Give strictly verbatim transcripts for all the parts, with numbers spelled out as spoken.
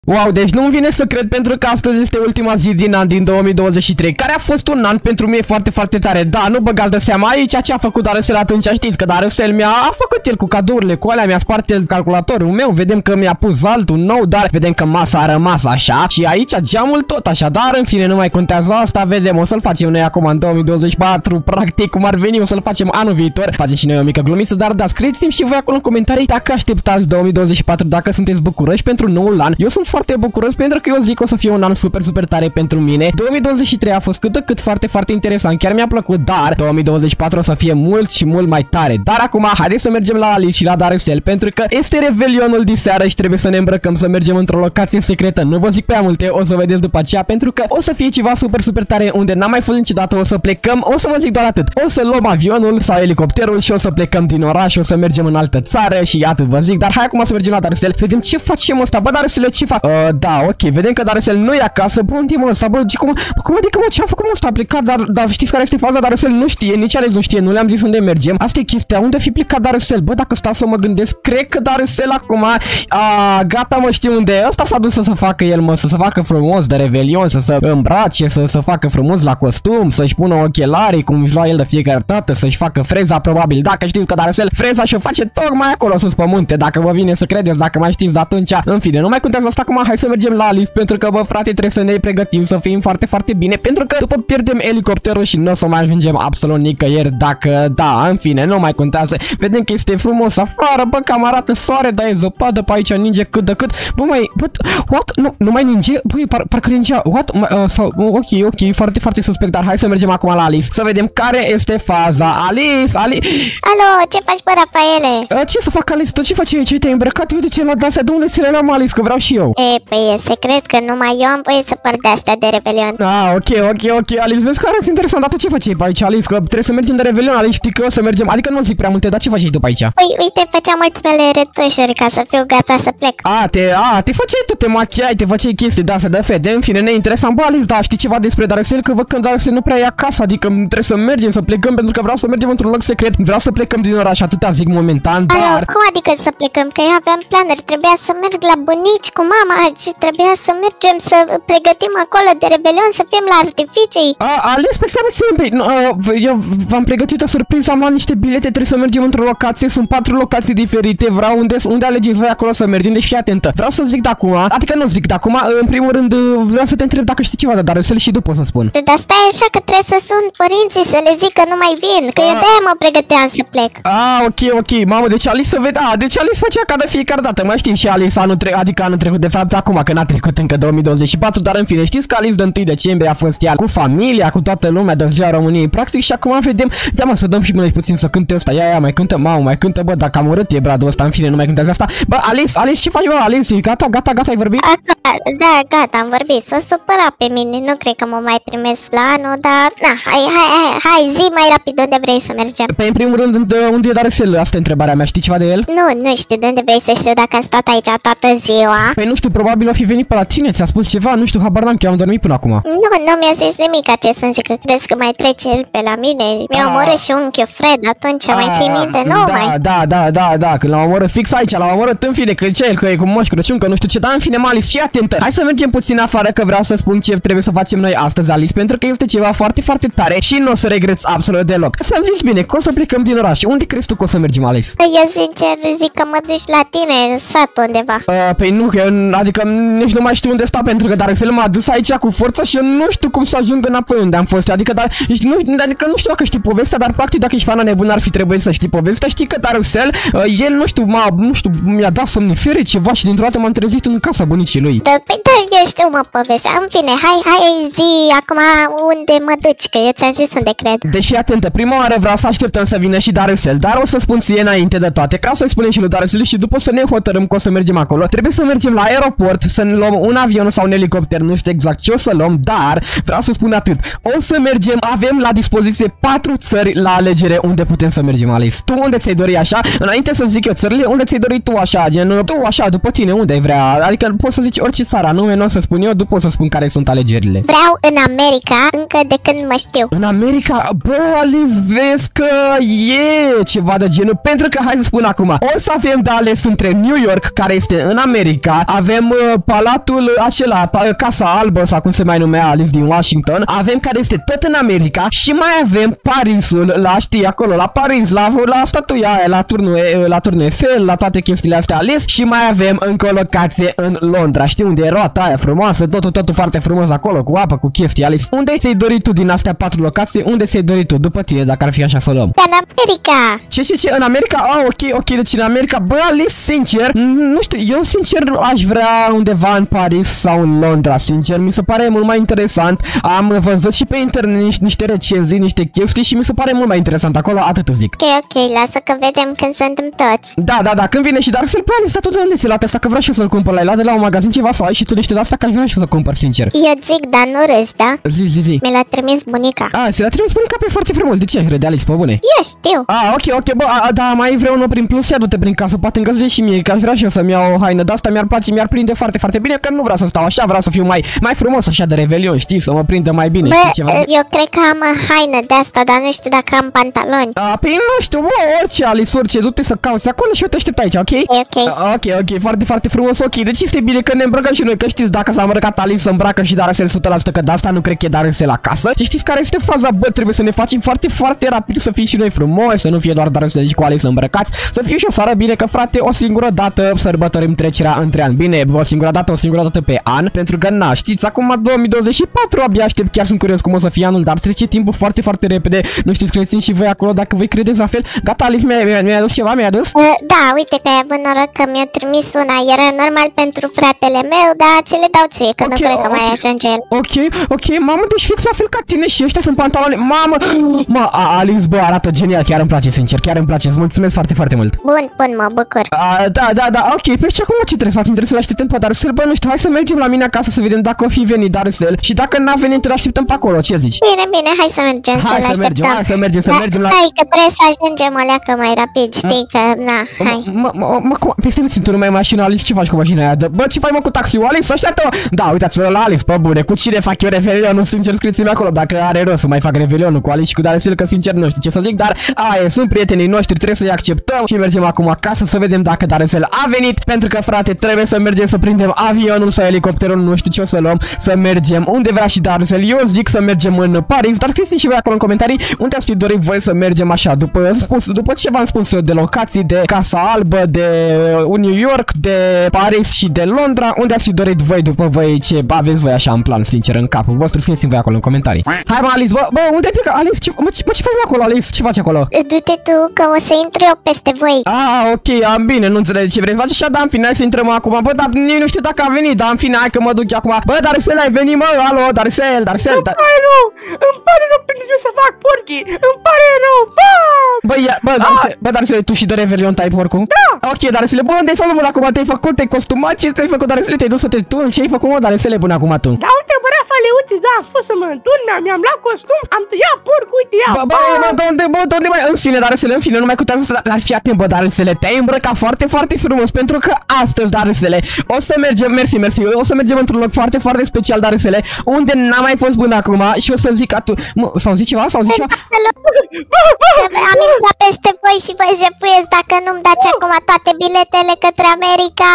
Wow, deci nu-mi vine să cred pentru că astăzi este ultima zi din an din două mii douăzeci și trei, care a fost un an pentru mine foarte, foarte tare. Da, nu băgați de seama aici ce a făcut Darusel atunci, știți că Darusel mi-a făcut el cu cadourile, cu alea, mi-a spart el calculatorul meu, vedem că mi-a pus altul nou, dar vedem că masa a rămas așa și aici geamul tot așa, dar în fine nu mai contează asta, vedem, o să-l facem noi acum în două mii douăzeci și patru, practic cum ar veni, o să-l facem anul viitor, facem și noi o mică glumiță, dar da, scrieți-mi și voi acolo în comentarii dacă așteptați două mii douăzeci și patru, dacă sunteți bucuroși pentru noul an. Eu sunt foarte bucuros pentru că eu zic că o să fie un an super, super tare pentru mine. două mii douăzeci și trei a fost cât de cât foarte, foarte interesant, chiar mi-a plăcut, dar două mii douăzeci și patru o să fie mult și mult mai tare. Dar acum, haideți să mergem la Alice și la Darusel, pentru că este revelionul de seară și trebuie să ne îmbrăcăm, să mergem într-o locație secretă. Nu vă zic prea multe, o să vedeți după aceea, pentru că o să fie ceva super, super tare unde n-am mai fost niciodată, o să plecăm, o să vă zic doar atât. O să luăm avionul sau elicopterul și o să plecăm din oraș, o să mergem în altă țară și atât vă zic, dar hai acum să mergem la Darusel, să vedem ce facem ăsta. Bă, Darusel, ce fac? Uh, da, ok, vedem că Darusel nu e acasă. Bă, unde e mă ăsta? Bă, cum, cum adică mă, ce-a făcut mă ăsta? A plecat, dar, dar știți care este faza? Darusel nu știe, nici Alice nu știe, nu le-am zis unde mergem. Asta e chestia, unde a fi plecat Darusel? Bă, dacă stau să mă gândesc, cred că Darusel acum, a, gata, mă știu unde e. Ăsta s-a dus să se facă el, mă, să se facă frumos de revelion, să se îmbrace, să se facă frumos la costum, să-și pună ochelarii, cum își lua el de fiecare dată, să-și facă freza, probabil. Dacă știți că Darusel freza și-o face tocmai acolo sus pe munte, dacă vă vine să credeți, dacă mai știți de atunci. În fine, nu mai contează asta acum, hai să mergem la Alice, pentru că, bă, frate, trebuie să ne pregătim, să fim foarte, foarte bine, pentru că după pierdem elicopterul și nu o să mai ajungem absolut nicăieri, dacă, da, în fine, nu mai contează. Vedem că este frumos afară, bă, cam arată soare, dar e zăpadă pe aici, ninge cât de cât. Bă, mai, bă, what? Nu, nu mai ninge? Băi, par, parcă ningea, what? Uh, sau, ok, ok, foarte, foarte suspect, dar hai să mergem acum la Alice, să vedem care este faza. Alice, Alice. Alo, ce faci, bă, Rafaele? Uh, ce să fac, Alice? Tu ce faci aici? Te-ai îmbrăcat? Uite ce la dansa, de unde se le luam, Alice, că vreau și eu. E, păi e secret că numai eu am voie să păr de astea de revelion. Ah, ok, ok, ok, Alice, vezi că arăți interesant, dar tu ce faci pe aici, Alice? Că trebuie să mergem de revelion, Alice, știi că o să mergem, adică nu zic prea multe, dar ce faci tu pe aici? Păi, uite, făceam ultimele retușuri ca să fiu gata să plec. A, te, a, te făceai tu, te machiai, te făceai chestii de astea de fete, în fine, neinteresant. Bă, Alice, da, știi ceva despre Darusel? Că văd că Darusel nu prea e acasă, adică trebuie să mergem, să plecăm, pentru că vreau să mergem într-un loc secret, vreau să plecăm din oraș, atâta zic momentan, dar... Alo, cum adică să plecăm? Că eu aveam planuri, trebuia să merg la bunici cu mama și trebuia să mergem să pregătim acolo de revelion, să fim la artificii. A, Alice, pe stai puțin, eu v-am pregătit o surpriză, am luat niște bilete, trebuie să mergem într-o locație, sunt patru locații diferite, vreau unde, unde alegeți voi acolo să mergem, deci fii atentă. Vreau să zic de acum, adică nu zic de acum, în primul rând vreau să te întreb dacă știi ceva de Darusel și după o să spun. Dar stai așa că trebuie să sun părinții să le zic că nu mai vin, că eu de-aia mă pregăteam să plec. Ah, ok, ok, mamă, deci Alice să vede, a, deci Alice făcea ca de fiecare dată, mai știm și Alice anul trecut, adică anul trecut, de fapt acum, că n-a trecut încă două mii douăzeci și patru, dar în fine, știți că Alice de întâi decembrie a fost ea cu familia, cu toată lumea de ziua României, practic, și acum vedem, ia mă, să dăm și noi puțin să cânte ăsta, ia, ia, mai cântă, mamă, mai cântă, bă, dacă am urât e bradul ăsta, în fine, nu mai cântează asta. Bă, Alice, Alice, ce faci, bă, Alice, gata, gata, gata, ai vorbit? Da, gata, am vorbit, s-o supăra pe mine, nu cred că mă mai primesc la anul, dar, na, hai, hai, hai, hai, zi mai rapid unde vrei să mergem. Păi, în primul rând, unde e Darusel? Asta e întrebarea mea, știi ceva de el? Nu, nu știu, de unde vrei să știu dacă am stat aici toată ziua? Păi nu știu, probabil o fi venit pe la tine, ți-a spus ceva, nu știu, habar n-am, că am dormit până acum. Nu, nu mi-a zis nimic, ce să-mi zic, că crezi că mai trece el pe la mine? Mi-a omorât și unchiul Fred, atunci mai ții minte, nu da, mai? Da, da, da, da, când l-am omorât fix aici, l-am omorât în fine, că ce el, că e cu Moș Crăciun, că nu știu ce, dar în fine, Alice, fii atentă. Hai să mergem puțin afară, că vreau să spun ce trebuie să facem noi astăzi, Alice, pentru că este ceva foarte, foarte tare și nu o să regreți absolut deloc. Să-mi zici bine, că o să plecăm din oraș. Unde crezi tu că o să mergem, Alice? Eu sincer zic că mă duci la tine, în sat undeva. Uh, păi nu, că adică nici nu mai știu unde sta, pentru că Darusel m-a dus aici cu forța și eu nu știu cum să ajung înapoi unde am fost. Adică, dar, nu, adică nu știu dacă știi povestea, dar practic dacă ești fană nebun ar fi trebuit să știi povestea. Știi că Darusel, uh, el nu știu, m-a, nu știu, mi-a dat somnifere ceva și dintr-o dată m-am trezit în casa bunicii lui. Da, păi da, eu știu mă povestea. În fine, hai, hai zi acum unde mă duci, că eu ți-am zis unde cred. Deși atentă, prima oară vreau să așteptăm să vină și Darusel, dar o să spun ție înainte de toate, ca să-i spunem și lui Darusel și după să ne hotărâm că o să mergem acolo. Trebuie să mergem la aeroport, să ne luăm un avion sau un elicopter, nu știu exact ce o să luăm, dar vreau să spun atât. O să mergem, avem la dispoziție patru țări la alegere unde putem să mergem, Alice. Tu unde ți-ai dori așa? Înainte să zic eu țările, unde ți-ai dori tu așa, gen, tu așa, după tine, unde ai vrea? Adică poți să zici orice țară, nume, nu o să spun eu, după o să spun care sunt alegerile. Vreau în America, încă de când mă știu. În America? Bă, Alice, vezi că e ceva de genul, pentru că hai să spun acum, o să avem de ales între New York, care este în America, avem avem uh, palatul acela, Casa Albă sau cum se mai numea, Alice, din Washington. Avem care este tot în America și mai avem Parisul, la știi, acolo, la Paris, la, la statuia aia, la turnul, la turnul Eiffel, la toate chestiile astea, Alice. Și mai avem încă o locație în Londra, știi unde e roata aia frumoasă, totul, totul foarte frumos acolo, cu apă, cu chestii, Alice. Unde ți-ai dorit tu din astea patru locații? Unde ți-ai dorit tu, după tine, dacă ar fi așa să luăm? În America. Ce, ce, ce? În America? Ah, ok, ok, deci în America, bă, Alice, sincer, nu știu, eu sincer aș vrea undeva în Paris sau în Londra, sincer, mi se pare mult mai interesant. Am văzut și pe internet niște, niște recenzii, niște chestii și mi se pare mult mai interesant acolo, atât zic. Ok, ok, lasă că vedem când suntem toți. Da, da, da, când vine și dar să-l plani, statul de unde ți-l asta, că vreau și eu să-l cumpăr, l-ai luat de la un magazin ceva sau ai și tu niște de asta, că aș vrea și eu să cumpăr, sincer. Eu zic, dar nu râzi, da? Zi, zi, zi. Mi l-a trimis bunica. A, ți l-a trimis bunica, pe foarte frumos, de ce ai crede, Alice, pe bune? Eu știu. Ah, ok, ok, bă, a, da, mai vreau unul prin plus, ia du-te prin casă, poate îngăzuiești și mie, că aș vrea și eu să-mi iau o haină de asta, mi-ar place, mi-ar prinde foarte, foarte bine, că nu vreau să stau așa, vreau să fiu mai, mai frumos așa de revelion, știi, să mă prindă mai bine, Bă, știi ceva? eu cred că am haină de asta, dar nu știu dacă am pantaloni. A, păi nu știu, bă, orice, Alice, orice, du-te să cauți acolo și eu te aștept aici, ok? Ok. A, ok, ok, foarte, foarte frumos, ok, deci este bine că ne îmbrăcăm și noi, că știți, dacă s-a îmbrăcat Alice, să îmbracă și Darusel o sută la sută, că de asta nu cred că e Darusel acasă. Și știți care este faza, bă, trebuie să ne facem foarte, foarte rapid, să fim și noi frumoși, să nu fie doar Darusel și cu Alice îmbrăcați, să fie și o seară bine, că frate, o singură dată sărbătorim trecerea între ani. Bine, o singură dată, o singură dată pe an, pentru că, na, știți, acum două mii douăzeci și patru abia aștept, chiar sunt curios cum o să fie anul, dar trece timpul foarte, foarte repede. Nu știți, credeți și voi acolo, dacă voi credeți la fel. Gata, Alice, mi-ai mi adus ceva, mi-ai adus? Uh, da, uite că ai avut noroc că mi-a trimis una, era normal pentru fratele meu, dar ți le dau ție, că Ok, nu cred că ok. mai ajunge el. Ok, ok, mamă, deci fix la fel ca tine și ăștia sunt pantaloni. Mamă, mă, a, Alice, bă, arată genial, chiar îmi place, sincer, chiar îmi place, îți mulțumesc foarte, foarte mult. Bun, bun, mă bucur. A, da, da, da, ok, pe ce acum ce trebuie să facem? Trebuie să-l așteptăm pe Darusel, bă, nu știu, hai să mergem la mine acasă să vedem dacă o fi venit Darusel și dacă n-a venit, îl așteptăm pe acolo, ce zici? Bine, bine, hai să mergem Hai să-l să mergem, așteptăm. hai să mergem, să Da, mergem la... Hai că trebuie să ajungem o leacă mai rapid, știi că, na, hai. Mă, mă, mă, cum, peste puțin tu nu mai ai mașina, Alice, ce faci cu mașina aia? Bă, ce faci, mă, cu taxiul, Alice? Așteaptă-mă! Da, uitați-vă la Alice, pe bune, cu cine fac eu revelionul, sincer, scrieți-mi acolo, dacă are rost să mai fac revelionul cu Alice și cu Darusel, că sincer nu știu ce să zic, dar aia, sunt prietenii noștri, trebuie să-i acceptăm și mergem acum acasă să vedem dacă Darusel a venit, pentru că, frate, trebuie să mergem să prindem avionul sau elicopterul, nu știu ce o să luăm, să mergem unde vrea și Darusel. Eu zic să mergem în Paris, dar scrieți și voi acolo în comentarii unde ați fi dorit voi să mergem așa, după, spus, după ce v-am spus eu de locații, de Casa Albă, de New York, de Paris și de Londra, unde ați fi dorit voi după voi ce aveți voi așa în plan, sincer, în capul vostru, scrieți-mi voi acolo în comentarii. Hai, mă, Alice, bă, bă, unde ai plecat? Alice, ce, mă, ce, mă, ce faci acolo, Alice? Ce faci acolo? Du-te tu că o să intru eu peste voi. Ah, ok, am bine, nu înțeleg ce vrei să faci așa, dar în fine, hai să intrăm acum. Bă, dar nici nu știu dacă a venit, dar în fine, hai că mă duc eu acum. Bă, Darusel, ai venit, mă, alo, Darusel, Darusel, dar... Îmi pare rău, îmi pare rău pentru ce să fac, porchi, îmi pare rău, bă! Bă, ia, bă, Darusel, bă, Darusel, tu și de Revelion tai porcu? Da! Ok, Darusel, bă, unde ai făcut până acum? Te-ai făcut, te-ai costumat, ce te-ai făcut, Darusel? Te-ai dus să te tuni, ce ai făcut, mă, Darusel, până acum tu? Da, uite, bă, Rafale, uite, da, am fost să mă întun, mi-am luat costum, am tăiat porc, uite, ia, Bă, bă, bă, de unde, bă, de unde mai... În fine, Darusel, în fine, nu mai cutează să... Dar fii atent, bă, Darusel, te-ai îmbrăcat foarte, foarte frumos, pentru că astăzi, Darusel, o să mergem, mersi, mersi, o să mergem într-un loc foarte, foarte special, Darusel, unde n-am mai fost până acum și o să zic că tu... Mă, s-au zis ceva? S-au zis ceva? Am intrat peste voi și vă jepuiesc dacă nu-mi dați acum toate biletele către America.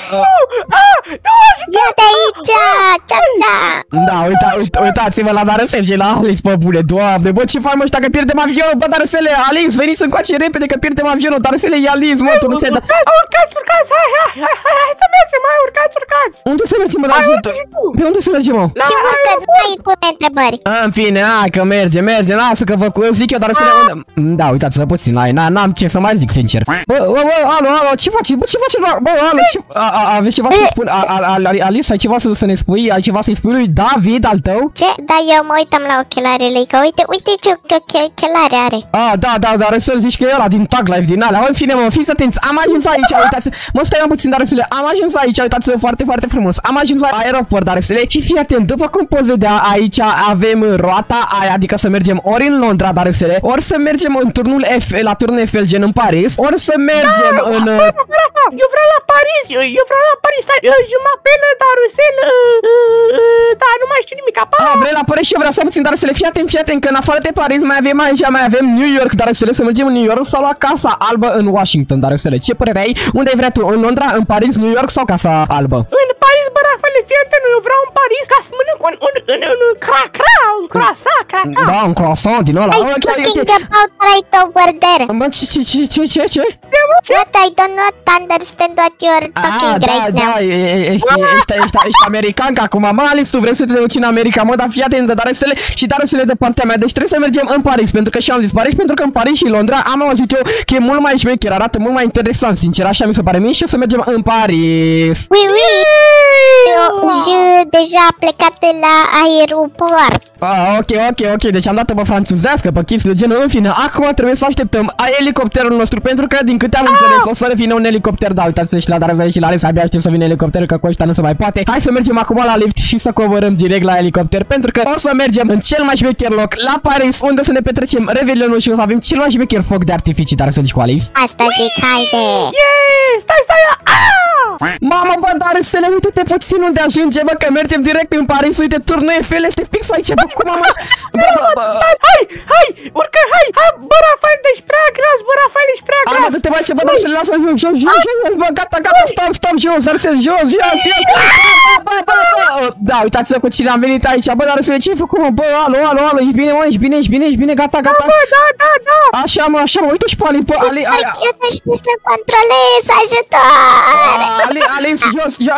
Ia de aici, ceau, ceau. Da, uita, uita, uitați-vă la Darusel și la Alice, pe bune, doamne, bă, ce faci, mă, ăștia că pierdem avionul, bă, Darusel, Alice, veniți încoace repede că pierdem avionul, Darusel, e Alice, mă, tu nu se da... Urcați, urcați, hai, hai, hai, hai, hai să mergem, hai, urcați, urcați! Unde să mergem, mă, Darusel? Pe unde să mergem, mă? Și vă că nu mai pune întrebări. În fine, hai că merge, merge, lasă că vă cu... Eu zic eu, Darusel, unde... Da, uitați-vă puțin la ei, n-am ce să mai zic, sincer. Bă, bă, bă, alo, alo, ce faci, bă, ce faci, bă, alo, ce... Aveți ceva să spun, Alice, ai ceva să ne spui, ai ceva să-i spui lui David, al tău? Ce? Da, eu mă uitam la ochelarii lui, că uite, uite ce ochelare are. Ah, da, da, dar să zici că e ăla din Tag Life, din alea. În fine, mă, fiți atenți, am ajuns aici, uitați. Mă, stai puțin, Darusele, am ajuns aici, uitați-vă, foarte, foarte frumos. Am ajuns la aeroport, Darusele, și fii atent, după cum poți vedea, aici avem roata aia, adică să mergem ori în Londra, Darusele, ori să mergem în turnul Eiffel, la turnul Eiffel, gen în Paris, ori să mergem Da, în... bă, bă, Rafa, eu vreau la Paris, eu, eu vreau la Paris, stai, uh, mă apelă Darusel, uh, uh, uh, da, nu mai știu zice nimic, pa! Ah, vrei la Paris și eu vreau să puțin, dar să le fii atent, fii atent, că în afară de Paris mai avem aici, mai avem New York, dar să le să mergem în New York sau la Casa Albă în Washington, dar să le. Ce părere ai? Unde vrei tu? În Londra, în Paris, New York sau Casa Albă? În Paris, bă, Rafaele, fii atent, eu vreau în Paris ca să mănânc un, un, un, un, un cra-cra, un croissant, cra-cra. Da, un croissant din ăla. I talking about right over there. Mă, ce, ce, ce, ce, ce, ce? What? I do not understand what you're talking Ah, da, right da, now. ești, ești, ești, ești american ca acum, mă, Alice, tu vrei să te duci în America, mă, dar fii atent, dar să și dar să le de partea mea, deci trebuie să mergem în Paris, pentru că și am zis Paris, pentru că în Paris și Londra am auzit eu că e mult mai șmecher, arată mult mai interesant, sincer, așa mi se pare mie și o să mergem în Paris. Oui, oui. Eu deja plecat de la aeroport. Ah, ok, ok, ok, deci am dat-o pe franțuzească, pe chestii de genul, în fine, acum trebuie să așteptăm elicopterul nostru, pentru că, din câte am înțeles, o să vină un elicopter, da, uitați-vă și la Darvei și la Alex, abia aștept să vină elicopterul, că cu ăștia nu se mai poate. Hai să mergem acum la lift și să coborâm direct la elicopter, pentru că o să mergem în cel mai șmecher loc, la Paris, unde să ne petrecem revelionul și o să avem cel mai șmecher foc de artificii, dar să zici cu Alice. Asta zic, haide. Yeah, stai, stai, ah! Mamă, bă, dar să le uite-te puțin unde ajunge, bă, că mergem direct în Paris, uite, turnul Eiffel este fix aici, bă, cum am... Bă, bă, bă... Hai, hai, urcă, hai, hai, bă, Rafael, deci prea gras, bă, Rafael, ești prea gras. Am du-te, bă, ce, bă, dar să le lasă jos, jos, jos, jos, bă, gata, gata, stop, stop, jos, Arsel, jos, jos, jos, bă, bă, bă, da, uitați-vă cu cine am venit aici, bă, dar să ce ai făcut, mă, bă, alo, alo, alo, ești bine, mă, ești bine, ești bine, ești bine, gata, gata. Bă, da, da, da. Așa, mă, așa, mă, uite și pe Ali, bă, Ali, Ali, Eu să știu să controlez, ajutor! Ali, Ali, jos, jos,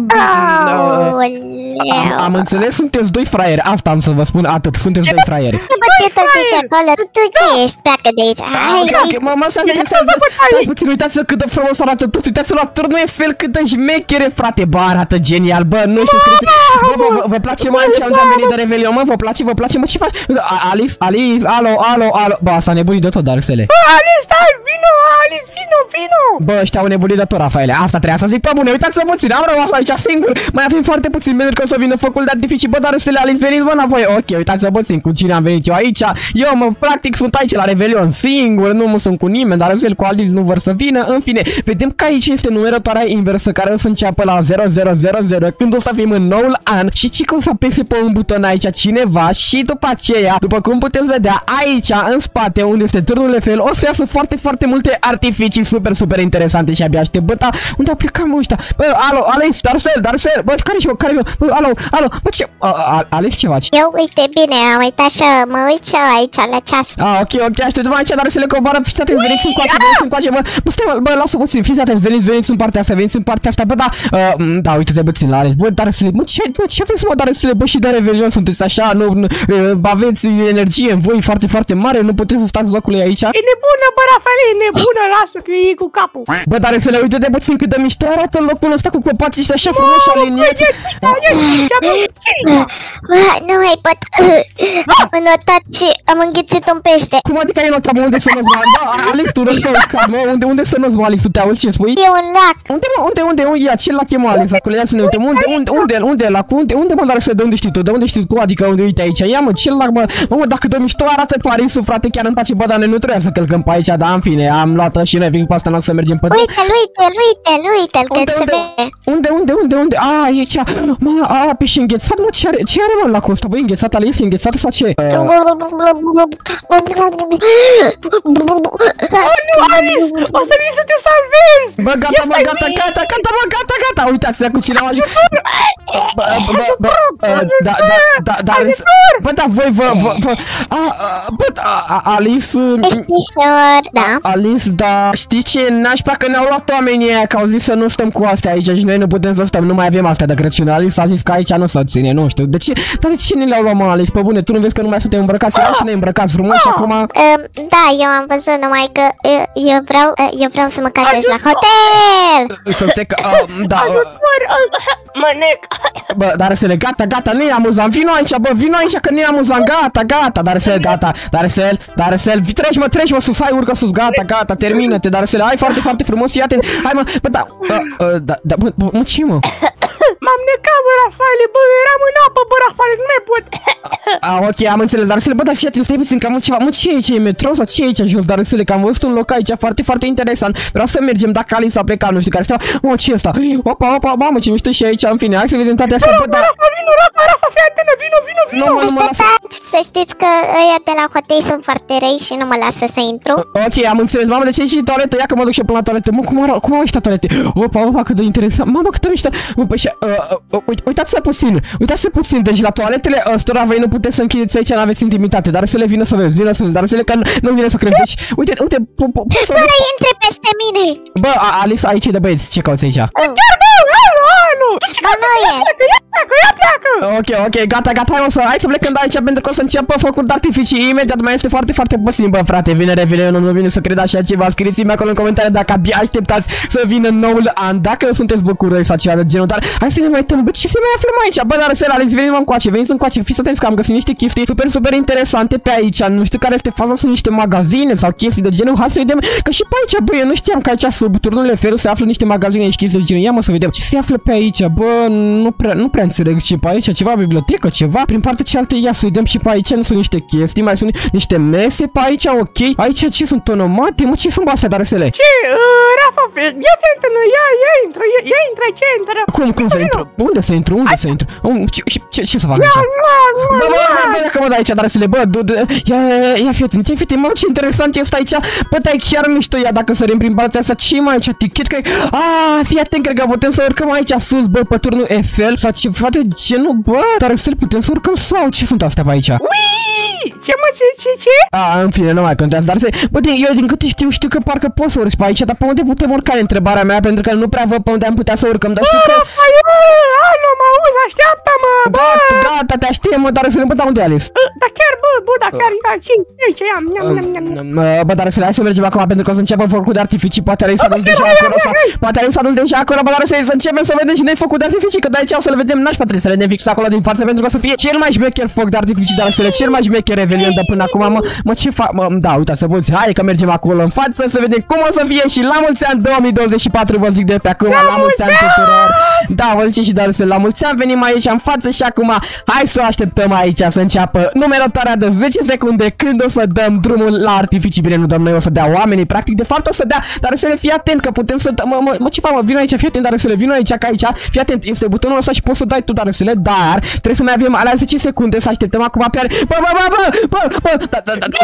Aoleu. am înțeles, sunteți doi fraieri, asta am să vă spun, atât, sunteți doi fraieri. Bă, ce tot zici acolo? Tu, tu ce ești? Pleacă de aici. Hai, Ok, ok, mă, mă, stai, stai, stai, stai puțin, uitați-vă cât de frumos arată tot, uitați-vă la turnul Eiffel, cât de șmechere, frate, bă, arată genial, bă, nu știu, scrieți, bă, vă, vă, vă place mai aici unde am venit de Revelion, mă, vă place, vă place, mă, ce faci? Alice, Alice, alo, alo, alo, bă, asta nebunit de tot, dar Arsele. Bă, Alice, stai, vino, Alice, vino, vino. Bă, ăștia au nebunit de tot, Rafaele, asta trebuia să zic, pe bune, uitați-vă puțin, am rămas aici singur, mai avem foarte puțin, pentru că o să vină focul de artificii, bă, dar Arsele, Alice, veniți, bă, înapoi, ok, uitați-vă puțin, cu cine am venit eu aici, eu, mă, practic, sunt aici la Revelion, singur, nu mă sunt cu nimeni, dar Arsele cu Alice nu vor să vină, în fine, vedem că aici este numerătoarea inversă, care o să înceapă la zero zero zero zero, când o să fim în noul an, și ci că o să apese pe un buton aici cineva, și după aceea, după cum puteți vedea, aici, în spate, unde este turnul Eiffel, o să iasă foarte, foarte multe artificii super, super interesante și abia aștept, bă, da, unde a plecat, mă, ăștia? Bă, alo, Alice, Darcel, Darcel, bă, care-și, bă, care-și, bă, alo, alo, bă, ce, Alice, ce faci? Eu, uite, bine, am uitat și mă uit și eu aici la ceas. Ah, ok, ok, așteptăm aici, dar să le coboară, fiți atenți, veniți încoace, veniți încoace, bă, bă, stai, bă, bă, lasă puțin, fiți atenți, veniți, veniți în partea asta, veniți în partea asta, bă, da, uh, da, uite-te puțin la Alex, bă, dar să le, bă, ce, bă, ce aveți, mă, dar să le, bă, și de Revelion sunteți așa, nu, nu uh, aveți energie în voi foarte, foarte mare, nu puteți să stați locului aici? E nebună, bă, Rafael, e nebună, lasă că e cu capul. Bă, dar să le uite-te puțin cât de mișto arată locul ăsta cu copacii ăștia așa frumos și aliniați. Nu mai pot. Am notat și am înghițit un pește. Cum adică ai notat, mă, unde să nu-ți mă? Da, Alex, tu răspunzi, mă, unde, unde să nu-ți mă, Alex, tu te auzi ce spui? E un lac. Unde, mă, unde, unde, unde, ia, ce lac e, mă, Alex, acolo, ia să ne uităm, unde, unde, unde, unde, lac, unde, unde, mă, dar să de unde știi tu, de unde știi tu, adică unde, uite aici, ia, mă, ce lac, mă, mă, dacă de mișto arată Parisul, frate, chiar îmi place, bă, dar noi nu trebuia să călcăm pe aici, dar, în fine, am luat și noi vin pe asta, în loc să mergem pe... Uite-l, uite-l, uite-l, uite-l, că se vede. Unde, unde, unde, unde, a, aici, mă, a, pe și înghețat, mă, ce are, ce are, mă, lacul ăsta, băi, înghețat, Alex, e înghețat sau ce? Nu, Alice, o să vii să te salvezi. Bă, gata, bă, gata, gata, gata, bă, gata, gata, uitați-vă cu cine am ajuns. Bă, bă, bă, da, da, da, da, bă, da, voi, vă, vă, vă, a, bă, Alice, Peștișor, da. Alice, da, știi ce, nașpa că ne-au luat oamenii aia, că au zis să nu stăm cu astea aici și noi nu putem să stăm, nu mai avem astea de Crăciun. Alice a zis că aici nu se ține, nu știu, de ce, dar de ce ne le-au luat, mă, Alice, pe bune, tu nu vezi că nu mai suntem îmbrăcați, erau și ne îmbrăcați frumos și acum... Da, eu am văzut, numai că eu vreau, eu vreau să mă cazez la hotel. Să stai că, da... Mănec. Bă, dar să le gata, gata, nu e amuzant, vino aici, bă, vino aici că nu e amuzant, gata, gata, dar să gata, dar să dar să treci, mă, treci, mă, sus, hai, urcă sus, gata, gata, termină-te, dar să hai foarte, foarte frumos, fii atent, hai, mă, bă, da, da, da, bă, mă, ce, mă? M-am necat, bă, Rafaele, bă, eram în apă, bă, Rafaele, nu mai pot. A, ok, am înțeles, dar să le, bă, dar fii atent, stai puțin, că am văzut ceva, mă, ce e aici, e metrou sau ce e aici jos, dar să le, că am văzut un loc aici foarte, foarte interesant, vreau să mergem, dacă Alice a plecat, nu știu care stau, mă, ce e ăsta? Opa, opa, mamă, ce mișto și aici, în fine, hai să vedem toate astea, bă, dar... vino, Rafa, Rafa, fii atentă, vino, vino, vino. Nu, mă, nu mă lasă. Să știți că ăia de la hotel sunt foarte răi și nu mă lasă să intru. Ok, am înțeles. Mamă, de ce ești în toaletă? Ia că mă duc și eu până la toaletă. Mă, cum arată? Cum au ăștia toalete? Opa, opa, cât de interesant. Mamă, cât de mișto. Mă, păi și, uh, uh, uitați-vă puțin. Uitați-vă puțin. Deci la toaletele ăstora voi nu puteți să închideți aici, n-aveți intimitate. Dar să le vină să vezi, vină să vezi. Dar să le că nu vine să crezi. Deci, uite, uite, poți să vezi. Intre peste mine. Bă, Alice, aici e de băieți. Ce cauți aici? Chiar bă, alo, alo. Bă, nu e. Ia pleacă, ia pleacă. Ok, ok, gata, gata, hai, o să, hai să plecăm de aici pentru că o să înceapă focuri de artificii. Imediat mai este foarte, foarte puțin, bă, frate. Vine Revelion, nu vine să cred așa ceva. Scrieți-mi acolo în comentarii dacă abia așteptați să vină noul an, dacă sunteți bucuroși sau ceva de genul. Dar hai să ne mai uităm, bă, ce să mai aflăm aici? Bă, dar să Alex, venim încoace, veniți încoace. Fiți atenți că am găsit niște chestii super, super interesante pe aici. Nu știu care este faza, sunt niște magazine sau chestii de genul. Hai să vedem, că și pe aici, bă, eu nu știam că aici sub turnul Eiffel se află niște magazine și chestii de genul. Ia mă să vedem ce se află pe aici, bă, nu prea, nu prea înțeleg ce pe aici, ceva bibliotecă, ceva. Prin partea cealaltă, ia să vedem și pe aici nu sunt niște chestii, mai sunt niște mese pe aici, ok. Aici ce sunt tonomate, mă, ce sunt astea, Darusele? Ce, uh, Rafa, ia fetele, ia, ia intră, ia, ia intră, ce intră? Cum, cum să intru? Unde să intru? Unde să intru? Ce, ce, ce să fac aici? Bă, bă, bă, bă, mă, de aici, Darusele, bă, ia, ia, ia, fii atent, ce, fii atent, mă, ce interesant este aici. Bă, tai chiar mișto, ia, dacă sărim prin partea asta, ce mai aici, tichet, că ah, fii atent, cred că putem să urcăm aici sus, bă, pe turnul Eiffel sau ceva de genul, bă, Darusele, putem să urcăm sau ce sunt astea pe aici? Ui! Ce mă, ce, ce, ce? A, în fine, nu mai contează, dar se... Bă, din, eu din câte știu, știu că parcă poți să urci pe aici, dar pe unde putem urca, întrebarea mea, pentru că nu prea văd pe unde am putea să urcăm, dar știu că... Bă, alo, mă auzi, așteaptă-mă, bă! Gata, gata, te aștept, mă, dar să ne băta unde Alice? Da, chiar, bă, bă, da, chiar, da, ce, ce, ce am, niam, niam, niam. Bă, dar să hai să mergem acum, pentru că o să înceapă focul de artificii, poate Alice s-a dus deja acolo, sau... Poate Alice s-a dus deja acolo, bă, dar să începem să vedem și noi focul de artificii, că de aici o să le vedem nașpa, trebuie să le vedem fix acolo din față, pentru că o să fie cel mai șmecher foc de artificii, dar să le cel mai șmecher Revelion de până acum, mă, mă, ce fac, mă, da, uita să poți, hai că mergem acolo în față să vedem cum o să fie și la mulți ani două mii douăzeci și patru, vă zic de pe acum, la mulți ani tuturor. Da, vă zice și dar să la mulți ani, venim aici în față și acum hai să așteptăm aici să înceapă numerotarea de zece secunde când o să dăm drumul la artificii. Bine, nu dăm noi, o să dea oamenii, practic, de fapt o să dea, dar să le fii atent că putem să dăm, mă, mă, mă, ce fac, mă, vin aici, fii atent, dar să le vin aici, ca aici, fii atent, este butonul ăsta și poți să dai tu, dar să le, dar trebuie să mai avem alea zece secunde să așteptăm acum pe are. Bă, bă, bă, bă, bă, bă, da, da, da,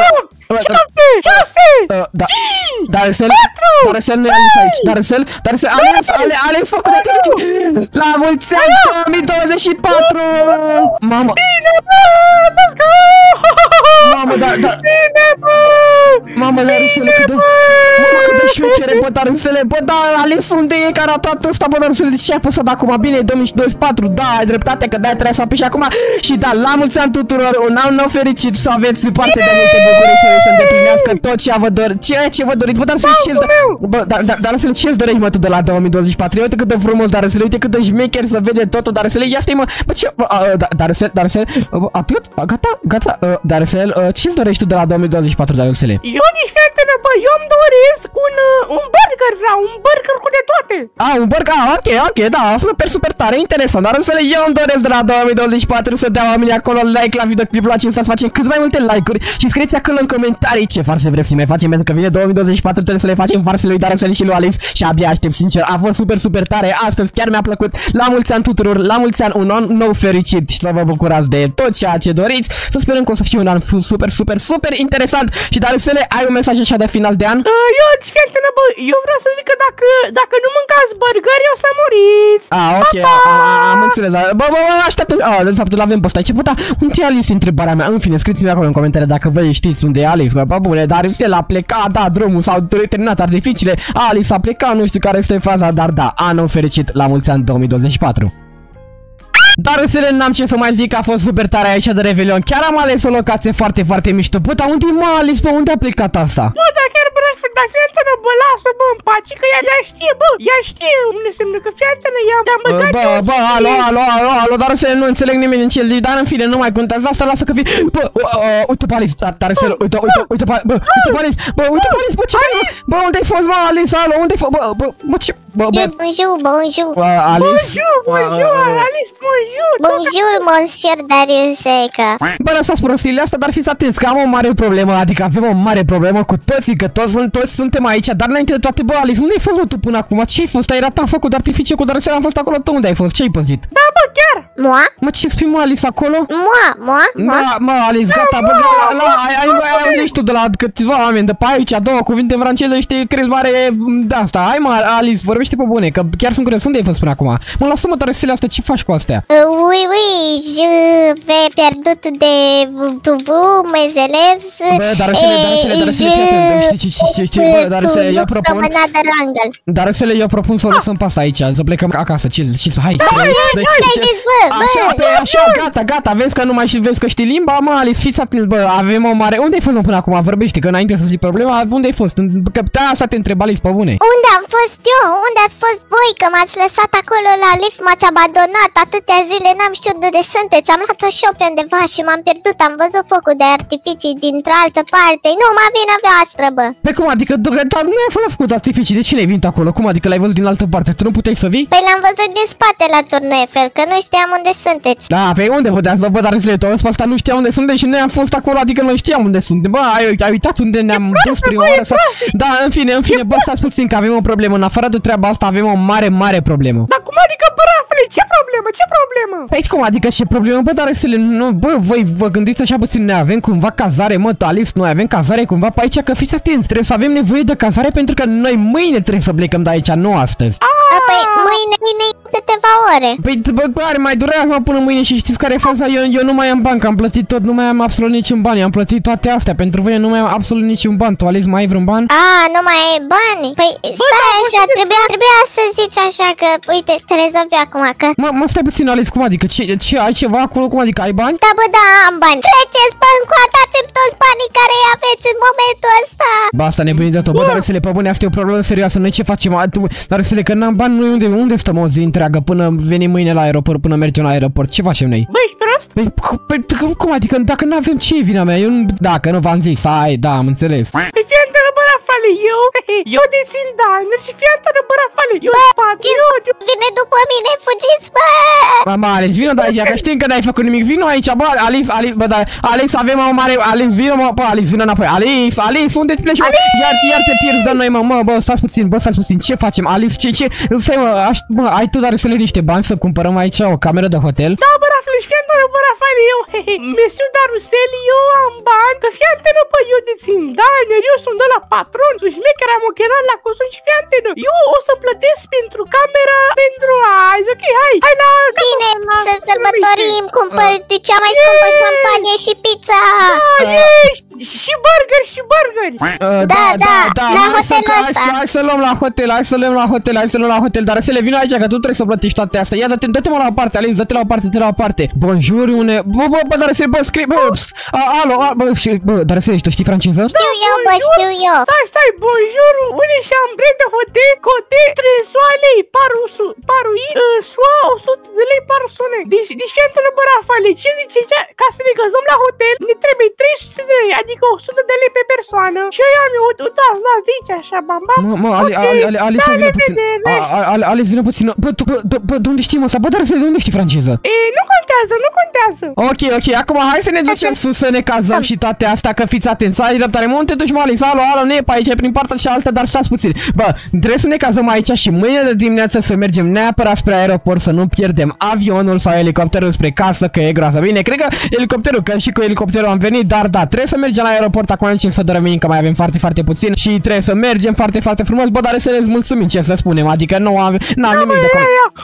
șase, da, Darusel, Darusel nu e Alice aici, Darusel, Darusel, Alex, Ale, Alex, făcut de artificii, la mulți ani două mii douăzeci și patru, mamă, bine, bă, let's go, mamă, da, da, bine, bă, mamă, Darusele, cât de, mamă, cât de șmechere, bă, Darusele, bă, da, Alex, unde e care a ratat ăsta, bă, Darusele, de ce ai apăsat acum, bine, două mii douăzeci și patru, da, ai dreptate, că de-aia trebuie să apeși acum și da, la mulți ani tuturor, un an nou fericit, să aveți parte de multe bucurii, să se îndeplinească tot ce vă doriți, ceea ce vă doriți, bă, dar să-l ce-ți bă, dar, dar, dar să-l ce-ți dorești, mă, tu de la două mii douăzeci și patru, uite cât de frumos, dar să-l uite cât de șmecher să vede totul, dar să-l ia stai, mă, bă, ce, dar să-l, dar să-l, atât, gata, gata, dar să-l, ce-ți dorești tu de la două mii douăzeci și patru, dar să-l? Eu nici fetele, bă, eu îmi doresc un, un burger, vreau, un burger cu de toate. A, un burger, ok, ok, da, super, super tare, interesant, dar să-l, eu îmi doresc de la două mii douăzeci și patru să dea oamenii acolo like la videoclipul acesta, să facem cât mai multe like-uri și scrieți acolo în comentarii ce farse vreți să mai facem, pentru că vine două mii douăzeci și patru, trebuie să le facem farsele lui Darusel și lui Alex și abia aștept, sincer, a fost super, super tare, astăzi chiar mi-a plăcut, la mulți ani tuturor, la mulți ani, un an nou fericit și să vă bucurați de tot ceea ce doriți, să sperăm că o să fie un an super, super, super interesant și Darusele, ai un mesaj așa de final de an? Uh, eu, fetele, bă, eu vreau să zic că dacă, dacă nu mâncați burgeri, o să muriți. Ah, ok, am înțeles, bă, bă, bă, așteaptă, ah, de fapt, l-avem pe ăsta, ce putea, unde e Alice, întrebarea mea, în fine, scrieți-mi acolo în comentarii dacă voi știți unde e Alice, bă, bune, Darusel a plecat, da, drumul, s-au terminat artificiile, Alice a plecat, nu știu care este faza, dar da, anul fericit, la mulți ani două mii douăzeci și patru. Darusele, n-am ce să mai zic, a fost super tare aici de Revelion. Chiar am ales o locație foarte, foarte mișto. Bă, dar unde e mă, Alice? Pe unde a plecat asta? Bă, dar chiar, bă, dar fiatele, bă, lasă, bă, în pace, că ea, ea știe, bă, ea știe unde semnă că fiatele, ea am băgat. Bă, bă, alo, alo, alo, alo, Darusele, nu înțeleg nimeni în ce zici, dar în fine, nu mai contează asta, lasă că fii. Bă, uite pe Alice, Darusele, uite, uite, uite pe, bă, uite pe Alice, bă, uite pe Alice, bă, ce faci, bă? Bă, unde-ai fost, mă, Alice, alo, unde-ai fost, bă, bă, bă, ce, bă, bă. Bonjour, bonjour. Alice, bonjour, bonjour, Alice, bonjour! Bonjour, monsieur Dariuseca. Bă, lăsați prostiile astea, dar fiți atenți că am o mare problemă, adică avem o mare problemă cu toții, că toți, toți suntem aici, dar înainte de toate, bă, Alice, unde ai fost, bă, tu până acum? Ce ai fost? Ai ratat focul de artificiu cu Darusel, am fost acolo, tu unde ai fost? Ce ai păzit? Da, bă, chiar! Moa? Mă, ce spui, mă, Alice, acolo? Moa, moa, moa? Da, mă, Alice, gata, bă, la, la, ai, ai, ai auzit tu de la câțiva oameni de pe aici, două cuvinte în franceză și te crezi mare de asta. Hai, mă, Alice, vorbește pe bune, că chiar sunt curios, unde ai fost până acum? Mă, lasă-mă Darusele astea, ce faci cu astea? Uh, oui, oui, je vais pierdut de vous, mes élèves. Bă, Darusele, Darusele, Darusele, fii atent, știi, știi, știi, știi, bă, Darusele, eu propun... Darusele, eu propun să o lăsăm pe asta aici, să plecăm acasă, ce, ce, hai, așa, pe, așa, gata, gata, vezi că nu mai știi, vezi că știi limba, mă, Alice, fiți atent, bă, avem o mare... Unde ai fost, mă, până acum? Vorbește, că înainte să zic problema, unde ai fost? Că pe asta te întreb, Alice, pe bune. Unde am fost eu? Unde ați fost voi? Că m-ați lăsat acolo la lift, m-ați abandonat atâtea zile, n-am știut de unde sunteți. Am luat o show pe undeva și m-am pierdut, am văzut focul de artificii dintr-o altă parte. Nu, mă vine voastră, bă. Pe cum adică, dar nu ai făcut artificii, de ce n-ai venit acolo? Cum adică l-ai văzut din altă parte? Tu nu puteai să vii? Păi l-am văzut din spate la turnul Eiffel, că nu știam unde sunteți. Da, pe unde puteați, bă, dar să toți pe asta nu știam unde suntem și noi am fost acolo, adică noi știam unde suntem. Bă, ai, ai uitat unde ne-am dus prima oară să... Da, în fine, în fine, bă, stați puțin că avem o problemă. În afară de treaba asta avem o mare, mare problemă. Dar cum adică, bă, Rafale, ce problemă, ce problemă? Păi cum adică ce problemă, bă, dar să le... Nu, bă, voi vă gândiți așa puțin, noi avem cumva cazare, mă, Alice, noi avem cazare cumva pe aici, că fiți atenți, trebuie să avem nevoie de cazare pentru că noi mâine trebuie să plecăm de aici, nu astăzi. A, păi mâine, mâine câteva ore. Păi, bă, care mai durează până mâine și știți care e faza? Eu, eu nu mai am bani, că am plătit tot, nu mai am absolut niciun bani, am plătit toate astea, pentru voi nu mai am absolut niciun ban. Tu, Alice, mai ai vreun ban? A, nu mai ai bani? Păi stai așa, trebuia, trebuia să zici așa că, uite, te rezolvi acum, că... Mă, mă, stai puțin, Alice, cum adică? Ce, ce, ai ceva acolo? Cum adică, ai bani? Da, bă, da, am bani. Treceți, bă, încoatați-mi toți banii care îi aveți în momentul ăsta. Ba, asta nebunit de tot, bă, dar să le pe bune, asta e o problemă serioasă, noi ce facem? Dar să le că n-am bani, noi unde, unde stăm o zi întreagă până venim mâine la aeroport, până mergem la aeroport, ce facem noi? Bă, ești prost? Păi, păi, cum adică, dacă n-avem, ce e vina mea? Eu nu, dacă nu v-am zis, hai, da, am înțeles. Păi fii antrenă, bă, Rafale, eu, eu dețin danuri și fii antrenă, bă, Rafale, eu patriot, eu... Vine după mine, fugiți, bă! Mama, Alice, vino de aici, că știm că n-ai făcut nimic, vino aici, bă, Alice, Alice, bă, dar, Alice, avem o mare, Alice, vino, mă, bă, Alice, vino înapoi, Alice, Alice, unde te pleci, bă? Iar, iar te pierzi de noi, mă, mă, bă, stați puțin, bă, stați puțin, ce facem, Alice, ce, ce, stai, mă, aș, bă, ai tu, dar să le niște bani să cumpărăm aici o cameră de hotel? Da, bă, Rafale, și fii antrenă, bă, Rafale, eu, hehe, Mesiu Darusel, eu am bani, că fii antrenă, bă, eu dețin danuri, eu sunt de la patron, sunt șmecher, am ochelari la costum și fii antrenă, eu o să plătesc pentru camera, pentru azi, ok, hai, hai la... Bine, să sărbătorim, cumpăr de cea mai scumpă șampanie și pizza. Da, ești, și burger, și burgeri. Da, da, la hotelul ăsta. Hai să luăm la hotel, hai să luăm la hotel, hai să luăm la hotel, dar să le vină aici, că tu trebuie să plătești toate astea. Ia, dă-te, dă-te mă la o parte, Alice, dă-te la o parte, dă-te la o parte. Bonjour, une... Bă, bă, bă, dar să bă, scrie, bă, alo, bă, bă, dar să tu știi franceză? Știu eu, bă, știu eu. Stai, stai, bonjour, une chambre de hotel, cote, trei soale, paru, paru, soa, o sută de lei persoane. Deci, deci fii antrenă, bă, Rafale, ce zice, ca să ne căzăm la hotel, ne trebuie trei sute de lei, adică o sută de lei pe persoană. Și eu am eu, uitați, luați de aici, așa, bam, bam. Mă, mă, Alice, vină puțin. Alice, vină puțin. Bă, bă, de unde știi, mă, bă, dar de unde știi franceză? E, nu contează, nu contează. Ok, ok, acum hai să ne ducem sus să ne cazăm și toate astea, că fiți atenți, ai răbdare, mă, unde te duci, mă, Alice, alo, alo, ne, pe aici, prin partea și altă, dar stați puțin. Bă, trebuie să ne cazăm aici și mâine de dimineață să mergem neapărat spre aeroport, să nu pierdem avionul sau elicopterul spre casă, că e groază. Bine, cred că elicopterul, că și cu elicopterul am venit, dar da, trebuie să mergem la aeroport, acum încep să dormim, că mai avem foarte, foarte puțin și trebuie să mergem foarte, foarte frumos, bă, dar să le mulțumim, ce să spunem, adică nu am, n-am nimic de cum.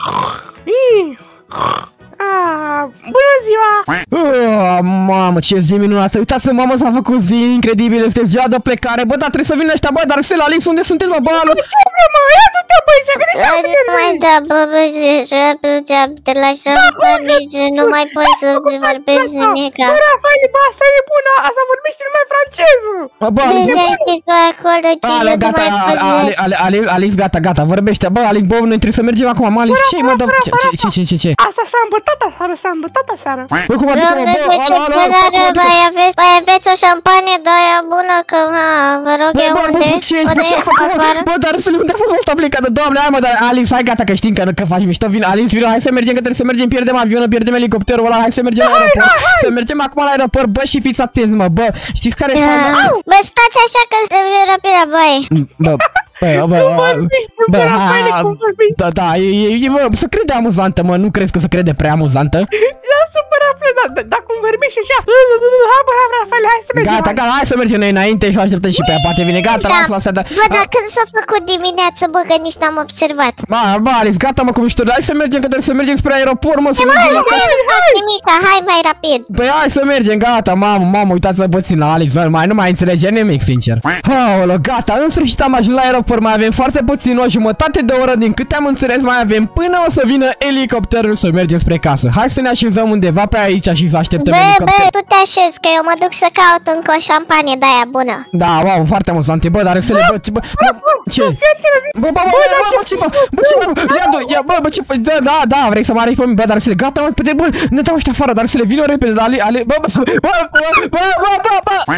Ah, bună ziua! Oh, mamă, ce zi minunată! Uitați-vă, mamă, s-a făcut zi incredibil, este ziua de plecare. Bă, dar trebuie să vină ăștia, bă, dar să la Alice, unde sunteți, bă, bă, alo? Ce problemă? Ia du-te, băi, ce gândești să Nu mai da, bă, bă, de la șampanie, nu mai poți să vorbești nimica. Bă, Rafale, bă, asta e bună, asta vorbește numai franceză. Bă, Alice, acolo, alo, gata, Alice, gata, gata, vorbește. Bă, Alice, bă, noi trebuie să mergem acum, Alice, ce-i, mă, dă, ce, ce, ce, ce, ce? Asta s-a îmbătat aseară, s-a îmbătat aseară. Bă, cum adică, bă, alo, alo, Bă, dar mai aveți, mai aveți o șampanie de aia bună, că, ha, vă rog eu unde? Ce Unde ce e afară? Bă, dar să unde a fost mult aplicată, doamne, hai mă, dar Alice, hai gata că știm că, că faci mișto, vin, Alice, vino, hai să mergem, că trebuie să mergem, pierdem avionul, pierdem elicopterul ăla, hai să mergem la aeroport, să mergem acum la aeroport, bă, și fiți atenți, mă, bă, știți care e faza? Bă, stați așa că trebuie rapid la baie. Bă, bă, bă, bă, da, da, e, bă, să crede amuzantă, mă, nu crezi că se crede prea amuzantă? Da, super afle, dar da, cum vorbești așa. Hai, bă, Rafael, hai să mergem. Gata, gata, hai să mergem noi înainte și o așteptăm și pe ea, poate vine, gata, lasă, lasă, da. Bă, dar când s-a făcut dimineață, bă, că nici n-am observat. Ba, ba, Alice, gata, mă, cu mișto, hai să mergem, că trebuie să mergem spre aeroport, mă, să Hai, mergem la hai, hai, nimica, hai mai rapid. Păi hai să mergem, gata, mamă, mamă, uitați-vă puțin la Alex, mai nu mai înțelege nimic, sincer. Aoleu, gata, în sfârșit am ajuns la aeroport, mai avem foarte puțin, o jumătate de oră, din câte am înțeles, mai avem până o să vină elicopterul să mergem spre casă. Hai să ne așezăm undeva pe aici și să așteptăm Bă, bă, elicopterul. tu te așezi, că eu mă duc să caut încă o șampanie de aia bună. Da, wow, foarte amuzante, bă, dar să le, bă, ce, bă, bă, ce? Bă, bă, bă, bă, bă, ce fac? Bă, ce fac? Ia, bă, bă, ce fac? Da, da, da, vrei să mă arăți pe mine, bă, dar să le, gata, mă, bă, ne dau ăștia afară, dar să le vină repede, ale, ale, bă, bă, bă, bă, bă, bă, bă, bă.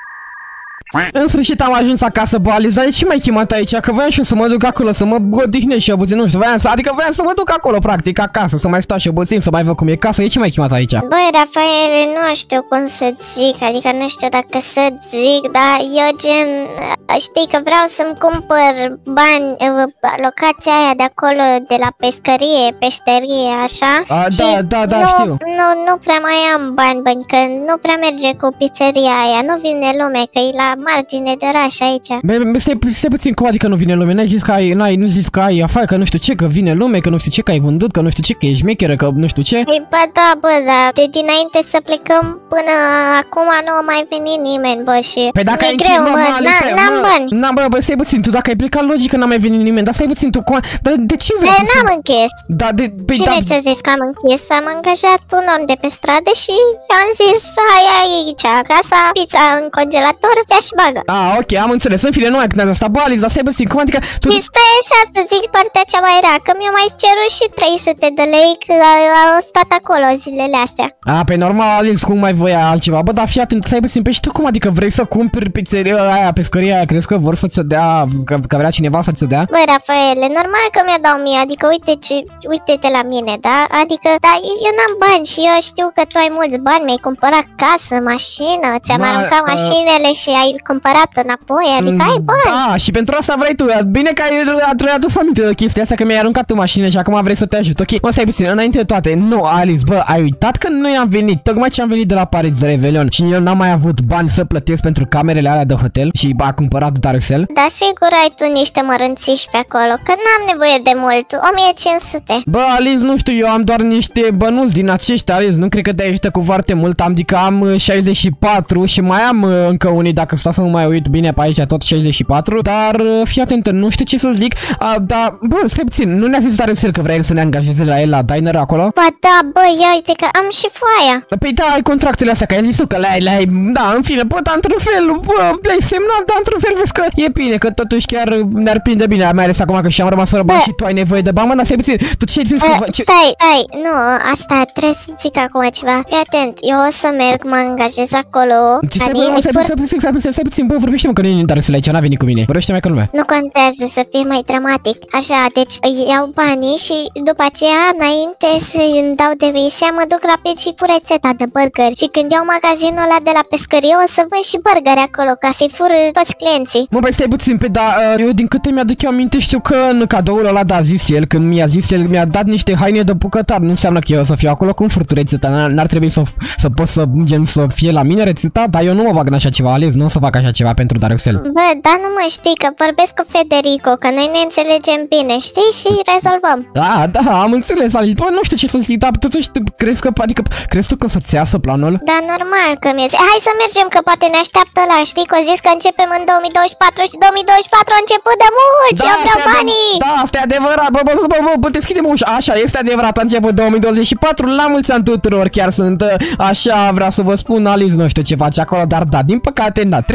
În sfârșit am ajuns acasă, bă, Alice, dar de ce m-ai chemat aici? Că voiam și eu să mă duc acolo, să mă odihnesc și eu puțin, nu știu, voiam să, adică voiam să mă duc acolo, practic, acasă, să mai stau și eu puțin, să mai văd cum e casa, de ce m-ai chemat aici? Băi, Rafaele, nu știu cum să-ți zic, adică nu știu dacă să-ți zic, dar eu gen, știi că vreau să-mi cumpăr bani, locația aia de acolo, de la pescărie, peșterie, așa. A, da, da, da, nu, știu. Nu, nu prea mai am bani, bani, că nu prea merge cu pizzeria aia, nu vine lume, că e la margine de oraș aici. Bă, stai, stai puțin, cum adică nu vine lume? N-ai zis că ai, n-ai, nu zis că ai afară, că nu știu ce, că vine lume, că nu știu ce, că ai vândut, că nu știu ce, că ești șmecheră, că nu știu ce? Păi, bă, da, bă, da, de dinainte să plecăm până acum nu a mai venit nimeni, bă, și Păi dacă ai greu, închis, mă, n-am bani. N-am, bă, bă, stai puțin, tu dacă ai plecat logic că n-a mai venit nimeni, dar stai puțin, tu, dar de ce vrei? Păi, n-am închis. Da, de, păi, Cine da. ți-a zis că am închis? Am angajat un om de pe stradă și am zis, hai aici, acasă, pizza în congelator, ia și bagă. Ah, ok, am înțeles, în fine, nu ai când asta, bă, Alice, dar stai puțin, cum adică tu... Și stai așa să zic partea cea mai rea, că mi-au mai cerut și trei sute de lei, că au stat acolo zilele astea. A, pe normal, Alice, cum mai voia altceva? Bă, dar fii atent, stai puțin, pe și tu cum adică vrei să cumperi pizzeria aia, pescăria aia, crezi că vor să ți-o dea, că, că vrea cineva să ți-o dea? Băi, Rafaele, normal că mi-a dau mie, adică uite ce, uite-te la mine, da? Adică, da, eu n-am bani și eu știu că tu ai mulți bani, mi-ai cumpărat casă, mașină, ți-am aruncat uh... mașinile și ai cumpărat înapoi, adică ai bani. Da, și pentru asta vrei tu, bine că ai adus aminte de chestia asta, că mi-ai aruncat tu mașină și acum vrei să te ajut, ok? Mă, stai puțin, înainte de toate, nu, Alice, bă, ai uitat că noi am venit, tocmai ce am venit de la Paris de Revelion și eu n-am mai avut bani să plătesc pentru camerele alea de hotel și a cumpărat Darusel? Da, sigur ai tu niște mărunțiși pe acolo, că n-am nevoie de mult, o mie cinci sute. Bă, Alice, nu știu, eu am doar niște bănuți din aceștia, Alice, nu cred că te ajută cu foarte mult, am adică am șaizeci și patru și mai am încă unii, dacă stau să nu mai uit bine pe aici, tot șaizeci și patru, dar fii atentă, nu știu ce să zic, a, dar, bă, stai puțin, nu ne-a zis Darusel că vrea el să ne angajeze la el la diner acolo? Ba da, bă, ia uite că am și foaia. Păi da, ai contractele astea, că ai zis tu că le-ai, le-ai, da, în fine, bă, dar într-un fel, bă, le-ai semnat, dar într-un fel vezi că e bine, că totuși chiar ne-ar prinde bine, mai ales acum că și-am rămas fără bani și tu ai nevoie de bani, mă, dar stai puțin, tu ce ai zis că... Ce... Stai, stai, nu, asta trebuie să zic acum ceva, fii atent, eu o să merg, mă angajez acolo. Ce stai, bă, stai puțin, stai puțin, stai puțin, stai puțin, bă, vorbește-mă că nu e Darusel aici, n-a venit cu mine, vorbește mai ca lumea. Nu contează să fie mai dramatic, așa, deci îi iau banii și după aceea, înainte să-i dau de misia, mă duc rapid și cu rețeta de burger și când iau magazinul ăla de la pescărie o să vând și burgeri acolo ca să-i fur toți clienții. Mă, băi, stai puțin, pe da, eu din câte mi-aduc eu aminte știu că în cadoul ăla, da, zis el, când mi-a zis el, mi-a dat niște haine de bucătar, nu înseamnă că eu o să fiu acolo cum furtu rețeta, n-ar trebui să, să pot să, gen, să fie la mine rețeta, dar eu nu mă bag în așa ceva, Ales, nu o să fac așa ceva pentru Darusel. Bă, dar nu mă știi că vorbesc cu Federico, că noi ne înțelegem bine, știi, și rezolvăm. Da, da, am înțeles, Alice, bă, nu știu ce să zic, dar totuși crezi că, adică, crezi tu că o să-ți iasă planul? Da, normal că mi-e. Hai să mergem, că poate ne așteaptă la, știi, că o zis că începem în două mii douăzeci și patru și două mii douăzeci și patru a început de mult și eu vreau banii! Da, asta e adevărat, bă, bă, bă, bă, bă, deschidem ușa, așa, este adevărat, a început două mii douăzeci și patru, la mulți ani tuturor, chiar sunt, așa, vreau să vă spun, Alice, nu știu ce face acolo, dar da, din păcate, da, trebuie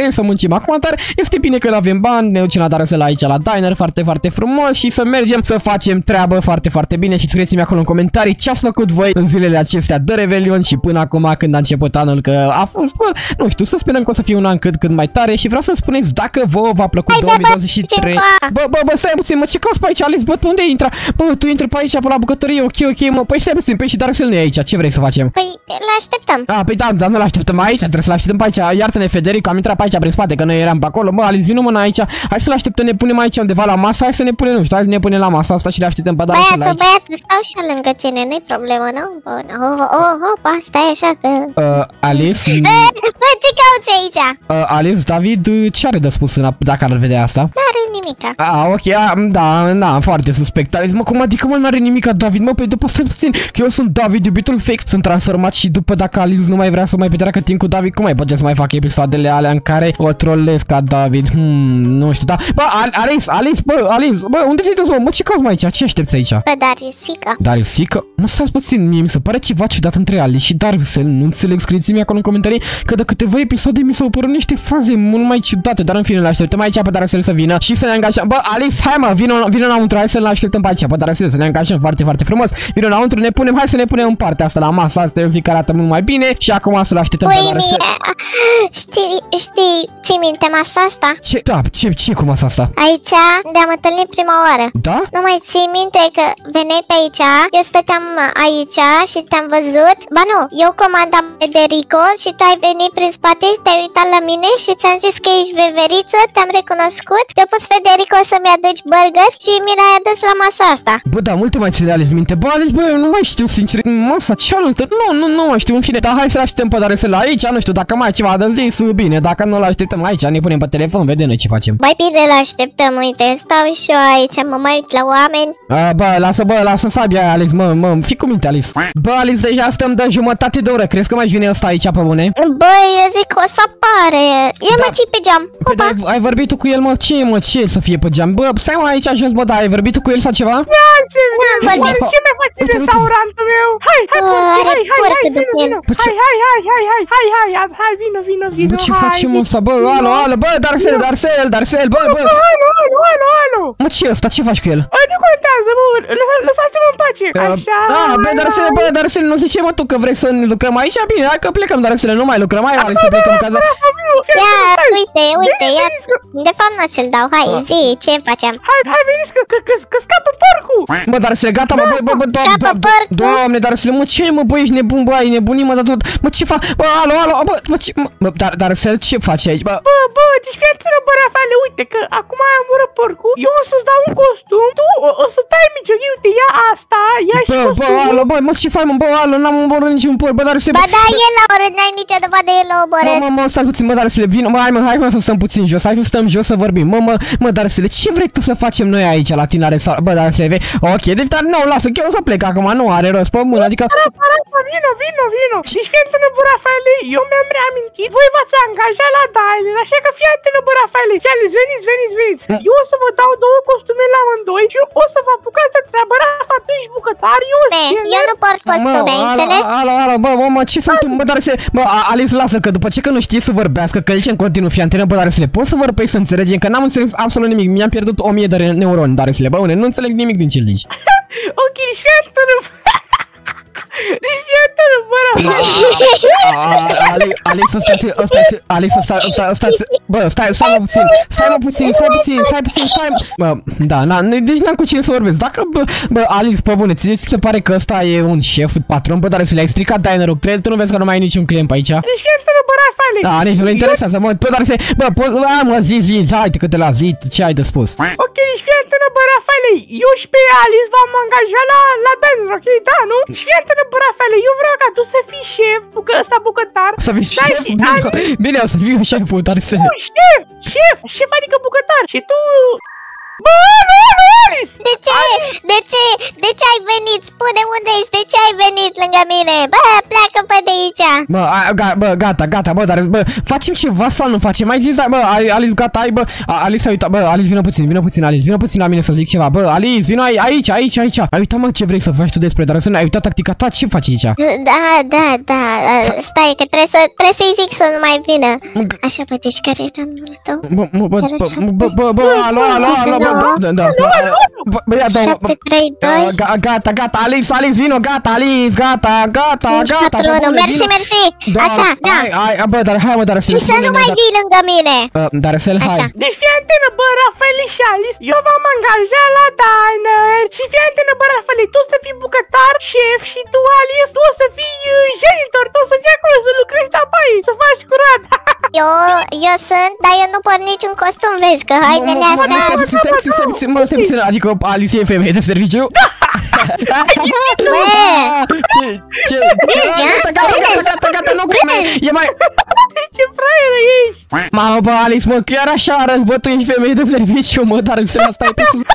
vrem să muncim acum, dar este bine că avem bani, ne ducem la Darusel aici la diner, foarte, foarte frumos și să mergem să facem treabă foarte, foarte bine și scrieți-mi acolo în comentarii ce ați făcut voi în zilele acestea de Revelion și până acum când a început anul, că a fost, bă, nu știu, să sperăm că o să fie un an cât cât mai tare și vreau să spuneți dacă vouă v-a plăcut două mii douăzeci și trei. Bă, bă, bă, stai puțin, mă, ce cauți pe aici, Alice, bă, unde intra? Bă, tu intri pe aici, pe la bucătărie, ok, ok, mă, păi stai puțin, păi și Darusel nu e aici, ce vrei să facem? Păi, l-așteptăm. A, păi da, dar nu l-așteptăm aici, trebuie să-l așteptăm pe aici, iartă-ne, Federico, am intrat pe aici prin spate, că noi eram pe acolo, bă, Alice, vină mă aici, hai să-l așteptăm, ne punem aici undeva la masă, hai să ne punem, nu știu, hai să ne punem la masă asta și le așteptăm pe Darusel aici. Băiatul, băiatul, stau și eu lângă tine, nu-i problemă, nu? Bun, oh, oh, oh, asta e așa că... Uh, Alice... Bă, ce cauți aici? Uh, Alice, David, ce are de spus în dacă ar vedea asta? N-are nimica. Ah, ok, a, da, da, foarte suspect. Alice, mă, cum adică mă, n-are nimica David, mă, păi după stai puțin, că eu sunt David, iubitul fake, sunt transformat și după dacă Alice nu mai vrea să mai petreacă timp cu David, cum mai poate să mai fac episoadele alea în care o trolesc ca David? Hmm, nu știu, da. Bă, Alice, Alice, bă, Alice, bă, unde te-ai dus, mă, mă, ce cauți mai aici? Ce aștepți aici? Bă, Dariusica. Dariusica? Mă, stați puțin, mie mi se pare ceva ciudat între Alice și Darusel, nu înțeleg, scrieți-mi acolo în comentarii că de câteva episoade mi s-au părut niște faze mult mai ciudate, dar în fine, le așteptăm aici pe Darusel să vină și să ne angajăm. Bă, Alice, hai mă, vină, vină înăuntru, hai să ne așteptăm pe aici pe Darusel, să ne angajăm foarte, foarte frumos. Vină înăuntru, ne punem, hai să ne punem în partea asta la masă, asta eu zic că arată mult mai bine și acum să-l așteptăm pe Darusel. Știi, știi, ții minte masa asta? Ce? Da, ce, ce cu masa asta? Aici ne-am întâlnit prima oară. Da? Nu mai ții minte că veneai pe aici, eu stăteam aici și te-am văzut. Ba nu, eu comandam Federico și tu ai venit prin spate, te-ai uitat la mine și ți-am zis că ești veveriță, te-am recunoscut. Te-a pus Federico să-mi aduci burger și mi l-ai adus la masa asta. Bă, da, multe mai ține Alice minte. Bă, Alice, bă, eu nu mai știu, sincer, masa cealaltă, nu, nu, nu mai știu, în fine. Dar hai să-l așteptăm pe Darusel aici, nu știu, dacă mai ai ceva de zis, bine, dacă nu-l așteptăm aici, ne punem pe telefon, vedem noi ce facem. Mai bine l-așteptăm, uite, stau și eu aici, mă mai uit la oameni. A, bă, lasă, bă, lasă sabia aia, Alice, mă, mă, fii cu minte, Alice. Bă, Alice, deja stăm de jumătate de oră, crezi că mai vine ăsta aici pe bune? Bă, eu zic că o să apare. Ia mă, Da. ce pe geam. Păi, dar ai, ai vorbit tu cu el, mă, ce, mă, ce să fie pe geam? Bă, stai mă aici jos, bă, da, ai vorbit tu cu el sau ceva? Da, ce, N-am oare vorbit. ce mi-a face Uite, uite. restaurantul meu? Hai, hai, Bă, porci, are hai, hai, porcă hai, după vino, el. vino. Bă, ce- Hai, hai, hai, hai, hai, hai, hai, hai, hai, vino, vino, vino. Bă, ce hai, facem vino. ăsta? Bă, alo, alo, bă, Darusel, Darusel, Darusel, bă, bă. Alo, alo, alo, alo. Mă, ce e ăsta? Ce faci cu el? Bă, nu contează, bă, lăsa- lăsați-mă în pace. Așa. Ah, bă, Darusel, bă, Darusel, nu zice mă tu că vrei să ne lucrăm aici? Bine, hai că plecăm, Darusel, nu mai lucrăm, hai, hai să plecăm ca Ia, uite, uite, ia. De fapt nu ți-l dau, hai, zi, ce facem? Hai, hai, veniți că, că, că, că scapă porcul. Bă, Darusel, gata, mă, bă, bă, bă, doamne, Scapă doamne, porcul. doamne, Darusel, mă, ce, mă, bă, ești nebun, bă, ai nebunit, mă, dar tot, mă, ce fac? Bă, alo, alo, bă, mă, ce, mă, bă, Dar- Darusel, ce faci aici, bă? Bă, bă, deci fii atent, bă, Rafaele, uite că acum ai omorât porcul. Eu o să-ți dau un costum, tu o, o să tai miciochi, uite, ia asta, ia și Bă, bă, costumul. alo, bă, mă, ce faci, mă, bă, alo, n-am omorât niciun porc, bă, Darusel, Ba da, el la oră, n-ai nicio dovadă, el la Mă, oborât. mă, mă, stai puțin, mă, Darusel, vin, mă, hai, mă, hai, mă, să stăm puțin jos, hai să stăm jos să vorbim, mă, mă, mă, Darusel, ce vrei tu să facem noi aici la tine la restaurant? Bă, Darusel, vei, ok, deci, dar nu, lasă, că eu o să plec acum, nu are rost, pe mână, adică... Rafa, Rafa, vino, vino, vino. Deci fii atent, bă, Rafaele, eu mi-am reamintit, voi v-ați angajat la diner, așa că fii atent, bă, Rafaele. Cealiți, veniți, veniți, veniți. Eu o să vă dau două costume la amândoi și o să vă apucați de treabă. Rafa, tu ești bucătar, eu Be, sunt eu nu port costume, ai înțeles? alo, alo, bă, mă, mă, ce se întâmplă, bă, Darusel, bă, A- Alice, lasă că după ce că nu știe să vorbească, că el ce în continuu fie antenă, bă, Darusel, poți să vorbesc să înțelegem, că n-am înțeles absolut nimic, mi-am pierdut o mie de neuroni, Darusel, bă, une, nu înțeleg nimic din ce zici. Ok, deci fii atent, deci fii atent, bă, Rafaele. Alice, Alice, ăsta, ăsta, Alice, ăsta, ăsta, ăsta, bă, stai, stai mă puțin, stai mă puțin, stai puțin, stai puțin, stai, bă, da, na, deci n-am cu cine să vorbesc, dacă, bă, bă, Alice, pe bune, ți se pare că ăsta e un șef, patron, bă, dar să le-ai stricat dinerul, cred, tu nu vezi că nu mai ai niciun client pe aici? Deci fii atent, bă, Rafaele. Da, nici nu-l interesează, mă, bă, dar să, bă, po, a, mă, zi, zi, haide că te la zi, ce ai de spus? Ok, deci fii atent, bă, Rafaele. Eu și pe Alice v-am angajat la, la diner, ok, da, nu? Și fii atent, bă, Rafaele, eu vreau ca tu să fii șef, bucă, ăsta bucătar. Să fii Da, șef, și bine, Alice- bine, o să fiu șeful, dar să... Nu, șef, șef, șef adică bucătar. Și tu... Bă, nu, nu, Alice! De ce? De ce? De ce ai venit? Spune unde ești, de ce ai venit lângă mine? Bă, pleacă pe de aici! Bă, a, ga, bă, gata, gata, bă, dar, bă, facem ceva sau nu facem? Ai zis, da, bă, Alice, gata, ai, bă, Alice a uitat, bă, Alice, vină puțin, vină puțin, Alice, vină puțin la mine să zic ceva, bă, Alice, vină aici, aici, aici, ai uitat, mă, ce vrei să faci tu despre, dar să nu ai uitat tactica ta, ce faci aici? Da, da, da, stai că trebuie să, trebuie să-i zic să nu mai vină. Așa, bă, deci care e domnul tău? Bă, bă, bă, bă, bă, bă, alo, alo, alo, bă, da, da, bă, bă, ia, dau, șapte trei doi gata, gata, Alice, Alice, vino, gata, Alice, gata, gata, gata, mersi, mersi, așa, da. Hai, bă, dar hai, mă, dar să și să nu mai vii lângă mine. Dar să-l hai. Deci fii antenă, bă, Rafael și Alice, eu v-am angajat la diner. Și fii antenă, bă, Rafael, tu o să fii bucătar, șef și tu, Alice, tu o să fii janitor, tu o să fii acolo să lucrezi la baie, să faci curat. Eu, eu sunt, dar eu nu port niciun costum, vezi că hainele astea... Mă, stai puțin, adică Alice e femeie de serviciu? Bă! Ce? Gata, gata, gata, gata, gata, nu că e mai... Ce fraieră ești! Mamă, bă, Alice, mă, chiar așa arăt, bă, tu ești femeie de serviciu, mă, dar înseamnă asta e pe sus.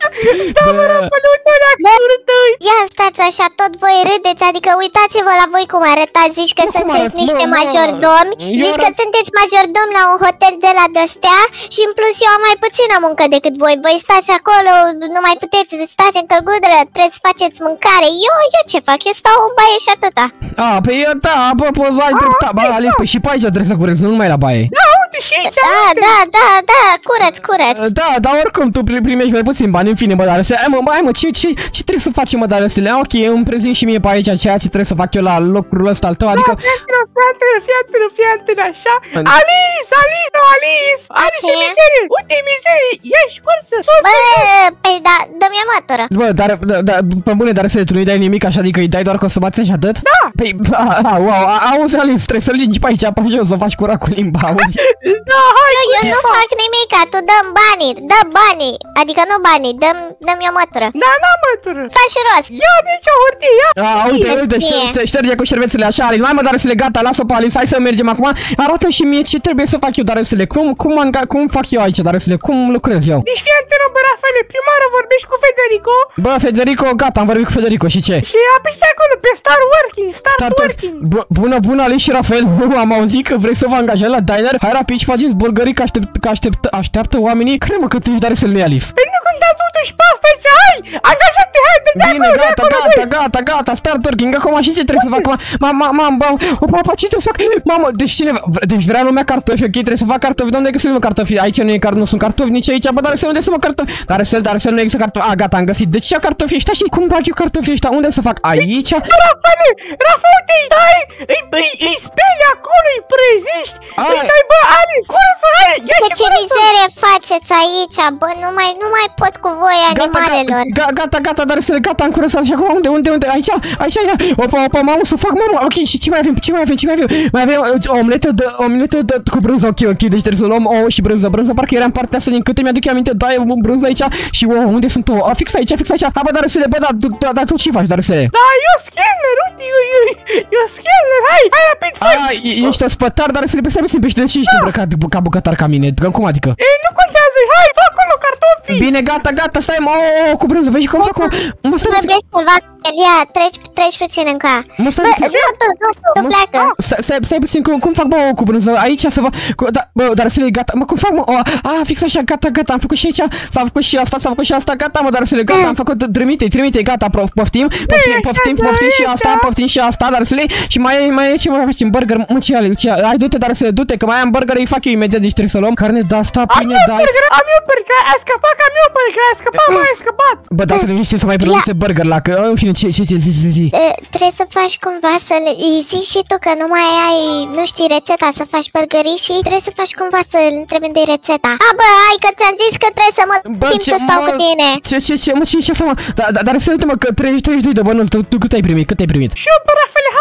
Da, mă, Rafael, uite la actorul tău! Ia stați așa, tot voi râdeți, adică uitați-vă la voi cum arătați, zici că sunteți niște majordomi, zici că sunteți majordomi la un hotel de la de-astea și în plus eu am mai puțină muncă decât voi, voi stați acolo, nu mai puteți, stați în călgudră, trebuie să faceți mâncare, eu, eu ce fac, eu stau în baie și atâta. A, păi da, bă, bă, ai dreptate, bă, Alice, păi și pe aici trebuie să curăț, nu numai la baie. Da, uite și aici! Da, da, da, da, curăț, curăț. Da, dar oricum tu primești mai puțin bani, în fine, mă, dar să, mă, mai, mă, ce, ce, ce trebuie să facem, mă, dar să le ok, îmi prezint și mie pe aici ceea ce trebuie să fac eu la locul ăsta al tău, adică... Da, fii antenă, fii antenă, fii antenă, așa. Alice, Alice, no, Alice, Alice, e mizerie, uite, e mizerie, ești cursă, sus, Bă, păi da, dă-mi o mătură. Bă, dar, da, pe bune, dar să tu nu-i dai nimic, așa, adică îi dai doar că o să bați și atât? Da. Păi, a, wow, auzi, Alice, trebuie să lingi pe aici, pe jos, să faci curat cu limba, auzi? Da, hai, Eu, eu nu fac nimica, tu dăm banii, dă banii, adică nu banii, dăm, dă-mi o mătură. Da, n-am mătură. Faci rost. Ia de aici o hârtie, ia. A, uite, uite, șterge, șterge cu șervețele așa, Alice, mai mă, dar să le gata, lasă pe Alice, hai să mergem acum, arată și mie ce trebuie să fac eu, dar să le, cum, cum, cum fac eu aici, dar să le, cum lucrez eu? Deci fii antenă, bă, Rafael, prima oară vorbești cu Federico. Bă, Federico, gata, am vorbit cu Federico și ce? Și apeși acolo pe Start Working, Start, Start Working. Bună, bună, Alice și Rafael, am auzit că vrei să vă angajați la diner, hai rapid și faceți burgerii că aștept, că aștept, așteaptă oamenii, cremă că tu ești dar să nu Alice. Păi nu contează, uite și pe asta aici, hai, angajate, hai, de Bine, gata, gata, gata, gata, Start Working, acum și ce trebuie să fac, mama, mama, mama, opa, ce trebuie să fac, mamă, deci cine, deci vrea lumea cartofi, ok, trebuie să fac cartofi, de unde găsim cartofi, aici nu e car, nu sunt cartofi, nici aici, bă, dar să unde să mă cartofi, dar să, dar să nu există cartofi, a, gata, am găsit, deci ce cartofi ăștia și cum fac eu cartofi ăștia, unde să fac, aici? Rafael, Rafael, uite, îi dai, îi, îi, îi speli acolo, îi preziști, îi dai, bă, Alice, curăță, hai, ia Că și ce mizerie faceți aici, bă, nu mai, nu mai pot cu voi, animalelor. Gata, gata, gata, dar să gata, am curățat și acum, unde, unde, unde, aici, aici, aici, opa, opa, mamă, să fac, mamă, ok, și ce mai avem, ce mai avem, ce mai avem, mai avem o omletă de, omletă de, cu brânză, ok, ok, deci trebuie să luăm ouă și brânză, brânză, parcă era în partea asta din câte mi-aduc aminte, da, e brânză aici și ouă, unde sunt ouă, a, fix aici, fix aici, a, bă, dar să le, bă, dar, dar tu ce faci, dar să le? Da, eu scanner, uite, eu, eu, eu scanner, hai, hai, rapid, fă! A, ești ospătar, dar să le peste peste pește, de ce ești îmbrăcat ca bucătar ca mine, cum adică? Ei, nu contează, hai, fă acolo cartofi! Bine, gata, gata, stai, mă, ouă, cu brânză, vezi cum fac o, mă, stai, Vorbești ceva, Elia, treci, treci puțin în ca. mă, stai, Bă, nu, tu, nu, tu, pleacă. Stai, stai, stai puțin, cum, cum fac, bă, ouă cu brânză, aici să vă, da, bă, dar să le, gata, mă, cum fac, mă, o, a, fix așa, gata, gata, am făcut și aici, s-a făcut și asta, s-a făcut și asta, gata, mă, dar să le, gata, am făcut, trimite, trimite, gata, poftim, poftim, poftim, poftim și asta, poftim și asta, dar să le, și mai e, mai e, ce mai facem, burger, mă, ce ale, ce, hai, du-te, dar să le, du-te, că mai am burger, îi fac eu imediat, deci trebuie să luăm carne de asta, pâine, dai. Am eu burger, a scăpat, am eu burger, a scăpat, mă, a scăpat. Bă, da, să le niște să mai produce burger la, că, în fine, ce, ce, ce, ce, ce, ce. Trebuie să faci cumva să le zici și tu că nu mai ai, nu știi rețeta să faci burgerii și trebuie să faci cumva să îl întrebi de rețeta. A, bă, hai că ți-am zis că trebuie să mă timp să stau cu tine. Ce, ce, ce, mă, ce, ce asta, mă, dar, dar să uite, mă, că treizeci, treizeci de doi de bănuți, tu, tu cât ai primit, cât ai primit? Și eu, bă, Rafael, hai,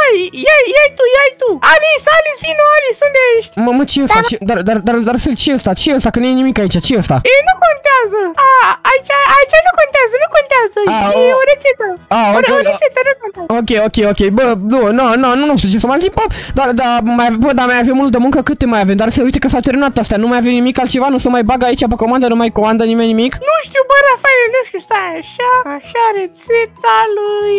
Iai, iai tu, iai tu. Alice, Alice, vino, Alice, unde ești? Mă, mă, ce e ăsta? Ce- Dar, dar, dar, dar, dar, ce e ăsta? Ce e ăsta? Că nu e nimic aici, ce e ăsta? E, nu contează. A, aici, aici nu contează, nu contează. A, E o- o rețetă. A, O, ok, o rețetă, nu contează. Ok, ok, ok, bă, nu, nu, nu, nu, nu știu ce să mai zic, bă, dar, dar, mai, bă, dar mai avem mult de muncă, câte mai avem, dar să uite că s-a terminat astea, nu mai avem nimic altceva, nu se mai bagă aici pe comandă, nu mai comandă nimeni nimic. Nu știu, bă, Rafael, nu știu, stai așa, așa, rețeta lui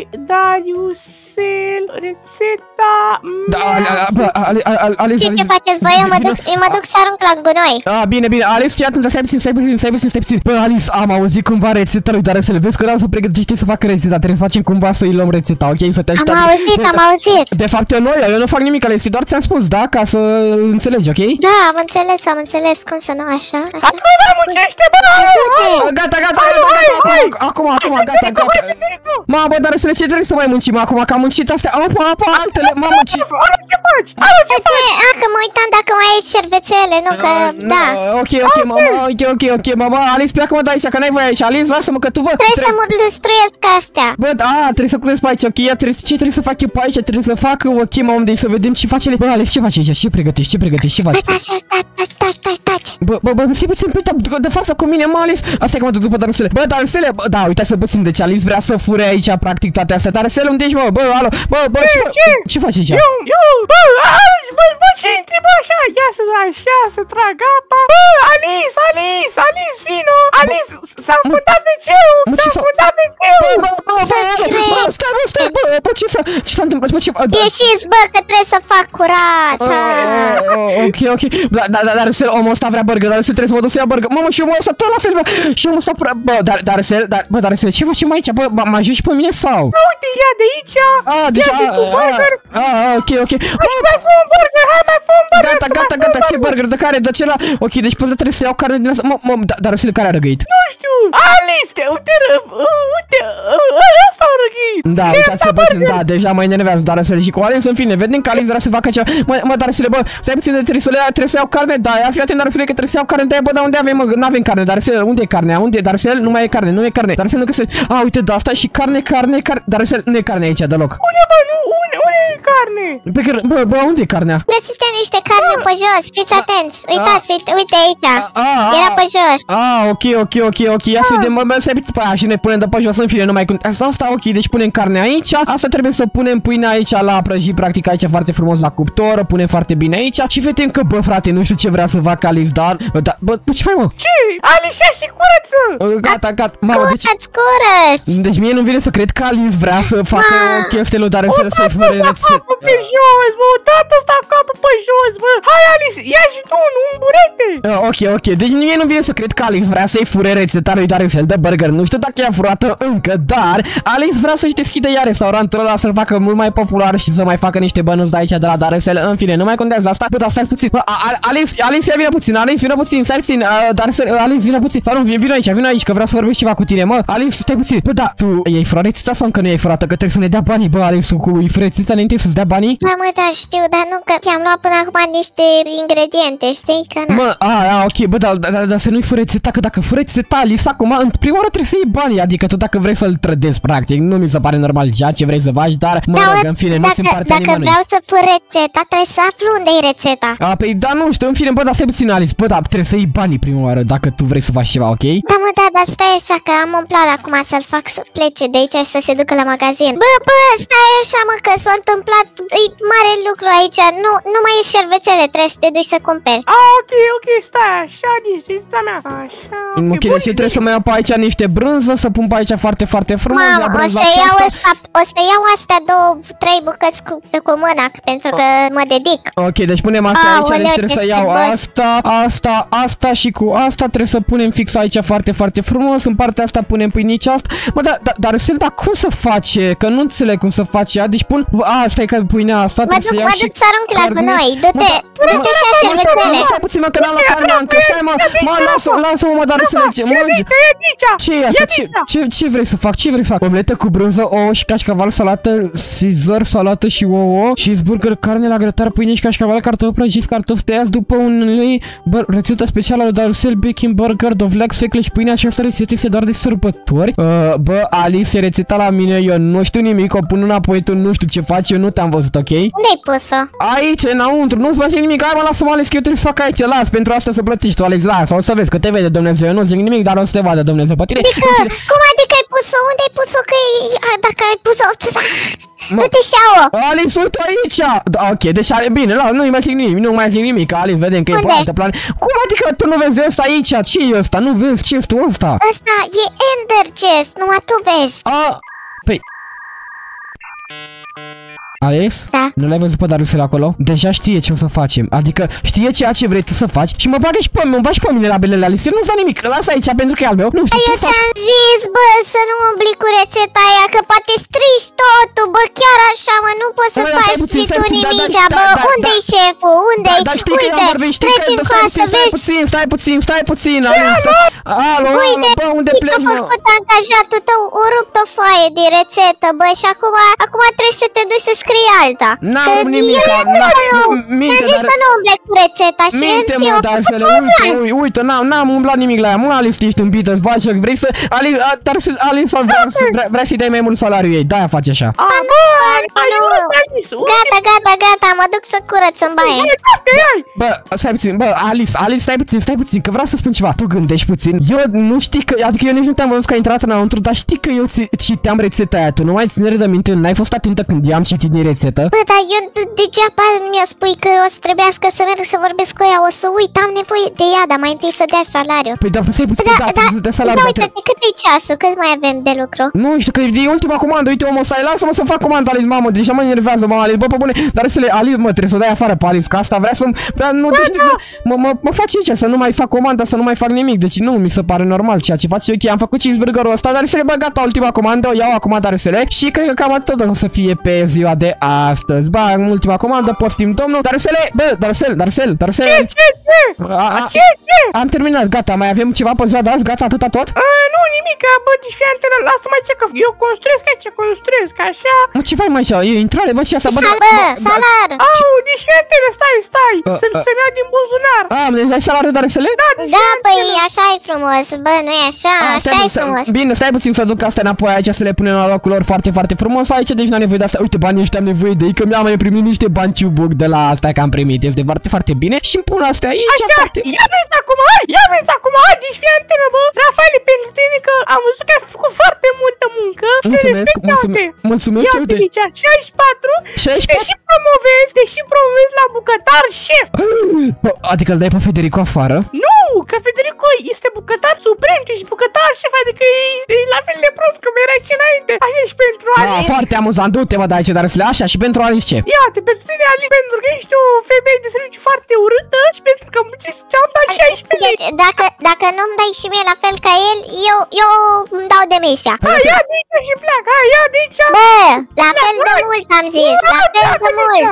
Dariusel, rețeta Da, mea. a- a- bă, Ale- Ale- Ale- Alice, Și ce Alice. faceți voi? Eu mă duc, eu mă duc să arunc la gunoi. Ah, bine, bine, Alice, fii atent, stai puțin, stai puțin, stai puțin, stai puțin. Bă, Alice, am auzit cumva rețeta lui, dar să le vezi că vreau să pregătește să facă rețeta, trebuie să facem cumva să-i luăm rețeta, ok? Să te așteptăm. Am auzit, am auzit. De fapt, eu nu, eu nu fac nimic, Alice, doar ți-am spus, da, ca să înțelegi, ok? Da, am înțeles, am înțeles, cum să nu așa? Așa. Hai, bă, da, muncește, bă, hai, hai. Ah, Gata, gata, Hai, gata, hai, gata, hai. acum, acum, acum, Hai, gata, Federico, gata. hai, Federico. Mamă, dar să le ce trebuie să mai muncim acum, că am muncit astea, apa, apa, altele, mamă, ce... Alo, ce faci? Alo, ce Ce? A, că mă uitam dacă mai ai șervețele, nu că... Ah, Da. Ok, ok, mama, ok, ok, ok, mama, Alice, pleacă-mă de aici, că n-ai voie aici, Alice, lasă-mă că tu, bă, Trebuie să mă lustruiesc astea. Bă, da, trebuie să cureți pe aici, ok, ia, trebuie, ce trebuie să fac eu pe aici, trebuie să fac o chemă unde să vedem ce face. Bă, Alex, ce faci aici, ce pregătești, ce pregătești, ce faci? Așa, stai, stai, stai, stai, stai. Bă, bă, bă, stai puțin, uite, de față cu mine, mă, Alex, asta e că mă duc după Darusele. Bă, Darusele, bă, da, uite să puțin, deci Alice vrea să fure aici, practic, toate astea. Darusele, unde ești, bă, bă, alo, bă, bă, ce, ce? ce faci aici? Eu, eu, bă, Alice, bă, bă, ce intri, bă, așa, ia să, așa, să trag apa. Bă, Alice, Alice, Alice, vino. Alice, s-a înfundat pe ceu, mă, ce s-a s-a- înfundat pe ceu. Bă, bă, bă, bă, alo, bă, stai, bă, stai, bă, bă, ce s-a, ce s-a întâmplat, bă, ce, bă, da- Ieșiți, bă, că trebuie să fac curat. Ah, ah, Ok, ok. Da, da, da, Darusel, omul ăsta vrea burger, Darusel trebuie să mă duc să ia burger. Mamă, și omul ăsta tot la fel vrea. Și omul ăsta prea... Bă, Dar- Darusel, Dar- bă, Darusel, ce facem aici? Bă, mă ajungi și pe mine sau? Uite, ia de aici. Ah, deci, ia de ah, cu burger. ah, ah, ok, ok. Bă, Mai fă un burger, hai, mai fă un burger. gata, gata, gata, ce burger, de care, de cela? Ok, deci până trebuie să iau carne din asta. Mă, mă, Da- Darusel, care a răgăit? Nu știu, Alice, te, uite, ră- uite, ă- ăsta a răghit. Da, uitați să puțin, da, deja mă enervează Darusel și cu Alice, în fine, vedem că Alice vrea să facă ceva. Mă, mă, Darusel, bă, stai puțin, de trebuie să le ia, trebuie să iau carne, da, ia, fii atent, Darusel, că trebuie să iau carne, da, bă, dar unde avem, mă, n-avem carne, Darusel, unde e carnea, unde e, Darusel, nu mai e carne, nu e carne, Darusel, nu găsesc, a, uite, da, asta și carne, carne, carne, Darusel, nu e carne aici deloc. Unde, bă, nu, unde, unde e carne? Pe care, bă, bă, unde e carnea? Găsiți niște carne pe jos, fiți atenți. Uitați, uite, uite aici. Ah, Era pe jos. Ah, ok, ok, ok, ok, ia să vedem, mă, mă, stai pe aia și ne punem de pe jos, în fine, nu mai cont. Asta, asta, ok, deci punem carne aici, asta trebuie să punem pâine aici la prăjit, practic aici foarte frumos la cuptor, o punem foarte bine aici și vedem că, bă, frate, nu știu ce vrea să facă Alice, dar, bă, da, bă, bă, ce faci, mă? Ce? Alice, ia și curăță. Gata, gata, mamă, deci, Curăț, curăț. deci mie nu vine să cred că Alice vrea să facă o chestie lui Darusel să-i fure rețe. Capă pe jos, bă, tată ăsta capă pe jos, bă. Hai, Alice, ia și tu un, un burete. Uh, Ok, ok, deci mie nu vine să cred că Alice vrea să-i fure rețeta lui Darusel de burger. Nu știu dacă i-a furată încă, dar Alice vrea să-și deschide iar restaurantul ăla, să-l facă mult mai popular și să mai facă niște bănuți de aici de la Darusel. În fine, nu mai contează asta. Bă, dar stai puțin. Bă, A- A- Alice, Alice, ia vină puțin. Alice, vină puțin. Stai puțin. Uh, Darusel, uh, Alice, vină puțin. Sau nu, vin- vină aici, vină aici, că vreau să vorbesc ceva cu tine, mă. Alice, stai puțin. Bă, da, tu i-ai furat rețeta sau încă nu i-ai furată? Că trebuie să ne dea banii, bă, Alice, cu rețeta înainte să-ți dea banii? Da, mă, da, știu, dar nu că am luat până acum niște ingrediente, știi că na. Mă, a, a, ok, bă, dar da, da, da, să nu-i furi rețeta, că dacă furi rețeta, Alice, acum, în prima oară trebuie să iei banii, adică tu dacă vrei să-l trădezi, practic, nu mi se pare normal ceea ce vrei să faci, dar, mă Da, rog, mă, în fine, nu dacă, se împarte dacă nimănui. vreau să pun rețeta, trebuie să aflu unde e rețeta. A, păi, da, nu știu, în fine, bă, dar stai puțin, Alice, bă, da, trebuie să iei banii prima oară, dacă tu vrei să faci ceva, ok? Da, mă, da, dar stai așa, că am un plan acum să-l fac să plece de aici și să se ducă la magazin. Bă, bă, stai așa, mă, că s-a întâmplat, e mare lucru aici, nu, nu mai e șervețele, trebuie să te duci să cumperi. Ah, ok, ok, stai, așa, distanța mea. Așa, Ok, deci eu trebuie să mai iau pe aici niște brânză, să pun pe aici foarte, foarte frumos, Mamă, la o brânza să iau aceasta. asta, o să iau astea două, trei bucăți cu, cu mâna, pentru că mă dedic. Ok, deci punem asta Aoleu, aici, deci trebuie ce să iau schimbări. asta, asta, asta și cu asta trebuie să punem fix aici foarte, foarte frumos. În partea asta punem pâinici asta. Mă, dar, dar, dar, Sel, dar cum să face? Că nu înțeleg cum să face ea. Deci pun, a, stai că pâinea asta Mă trebuie duc, să mă iau și duc să arunc la carne. gunoi, Du-te, du-te și așa, vețele. Stai puțin, mă, că n-am la carnea încă, stai, mă, mă, lasă, lasă-mă, mă, dar să le ce, mă, ce e asta, ce, ce, ce vrei să fac, ce vrei să fac? Omletă cu brânză, ouă și cașcaval, salată, Caesar, salată și ouă, cheeseburger, carne la grătar, pâine și cașcaval, cartofi prăjiți, cartofi tăiați, după un ulei, bă, rețeta specială de Darusel, bacon, burger, dovleac, fecle și pâine, această rețetă este doar de sărbători. Uh, bă, Alice, e rețeta la mine, eu nu știu nimic, o pun înapoi, tu nu știu ce faci, eu nu te-am văzut, ok? Unde-ai pus-o? Aici, înăuntru, nu-ți mai zic nimic, hai mă, lasă-mă, Alex, că eu trebuie să fac aici, las, pentru asta să plătești tu, Alex, las, o să vezi, că te vede Dumnezeu, eu nu zic nimic, dar o să te vadă Dumnezeu pe tine. Adică, cum adică ai pus-o? Unde ai pus-o? Că e... dacă ai pus-o... Du-te și ia-o! Alice, uite aici! Da, ok, deci, bine, la, nu-i mai zic nimic, nu mai zic nimic, Alice, vedem că e pe altă plan. Cum adică tu nu vezi ăsta aici? Ce e ăsta? Nu vezi chestul ăsta? Ăsta e Ender Chest, numai tu vezi. A, păi... Alex? Da. Nu l-ai văzut pe Darusel acolo? Deja știe ce o să facem. Adică știe ceea ce vrei tu să faci și mă bagă și pe mine, mă bagi pe mine la belele Alice. Eu nu fac nimic, lasă aici pentru că e al meu. Nu știu, eu ți-am zis, bă, să nu umbli cu rețeta aia, că poate strici totul, bă, chiar așa, mă, nu poți să faci și tu nimic, bă, unde-i șeful, unde-i? Dar știi că eu am vorbit, știi că stai puțin, stai puțin, stai puțin, stai puțin, Alice. Alo, bă, unde pleci, mă? Uite, a făcut angajatul tău, o rupt o foaie de rețetă, bă, și acum, acum trebuie să te duci să scrii alta. N-am nimic, minte, dar... să nu umble cu rețeta și minte, mă, Darusele, uite, uite, n-am umblat nimic la ea, mă, Alice, ești îmbită, îți bagi, vrei să... Alice, Alice, vrea să-i dai mai mult salariu ei, de-aia face așa. Gata, gata, gata, mă duc să curăț în baie. Bă, stai puțin, bă, Alice, Alice, stai puțin, stai puțin, că vreau să spun ceva. Tu gândești puțin, eu nu știi că, adică eu nici nu te-am văzut că ai intrat înăuntru, dar știi că eu citeam rețeta aia, tu nu mai ținere de minte, n-ai fost atentă când eu am citit din rețetă? Bă, dar eu degeaba mi-a spui că o să trebuiască să merg să vorbesc cu ea, o să uit, am nevoie de ea, dar mai întâi să dea salariu. Păi dar stai puțin, da, da, să dea salariu. Da, uite, cât e ceasul, cât mai avem de lucru? Nu știu, că e ultima comandă, uite, omul ăsta, lasă-mă să fac comandă, Alice, mamă, deja mă enervează, mă, Alice, bă, pe bune, dar să le, Alice, mă, trebuie să o dai afară pe Alice, că asta vrea să, vrea, nu, deci, mă, mă, mă face aici, să nu mai fac comanda, să nu mai fac nimic, deci nu mi se pare normal ceea ce face, ok, am făcut cheeseburgerul ăsta, dar să le bă, gata, ultima comandă, o iau acum, dar să le, și cred că cam atât o să fie pe ziua de astăzi, ba, ultima comandă, poftim, domnul, dar să le, bă, Darusel, Darusel, Darusel, Ce, ce, ce? Ce, ce? Am terminat, gata, mai avem ceva pe ziua de azi, gata, atâta tot? Nu, nimic, bă, deci fii antenă, lasă-mă ce că eu construiesc aici, construiesc, așa. Mă, ce faci mai așa? E intrare, bă, ce asta, bă, Bă, salar! Au, deci fii antenă, stai, stai, să-mi iau din buzunar. A, deci ai salariu, Darusel? Da, păi, așa e frumos, bă, nu e așa, așa e frumos. Bine, stai puțin să duc astea înapoi aici, să le punem la locul lor foarte, foarte frumos aici, deci n-am nevoie de asta. Uite, banii ăștia am nevoie de ei, că mi-am mai primit niște bani ciubuc de la asta că am primit, este foarte, foarte bine și îmi pun astea aici, așa, foarte... ia vezi acum, hai, ia vezi acum, hai, deci fii antenă, bă, Rafael, pentru tine că am văzut că ai făcut foarte multă muncă. Mulțumesc, mulțumesc, mulțumesc, uite. Ia șaizeci și patru, șaizeci și patru? deși promovezi, deși promovezi la bucătar șef. Adică îl dai pe Federico afară? Nu, că Federico este bucătar suprem, și bucătar șef, adică e la fel de prost cum era și înainte. Așa și pentru Alice. Da, foarte amuzant, du-te, mă, dai ce, dar să le așa și pentru Alice ce? Iată, pentru tine, Alice, pentru că ești o femeie de serviciu foarte urâtă și pentru că muncești ți-am dat șaisprezece lei. Deci, dacă, dacă nu-mi dai și mie la fel ca el, eu, eu îmi dau demisia. Hai, ia de aici și pleacă, hai, ia de aici. Bă, la fel de mult am zis, la fel de mult.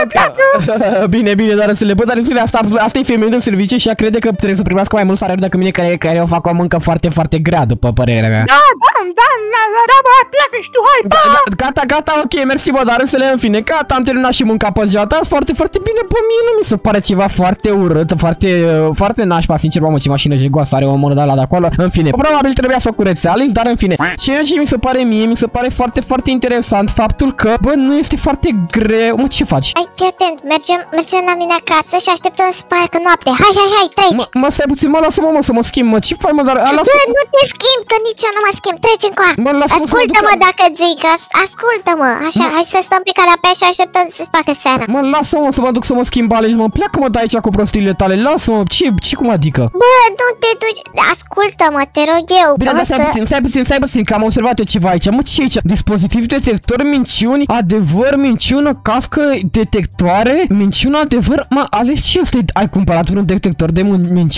Bine, bine, dar să le bă, dar să le, asta, asta e femeie de serviciu și ea crede că trebuie să primească mai mult salariu decât mine, care, care eu fac o muncă foarte, foarte grea, după părerea mea. Da, da, da, da, da, da, bă, pleacă și tu, hai, da, da, gata, gata, ok, mersi, bă, dar să le, în fine, gata, am terminat și munca pe ziua ta, foarte, foarte bine, bă, mie nu mi se pare ceva foarte urât, foarte, foarte nașpa, sincer, mamă, ce mașină jegoasă are o mână de ala de acolo, în fine, probabil trebuia să o curețe Alice, dar în fine, ceea ce mi se pare mie, mi se pare foarte, foarte interesant faptul că, bă, nu este foarte greu, mă, ce faci? Hai, fii atent, mergem, mergem la mine acasă și așteptăm să parcă noapte, hai, hai, hai, treci! Mă, mă, stai puțin, mă, lasă-mă, mă, să mă schimb, mă, ce faci, mă, dar, lasă... Bă, nu te schimb, că nici eu nu mă schimb, treci încoa! Ascultă-mă dacă zic, ascultă-mă, așa, hai să stăm pe canapea și așteptăm să-ți facă seara. Mă, lasă-mă să mă duc să mă schimb Alice, mă, pleacă-mă de aici cu prostiile tale, lasă-mă, ce, ce, cum adică? Bă, nu te duci, ascultă-mă, te rog eu. Bine, dar stai puțin, stai puțin, stai puțin, că am observat eu ceva aici, mă, ce e aici? Dispozitiv detector, minciuni, adevăr, minciună, cască detectoare, minciună, adevăr, mă, Alice, ce ăsta? Ai cumpărat vreun detector de minciuni?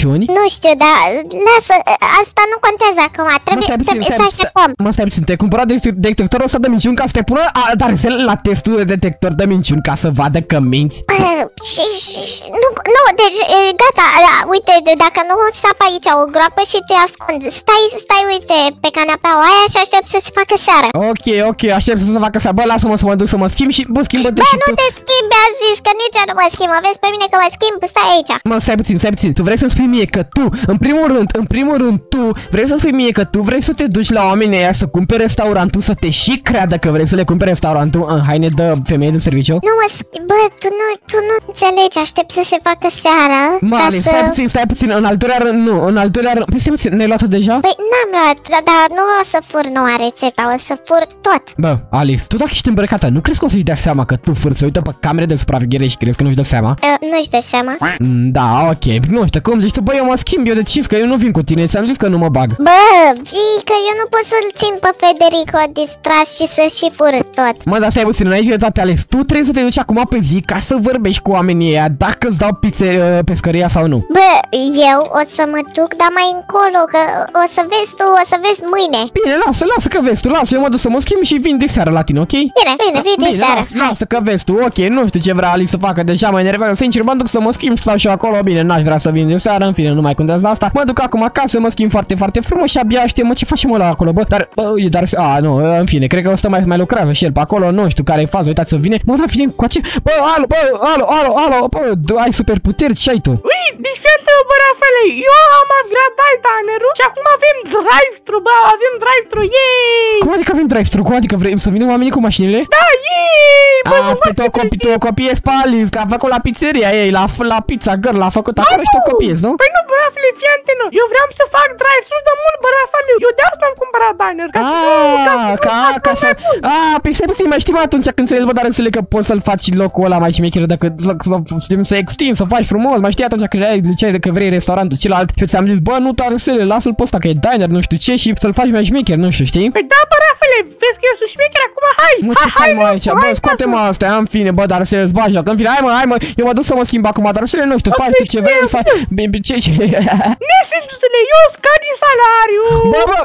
slăbiciuni? Nu știu, dar lasă, asta nu contează acum, trebuie stai puțin, să, stai, să stai, așteptăm. mă, stai puțin, te-ai cumpărat de- detectorul ăsta de minciuni ca să te pună a, dar să la testul de detector de minciuni ca să vadă că minți? Uh, și, și, și, nu, nu, deci, e, gata, a, uite, de, dacă nu sap aici o groapă și te ascund, stai, stai, uite, pe canapeaua aia și aștept să se facă seara. Ok, ok, aștept să se facă seara. Bă, lasă-mă să mă duc să mă schimb și, bă, schimbă-te Bă, și nu tu. te schimbi, a zis că nici eu nu mă schimb, vezi pe mine că mă schimb, stai aici. Mă, stai puțin, stai puțin. Tu vrei să-mi spui mie că tu, în primul rând, în primul rând, tu vrei să spui mie că tu vrei să te duci la oamenii aia să cumperi restaurantul, să te și creadă că vrei să le cumperi restaurantul în haine de femeie de serviciu? Nu mă schimb, bă, tu nu, tu nu înțelegi, aștept să se facă seara. Mă, ca Ale, să... stai puțin, stai puțin, în al doilea rând, nu, în al doilea rând, păi stai puțin, ne-ai luat-o deja? Păi n-am luat, dar, dar nu o să fur noua rețetă, o să fur tot. Bă, Alice, tu dacă ești îmbrăcată, nu crezi că o să-și dea seama că tu furi, se uită pe camere de supraveghere și crezi că nu-și dă seama? Uh, nu-și dă seama. Mm, da, ok, nu știu, cum zici tu, bă, eu mă schimb, eu decis că eu nu vin cu tine, ți-am zis că nu mă bag. Bă, vii că eu nu pot să-l țin pe Federico distras și să și fur tot. Mă, dar stai puțin, înainte de toate, Alex, tu trebuie să te duci acum pe zi ca să vorbești cu oamenii ăia dacă îți dau pizze, uh, pescăria sau nu. Bă, eu o să mă duc, dar mai încolo, că o să vezi tu, o să vezi mâine. Bine, lasă, lasă că vezi tu, lasă, eu mă duc să mă schimb și vin de seară la tine, ok? Bine, bine, vii de Bine, seară. lasă, lasă că vezi tu, ok, nu știu ce vrea Alice să facă, deja mă enervează, sincer, mă duc să mă schimb, stau și eu acolo, bine, n-aș vrea să vin de seară, în fine, nu mai contează asta. Mă duc acum acasă, mă schimb foarte, foarte frumos și abia aștept, mă, ce facem mă la acolo, bă? Dar, bă, e, dar, a, nu, în fine, cred că o să mai, mai lucrează și el pe acolo, nu știu care e faza, uitați să vine. Mă, dar vine cu ace... Bă, alo, bă, alo, alo, alo, bă, ai super puteri, ce ai tu? Ui, deci fiată, bă, Rafale, eu am upgradat diner-ul și acum avem drive-thru, bă, avem drive-thru, yay! Cum adică avem drive-thru? Cum adică vrem să vină oamenii cu mașinile? Da, yay! Bă, A, pe tu o copii, tu o copiezi pe Alice, că a făcut la pizzeria ei, la, la pizza girl, l-a făcut acolo și tu o copiezi, nu? Păi nu, bă, Rafale, fii antenă, eu vreau să fac drive-thru de mult, bă, Rafale, eu de asta am cumpărat diner, ca să Ah, ca, ca să... Ah, pe să puțin mai știm atunci când se dezbă, dar înțeleg că poți să-l faci locul ăla mai șmecher decât să, să, să, să extinzi, să faci frumos, mai știi atunci când ziceai că vrei restaurantul celălalt și ți-am zis, bă, nu te arăsele, lasă-l pe ăsta că e diner, nu știu ce și să-l faci mai șmecher, nu știu, știi? Păi da, bă, Rafale, vezi că eu sunt șmecher acum, hai! Mă, ce faci mă aici? Bă, scoate-mă astea, în fine, bă, dar să le-ți bagi joc, în fine, hai mă, hai mă, eu mă duc să mă schimb acum, dar să le nu știu, faci tu ce vrei, faci... Ce, ce... Nesimțule, eu scad din salariu! Bă, bă!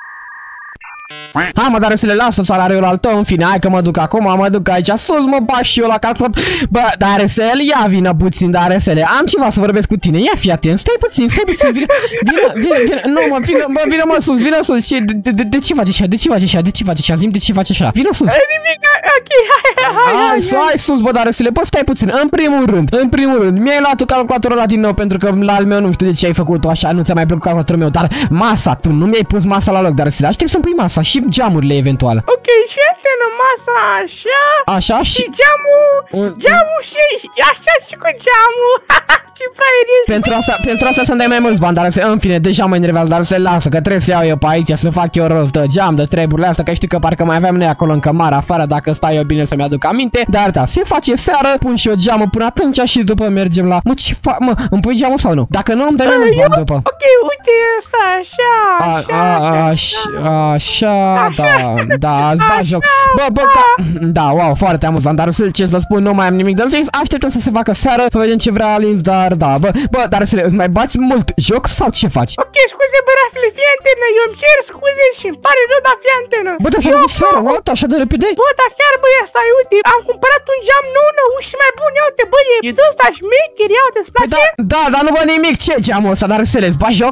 Hai mă, dar să le lasă salariul al tău, în fine, hai că mă duc acum, mă duc aici sus, mă bag și eu la calculat. Bă, dar R S L, ia vină puțin, dar R S L, am ceva să vorbesc cu tine, ia fii atent, stai puțin, stai puțin, vină, vină, vină, vină, nu mă, vină, bă, vină mă sus, vină sus, ce, de, de, de ce faci așa, de ce faci așa, de ce faci așa, zi-mi de ce faci așa, vină sus. Nimic, ok, hai, hai, hai, Hai, hai sus, bă, dar R S L, bă, stai puțin, în primul rând, în primul rând, mi-ai luat calculatorul ăla din nou, pentru că la al meu nu știu de ce ai făcut-o așa, nu ți-a mai plăcut calculatorul meu, dar masa, tu nu mi-ai pus masa la loc, dar R S L, aștept să-mi pui masa și geamurile eventual. ok, și înseamnă masa așa, Așa și... și geamul, Un- geamul și, așa și cu geamul, ce fraier ești. Pentru asta, pentru asta să-mi dai mai mulți bani, dar să, în fine, deja mă enervează, dar să lasă, că trebuie să iau eu pe aici, să fac eu rost de geam, de treburile astea, că știu că parcă mai aveam noi acolo în cămară afară, dacă stai eu bine să-mi aduc aminte, dar da, se face seară, pun și eu geamul până atunci și după mergem la... Mă, ce fac, mă, îmi pui geamul sau nu? Dacă nu, îmi dai mai mulți bani după. Ok, uite asta, așa, A, așa, a, așa, așa, da, da, îți bagi joc. Bă, bă, da, da, wow, foarte amuzant, dar ce să spun, nu mai am nimic de zis, așteptăm să se facă seară, să vedem ce vrea Alice, dar da, bă, bă, dar să le, îți mai bați mult joc sau ce faci? ok, scuze, bă, Rafale, fii antenă, eu îmi cer scuze și îmi pare rău, dar fii antenă. Bă, te-ai făcut seara, what, așa de repede? Bă, dar chiar, bă, asta, uite, am cumpărat un geam nou, nou și mai bun, ia uite, bă, e, e de ăsta șmecher, ia uite, îți Păi place? da, da, dar nu văd nimic, ce geamul ăsta, dar să le-ți bagi joc?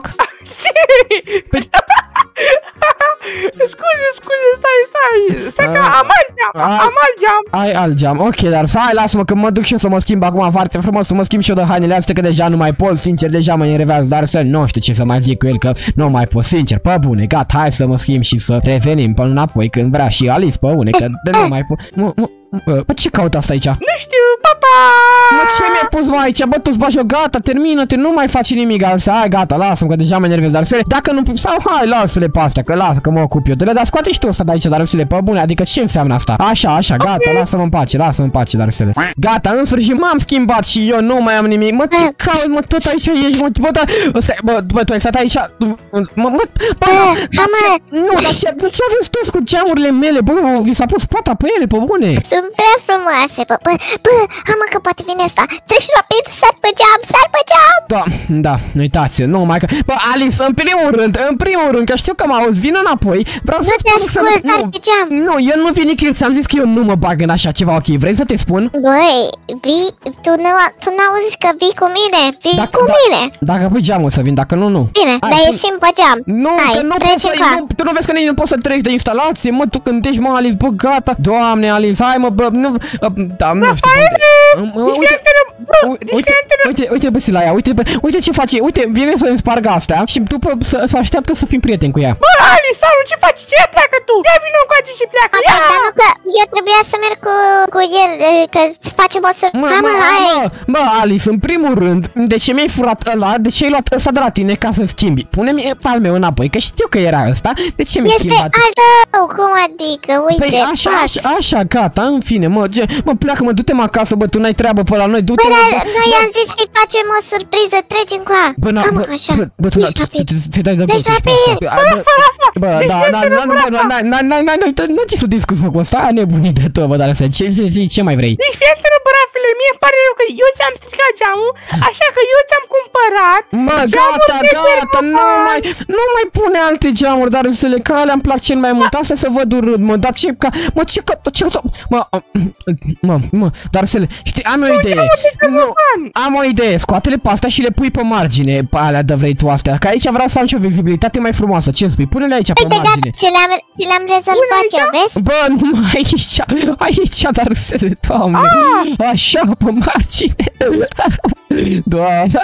Scuze, scuze, stai, stai, stai că am alt geam, am alt geam. Ai alt geam, ok, dar să hai, lasă-mă că mă duc și eu să mă schimb acum foarte frumos, să mă schimb și eu de hainele astea, că deja nu mai pot, sincer, deja mă enervează, dar să nu știu ce să mai zic cu el, că nu mai pot, sincer, pe bune, gata, hai să mă schimb și să revenim până înapoi când vrea și Alice, pe bune, că de nu mai pot, mă, mă, Bă, ce caută asta aici? Nu știu, papa! Mă, ce mi-ai pus mă aici? Bă, tu-ți bagi-o, gata, termină-te, nu mai faci nimic. Hai, gata, lasă-mă, că deja mă enervez, dar să le... Dacă nu... Sau, hai, lasă-le pe astea, că lasă, că mă ocup eu. Dar scoate și tu ăsta de aici, dar să le pe bune, adică ce înseamnă asta? Așa, așa, gata, okay. Lasă-mă în pace, lasă-mă în pace, dar să le... Gata, în sfârșit m-am schimbat și eu nu mai am nimic. Mă, ce cauți, mă, tot aici ești, mă, bă, da... Stai, bă, bă, tu ai stat aici... Mă, mă, bă, dar ce... Nu, dar ce... Ce aveți toți cu geamurile mele? Bă, vi s-a pus pata pe ele, pe bune? Sunt prea frumoase, bă, bă, bă, hai mă că poate vine asta. Treci rapid, sar pe geam, sar pe geam! Da, da, uitați, nu mai că... Bă, Alice, în primul rând, în primul rând, că știu că m-auzi, vin înapoi, vreau să spun să... Nu, nu, eu nu vin nicăieri, ți-am zis că eu nu mă bag în așa ceva, ok, vrei să te spun? Băi, vii, tu nu, tu n-auzi că vii cu mine, vii Dacă, cu da, mine! Dacă pe geamul să vin, dacă nu, nu. Bine, Hai, dar tu- ieșim pe geam. Nu, Hai, că nu poți să, treci încoa. nu, tu nu vezi că nici nu poți să treci de instalație, mă, tu gândești, mă, Alice, bă, gata. Doamne, Alice, hai, mă, bă, nu, uh, da, nu știu. Bă, uite, uite, uite, uite, bă, Silaia, uite, bă, uite ce face, uite, vine să-mi spargă astea și după să, să așteaptă să fim prieteni cu ea. Bă, Alice, Saru, ce faci? Ce pleacă tu? Ia vină încoace și pleacă. Dar nu că eu trebuia să merg cu, cu el, că îți facem o surpriză. Mă, mă, mă, mă, Alice, în primul rând, de ce mi-ai furat ăla, de ce ai luat ăsta de la tine ca să schimbi? Pune-mi al meu înapoi, că știu că era ăsta, de ce mi-ai Este schimbat? al tău, cum adică, uite, Păi așa, așa, așa, gata, în fine, mă, ce, mă, pleacă, mă, du-te mă acasă, bă, tu n-ai treabă pe la noi, du-te, Bă, mă, dar bă, noi bă, am zis că-i facem o surpriză, treci încoa. Bă, na, Am, bă, așa, bă, bă, tu, deci tu, rapid. tu, te dai de Deci gol, tu ești rapid. prost, bă, bă, da, da, da, nu, bă, n-ai, n-ai, n-ai, n-ai, n-ai, n-ai ce să discuți, mă, cu ăsta, ai nebunit de tot, bă, dar asta, ce, ce, ce, ce mai vrei? Deci fii atent, bă, Rafile, mie îmi pare rău că eu ți-am stricat geamul, așa că eu ți-am cumpărat Mă, geamul gata, de gata, nu mai, nu mai pune alte geamuri, dar să le ca alea îmi plac cel mai mult, astea să văd urât, mă, dar ce, ca, mă, ce, că, ce, mă, mă, mă, dar să le, știi, am o idee, nu, am o idee, scoate-le pe astea și le pui pe margine, pe alea de vrei tu astea, că aici vreau să am și o vizibilitate mai frumoasă, ce spui, pune-le aici pe Uite, gata, margine. ți le-am ți le-am rezolvat eu, vezi? Bă, numai aici, aici, dar să le, Doamne, așa, pe margine. Doamne,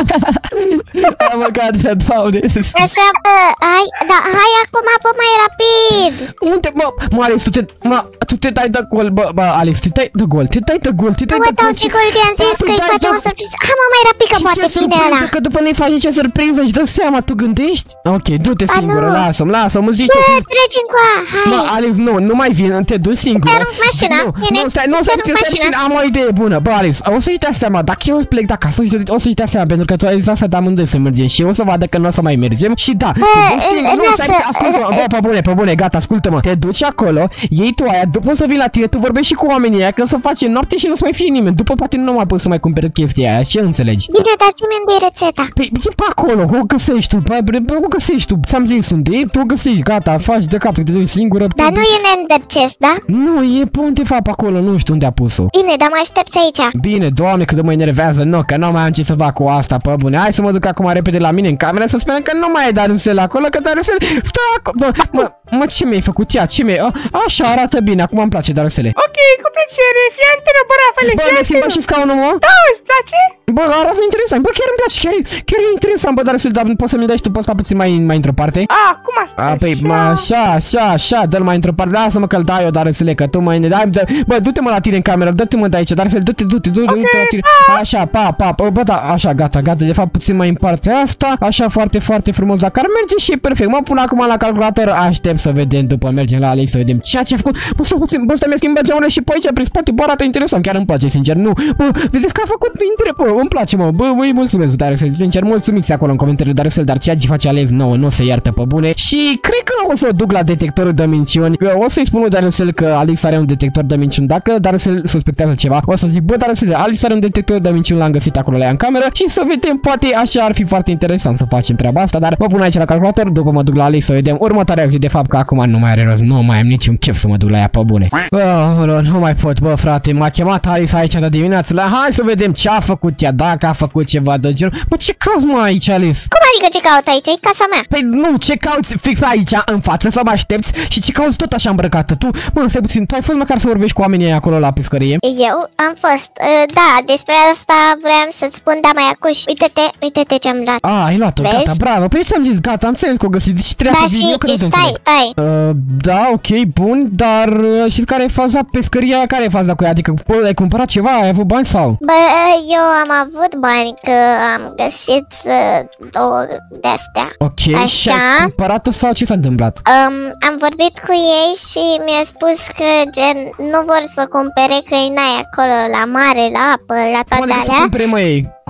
am măcat, Doamne. Așa, bă, hai, da, hai acum, bă, mai rapid. Unde, mă, mă, Alex, tu te, mă, tu te dai de gol, bă, bă, Alex, te dai de gol, te dai de gol, te dai Nu de mă dau gol. și gol, ți-am zis că-i facem o surpriză. Hai, mă, mai rapid, că Și poate ce ține ăla. surpriză, că după nu-i faci nicio surpriză, își dă seama, tu gândești? Ok, du-te Ba, singură, nu. lasă-mi, lasă-mi, îți zici tu. Bă, treci încoa, Mă, hai. Alex, nu, nu mai vin, te duci singură. Te arunc mașina, Nu, bine, nu, stai, nu, te stai, arunc stai, stai, mașina. puțin, am o idee bună. Bă, Alex, o să-și dea seama, dacă eu plec de acasă, o să-și dea seama, pentru că tu ai zis asta de amândoi să mergem și eu o să vadă că nu o să mai mergem. Și da, te duci singur, nu, stai, lasă, ascultă-mă, bă, pe bune, pe bune, gata, ascultă-mă. Te duci acolo, iei tu aia, după o să vii la tine, tu vorbești și cu oamenii aia, că să faci noapte și nu o să mai fie nimeni. După poate nu mai poți să mai cumperi chestia aia, ce înțelegi? Bine, dar zi-mi unde e rețeta. Păi, ce pe acolo, o găsești tu, bă, bă, o găsești tu, ți-am zis unde e, tu o găsești, gata, faci de cap, te duci singură. Dar nu e în Ender Chest, da? Nu, e pe undeva pe acolo, nu știu unde a pus-o. Bine, dar mă aștepți aici. Bine, Doamne, cât de mă enervează, nu, că nu mai am ce să fac cu asta, pe bune. Hai să mă duc acum repede la mine în cameră să spunem că nu mai e Darusel acolo, că Darusel stă acolo. Mă, mă, mă, ce mi-ai făcut ea? Ce mi-ai? A, așa arată bine, acum îmi place Darusele. Ok, cu plăcere, fii atent, bă, Rafile, Bă, fii mi-ai schimbat atent. și scaunul, mă? Da, îți place? Bă, arată interesant, bă, chiar îmi place, chiar, chiar e interesant, bă, Darusel, dar poți să-mi dai și tu pe ăsta puțin mai, mai într-o parte? A, cum asta? A, păi, mă, așa, așa, așa, dă-l mai într-o parte, lasă-mă că-l dai eu, Darusele, că tu mă dai, dă, bă, du-te mă la tine în cameră, dă-te mă de aici, Darusele, du-te, du-te, du-te, du-te la tine, așa, pa, pa, pa, bă, da, așa, gata, gata, de fapt puțin mai în partea asta, așa, foarte, foarte frumos, dacă ar merge și e perfect, mă pun acum la calculator, aștept să vedem, după mergem la Alex, să vedem ceea ce a făcut, bă, stai puțin, bă, stai, mi-a schimbat geamurile și pe aici, prin spate, bă, arată interesant, chiar îmi place, sincer, nu, bă, vedeți că a făcut interes, bă, îmi place, mă, bă, îi mulțumesc, Darusel, sincer, mulțumiți acolo în comentariile, Darusel, dar ceea ce face Alex nouă, nu se iartă pe bune și cred că o să o duc la detectorul de minciuni, o să-i spun lui Darusel că Alex are un detector de minciuni, dacă Darusel suspectează ceva, o să zic, bă, Darusel, Alex are un detector de minciuni, l-am găsit acolo la ea în cameră și să vedem, poate așa ar fi foarte interesant să facem treaba asta, dar mă pun aici la calculator, după mă duc la Alex să vedem următoarea zi, de fapt că acum nu mai are rost, nu mai am niciun chef să mă duc la ea pe bune. Oh, nu mai pot, bă, frate, m-a chemat Alex aici de dimineață, la hai să vedem ce a făcut ea, dacă a făcut ceva de genul. Mă, ce cauți, mă, aici, Alex? Cum adică ce caut aici? E casa mea. Păi nu, ce cauți fix aici, în față, să mă aștepți și ce cauți tot așa îmbrăcată? Tu, mă, stai puțin, tu ai fost măcar să vorbești cu oamenii acolo la pescărie? Eu am fost, uh, da, despre asta vreau să-ți spun, da, mai acuș. Uite-te, uite-te ce-am luat. Ah, ai luat-o, Vezi? gata, bravo. Păi ți-am zis, gata, am înțeles că o găsit, deci trebuia Da, să vin și, eu, că nu te stai, înțeleg. stai. Uh, da, ok, bun, dar uh, știți care e faza pescăria aia? Care e faza cu ea? Adică po- ai cumpărat ceva? Ai avut bani sau? Bă, eu am avut bani că am găsit uh, două de-astea. Ok, și Așa. ai cumpărat-o sau ce s-a întâmplat? Um, am vorbit cu ei și mi-a spus că gen nu vor să o cumpere, că e n-ai acolo la mare, la apă, la Cum toate adică să alea. cumpere, mă, ei?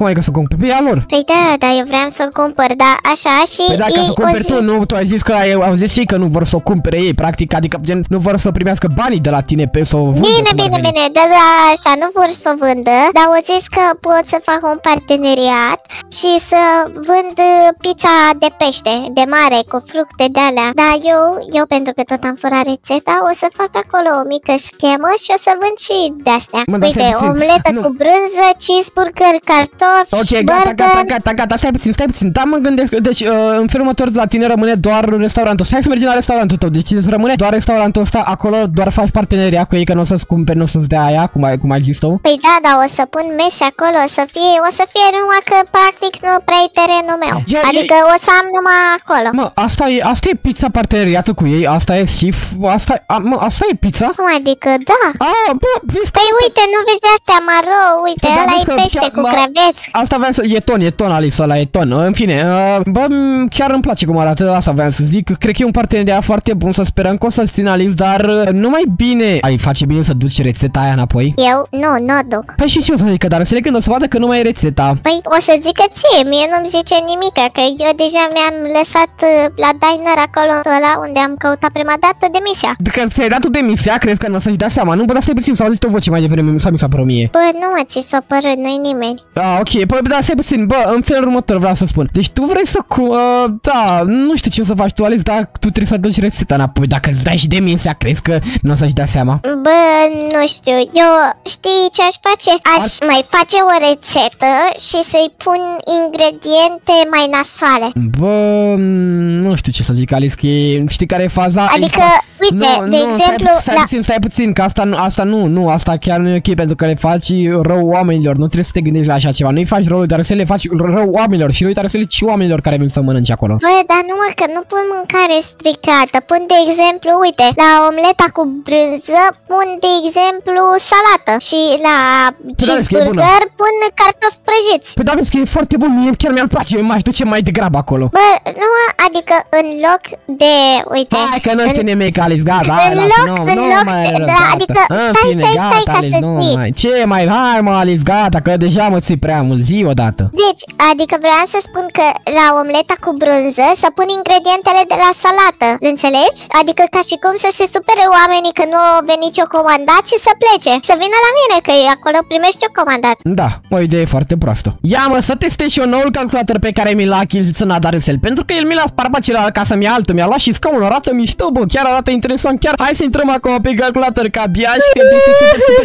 Cum ai că să cumperi? Pe ea lor. Păi da, dar eu vreau să o cumpăr, da, așa și... Păi da, ca să cumperi tu, nu, tu ai zis că ai, au zis și că nu vor să o cumpere ei, practic, adică gen, nu vor să primească banii de la tine pe să o vândă. Bine, bine, bine, da, da, așa, nu vor să o vândă, dar au zis că pot să fac un parteneriat și să vând pizza de pește, de mare, cu fructe de alea. Dar eu, eu pentru că tot am furat rețeta, o să fac acolo o mică schemă și o să vând și de-astea. Uite, omletă nu. cu brânză, cheeseburger, cartofi, ok, burger. gata, gata, gata, gata, stai puțin, stai puțin, da, mă gândesc, deci uh, în felul următor de la tine rămâne doar restaurantul. Hai să mergem la restaurantul tău, deci îți rămâne doar restaurantul ăsta, acolo doar faci parteneria cu ei, că nu o să-ți cumperi, nu o să-ți dea aia, cum ai, cum ai zis tu. Păi da, dar o să pun mese acolo, o să fie, o să fie numai că practic nu prea e terenul meu. Ia, adică ia, o să am numai acolo. Mă, asta e, asta e pizza parteneriată cu ei, asta e sif, asta e, a, mă, asta e pizza? Cum adică, da. A, bă, vezi că... Păi uite, nu vezi astea maro, uite, păi, ăla e pește chiar, cu creveți. Asta vreau să, e ton, e ton, Alice, ăla e ton, în fine, uh, bă, chiar îmi place cum arată, asta vreau să zic, cred că e un parteneriat foarte bun, să sperăm că o să-l țin, Alice, dar uh, nu mai bine, ai face bine să duci rețeta aia înapoi? Eu? Nu, nu o duc. Păi și ce o să zică, dar să le când o să vadă că nu mai e rețeta. Păi o să zică ție, mie nu-mi zice nimic, că eu deja mi-am lăsat la diner acolo ăla unde am căutat prima dată demisia. Că ți-ai dat tu demisia, crezi că nu o să-și dea seama, nu? Bă, dar stai puțin, s-a auzit o voce mai devreme, s-a mi s-a părut mie. Bă, nu mă, ți s-a părut, nu-i nimeni. Ah, ok, păi da, stai puțin, bă, în felul următor vreau să spun. Deci tu vrei să cu, uh, da, nu știu ce o să faci tu, Alex, dar tu trebuie să duci rețeta înapoi. Dacă îți dai și demisia, crezi că nu o să-și dea seama? Bă, nu știu, eu știi ce aș face? Aș Ar... mai face o rețetă și să-i pun ingrediente mai nasoale. Bă, nu știu ce să zic, Alice, că e, știi care e faza? Adică, uite, nu, de nu, exemplu... Stai, stai la... puțin, stai puțin, că asta, asta nu, nu, asta chiar nu e ok, pentru că le faci rău oamenilor, nu trebuie să te gândești la așa ceva, nu-i faci rău, dar să le faci rău oamenilor și nu uita să le și oamenilor care vin să mănânce acolo. Bă, dar numai că nu pun mâncare stricată, pun de exemplu, uite, la omleta cu brânză pun de exemplu salată și la cheeseburger pun cartofi prăjiți. Păi da, vezi că e foarte bun, mie chiar mi-ar place, m-aș duce mai degrabă acolo. Bă, nu, adică în loc de, uite... Hai că nu știi nimic, Alice, gata, hai, lasă, nu, nu mai rău, gata. Adică, în fine, gata, Alice, nu mai, ce mai, hai mă, Alice, gata, că deja mă ții prea mult, zi odată. Deci, adică vreau să spun că la omleta cu brânză să pun ingredientele de la salată, înțelegi? Adică ca și cum să se supere oamenii că nu au venit nicio comandat și să plece, să vină la mine, că acolo primești o comandat. Da, o idee foarte proastă. Ia mă, să testez și eu noul calculator pe care mi l-a achiziționat Darusel, pentru că el mi l-a spart celălalt ca să-mi ia altul, mi-a luat și scaunul, arată mișto, bă, chiar arată interesant, chiar. Hai să intrăm acum pe calculator, că abia aștept, este super, super.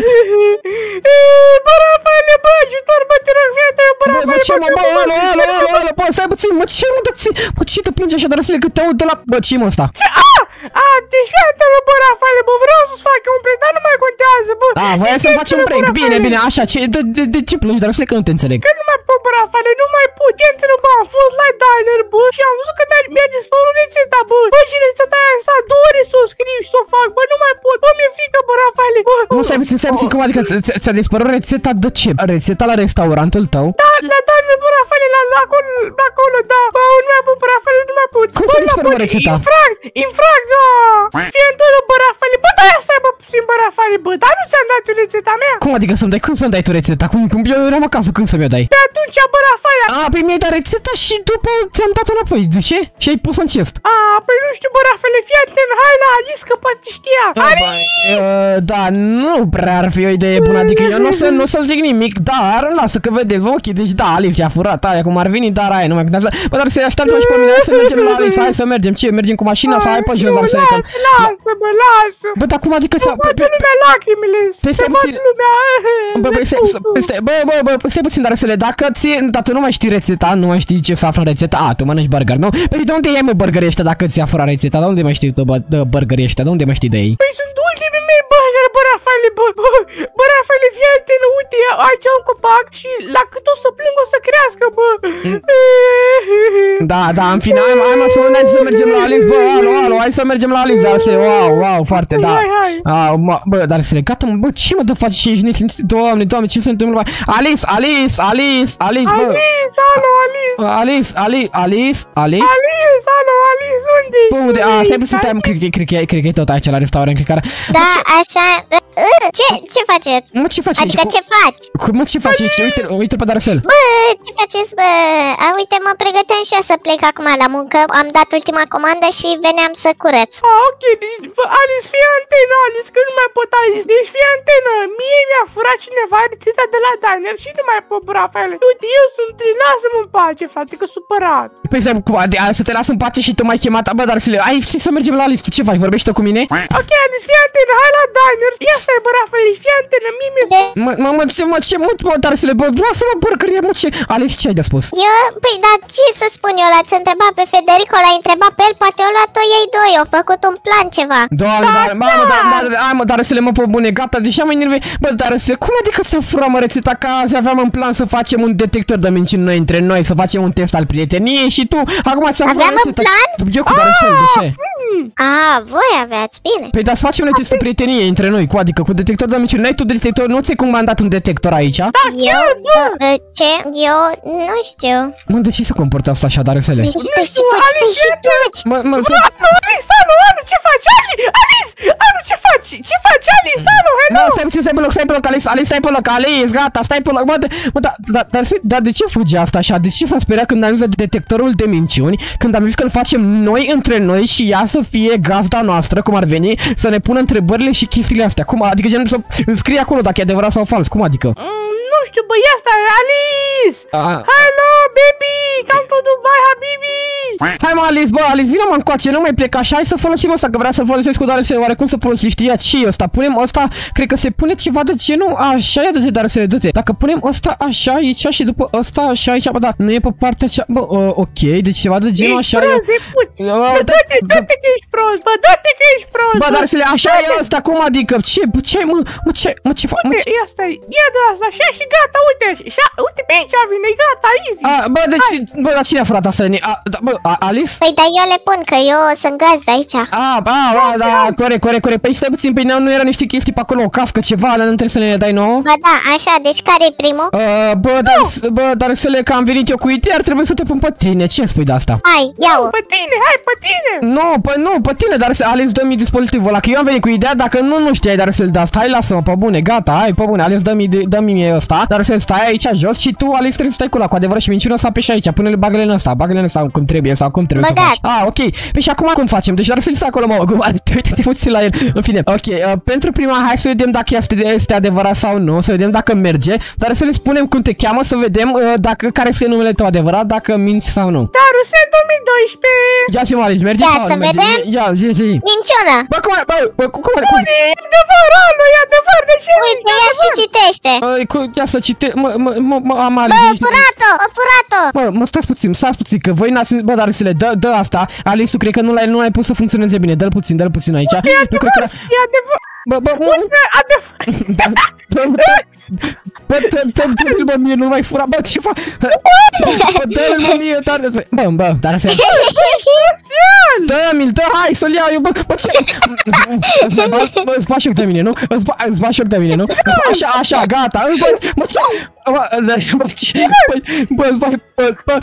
Bă, Rafaele, bă, ajutor, bă, te rog, fii atent, bă, Rafaele, bă, ce mă, bă, alo, alo, alo, alo, bă, stai puțin, mă, ce mă, dă-ți, bă, ce te plânge așa, Darusel, că te aud de la, bă, ce mă ăsta? Ce, a, a, deci fii atent, bă, Rafaele, bă, vreau să-ți fac un prank, dar nu mai contează, bă. Da, voiai să-mi faci un prank, bine, bine, așa, ce, de, de, de ce plângi, Darusel, că nu te înțeleg? Că nu mai pot, bă, Rafaele, nu mai pot, iată, bă, am fost la diner, bă, și am văzut că mi-a dispărut rețeta, bă, bă, și rețeta aia s-a două ore să o scriu și să o fac, bă, nu mai pot, bă, mi-e frică, bă, Rafaele, bă. Nu, stai puțin, stai puțin, cum adică ți-a dispărut rețeta de ce? Rețeta la restaurantul tău? Da, la diner, bă, Rafaele, la, la acolo, la acolo, da, bă, nu mai pot, bă, Rafaele, nu mai pot. Cum s-a dispărut rețeta? Infract, infract, da, fie întâlnă, bă, Rafaele, bă, da, stai, bă, puțin, bă, Rafaele, bă, dar nu ți-am dat rețeta mea. Cum adică să-mi dai, cum să-mi dai tu rețeta? Cum, cum eu eram acasă, când să-mi o dai? De atunci, bă, Rafaele. A, păi mi-ai dat rețeta și după ți-am dat înapoi, de ce? Și ai pus în chest. A, păi nu știu, bă, Rafaele, fii atent, hai la Alice, că poate știa. Alice! Uh, da, nu prea ar fi o idee bună, adică eu nu o să, nu o să zic nimic, dar lasă că vedeți, ok, deci da, Alice i-a furat aia, cum ar veni, dar aia nu mai contează. Bă, dar să-i așteptăm și pe mine, hai să mergem la Alice, hai să mergem, ce, mergem cu mașina sau hai pe jos, dar să recăm. Lasă, bă, lasă. Bă, dar cum adică să... Se bate lumea lacrimile, se bate lumea. Bă, bă, bă, bă, bă, stai puțin, dar să le, dacă ție, dar tu nu mai știi rețeta, nu mai știi ce să află în rețeta, a, tu mănânci burger, nu? Păi de unde iei, mă, burgerii ăștia dacă ți-a furat rețeta, de unde mai știi tu, bă, burgerii ăștia, de unde mai știi de ei? Păi sunt ultimii mei burgeri, bă, Rafaele, bă, bă, bă, Rafaele, fii atent, uite, aici un copac și la cât o să plâng o să crească, bă. Da, da, în final, hai mă, să hai să mergem la Alice, bă, alo, alo, hai să mergem la Alice, dar să, wow, wow, foarte, da. Ah, bă, dar să le gata, mă, bă, ce mă dă faci și ești nici, doamne, doamne, ce se întâmplă? Alice, Alice, Alice, Alice, bă. Alice, alo, Alice. Alice, Alice, Alice, Alice. Alice, alo, Alice, unde Bă, unde? A, stai puțin, stai, cred că, cred că, cred că e tot aici la restaurant, cred că are... Da, așa... Ce, ce faceți? Mă, ce faci Adică aici? ce faci? Cu, mă, ce faci aici? Uite, uite pe Darcel. Bă, ce faceți, bă? A, uite, mă pregăteam și eu să plec acum la muncă. Am dat ultima comandă și veneam să curăț. Ah, ok, deci, bă, Alice, fii antenă, Alice, că nu mai pot, Alice. Deci, fii antenă, mie mi-a furat cineva rețeta de la diner și nu mai pot, bă, Rafael. Uite, eu sunt, lasă-mă în pace, frate, că supărat. Păi să, cu, de, să te las în pace și tu m-ai chemat. Bă, Darcel, ai știi să mergem la listă. Ce faci? Vorbește cu mine? Ok, Alice, fii antenă, hai la diner. Ia stai, bă, Rafael, fii antenă, mie mi-e... De... Mă, mă, mă, ce, mă, ce, mă, mă, Darcel, bă, lasă-mă, porcărie, mă, ce... Alex, ce ai de spus? Eu, păi, dar ce să spun eu? L-ați întrebat pe Federico, l-ai întrebat pe el, poate au luat-o ei doi, au făcut un plan ceva. Doamne, dar, mă, mă, dar, mă, hai, mă, Darcel, mă, pe bune, gata, deși am enervei. Bă, Darcel, cum adică ți-a furat, mă, rețeta, că azi aveam în plan să facem un detector de minciuni noi între noi, să facem un test al prieteniei și tu, acum ți-a furat Aveam în rețeta. plan? Eu cu Darcel, de ce? A, voi aveați, bine. Păi, dar să facem noi testul prieteniei între noi, cu adică cu detector de minciuni. N-ai tu detector, nu ți-ai comandat un detector aici? Da, Eu, chiar, bă. bă, ce? Eu nu știu. Mă, de ce se comportă asta așa, Darcele? Păi stai și faci, stai și faci. Mă, mă, Anu, Alice, Anu, Anu, ce faci, Ali? Alice, Anu, ce faci? Ce faci, Alice, Anu, hello? Mă, stai puțin, stai pe loc, stai pe loc, Alice, Alice, stai pe loc, Alice, gata, stai pe loc, mă, de, mă, da, da, dar, dar de ce fugi asta așa? De ce s-a speriat când am zis de detectorul de minciuni, când am zis că îl facem noi între noi și ea să fie gazda noastră, cum ar veni, să ne pună întrebările și chestiile astea, cum, adică gen să scrie acolo dacă e adevărat sau fals, cum adică? Mm, nu știu, băi, asta e Alice! A... Hello, baby! Come to Dubai, habibi! Hai mă, Alice, bă, Alice, vină mă încoace, nu mai pleca așa, hai să folosim ăsta, că vrea să folosesc cu Darcele, oare cum să folosești ea ce e ăsta? Punem ăsta, cred că se pune ceva de genul așa, ia de Darcele, du-te. Dacă punem ăsta așa aici și după ăsta așa aici, bă, da, nu e pe partea cea, bă, uh, ok, deci ceva de genul așa. Ești prost, de puț! Uh, Bă, da, dă-te, da. dă-te că ești prost, bă, dă-te că ești prost! Bă, Darcele, așa e ăsta, cum adică? Ce, bă, ce, mă, mă, ce, mă, ce fac, mă, Uite, ce? ia stai, ia de asta, așa și gata, uite, așa, uite pe aici vine, gata, easy! A, bă, deci, bă, dar cine a furat asta? A, da, bă, a, Alice? Păi, dar eu le pun, că eu sunt gazda aici. A, a, a, da, corect, corect, corect. Păi stai puțin, pe nu, nu era niște chestii pe acolo, o cască, ceva, alea nu trebuie să ne dai nouă? Ba da, așa, deci care-i primul? Uh, bă, dar, bă, dar să le că am venit eu cu idee, ar trebui să te pun pe tine. Ce spui de asta? Hai, ia-o. Pe tine, hai, pe tine! Nu, păi nu, pe tine, dar să Alex dă-mi dispozitivul ăla, că eu am venit cu ideea, dacă nu, nu știai, dar să-l dați. Hai, lasă-mă, pe bune, gata, hai, pe bune, Alex dă-mi, dă-mi mie ăsta, dar să stai aici jos și tu, Alex, trebuie să stai cu ăla, cu adevărat și minciună să apeși aici, pune-le bagăle în ăsta, bagăle în ăsta cum trebuie sau cum trebuie Băgat. să faci. Ah, ok. Păi și acum cum facem? Deci dar să-l stai acolo, mă, cum are, uite-te puțin la el. În fine, ok, uh, pentru prima, hai să vedem dacă este, este adevărat sau nu, să vedem dacă merge, dar să le spunem cum te cheamă, să vedem uh, dacă, care este numele tău adevărat, dacă minți sau nu. Daruse două mii doisprezece! Ia zi-mă, Alice, merge Ia sau să nu merge? vedem. Ia, zi, zi. Minciună. Bă, cum, bă, bă, cum, cum, cum, Bune, e adevăr, Anu, e adevăr, de ce? Uite, ia și citește. Băi, cu, ia să cite, mă, mă, mă, mă, am Bă, Alice, nici- furat-o, a furat-o. Mă, mă, stați puțin, stați puțin, că voi n-ați, bă, dar să le dă, dă asta, Alice, tu cred că nu l-ai, nu l-ai pus să funcționeze bine, dă-l puțin, dă-l puțin aici. Nu cred că, E adevăr, bă, bă, mă, e adevăr! da, bă, bă, bă, dă-l, dă-l, bă, mie, nu mai fura, bă, ce fac? Bă, dă-l, bă, mie, dar, bă, bă, dar să dă-mi-l, dă, hai să-l iau eu, bă, bă, ce? Îți mai bag, bă, îți bagi joc de mine, nu? Îți ba- îți bagi joc de mine, nu? Așa, așa, gata, bă, mă, ce? Bă, bă, ce? Bă, bă, bă, bă, bă,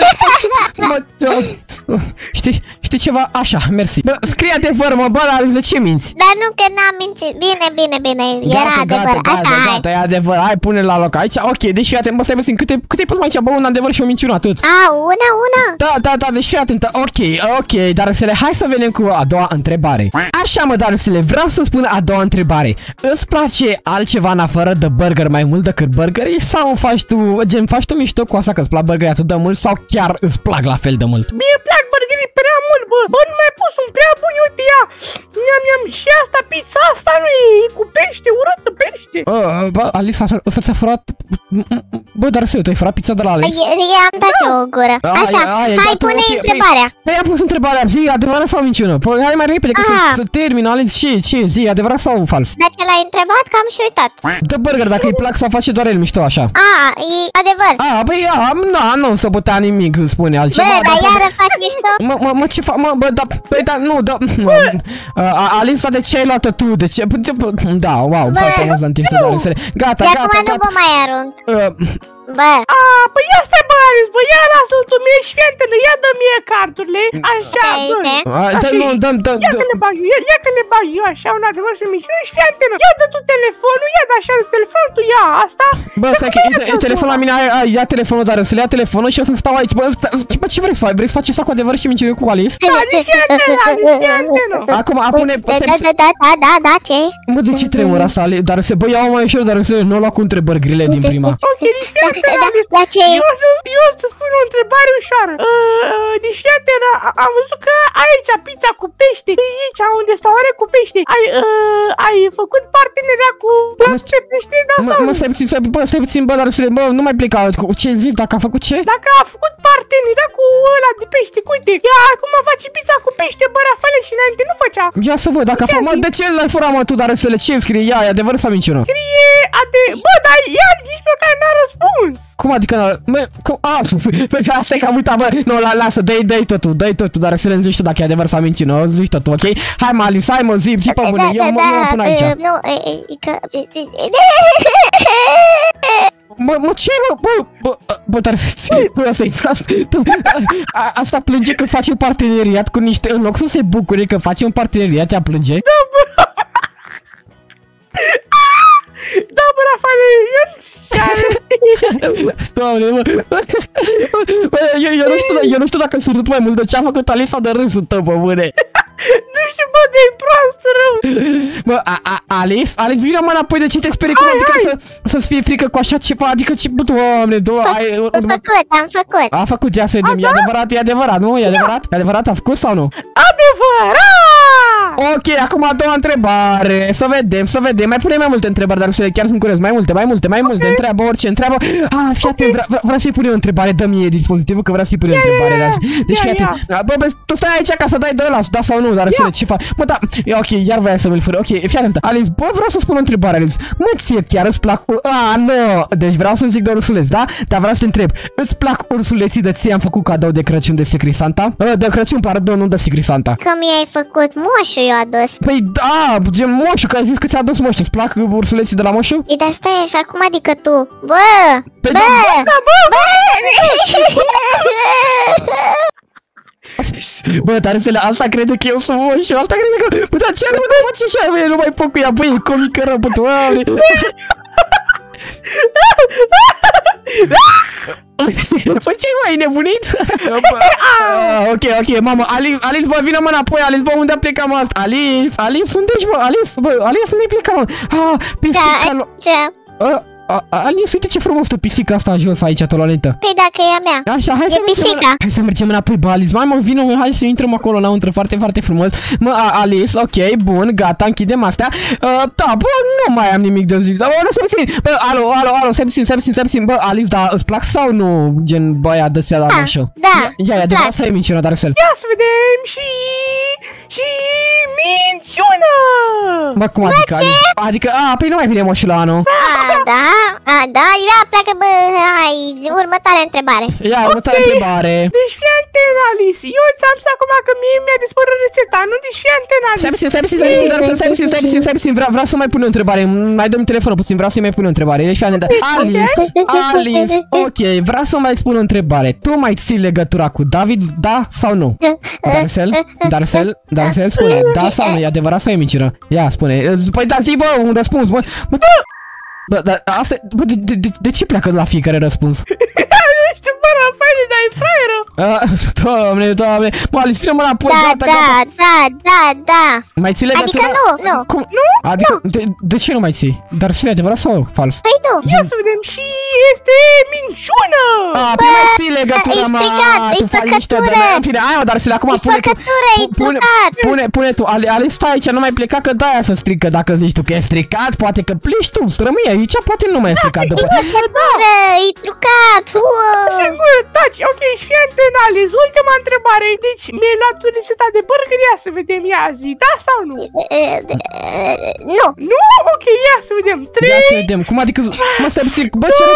bă, ce? Știi, știi ceva? Așa, mersi. Bă, scrie adevăr, mă, bă, dar de ce minți? Dar nu, că n-am mințit. Bine, bine, bine, era adevăr. Gata, Așa, hai. gata, e adevăr, hai, pune la loc aici, ok, deci fii atent, bă, stai puțin, câte, câte ai pus aici, bă, un adevăr și o minciună, atât. A, una, una. Da, da, da, deci fii atentă, ok, ok, dar să le, hai să venim cu a doua întrebare. Așa, mă, dar să le vreau să spun a doua întrebare. Îți place altceva în afară de burger mai mult decât burgeri sau faci tu, gen, faci tu mișto cu asta că îți plac burgerii atât de mult sau chiar îți plac la fel de mult? Mie plac burgerii prea mult, bă! Bă, nu mai pus un prea bun, uite ea! Miam, miam, și asta, pizza asta nu e, e cu pește, urâtă pește! Uh, bă, Alice, asta, asta ți-a furat... Bă, dar să, tu ai furat pizza de la Alex? I-am dat eu o gură. Ai, Așa, ai, ai hai, dat-o, pune ok, întrebarea. Păi, a pus întrebarea, zi, adevărat sau minciună? Păi, hai mai repede, că să, Ah. să termin, Alex, ce, ce, zi, adevărat sau fals? Dacă l-ai întrebat, că am și uitat. Dă burger dacă îi plac sau face doar el mișto așa. A, e adevăr. A, băi, a, na, nu să putea nimic, spune altceva. Bă, dar dar- iară faci mișto? Mă, mă, mă, ce fac, mă, bă, da, băi, da, nu, da, mă, uh, Alice, de ce ai luat-o tu, de ce, bă, da, wow, Bă, foarte amuzant, ești doar înțeleg. Gata, De gata, acum nu gata. vă mai arunc. Uh, Bă. A, păi ia stai, bă, Alice, bă, ia lasă-l tu, mie și fietenă, ia dă mie cardurile, așa, bă. Dă, nu, dă, dă, Ia că le bag eu, ia, ia că le bag eu, așa, un adevăr și mișcare și fietenă. Ia dă tu telefonul, ia dă așa de telefonul, tu ia asta. Bă, stai că e telefonul la mine, ia telefonul, dar să le ia telefonul și o să stau aici. Bă, ce vrei să faci? Vrei să faci asta cu adevăr și mincine cu Alice? Da, nici fietenă, nici fietenă. Acum, apune, stai, Da, da, da, da, da, ce? mă, de ce tremur asta? Dar se bă, iau mai ușor, dar să nu lua cu întrebări grile din prima. Ok, deci fietenă, Alice, Da, ce? eu o să, eu o să spun o întrebare ușoară. Uh, deci fietenă, am văzut că aici pizza cu pește, aici unde stau are cu pește. Ai, uh, ai făcut parteneria cu de pește, da Mă, sau mă, nu? stai puțin, stai, bă, stai puțin, bă, dar să bă, nu mai pleca. Ce zici, dacă a făcut ce? Dacă a făcut parteneria cu ăla de pește, uite, ea acum face pizza cu pește, bă, Rafale, și înainte nu făcea. Ia să văd, dacă a făcut, mă, de ce l-ai furat, mă, tu, dar să le ce scrie ea, e adevăr sau minciună? Scrie ade... Bă, dar ea nici pe care n-a răspuns. Cum adică, mă, cum, a, păi asta e că am uitat, bă, nu, la, lasă, dă-i, dă-i totul, dă-i totul, dar să le zici tu dacă e adevăr sau minciună, zici totul, ok? Hai, mă, Alice, hai, mă, zi, zi pe bune, eu mă pun aici. Nu, e că... Mă, mă, ce, mă, bă, bă, bă, dar bă, asta e prost. Asta plânge că face un parteneriat cu niște, în loc să se bucure că face un parteneriat, ea plânge. Da, bă, Rafale, eu Doamne, mă. Bă, eu, eu, nu știu, eu nu știu dacă sunt râd mai mult de ce a făcut Alice sau de râsul tău, bă, bune. Nu știu, bă, de-i prost rău. Bă, a, a, Alice? Alice, vină mă înapoi, de ce te sperii? Cum adică să, să-ți fie frică cu așa ceva? Adică ce, bă, doamne, doamne, ai... Am făcut, am făcut. A făcut, ia să vedem, e adevărat, e adevărat, nu? E adevărat? E adevărat, a făcut sau nu? Adevărat! Ok, acum a doua întrebare. Să vedem, să vedem. Mai pune mai multe întrebări, dar să chiar sunt curios. Mai multe, mai multe, mai multe. Întreabă orice, întreabă. Ah, fii atent, vre vreau să-i pune o întrebare. Dă-mi e dispozitivul că vreau să-i pune o întrebare. Dar... Deci fii atent. Bă, bă, tu stai aici ca să dai de ăla, da sau nu, dar să ce faci. Bă, da, ok, iar voia să mi-l fură. Ok, fii atent. Alice, bă, vreau să spun o întrebare, Alice. Mă, ție chiar îți plac... Ah, nu. Deci vreau să zic de ursuleți, da? Dar vreau să te întreb. Îți plac ursuleții de ție am făcut cadou de Crăciun de Secret Santa? De Crăciun, pardon, nu de Secret Santa. Că mi-ai făcut moșul, eu adus. Păi da, gen moșu, că ai zis că ți-a adus moșu. Îți plac ursuleții de la moșu? E de stai așa, cum adică tu? Bă! Păi Bă! da, Bă! Bă, dar să le, asta crede că eu sunt moșu, asta crede că... Bă, dar ce are, bă, dar face așa, bă, nu mai pot cu ea, băi, e comică rău, bă, doamne. Bă, ce-i mai nebunit? Ok, ok, mamă, Alice, Alice, bă, vină mă înapoi, Alice, bă, unde a plecat, mă, asta? Alice, Alice, unde ești, bă, Alice, bă, Alice, unde-i plecat, mă? Ah, pisica, Da, ce? Alice, uite ce frumos stă pisica asta jos aici, tolonită. Păi dacă e a mea. Așa, hai E să mergem, pisica. hai să mergem înapoi, bă, Alice, mai mă, vină, hai să intrăm acolo înăuntru, foarte, foarte frumos. Mă, a, Alice, ok, bun, gata, închidem astea. Uh, da, bă, nu mai am nimic de zis. Bă, lăsă-mi puțin, bă, alo, alo, alo, stai puțin, stai puțin, stai puțin, bă, Alice, da, îți plac sau nu, gen, băia de seara la show? Da, Ia, ia, adevărat să ai minciună, dar să-l. Ia să vedem și... și... minciună! Bă, cum adică, Alice? Adică, a, păi nu mai vine moșul la anul. A, da, a, da, ia pleacă, bă, hai, următoarea întrebare. Ia, următoarea întrebare. Deci fii anten, Alice, eu ți-am zis acum că mie mi-a dispărut rețeta, nu? Deci fii anten, Alice. Stai puțin, stai puțin, stai puțin, dar să- stai puțin, stai puțin, stai puțin, vreau, vreau să mai pun o întrebare, mai dăm telefonul puțin, vreau să-i mai pun o întrebare, deci fii atent. Alice, Alice, ok, vreau să mai spun o întrebare, tu mai ții legătura cu David, da sau nu? Darcel, Darcel, Darcel, spune, da sau nu, e adevărat sau e minciună? Ia, spune, păi da, zi, bă, un răspuns, bă, bă, bă, dar asta, bă, de, de, de, de ce pleacă la fiecare răspuns? Nu știu, bă, Rafael, dar e fraieră. Ah, doamne, doamne, mă, Alice, vine mă înapoi, Da, gata, da, gata. da, da, da. Mai ții legătura? Adică nu, nu. Cum? Adică, de, de ce nu mai ții? Dar și adevărat sau fals? Păi nu. Ia să vedem și este minciună. A, păi mai ții legătura, e mă, stricat, e tu faci niște făcătură. drame. În fine, hai, mă, dar să le acum E pune tu. făcătură, e Pune, trucat. pune, pune tu, Ale, Ale, stai aici, nu mai pleca că de-aia să strică. Dacă zici tu că e stricat, poate că pleci tu, să rămâi aici, poate nu mai e stricat E după. făcătură, e trucat. Așa, Uuu. bă, taci, ok, și fii anten, Alice, ultima întrebare. Deci mi-ai luat rețeta de burger, ia să vedem, ia zi, da sau nu? Nu. Nu? Ok, ia să vedem, Ia trei. să vedem, cum adică, mă, stai puțin, bă, ce rețetă?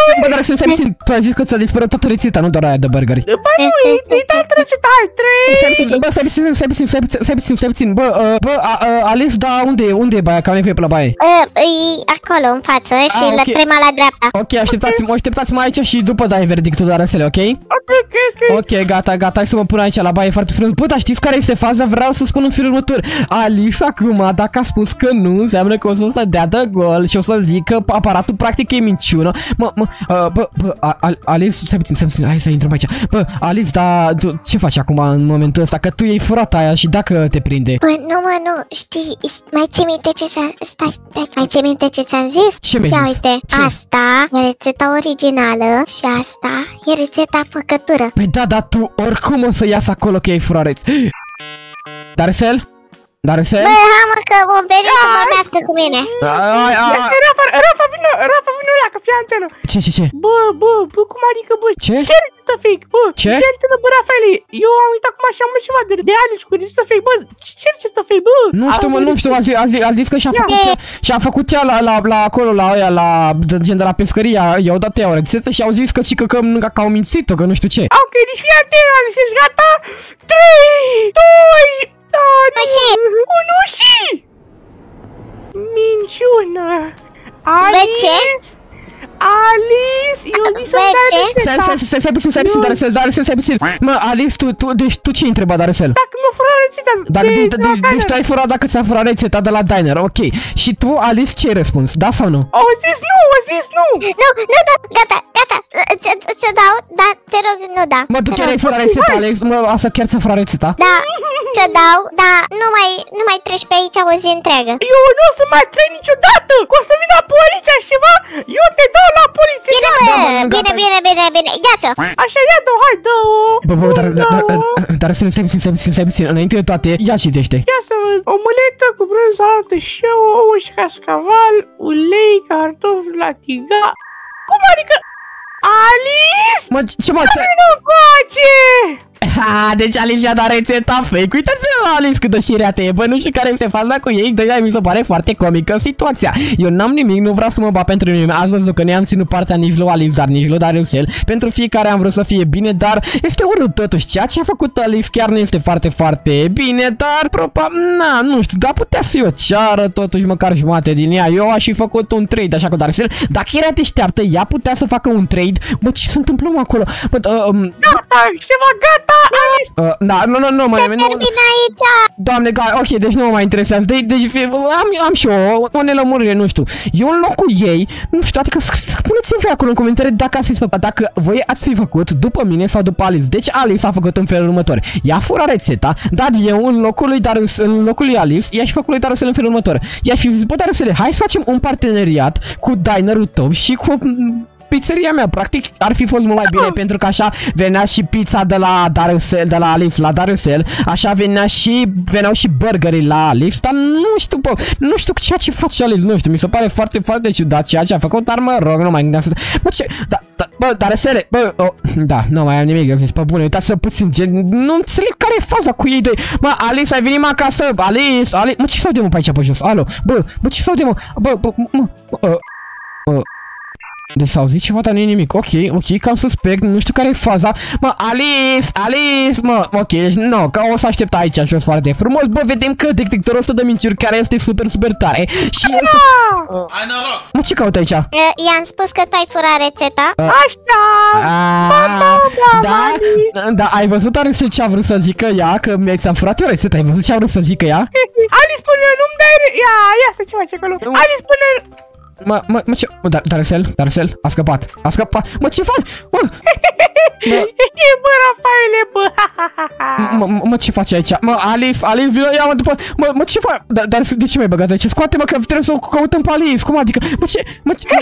Bă, dar să stai puțin, tu ai zis că ți-a dispărut toată rețeta, nu doar aia de burgeri. Bă, nu, e altă rețetă, hai, trei. Stai puțin, bă, stai puțin, stai puțin, stai puțin, stai puțin, stai puțin, bă, uh, bă, a, a, Alice, da, unde e, unde e baia, că am nevoie pe la baie? Uh, e acolo, în față, și Ah, la ok. trema la dreapta. Ok, așteptați-mă, așteptați-mă aici și după dai verdictul de arăsele, ok? Ok, ok, ok. Ok, gata, gata, hai să mă pun aici la baie foarte frumos. Bă, dar știți care este faza? Vreau să spun în felul următor. Alice acum, dacă a spus că nu, înseamnă că o să se dea de gol și o să zic că aparatul practic e minciună. Mă, mă, uh, bă, bă, a, a, Alice, stai puțin, stai puțin, hai să intrăm aici. Bă, Alice, dar tu, ce faci acum în momentul ăsta? Că tu iei furata aia și dacă te prinde? Bă, nu mă, nu, știi, mai ții minte ce ți-am... Stai, stai, mai ții minte ce ți-am zis? Ce mi-ai Ia zis? uite, Ce? asta e rețeta originală și asta e rețeta făcătură. Păi da, dar tu oricum o să iasă acolo că iei furareți. Darcel? Darcel? Bă, hai mă că vom veni să vorbească cu mine. Ai, ai, ai. Rafa, Rafa, vină, Rafa, vină la, că fii antenă. Ce, ce, ce? Bă, bă, bă, cum adică, bă? Ce? Ce rețetă fake, bă? Ce? Fii antenă, bă, Rafaele, eu am uitat cum așa, mă, ceva de, de Alice cu rețetă fake, bă, ce, ce rețetă fake, bă? Nu știu, mă, nu știu, a zis, a zis, a zis că și-a Ia. făcut, și-a făcut ea la, la, la acolo, la aia, la, de, gen de la pescărie, i-au dat ea o rețetă și au zis că, și că, că, că, că au mințit-o, că nu știu ce. Ok, deci fii antenă, Alice, ești gata? trei, doi, unu și... Minciună! Alice! Alice! Eu zic să-mi dai Stai, rețeta! stai, stai, stai puțin, stai puțin, Darcel, Darcel, stai puțin. Mă, Alice, tu, tu, deci tu ce-ai întrebat, Darcel? Dacă mi-o fură rețeta Dacă, de, deci, de deci, deci tu ai furat dacă ți-a furat rețeta de la diner, ok. Și tu, Alice, ce ai răspuns? Da sau nu? Au zis nu, au zis nu! Nu, nu, nu, gata, gata, ți- ți-o dau, dar te rog, nu da. Mă, tu chiar ai furat rețeta, Alex? Mă, asta chiar ți-a furat rețeta? Da, ți-o dau, dar nu mai, nu mai treci pe aici o zi întreagă. Eu nu o să mai trec niciodată! Că o să vină poliția și ceva, eu te dau la poliție! Bine, da, bă, da, bine, gata. bine, bine, bine, ia-ți-o. Așa, ia dă hai, dă-o! Bă, bă, dar, dar, dar, Dă-o. dar, să stai puțin, stai puțin, stai puțin, înainte de toate, ia citește. Ia să văd, omuletă cu brânză, salată și ouă și cascaval, ulei, cartofi la tiga... Cum adică... Alice! Mă, ce mă, ce... Nu face! Ha, deci Alice și-a dat rețeta fake. Uitați-vă la Alice cât de șireată e. Bă, nu știu care este faza cu ei. Doi, mi se pare foarte comică situația. Eu n-am nimic, nu vreau să mă bat pentru nimeni. Ați văzut că ne-am ținut partea nici lui Alice, dar nici lui Darcel. Pentru fiecare am vrut să fie bine, dar este urât totuși. Ceea ce a făcut Alice chiar nu este foarte, foarte bine, dar probabil, na, nu știu, dar putea să-i o ceară totuși măcar jumate din ea. Eu aș fi făcut un trade așa cu Darcel. Dacă era deșteaptă, ea putea să facă un trade. Bă, ce se întâmplă mă acolo? Bă, uh, um, Gata, ceva gata, Alice! Uh, na, nu, nu, nu, mai nu, Termin aici. Doamne, ga, ok, deci nu mă mai interesează. De, deci fie, am, am și eu o, o nelămurire, nu știu. Eu în locul ei, nu știu, adică spuneți-mi voi acolo în comentarii dacă ați fi făcut, dacă voi ați fi făcut după mine sau după Alice. Deci Alice a făcut în felul următor. Ea fura rețeta, dar eu în locul lui Darus, în locul lui Alice, i-aș fi făcut lui Darusel în felul următor. I-aș fi zis, bă, Darusele, hai să facem un parteneriat cu dinerul tău și cu pizzeria mea, practic ar fi fost mult mai bine pentru că așa venea și pizza de la Darusel, de la Alice la Darusel, așa venea și veneau și burgerii la Alice, dar nu știu, bă, nu știu ceea ce face Alice, nu știu, mi se pare foarte, foarte ciudat ceea ce a făcut, dar mă rog, nu mai gândeam să... Bă, ce... Da, da, bă, Darusele, bă, oh, da, nu mai am nimic, eu zic, pe bune, uitați-vă puțin, gen, nu înțeleg care e faza cu ei doi. Mă, Alice, ai venit mă acasă, Alice, Alice, mă, ce s-au de mă pe aici pe jos, alo, bă, bă, ce s-au de mă, bă, bă, mă, uh, uh. Deci s-au zis ceva, dar nu e nimic. Ok, ok, cam suspect, nu știu care e faza. Mă, Alice, Alice, mă, ok, deci nu, că o să aștept aici jos foarte frumos. Bă, vedem că detectorul ăsta de minciuri care este super, super tare. Și el să... Ai noroc! Mă, ce caut aici? I-am spus că tu ai furat rețeta. Așa! Da, da, ai văzut Darusel ce a vrut să zică ea? Că mi-ai ți-am furat o rețetă, ai văzut ce a vrut să zică ea? Alice spune, nu-mi dai... Ia, ia să ce face acolo. Alice spune... Mă, mă, mă, ce... Mă, Dar- Darusel, Darusel, a scăpat, a scăpat. Mă, ce faci? Mă, Bă, Rafaele, bă! mă, mă, mă, ce faci aici? Mă, Alice, Alice, vină, ia-mă după... Mă, mă, ce faci? Dar, dar de ce m-ai băgat aici? Scoate-mă că trebuie să o căutăm pe Alice, cum adică? Mă, ce... Mă, ce...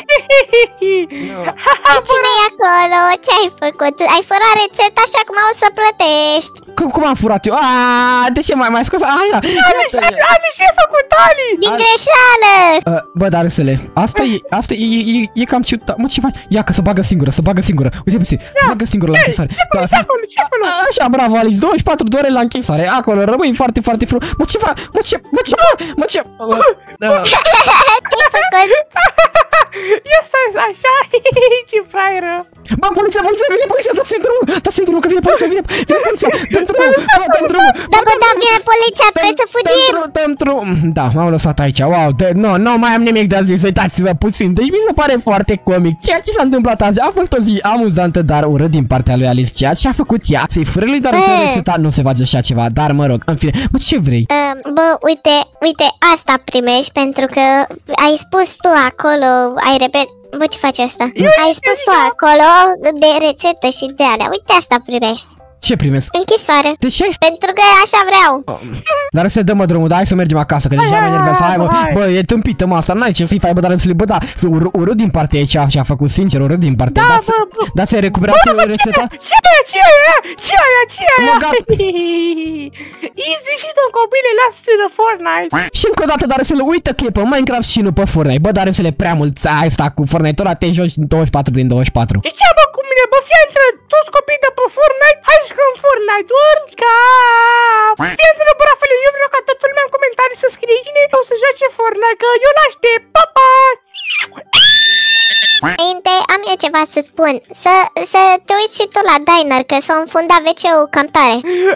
Cine e acolo? Ce ai făcut? Ai furat rețeta și acum o să plătești. Cum, cum am furat eu? Aaaa, de ce m-ai mai scos? Aia! Alice, Alice, ce-ai făcut, Alice? Din greșeală. Uh, bă, Darusele, asta e, asta e, e, e, e cam ciudat. Mă, ce faci? Ia că să bagă singură, să bagă singură. Uite, puțin, să bagă singură. acolo la închisoare. Ce acolo, ce acolo? Așa, bravo, Alice, douăzeci și patru de ore la închisoare. Acolo rămâi foarte, foarte frumos. Mă, ce fac? Mă, ce, mă, ce fac? Mă, ce... Ce-ai făcut? Ia stai așa, ce fraieră. Bă, poliția, poliția, vine poliția, dați-mi drumul, dați-mi drumul, că vine poliția, vine, vine poliția, dăm drumul, bă, dăm drumul. Da, bă, da, vine poliția, trebuie să fugim. Dăm drumul, da, m-am lăsat aici, wow, de, nu, nu mai am nimic de a zis, uitați-vă puțin, deci mi se pare foarte comic. Ceea ce s-a întâmplat azi a fost o zi amuzantă, dar urât din partea lui Alice, ceea ce a făcut ea, să-i fără lui Darusele rețeta, nu se face așa ceva, dar mă rog, în fine, mă, ce vrei? Uh, bă, uite, uite, asta primești pentru că ai spus tu acolo, ai repet... Bă, ce faci asta? Ai spus tu acolo de rețetă și de alea, uite asta primești. Ce primesc? Închisoare. De ce? Pentru că așa vreau. Oh. Dar să dăm drumul, da, hai să mergem acasă, că deja mă enervează. Hai, bă, bă, e tâmpită mă asta, n-ai ce să-i faci, bă, dar să-i bă, da, ur urât din partea aici și-a făcut, sincer, urât din partea. Da, dați, bă, bă. da, ți-ai recuperat rețeta? Ce aia, ce aia, ce aia, ce Mă, aia? gata. Easy și tu copile, lasă-te de Fortnite. Și încă o dată, dar să le uită că e pe Minecraft și nu pe Fortnite. Bă, dar să le prea mult, ai stat cu Fortnite, ora te joci douăzeci și patru din douăzeci și patru. De ce, bă, cu mine, bă, fie între toți copiii de pe Fortnite, hai să jucăm Fortnite, World Cup! Fie între, bă, Rafale, eu vreau ca toată lumea în comentarii să scrie cine o să joace Fortnite, că eu l-aștept, pa, pa! Înainte, am eu ceva să spun. Să, să te uiți și tu la diner, că s-a înfundat ve ce-ul cam tare.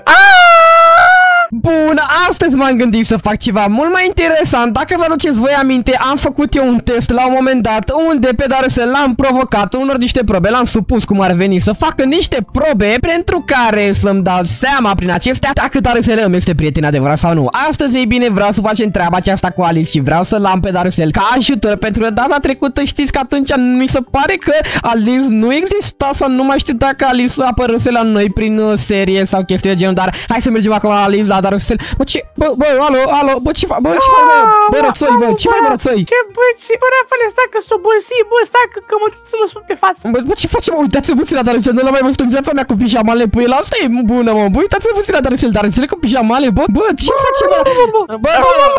Bun, astăzi m-am gândit să fac ceva mult mai interesant. Dacă vă aduceți voi aminte, am făcut eu un test la un moment dat unde pe Darusel l-am provocat unor niște probe, l-am supus cum ar veni să facă niște probe pentru care să-mi dau seama prin acestea dacă Darusel îmi este prieten adevărat sau nu. Astăzi, ei bine, vreau să facem treaba aceasta cu Alice și vreau să l-am pe Darusel ca ajutor, pentru că data trecută știți că atunci mi se pare că Alice nu exista sau nu mai știu dacă Alice apăruse la noi prin uh, serie sau chestii de genul, dar hai să mergem acum la Alice, la Darusel. Bă, ce? Bă, bă, alo, alo, bă, ce fac? Bă, ce fac, bă? Bă, rățoi, bă, ce fac, bă, rățoi? Ce, bă, ce, bă, Rafale, stai că s-o băsi, bă, stai că, că mă duc să mă spun pe față. Bă, bă, ce facem, mă? Uitați-vă puțin la Darusel, nu l-am mai văzut în viața mea cu pijamale pe el, asta e bună, mă, bă, uitați-vă puțin la Darusel, Darusel cu pijamale, bă, bă, ce facem, bă? Bă,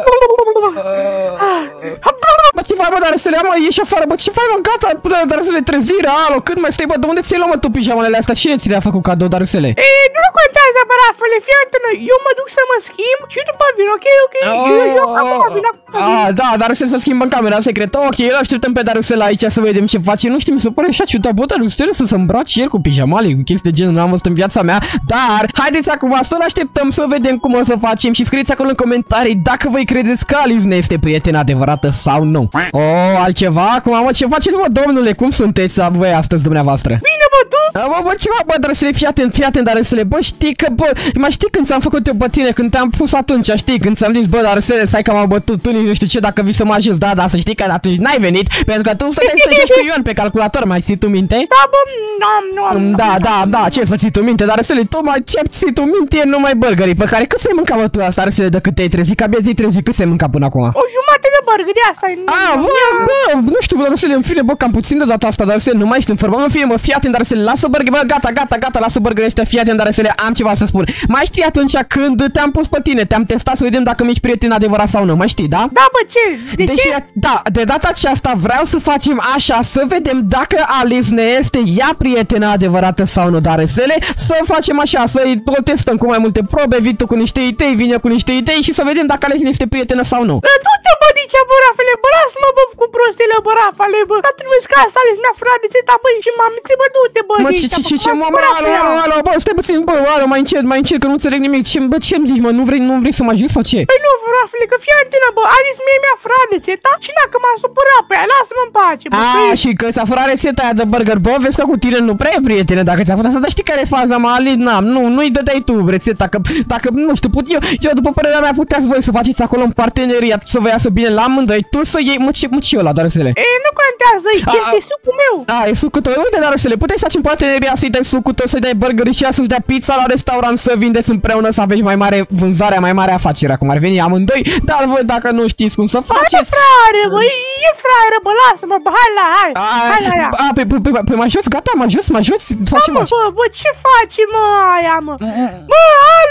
bă, ce faci, bă, Darusel, mă, ieși afară, bă, ce faci, mă, gata, Darusel, trezire, alo, cât mai stai, bă, de unde ți-ai luat, mă, tu pijamalele astea? Cine ți le-a făcut cadou, Darusele? E, nu contează, bă, Rafale, fii atent, eu mă duc să mă schimb și după vin, ok, ok, eu, eu, acum vin, acum vin. Ah, da, Darusel să schimbă în camera secretă, ok, îl așteptăm pe Darusel aici să vedem ce face, nu știu, mi se pare așa ciudat, bă, Darusel să se îmbrace el cu pijamale, cu chestii de genul, nu am văzut în viața mea, dar haideți acum să-l așteptăm să vedem cum o să facem și scrieți acolo în comentarii dacă voi credeți că Alice ne este prietena adevărată sau nu. Oh, altceva? Acum, mă, ce faceți, mă, domnule, cum sunteți voi astăzi dumneavoastră? Bine, bă, tu? Da, bă, bă, ceva, bă, Darusele, fii atent, fii atent, Darusele, bă, știi că, bă, mai știi când ți-am făcut eu pe tine, când te-am pus atunci, știi, când ți-am zis, bă, Darusele, stai că m-am bătut, tu nici nu știu ce, dacă vii să mă ajuți, da, da, să știi că atunci n-ai venit, pentru că tu stăteai să joci cu Ion pe calculator, mai ții tu minte? Da, bă, nu am, nu am. Da, da, da, ce să ții tu minte, Darusele, tu mai ce ții tu minte e numai burgerii pe care cât să-i mânca, bă, tu asta, Darusele, de cât te-ai trezit, că abia te-ai trezit, cât să-i mânca până acum? O jumătate de burgeri, asta e. Ah, bă, bă, nu știu, bă, Darusele, în fine, bă, cam puțin de data asta, Darusele, nu mai ești în formă, în fine, mă, fii atent, Darusele, lasă burger, bă, gata, gata, gata, lasă burgerii ăștia, fii atent, Darusele, am ceva să spun. Mai știi atunci când te-am pus pe tine, te-am testat să vedem dacă mi-ești prieten adevărat sau nu, mai știi, da? Da, bă, ce? De deci, ce? da, de data aceasta vreau să facem așa, să vedem dacă Alice ne este ea prietena adevărată sau nu, Darusele, să facem așa, să-i protestăm cu mai multe probe, vii tu cu niște idei, vine cu niște idei și să vedem dacă Alice ne este prietenă sau nu. Du-te, bă, dice, bă, Rafale, bă, lasă-mă, bă, cu prostile, bă, Rafale, bă, dar trebuie să casă Alice mi-a furat de țeta, bă, și m-am zis, bă, du-te, bă, mă, ce, ce, ce, ce, mă, mă, alo, alo, alo, bă, stai puțin, bă, alo, mai încet, mai încet, că nu înțeleg nimic, ce, bă, ce-mi zici, mă, nu vrei, nu vrei să mă ajut sau ce? Păi nu, Rafale, că fii antenă, bă, Alice mie mi-a furat de țeta și dacă m-a supărat pe ea, lasă-mă în pace, bă. A, și că ți-a furat rețeta aia de burger, bă, vezi că cu tine nu prea e prietene dacă ți-a furat asta, dar știi care e faza, mă, Ali, na, nu, nu-i dădeai tu rețeta, că, dacă, nu știu, put eu, eu, după părerea mea, puteați voi să faceți acolo în parteneriat, să vă iasă bine la amândoi, tu să iei, mă, ce, mă, ce eu la Darusele? E, nu contează, este sucul meu. A, e sucul tău, uite, Darusele, puteai să faci în parteneriat, să-i dai sucul tău, să-i dai burger și ea să-ți dea pizza la restaurant, să vindeți împreună, să aveți mai mare vânzarea, mai mare afacere, cum ar veni amândoi, dar voi dacă nu știți cum să faceți. E frare, bă, e frare, bă, lasă-mă, bă, hai la, hai, hai la ea. A, pe, pe, pe, pe, mă ajuți, gata, mă ajuți, mă ajuți, sau ce faci? Bă, bă, ce faci, mă, aia, mă? Bă, alo, alo,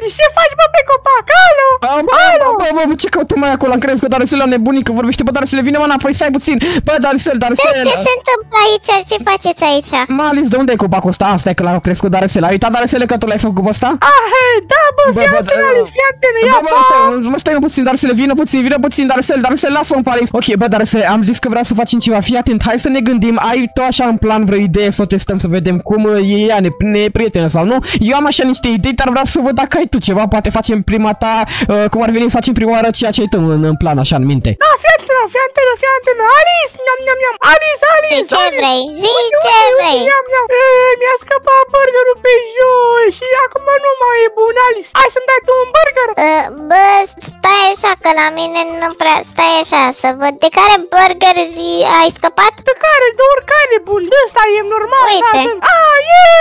Alice, ce faci, bă, pe copac? Alo? Alo? Bă, bă, bă, ce căutăm mai acolo? Am crezut că Darcel nebunică vorbește, bă, Darcel, vine mă înapoi, stai puțin. Bă, Darcel, Darcel. Ce se întâmplă aici? Ce faceți aici? Mă, Alice, de unde e copacul ăsta? Asta e că l-a crescut Darcel. Ai uitat, Darcel, că tu l-ai făcut pe ăsta? Ah, da, bă, fii atent, Alice, fii atent, ia, bă, bă, mă, stai puțin, Darcel, vină puțin, vină puțin, Darcel, Darcel, lasă-mă pe Alice. Ok, bă, Darcel, am zis că vreau să facem ceva, fii atent, hai să ne gândim, ai tu așa în plan vreo idee să o testăm, să vedem cum e ea, ne, ne prietenă sau nu? Eu am așa niște idei, dar vreau să văd dacă ai tu ceva, poate facem prima ta, uh, cum ar veni să facem prima oară ceea ce ai tu în, în plan, așa, în minte. Da, fii atent, fii atent, fii atent, Alice, niam, niam, niam, Alice, Alice, ce vrei? Zi ce vrei? Niam, niam, mi-a scăpat burgerul pe jos și acum nu mai e bun, Alice. Hai să-mi dai tu un burger. Uh, bă, stai așa că la mine nu prea, stai așa să văd. De care burger zi ai scăpat? De care? De oricare bun, de ăsta e normal. Uite. Ah,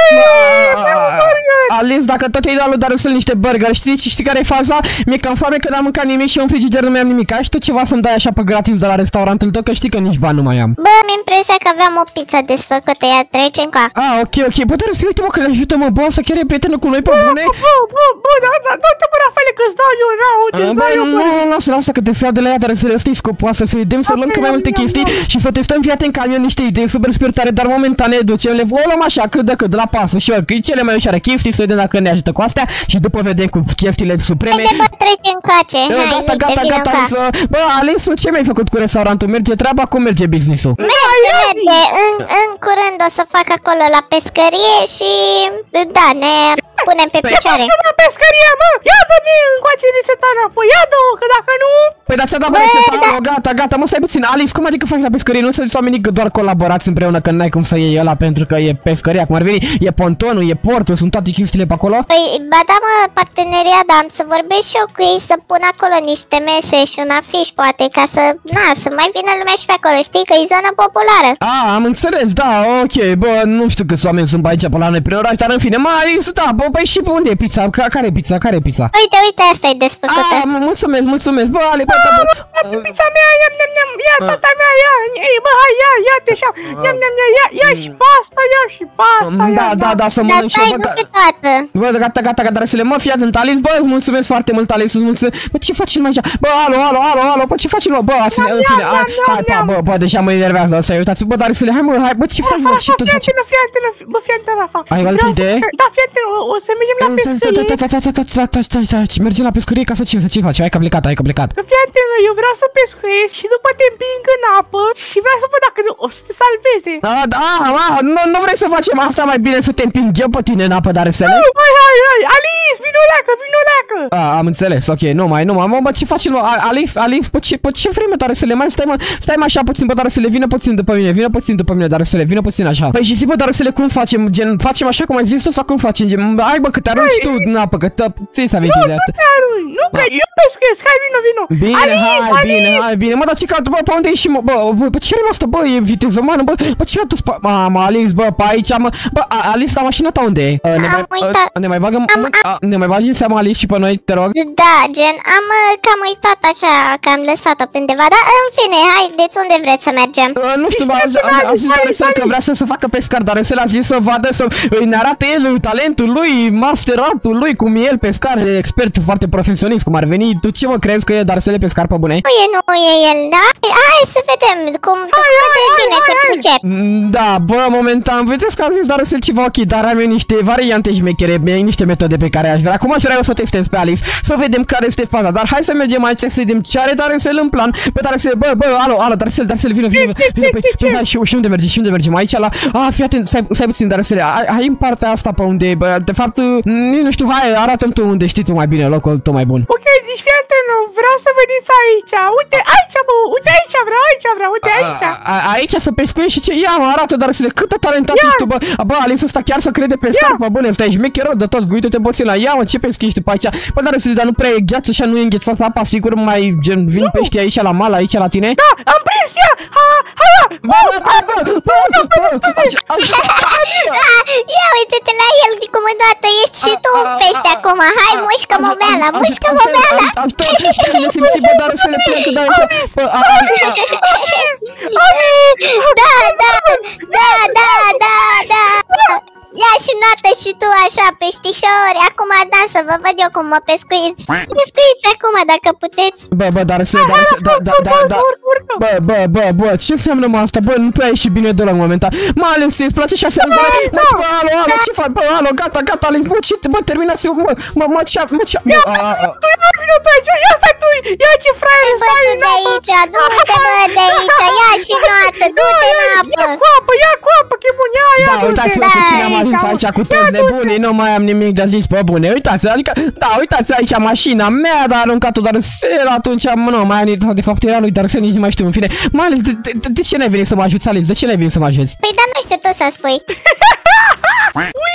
yeah! Alice, dacă tot ai dat lui Darcel niște burger, știi, știi care e faza? Mi-e cam foame că n-am mâncat nimic și în frigider nu mi-am nimic. Ai și tu ceva să-mi dai așa pe gratis de la restaurantul tău, că știi că nici bani nu mai am. Bă, am impresia că aveam o pizza desfăcută, ia trece încă. Ah, ok, ok, bă, Darcel, uite mă că le ajută, mă, bă, să chiar e prietenă cu noi pe bune. Bă, bă, bă, da, da, da, da, bă, Rafale, că-ți dau eu rău, îți Bă, dau eu nu, nu, lasă, lasă că te sfia de la ea, dar să le stii scopoasă, să vedem, să luăm cât mai multe chestii și să testăm, fii atent, că am eu niște idei super super tare, dar momentan ne ducem, le luăm așa cât de cât, de la pas, ușor, că e cele mai ușoare chestii, să vedem dacă ne ajută cu astea și după vedem cu chestiile supreme. Haide, bă, trece încoace, hai, Gata, gata, gata, Alice. Bă, Alice, ce mi-ai făcut cu restaurantul? Merge treaba? Cum merge business-ul? Merge, merge, în, în curând o să fac acolo la pescărie și, da, ne punem pe picioare. La pescărie, mă, ia dă-mi încoace rețeta înapoi, ia dă-o, că dacă nu... Păi dar ți-a dat rețeta, gata, gata, mă, stai puțin. Alice, cum adică faci la pescărie? Nu să zici oamenii că doar colaborați împreună, că n-ai cum să iei ăla pentru că e pescăria, cum ar veni, e pontonul, e portul, sunt toate chestiile pe acolo? Păi, ba da, mă, parteneria, dar am să vorbesc și eu cu ei să pun acolo niște mese și un afiș, poate, ca să, na, să mai vină lumea și pe acolo, știi, că e zonă populară. Ah, am înțeles, da, ok, bă, nu știu câți oameni sunt pe aici pe la noi prin oraș, dar în fine, mă, Alice, da, bă, păi și pe unde e pizza? Care e pizza? Care e pizza? Uite, uite, asta e desfăcută. Ah, mulțumesc, mulțumesc, bă, Ale, bă, bă, pizza mea, iam, iam, iam, ia, tata mea, ia, ei, bă, hai, ia, ia-te așa, iam, iam, ia, ia, ia și pasta, ia și pasta, da, da, da, să Dar mănânc și stai, eu, nu bă, pe toată. bă, gata, gata, gata, să le mă, fii atent, Alice, bă, îți mulțumesc foarte mult, Alice, îți mulțumesc. Bă, ce faci mai aici? Bă, alo, alo, alo, alo, bă, ce faci, mă, bă, în fine, în fine, hai, pa, bă, bă, deja mă enervează, să uitați, bă, dar să le, hai, mă, hai, bă, ce faci, bă, ce tot faci? Fii atent, bă, fii atent, Rafa. Ai altă idee? Da, fii atent, o să mergem la pescărie. Mergem la pescărie ca să ce, să ce faci? Hai că plecat, hai că plecat. Fii atent, eu vreau să pescuiesc și după te împing în apă și vreau să văd dacă o să te salveze. Da, da, nu, nu vrei să facem asta mai bine să te împing eu pe tine în apă, dar să le? Hai, hai, hai, Alice, vino leacă, vino leacă. Ah, am înțeles, ok, nu mai, nu mai, mă, bă, ce faci, mă, Alice, Alice, bă, ce, bă, ce vreme, dar să le mai stai, mă, stai mă așa puțin, bă, dar să le vină puțin după mine, vină puțin după mine, dar să le vină puțin așa. Păi și zi, bă, dar să le cum facem, gen, facem așa cum ai zis tu sau cum facem, gen, hai, bă, că te arunci tu în apă, că ți s-a venit de atât. Nu te arunci, nu, că eu pescuiesc, hai, vino, vino. Bine, hai, bine, hai, bine, mă, dar ce caut, bă, pe unde ești, mă, bă, bă, bă, ce asta, bă, e vitezămană, bă, bă, ce a dus, mă, Alice, bă, pe aici, mă, bă, Alice, la mașina ta unde e? Ne mai, ne mai bagăm, ne mai bagi în seama, Alice, și pe noi, te rog? Da, gen, am cam uitat așa, că am lăsat-o pe undeva, dar în fine, haideți, unde vreți să mergem? Nu știu, bă, a zis Darcel că vrea să se facă pescar, dar Darcel a zis să vadă, să ne arate el talentul lui, master art-ul lui, cum e el pescar, expert foarte profesionist, cum ar veni. Tu ce mă crezi că e Darcel pescar pe bune? Nu e, nu e el, da? Hai să vedem cum bine ce pricep. Da, bă, momentan, vedeți că a zis Darcel ceva ok, dar am eu niște variante șmechere, niște metode pe care aș vrea. Acum aș vrea eu să testez pe Alice, să vedem care este faza, dar hai să mergem aici să vedem ce are Darcel în plan. Pe Darcel, bă, bă, alo, alo, Darcel, Darcel, vină, vină, vină, vină, hai, și unde mergem, și unde mergem? Aici la, ah, fii atent, stai puțin, Darcel, hai în partea asta pe unde, bă, de fapt, nu știu, hai, arată-mi tu unde știi tu mai bine, locul tău mai bun. Ok, deci fii atent, vreau să veniți aici, uite, aici, bă, uite aici vreau, aici vreau, uite aici. Aici să pescuiești și ce, ia, mă, arată, Darcel, cât de talentat ești tu, bă, bă, Alice ăsta chiar să crede pescar, bă, bune, ăsta e șmecherul de tot, uite-te puțin la, ia, mă, ce pescuiești tu pe aici, bă, Darcel, dar nu prea e gheață și nu e înghețat apa, sigur, mai, gen, vin pești aici la mal, aici la tine? Da, am prins, ia, ha, ha, bă, bă, bă, bă, bă, bă, ia uite-te la el, cum îndată, ești și tu un pește acum, hai, mușcă momeala, mușcă momeala. Ne simți, bă, dar să le plec de aici. Da, da, da, da, da, da. Ia și notă și tu așa pe peștișori, acum da, să vă văd eu cum mă pescuiți. Pescuiți acum dacă puteți. Bă, bă, dar să, dar să, da, da, da, da. Bă, bă, bă, bă, ce înseamnă mă asta? Bă, nu prea ai ieșit bine de la momentan. Mă, Alex, îți place și așa? Bă, bă, alo, alo, ce faci? Bă, alo, gata, gata, Alex, bă, ce, bă, terminați, mă, mă, mă, ce, mă, ce, Ia, tu, ia, vină pe aici, ia stai tu, ia ce fraiere, stai în de apă. aici, du-te bă de aici, ia și noată, du-te în apă. Ia cu apă, ia cu apă, că e bun, ia, ia, da, uitați-vă că și ne-am ajuns aici cu toți nebunii, nu mai am nimic de zis, bă, bune, uitați, adică, da, uitați aici mașina mea, dar a aruncat-o doar Sel, atunci, nu, mai am nici, de fapt era lui, dar Sel nici nu mai știu, în fine, mai ales, de, de, de ce n-ai venit să mă ajuți, Alex, de ce n-ai venit să mă ajuți? Păi dar nu știu tu să spui. Ui,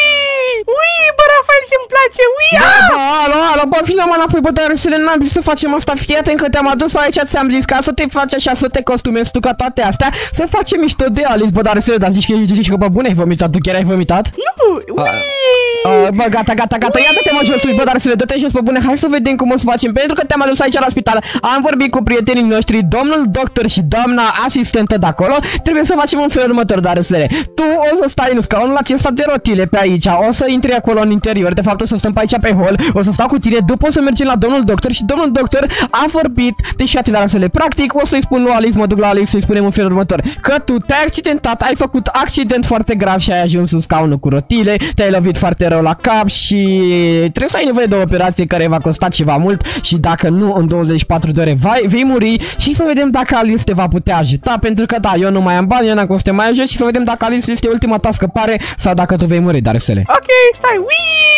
ui, bă, Rafael, ce-mi place, ui, Bă, bă, alo, alo, bă, vine mă înapoi, bă, dar Sel, n-am zis să facem asta, fii atent că te-am adus aici, ți-am zis, ca să te faci așa, să te costumezi tu ca toate astea, să facem mișto de Alex, bă, dar Sel, dar zici că, zici că, bă, bune, ai vomitat, tu chiar ai vomitat? nu, ui. Uh, bă, gata, gata, gata, ia dă-te mă jos, lui, bă, dar să le dă-te jos, pe bune, hai să vedem cum o să facem, pentru că te-am adus aici la spital, am vorbit cu prietenii noștri, domnul doctor și doamna asistentă de acolo, trebuie să facem un fel următor, dar să le, tu o să stai în scaunul acesta de rotile pe aici, o să intri acolo în interior, de fapt o să stăm pe aici pe hol, o să stau cu tine, după o să mergem la domnul doctor și domnul doctor a vorbit, deși atât dar să le practic, o să-i spun lui Alex, mă duc la Alex să-i spunem un fel următor, că tu te-ai accidentat, ai făcut accident foarte grav și ai ajuns în scaunul cu rotile, te-ai lovit foarte rău la cap și trebuie să ai nevoie de o operație care va costa ceva mult și dacă nu în douăzeci și patru de ore vai, vei muri și să vedem dacă Alice te va putea ajuta, pentru că da, eu nu mai am bani, eu n-am cum să te mai ajut și să vedem dacă Alice este ultima ta scăpare sau dacă tu vei muri, Darusele. Ok, stai, ui!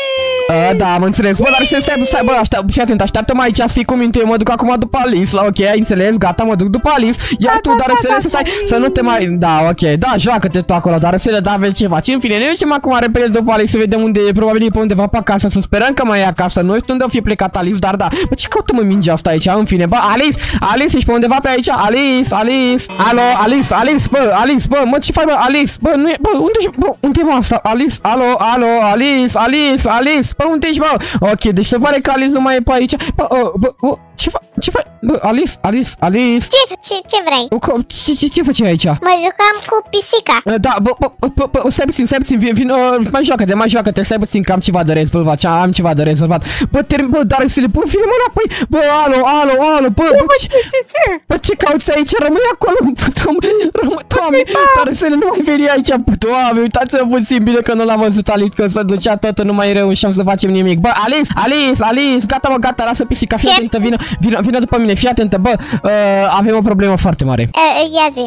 Uh, da, am înțeles. Bă, dar să stai, stai, bă, aștept, fii atent, așteaptă-mă aici, să fii cu minte, eu mă duc acum după Alice, ok, ai înțeles, gata, mă duc după Alice, iar tu, dar să să stai, să nu te mai, da, ok, da, joacă-te tu acolo, dar să le da, vezi ce faci, în fine, ne ducem acum repede după Alice să vedem unde e, probabil e pe undeva pe acasă, să sperăm că mai e acasă, nu știu unde o fi plecat Alice, dar da, bă, ce caută mă mingea asta aici, în fine, bă, Alice, Alice, ești pe undeva pe aici, Alice, Alice, alo, Alice, Alice, bă, Alice, bă, mă, ce faci, bă, Alice, bă, nu e, bă, unde ești, bă, unde e mă asta, Alice, alo, alo, Alice, Alice, Alice, bă, unde ești, bă? Ok, deci se pare că Alice nu mai e pe aici. Bă, uh, bă, bă, ce faci? Ce faci? Bă, Alice, Alice, Alice. Ce, ce, ce vrei? Ce, ce, ce faci aici? Mă jucam cu pisica. Uh, da, bă, bă, bă, bă, stai puțin, stai puțin, vin, vin, uh, mai joacă-te, mai joacă-te, stai puțin că am ceva de rezolvat, am ceva de rezolvat. Bă, termin, bă, dar să le pun, vine mă înapoi. Bă, alo, alo, alo, bă, bă, ce, ce, ce? Bă, ce cauți aici? Rămâi acolo, rămâi, Doamne, dar să nu mai veni aici, Doamne, uitați-vă puțin, bine că nu l-am văzut Alice, că se ducea tot, nu mai reușeam să facem nimic. Bă, Alice, Alice, Alice, gata, mă, gata, lasă pisica, fii atentă, vină, vină, vină după mine, fii atentă, bă, uh, avem o problemă foarte mare. Uh, ia zi.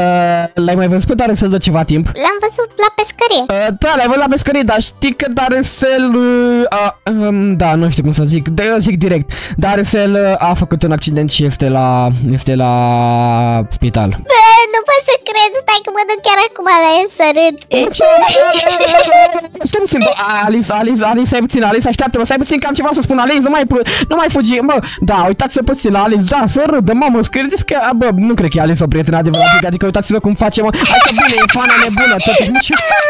Uh, l-ai mai văzut pe Darusel de ceva timp? L-am văzut la pescărie. Uh, da, l-ai văzut la pescărie, dar știi că Darusel, uh, uh, um, da, nu știu cum să zic, de eu zic direct, Darusel uh, a făcut un accident și este la, este la spital. Bă, nu pot să cred, stai că mă duc chiar acum la el să râd. Stai puțin, bă, Alice, Alice, Alice, stai puțin, Alice, așteaptă-mă, stai puțin că am ceva să spun, Alice, nu mai, nu mai fugi, bă, da, uitați-vă puțin la Alice, da, să râdă, mamă, credeți că, bă, nu cred că e Alice o prietenă adevărată, adică uitați-vă cum facem, hai că bine, e fana nebună, totuși nici...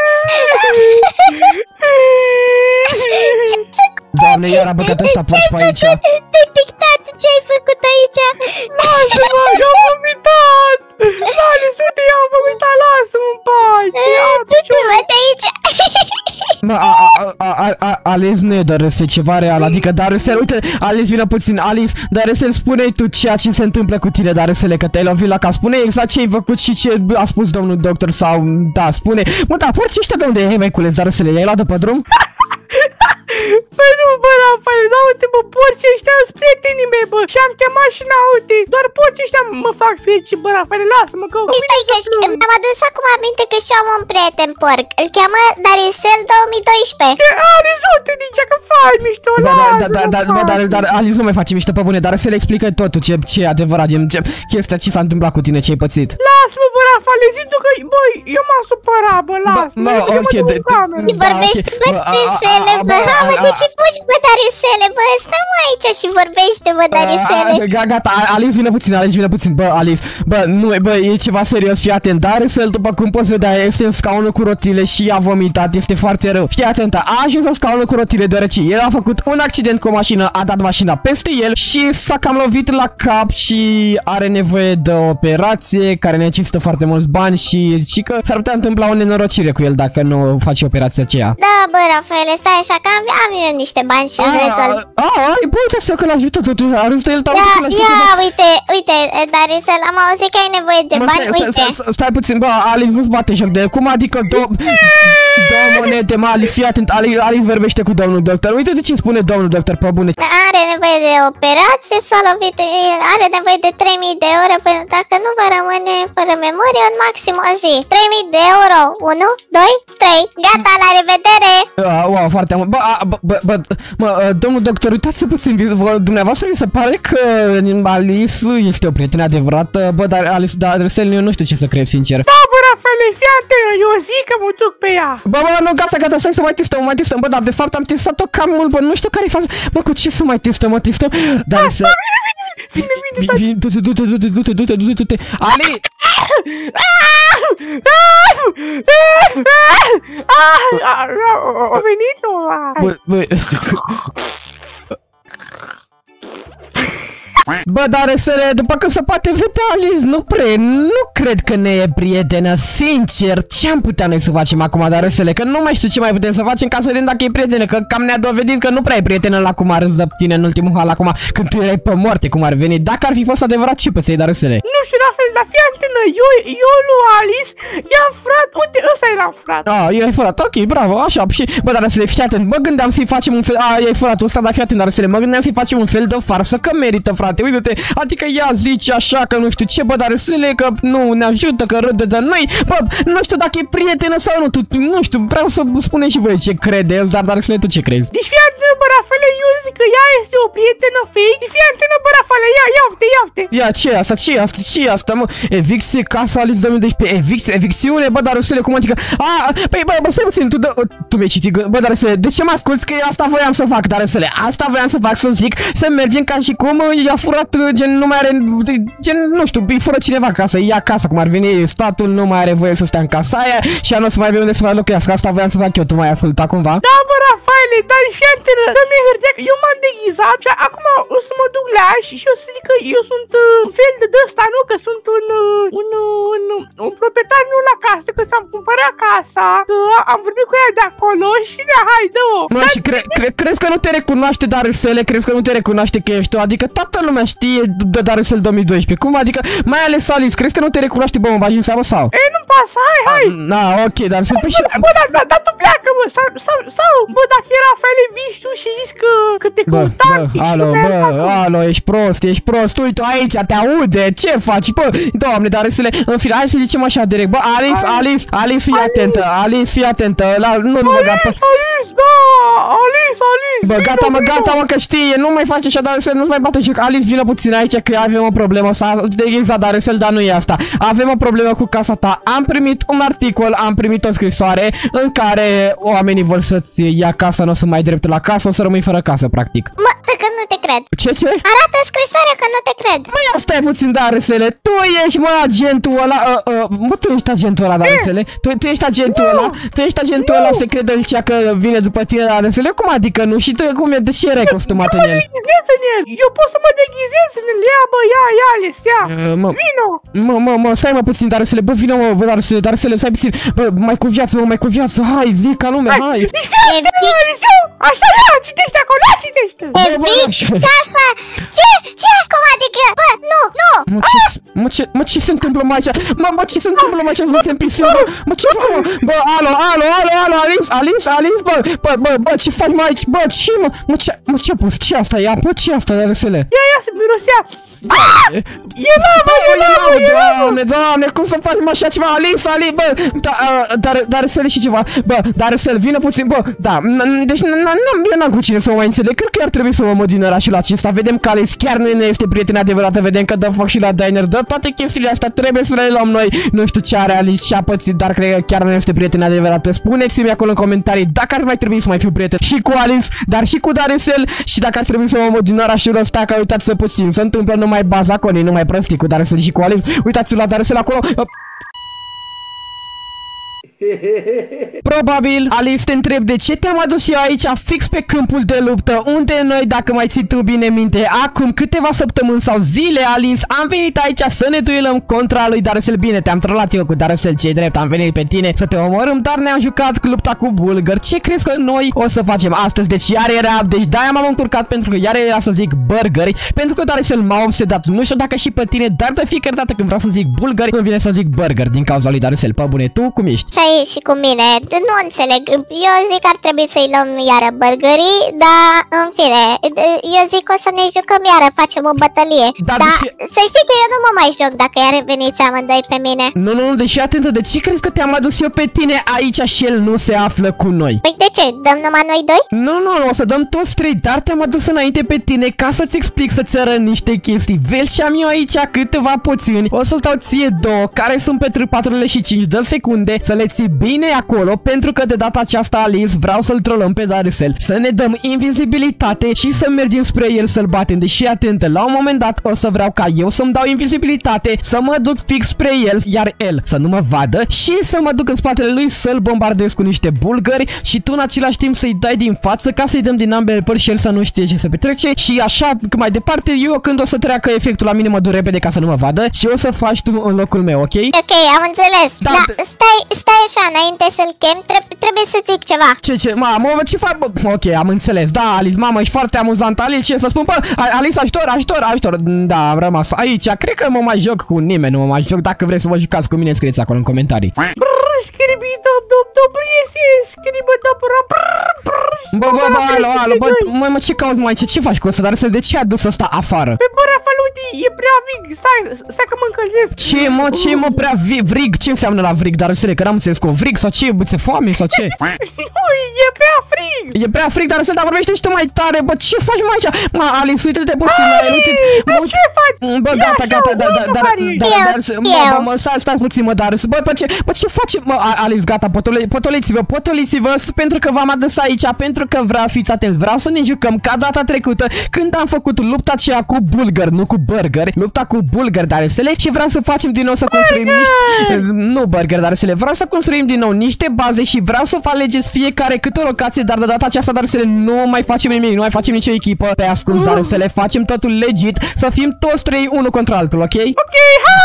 Doamne, iar a băgat ăsta porci pe aici. Te-ai pictat, ce ai făcut aici? Lasă-mă, eu am vomitat! Alice, uite, eu am vomitat, lasă-mă în pace! Du-te-mă de aici! Bă, Alice nu e Darusel, ceva real, adică Darusel, uite, Alice vine puțin, Alice, Darusel, spune-i tu ceea ce se întâmplă cu tine, Darusele, că te-ai lovit la cap, spune exact ce ai făcut și ce a spus domnul doctor sau, da, spune, mă, da, porci ăștia de unde e, mai cules, Darusele, i-ai luat de pe drum? Păi nu, bă, Rafael, da, uite, bă, porci ăștia sunt prietenii mei, bă, și am chemat și n-au, uite, doar porci ăștia mă fac fericit, bă, Rafael, lasă-mă, că... Stai că mi-am adus acum aminte că și-am un prieten porc, îl cheamă Darusel două mii doisprezece. Ce, Alice, uite, zice că faci mișto, lasă-mă, da, da, da, bă, dar, dar, Alice nu mai face mișto pe bune, dar să le explică totul, ce, ce e adevărat, ce, chestia, ce s-a întâmplat cu tine, ce ai pățit. Lasă-mă, bă, Rafael, zi tu că, băi, eu m-am supărat, bă, lasă-mă, bă, ok, de, Vorbești plăt pe sele, bă, mamă, de ce puși, bă, Dariusele, bă, stai mă aici și vorbește, bă, Dariusele. Uh, gata, Alice, vine puțin, Alice, vine puțin, bă, Alice. Bă, nu, bă, e ceva serios, fii atent. Dariusel, după cum poți vedea, este în scaunul cu rotile și a vomitat, este foarte rău. Fii atent, a ajuns în scaunul cu rotile deoarece el a făcut un accident cu o mașină, a dat mașina peste el și s-a cam lovit la cap și are nevoie de o operație care necesită foarte mulți bani și, și că s-ar putea întâmpla o nenorocire cu el dacă nu face operația aceea. Da, bă, Rafaele, stai așa că am, am eu niște bani și îl rezolv. A, a, bă, uite asta că l-a ajutat totuși, a ajutat el tare Da, că l-a ajutat. ia, uite, uite, Dariusel, am auzit că ai nevoie de Mă, bani, stai, uite. stai, stai, stai puțin, bă, Alice, nu-ți bate joc de el. Cum adică două... două monede, mă, Alice, fii atent, Alice, Alice vorbește cu domnul doctor. Uite de ce spune domnul doctor, pe bune. Are nevoie de operație, s-a lovit, are nevoie de trei mii de euro, pentru dacă nu va rămâne fără memorie în maxim o zi. trei mii de euro, unu, doi, trei, gata, la revedere! Uh, wow, foarte mult. Bă, a, bă, bă, bă, mă, uh, domnul doctor, uitați puțin, vă, dumneavoastră mi se pare că Alice este o prietenă adevărată, bă, dar Alice, dar eu nu știu ce să cred, sincer. Da, bă, Rafaele, fii atent, eu zic că mă duc pe ea. Bă, bă, nu, gata, gata, stai să mai testăm, mai testăm, bă, dar de fapt am testat-o cam mult, bă, nu știu care-i faza. Bă, cu ce să mai testăm, mă, testăm? Dar să... Vine, vine, vine, du-te, du-te, du-te, du-te, du-te, du-te, du-te, Ali! A venit ăla. Bă, bă, bă, dar Resele, după că se poate vedea, Alice, nu pre, nu cred că ne e prietenă, sincer, ce-am putea noi să facem acum, dar Resele, că nu mai știu ce mai putem să facem ca să vedem dacă e prietenă, că cam ne-a dovedit că nu prea e prietenă la cum a râs de tine în ultimul hal acum, când tu erai pe moarte, cum ar veni, dacă ar fi fost adevărat, ce păsei, dar Resele? Nu știu, la fel, dar fii antenă, eu, eu lui Alice i-am furat, uite, ăsta e l-am furat. Ah, i-ai furat, ok, bravo, așa, și, bă, dar Resele, fii atent, mă gândeam să-i facem un fel, a, i-ai furat ăsta, dar fii atent, dar Resele, mă gândeam să-i facem un fel de farsă, că merită, frate, uite-te, adică ea zice așa că nu știu ce, bă, dar Resele, că nu ne ajută, că râde de noi, bă, nu știu dacă e prietenă sau nu, tu, nu știu, vreau să spunem și voi ce crede el, dar, dar Resele, tu ce crezi? Deci fii antenă, bă, Rafaele, eu zic că ea este o prietenă fake, deci fii antenă, bă, Rafaele, ia, ia-te, ia-te. Ia, ce e asta, ce e asta, ce e asta, mă, evicție, casa Alice două mii doisprezece, evicție, evicțiune, bă, dar Resele, cum adică, a, păi, bă, bă, stai puțin, tu, dă, tu mi-ai citit, bă, dar Resele, de ce mă asculți, că asta voiam să fac, dar Resele, asta voiam să fac, să zic, să mergem ca și cum i-a furat, gen, nu mai are, gen, nu știu, îi fură cineva acasă, ia acasă, cum ar veni, statul nu mai are voie să stea în casa aia și a nu să mai avea unde să mai locuiască, asta voiam să fac eu, tu m-ai ascultat cumva? Da, bă, Rafaele, dar fii antenă, dă-mi hârtia, eu m-am deghizat și acum o să mă duc la și și o să zic că eu sunt uh, un fel de ăsta, nu? Că sunt un, uh, un, uh, un, uh, un proprietar nu la casă, că ți-am cumpărat casa, că am vorbit cu ea de acolo și ne hai, dă-o. Mă, și cre cre crezi că nu te recunoaște Darusele? Crezi că nu te recunoaște că ești tu? Adică toată lumea știe de Darusel două mii doisprezece. Cum adică, mai ales Alice, crezi că nu te recunoaște, bă, mă bagi în seamă sau? Ei, nu-mi pasă, hai, hai. Na, ok, dar să pe și... Bă, dar da, da, tu pleacă, bă, sau, sau, sau, bă, dacă era Rafaele, vii tu și zici că, că te Bă, căutam. bă, alo, bă, alo, ești prost, ești prost, uite aici, te aude, ce faci, bă, doamne, Darusele, în fine, hai să zicem așa direct, bă, Alice, Alice, Alice, fii atentă, Alice, fii atentă, la, nu, nu, băga, Alice, Alice, da, Alice, Alice. Bă, gata, mă, gata, mă, că știe, nu mai face așa, Darusel, nu-ți mai bate joc. Alice, vină puțin aici, că avem o problemă, s-a deghizat Darusel, dar nu e asta. Avem o problemă cu casa ta. Am primit un articol, am primit o scrisoare în care oamenii vor să-ți ia casa, nu o să mai ai dreptul la casă, o să rămâi fără casă, practic. Mă, că nu te cred. Ce, ce? Arată scrisoarea că nu te cred. Măi, stai puțin, Darusele, tu ești, mă, agentul ăla, uh, uh, mă, tu ești agentul ăla, Darusele, tu, tu ești agentul ăla, tu ești agentul ăla secret de cea că vine după tine, Darusele, cum adică nu? Și tu, cum e, de ce erai costumat în el? Eu pot să mă deghizez în el, ia, bă, ia, ia, Alice, ia, uh, mă, vino. Mă, mă, mă, stai mă puțin, Darusele, bă, vină, mă, bă, Darusele, Darusele, stai puțin, bă, mai cu viață, mă, mai cu viață, hai, zi ca lume, hai. Deci fii atent, Alice, așa, ia, citește acolo, ia, citește. Evict casa! Ce? Ce? Cum adică? Bă, nu, nu! Mă, ce, mă, ce, mă, ce se întâmplă mai aici? Mă, mă, ce se întâmplă mai aici? Nu se împisiu, bă, mă, ce fac, mă? Bă, alo, alo, alo, alo, Alice, Alice, Alice, bă, bă, bă, bă, ce faci mai aici? Bă, ce, mă, mă, ce, mă, ce-a pus? Ce asta? Ia, bă, ce asta, Darusele? Ia, ia, să mirosea. E lavă, e lavă, e lavă. Doamne, doamne, cum să facem așa ceva? Alice, Alice, bă, dar, Darusele și ceva, bă, Darusele, vină puțin, bă, da, deci, eu n-am cu cine să mă mai înțeleg, cred că ar trebui să mă mă din oraș. orașul acesta, vedem că Alice chiar nu ne este prietena adevărată, vedem că dă foc și la diner, dă toate chestiile astea, trebuie să le luăm noi. Nu știu ce are Alice și a pățit, dar cred că chiar nu este prietena adevărată. Spuneți-mi acolo în comentarii dacă ar mai trebui să mai fiu prieten și cu Alice, dar și cu Darcel, și dacă ar trebui să mă mut din orașul ăsta, că uitați-vă puțin, se întâmplă numai baza Conii, nu mai prostii cu Darcel și cu Alice. Uitați-vă la Darcel acolo. Probabil, Alice, te întreb de ce te-am adus eu aici fix pe câmpul de luptă, unde noi, dacă mai ții tu bine minte, acum câteva săptămâni sau zile, Alice, am venit aici să ne duelăm contra lui Darcel. Bine, te-am trollat eu cu Darcel, ce drept, am venit pe tine să te omorâm, dar ne-am jucat cu lupta cu bulgări. Ce crezi că noi o să facem astăzi? Deci iar era, deci de-aia m-am încurcat, pentru că iar era să zic burgeri, pentru că Darcel m-a obsedat, nu știu dacă și pe tine, dar de fiecare dată când vreau să zic bulgări, îmi vine să zic burger din cauza lui Darcel. Pe bune, tu cum ești? Și cu mine, nu înțeleg. Eu zic că ar trebui să-i luăm iară burgerii, dar în fine, eu zic că o să ne jucăm iară, facem o bătălie. Dar da, deși... să știi că eu nu mă mai joc dacă iar veniți amândoi pe mine. Nu, nu, nu, deși atentă, de ce crezi că te-am adus eu pe tine aici și el nu se află cu noi? Păi de ce? Dăm numai noi doi? Nu, nu, o să dăm toți trei, dar te-am adus înainte pe tine ca să-ți explic, să-ți arăt niște chestii. Vezi ce am eu aici câteva poțiuni, o să-ți dau ție două, care sunt pentru patru și cinci de secunde, să le ții bine acolo, pentru că de data aceasta, Alice, vreau să-l trolăm pe Darcel, să ne dăm invizibilitate și să mergem spre el să-l batem. Deși, atentă, la un moment dat o să vreau ca eu să-mi dau invizibilitate, să mă duc fix spre el, iar el să nu mă vadă și să mă duc în spatele lui să-l bombardez cu niște bulgări și tu în același timp să-i dai din față ca să-i dăm din ambele părți și el să nu știe ce se petrece și așa, că mai departe, eu când o să treacă efectul la mine mă duc repede ca să nu mă vadă și o să faci tu în locul meu, ok? Ok, am înțeles. Da, da stai, stai așa, înainte să-l chem, trebuie, trebuie să zic ceva. Ce, ce, mamă, ce fac? Ok, am înțeles. Da, Alice, mamă, ești foarte amuzant, Alice, ce să spun? Bă, Alice, ajutor, ajutor, ajutor. Da, am rămas aici. Cred că mă mai joc cu nimeni, nu mă mai joc. Dacă vreți să vă jucați cu mine, scrieți acolo în comentarii. Bă, bă, bă, alo, alo, bă, mă, mă, ce cauți, mai, ce, ce faci cu ăsta? Dar de ce ai adus ăsta afară? Pe băra falutii, e prea vrig, stai, stai că mă încălzesc. Ce, mă, ce, mă, prea vrig? Ce înseamnă la vrig, dar să că n-am înțeles cu vrig sau ce, ți-e foame sau ce? Nu, e prea frig. E prea frig, dar să dar vorbește și tu mai tare, bă, ce faci mai aici? Mă, Alice, uite-te puțin, ai uite. Ce faci? Bă, gata, gata, da, da, da, da, mă, stai, stai puțin, mă, dar, bă, bă, ce, bă, ce faci? Mă, Alice, gata, potoliți-vă, potoliți-vă, pentru că v-am adus aici, pentru că vreau, fiți atenți, vreau să ne jucăm ca data trecută, când am făcut lupta aceea cu bulgări, nu cu burgeri, lupta cu bulgări, Darcele, și vreau să facem din nou să construim niște, nu burgeri, Darcele, vreau să construim din nou niște baze și vreau să vă alegeți fiecare câte o locație, dar de data aceasta, Darcele, nu mai facem nimic, nu mai facem nicio echipă pe ascuns, Darcele, facem totul legit, să fim toți trei unul contra altul, ok? Ok,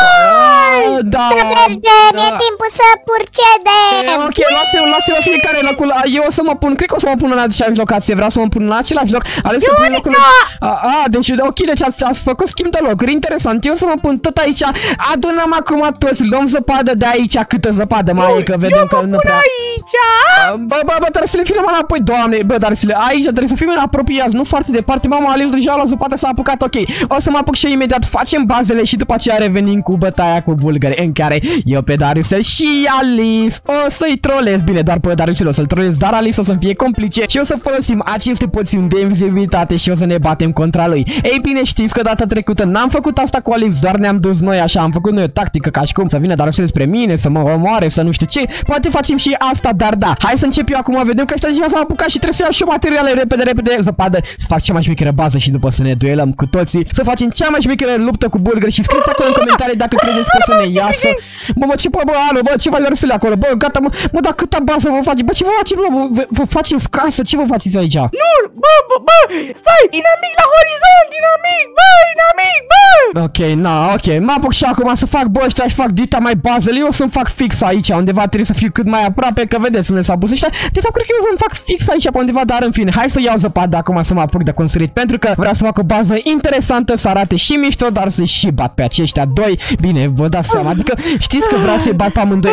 hai! Da, să mergem, e timpul să purcedem! Ok, lasă-o, lasă-o fiecare locul, eu o să mă pun, cred că o să mă pun în aceeași locație, vreau să mă pun în același loc, ales să pun locul. A, a, deci, ok, deci ați, ați făcut schimb de locuri, interesant, eu o să mă pun tot aici, adunăm acum toți, luăm zăpadă de aici, câtă zăpadă mai e, că vedem că nu prea... aici! Bă, bă, bă, trebuie să le filmăm înapoi, doamne, bă, dar să le, aici trebuie să fim în apropiați, nu foarte departe, mama, Alice deja la zăpadă s-a apucat, ok, o să mă apuc și eu imediat, facem bazele și după aceea revenim cu bătaia cu bulgări, în care eu pe Darcel și Alice o să-i trolez, bine, doar pe Darcel o să-l trolez, dar Alice o să-mi fie complice și o să folosim aceste poțiuni de invizibilitate și o să ne batem contra lui. Ei bine, știți că data trecută n-am făcut asta cu Alice, doar ne-am dus noi așa, am făcut noi o tactică ca și cum să vină Darcel spre mine, să mă omoare, să nu știu ce, poate facem și asta, dar da, hai să încep eu acum, vedem că ăștia deja s-au apucat și trebuie să iau și materiale repede, repede, zăpadă, să fac cea mai șmecheră bază și după să ne duelăm cu toții, să facem cea mai șmecheră luptă cu burgeri și scrieți acolo în comentarii dacă credeți că o să ne iasă. Bă, bă, ce, bă, bă, alo, bă, ce faci Darcel acolo, bă, gata, mă, mă, dar câta bază vă faceți, bă, ce vă faceți, bă, vă, vă faceți casă, ce vă faceți aici? Nu, bă, bă, bă, stai, dinamic la horizont, dinamic, bă, dinamic, bă! Ok, na, ok, mă apuc și acum să fac, bă, ăștia și fac dita mai bazele, eu să-mi fac fix aici, undeva trebuie să fiu cât mai aproape, că vedeți unde s-a pus ăștia, de fapt, cred că eu să-mi fac fix aici pe undeva, dar în fine, hai să iau zăpadă acum să mă apuc de construit, pentru că vreau să fac o bază interesantă, să arate și mișto, dar să și bat pe aceștia doi, bine, vă dați seama, adică știți că vreau să-i bat pe amândoi,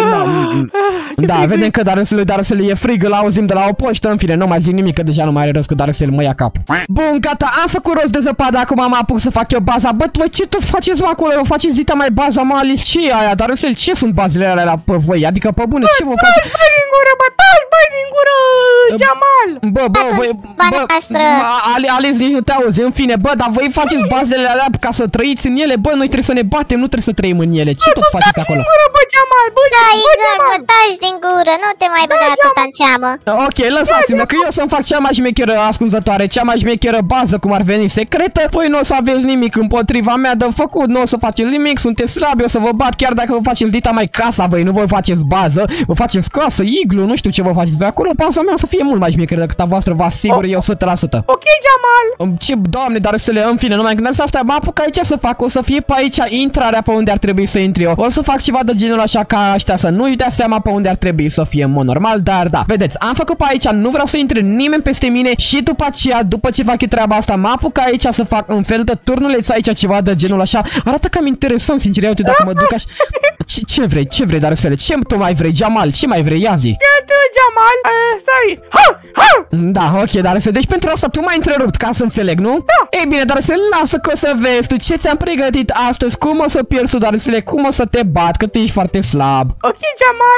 da, da, vedem că Darcel, Darcel e frig, îl auzim de la o poștă, în fine, nu mai zic nimic, că deja nu mai are rost cu Darcel, mă ia cap. Bun, gata, am făcut rost de zăpadă, acum mă apuc să fac eu baza, bă, voi ce tot faceți mă acolo, faceți zita mai baza, mă, Alice, ce e aia, Darcel, ce sunt bazele alea la pe voi, adică pe bune, ce vă faceți? Băi din gură, bă, taci, băi din gură, Jamal! bă, bă, voi, bă, noastră. Ale, Alex, nici nu te auzi, în fine, bă, dar voi faceți bazele alea ca să trăiți în ele, bă, noi trebuie să ne batem, nu trebuie să trăim în ele, ce tot faceți acolo? Bă, Jamal, bă, Da, bă, exact, Jamal. mă taci din gură, nu te mai băga atâta în seamă. Ok, lăsați-mă, că eu să-mi fac cea mai șmecheră ascunzătoare, cea mai șmecheră bază, cum ar veni, secretă. Voi nu o să aveți nimic împotriva mea de făcut, nu o să faceți nimic, sunteți slabi, o să vă bat chiar dacă vă faceți dita mai casa, voi nu vă faceți bază, vă faceți casă, iglu, nu știu ce vă faceți de acolo, baza mea o să fie mult mai șmecheră decât a voastră, vă asigur eu o sută la sută. Ok, Jamal. Ce, doamne, dar să le, în fine, nu mai gândesc asta, mă apuc aici să fac, o să fie pe aici intrarea pe unde ar trebui să intri eu. O să fac ceva de genul așa ca ăștia să nu-i dea seama pe unde ar trebui să fie în mod normal, dar da, vedeți, am făcut pe aici, nu vreau să intre nimeni peste mine și după aceea, după ce fac eu treaba asta, mă apuc aici să fac un fel de turnuleț aici, ceva de genul așa. Arată cam interesant, sincer, uite, dacă mă duc așa. Ce, ce vrei, ce vrei, Darusele? Ce tu mai vrei, Jamal? Ce mai vrei, ia zi? Iată, Jamal, uh, stai. Ha, ha. Da, ok, Darusele, deci pentru asta tu m-ai întrerupt, ca să înțeleg, nu? Da. Ei bine, Darusele, lasă că o să vezi tu ce ți-am pregătit astăzi, cum o să pierzi tu, Darusele, cum o să te bat, că tu ești foarte slab. Ok, Jamal.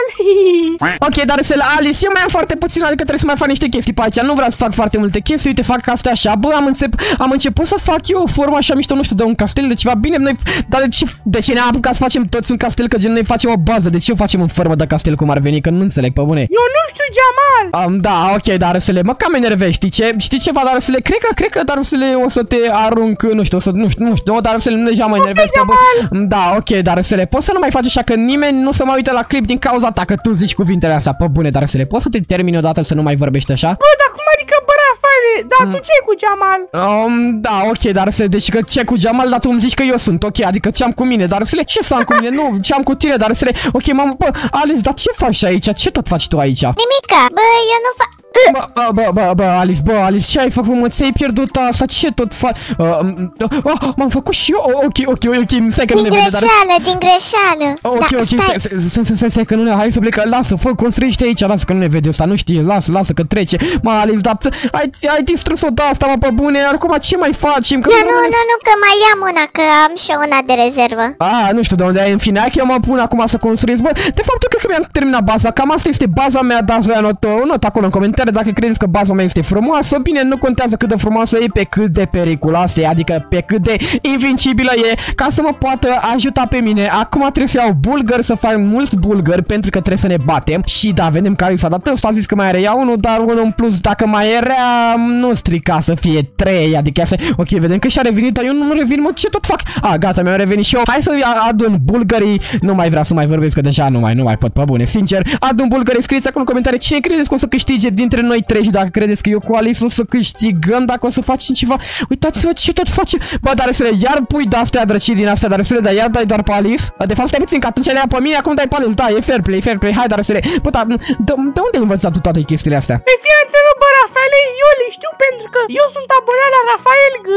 Ok, Darusele, Alice, eu mai am foarte puțin, adică trebuie să mai fac niște chestii pe aici, nu vreau să fac foarte multe chestii, uite, fac asta așa, bă, am, încep, am început să fac eu o formă așa mișto, nu știu, de un castel, de ceva bine, noi, dar de ce, de ce ne-am apucat să facem toți un castel, că gen noi facem o bază, de ce o facem în formă de castel, cum ar veni, că nu înțeleg, pe bune. Eu nu știu, Jamal. Um, da, ok, Darusele, mă cam enervești, știi ce? Știi ceva, Darusele? Cred că, cred că, Darusele, o să te arunc, nu știu, o să, nu știu, nu știu, Darusele, nu deja mă enervești, pe bune. Da, ok, Darusele, poți să nu mai faci așa, că nimeni nu se mai uită la clip din cauza ta, că tu zici cuvintele astea, pe bune, Darusele, poți să te termini odată să nu mai vorbești așa? Bă, dar cum adică, bă, Rafaele? Da, tu ce cu Jamal? Um, da, ok, Darusele, deci că ce cu Jamal, dar tu îmi zici că eu sunt, ok, adică ce am cu mine, Darusele, ce să am cu mine, nu, ce am cu tine, Darusele, ok, mamă, bă, Alice, dar ce faci aici, ce tot faci tu aici? Nimica, bă, eu nu fac... Bă, bă, bă, bă, bă, Alice, bă, Alice, ce ai făcut, mă, ți-ai pierdut asta, ce tot faci? Uh, uh, m-am făcut și eu, oh, ok, ok, ok, stai că nu ne Din vede, dar... greșeală, din greșeală. Ok, Da, ok, stai, stai, stai, stai, stai, stai, că nu ne, hai să plecăm, lasă, fă, construiește aici, lasă că nu ne vede ăsta, nu știe, lasă, lasă că trece. Mă, Alice, dar ai, ai distrus-o de asta, mă, pe bune, acum ce mai facem? Că Nu, nu, nu, nu, că mai am una, că am și eu una de rezervă. Ah, nu știu de unde ai, în fine, hai că eu mă pun acum să construiesc, bă, de fapt, eu cred că mi-am terminat baza, cam asta este baza mea, dați voi not, not acolo în comentarii dacă credeți că baza mea este frumoasă, bine, nu contează cât de frumoasă e, pe cât de periculoasă e, adică pe cât de invincibilă e, ca să mă poată ajuta pe mine. Acum trebuie să iau bulgări, să fac mulți bulgări, pentru că trebuie să ne batem. Și da, vedem care s-a dat ăsta, a zis că mai are ea unul, dar unul în plus, dacă mai era, nu strica să fie trei, adică să... Ok, vedem că și-a revenit, dar eu nu revin, mă, ce tot fac? Ah, gata, mi-a revenit și eu. Hai să adun bulgării, nu mai vreau să mai vorbesc, că deja nu mai, nu mai pot, pe bune, sincer. Adun bulgării, scrieți acolo în comentarii cine credeți că o să câștige dintre noi trei și dacă credeți că eu cu Alice o să câștigăm, dacă o să facem ceva. Uitați-vă ce tot face. Bă, dar să le iar pui de-astea drăcii din astea, dar să le dai, iar dai doar pe Alice. De fapt, stai puțin, că atunci le-ai pe mine, acum dai pe Alice. Da, e fair play, fair play. Hai, dar să le... Bă, dar de, de unde ai învățat tu toate chestiile astea? Păi fii atent, bă, Rafaele, eu le știu pentru că eu sunt abonat la Rafael G.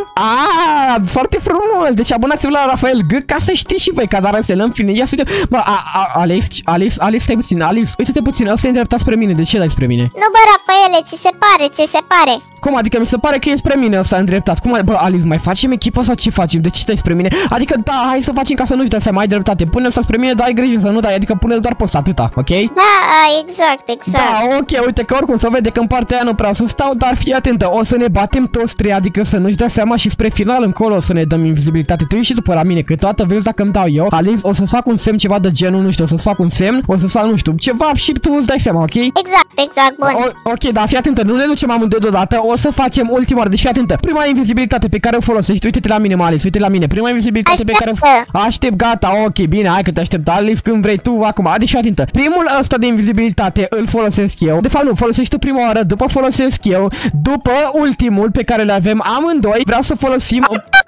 Ah, foarte frumos. Deci abonați-vă la Rafael G ca să știți și voi, ca dar să le în fine. Ia să uite. Bă, a, a, Alice, Alice, Alice, stai puțin, Alice. Uite-te puțin, ăsta e îndreptat spre mine. De ce dai spre mine? Nu, bă, Rafaele, ți se pare, ți se pare. Cum adică mi se pare că e spre mine ăsta îndreptat? Cum adică, bă, Alice, mai facem echipă sau ce facem? De ce stai spre mine? Adică da, hai să facem ca să nu-și dai seama, ai dreptate. Pune-l spre mine, dai grijă să nu dai, adică pune-l doar pe ăsta, atâta, ok? Da, exact, exact. Da, ok, uite că oricum se vede că în partea aia nu prea o să stau, dar fii atentă, o să ne batem toți trei, adică să nu-și dea seama și spre final încolo o să ne dăm invizibilitate. Tu și după la mine, că toată vezi dacă îmi dau eu, Alice, o să-ți fac un semn ceva de genul, nu știu, o să-ți fac un semn, o să-ți fac, nu știu, ceva și tu îți dai seama, ok? Exact, exact, bun. O, ok, da, fii atentă, nu ne ducem amândoi deodată, o să facem ultima oară, deci fii atentă. Prima invizibilitate pe care o folosești, uite-te la mine, Alice, uite la mine. Prima invizibilitate pe care o... Aștept, gata, ok, bine, hai că te aștept, Alice, când vrei tu, acum, deci fii atentă. Primul ăsta de invizibilitate îl folosesc eu. De fapt, nu, folosești tu prima oară, după folosesc eu, după ultimul pe care le avem amândoi, vreau să folosim...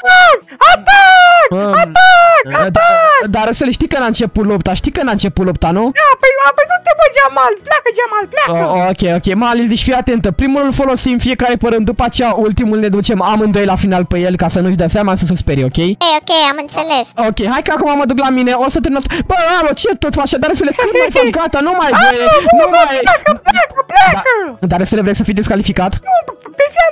Atac! Atac! Atac! Dar să le știi că n-a început lupta, știi că n-a început lupta, nu? Da, păi, păi nu te bă, Jamal, pleacă, Jamal, pleacă! Oh, ok, ok, Mali, deci fii atentă, primul îl folosim fiecare părând, după aceea ultimul ne ducem amândoi la final pe el ca să nu-și dea seama să se sperie, ok? Ei, ok, am înțeles. Ok, hai că acum mă duc la mine, o să terminăm. Bă, alo, ce tot faci? Dar să le cât mai faci, gata, nu mai voie, nu mai... Pleacă, pleacă, pleacă! Dar să le vrei să fii descalificat? Nu, pe fii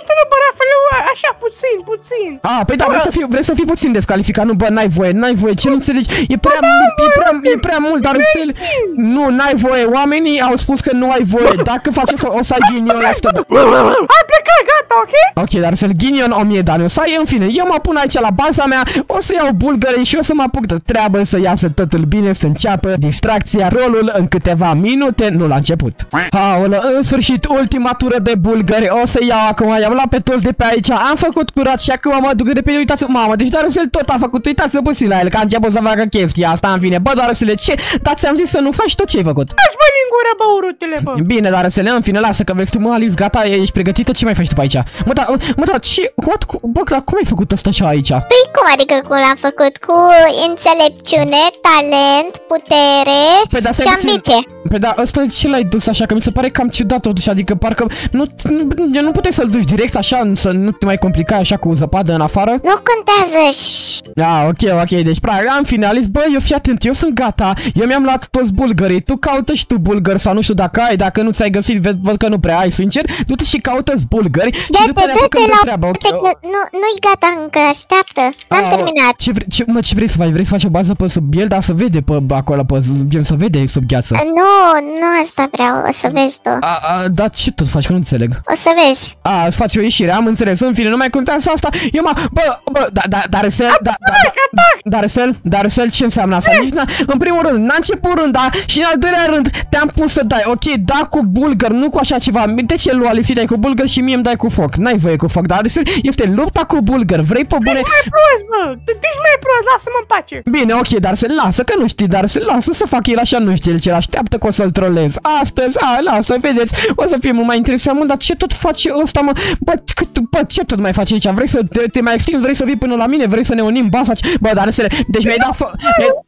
nu, bă, Rafael, așa, puțin, puțin. Ah, păi da, vrei să fii, vrei să fii puțin descalificat, nu, bă, n-ai voie, n-ai voie, ce nu înțelegi? E prea, e prea, e prea mult, dar nu, n-ai voie, oamenii au spus că nu ai voie, dacă faci o, o să ai ghinion la sută. Ai plecat, gata, ok? Ok, dar să-l ghinion o mie de ani, o să ai, în fine, eu mă pun aici la baza mea, o să iau bulgării și o să mă apuc de treabă să iasă totul bine, să înceapă distracția, rolul în câteva minute, nu la început. Aolă, în sfârșit, ultima tură de bulgări, o să iau acum, i-am luat pe toți de pe aici, am făcut curat și acum mă duc repede, uitați, mamă, deci Darusel tot a făcut, uitați-vă puțin la el, că a început să facă chestia asta, în fine, bă, Darusele, ce? Dar ți-am zis să nu faci tot ce ai făcut. Taci, bă, din gură, bă, urâtule, bă. Bine, Darusele, în fine, lasă că vezi tu, mă, Alice, gata, ești pregătită, ce mai faci tu pe aici? Mă, dar, mă, dar, ce, what, bă, cum ai făcut asta așa aici? Păi cum adică cum l-am făcut? Cu înțelepciune, talent, putere Păi, da, și ambiție. Păi da, ăsta ce l-ai dus așa, că mi se pare cam ciudat totuși, adică parcă nu, nu, nu puteai să-l duci direct așa, să nu te mai complicai așa cu zăpadă în afară? Nu contează. Ah, ok, ok, deci practic, în fine, Alice, bă, eu fii atent, eu sunt gata, eu mi-am luat toți bulgării, tu caută și tu bulgări sau nu știu dacă ai, dacă nu ți-ai găsit, văd, văd că nu prea ai, sincer, du-te și caută-ți bulgări și după ne apucăm de treabă, ok? Nu, nu-i gata încă, așteaptă, n-am terminat. Ce, vrei, ce, mă, ce vrei să faci? Vrei să faci o bază pe sub el, dar să vede pe acolo, pe gen să vede sub gheață? Nu, nu asta vreau, o să vezi tu. A, a, dar ce tot faci, că nu înțeleg. O să vezi. A, îți faci o ieșire, am înțeles, în fine, nu mai contează asta, eu mă, bă, bă, da, da, Darusel, da, da, da, Darusel, Darusel, ce înseamnă asta? Nici n-a, în primul rând, n-a început rând, da, și în al doilea rând, te-am pus să dai, ok, da cu bulgăr, nu cu așa ceva, de ce lui Alice dai cu bulgăr și mie îmi dai cu foc? N-ai voie cu foc, Darusel, este lupta cu bulgăr, vrei pe bune? Ești mai prost, bă, ești mai prost, lasă-mă în pace. Bine, ok, Darusel, lasă, că nu știi, Darusel, lasă să fac el așa, nu știe el ce așteaptă că o să-l trolez. Astăzi, a, lasă, vedeți, o să fie mult mai interesant, mă, dar ce tot face ăsta, mă, bă, bă, ce tot mai faci aici? Vrei să te, te mai extinzi, vrei să vii până la mine, vrei să ne unim baza? Bă, Darusele, deci mi-ai dat fă...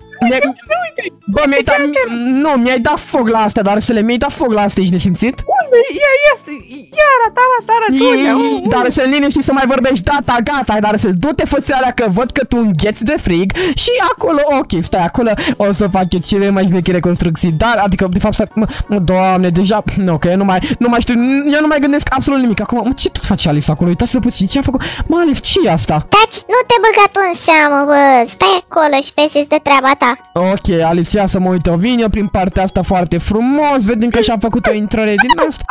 Bă, mi-ai dat... Nu, mi-ai dat foc la astea, Darusele, mi-ai dat foc la astea, ești nesimțit? Unde? Ia, ia, ia, arată, arată, arată, Darusele, liniști să mai vorbești, data, gata, Darusele, du-te fă-ți alea că văd că tu îngheți de frig și acolo, ok, stai acolo, o să fac eu cele mai șmechire construcții, dar, adică, de fapt, mă, doamne, deja, ok, nu mai, nu mai știu, eu nu mai gândesc absolut nimic, acum, mă, ce tot face Alice acolo, uitați-vă puțin, ce a făcut, mă, Alice, ce e asta? Taci, nu te băga tu în seamă, bă, stai acolo și vezi de treaba ta. Ok, Alice, ia să mă uit, o vine prin partea asta foarte frumos, vedem că și-a făcut o intrare din asta.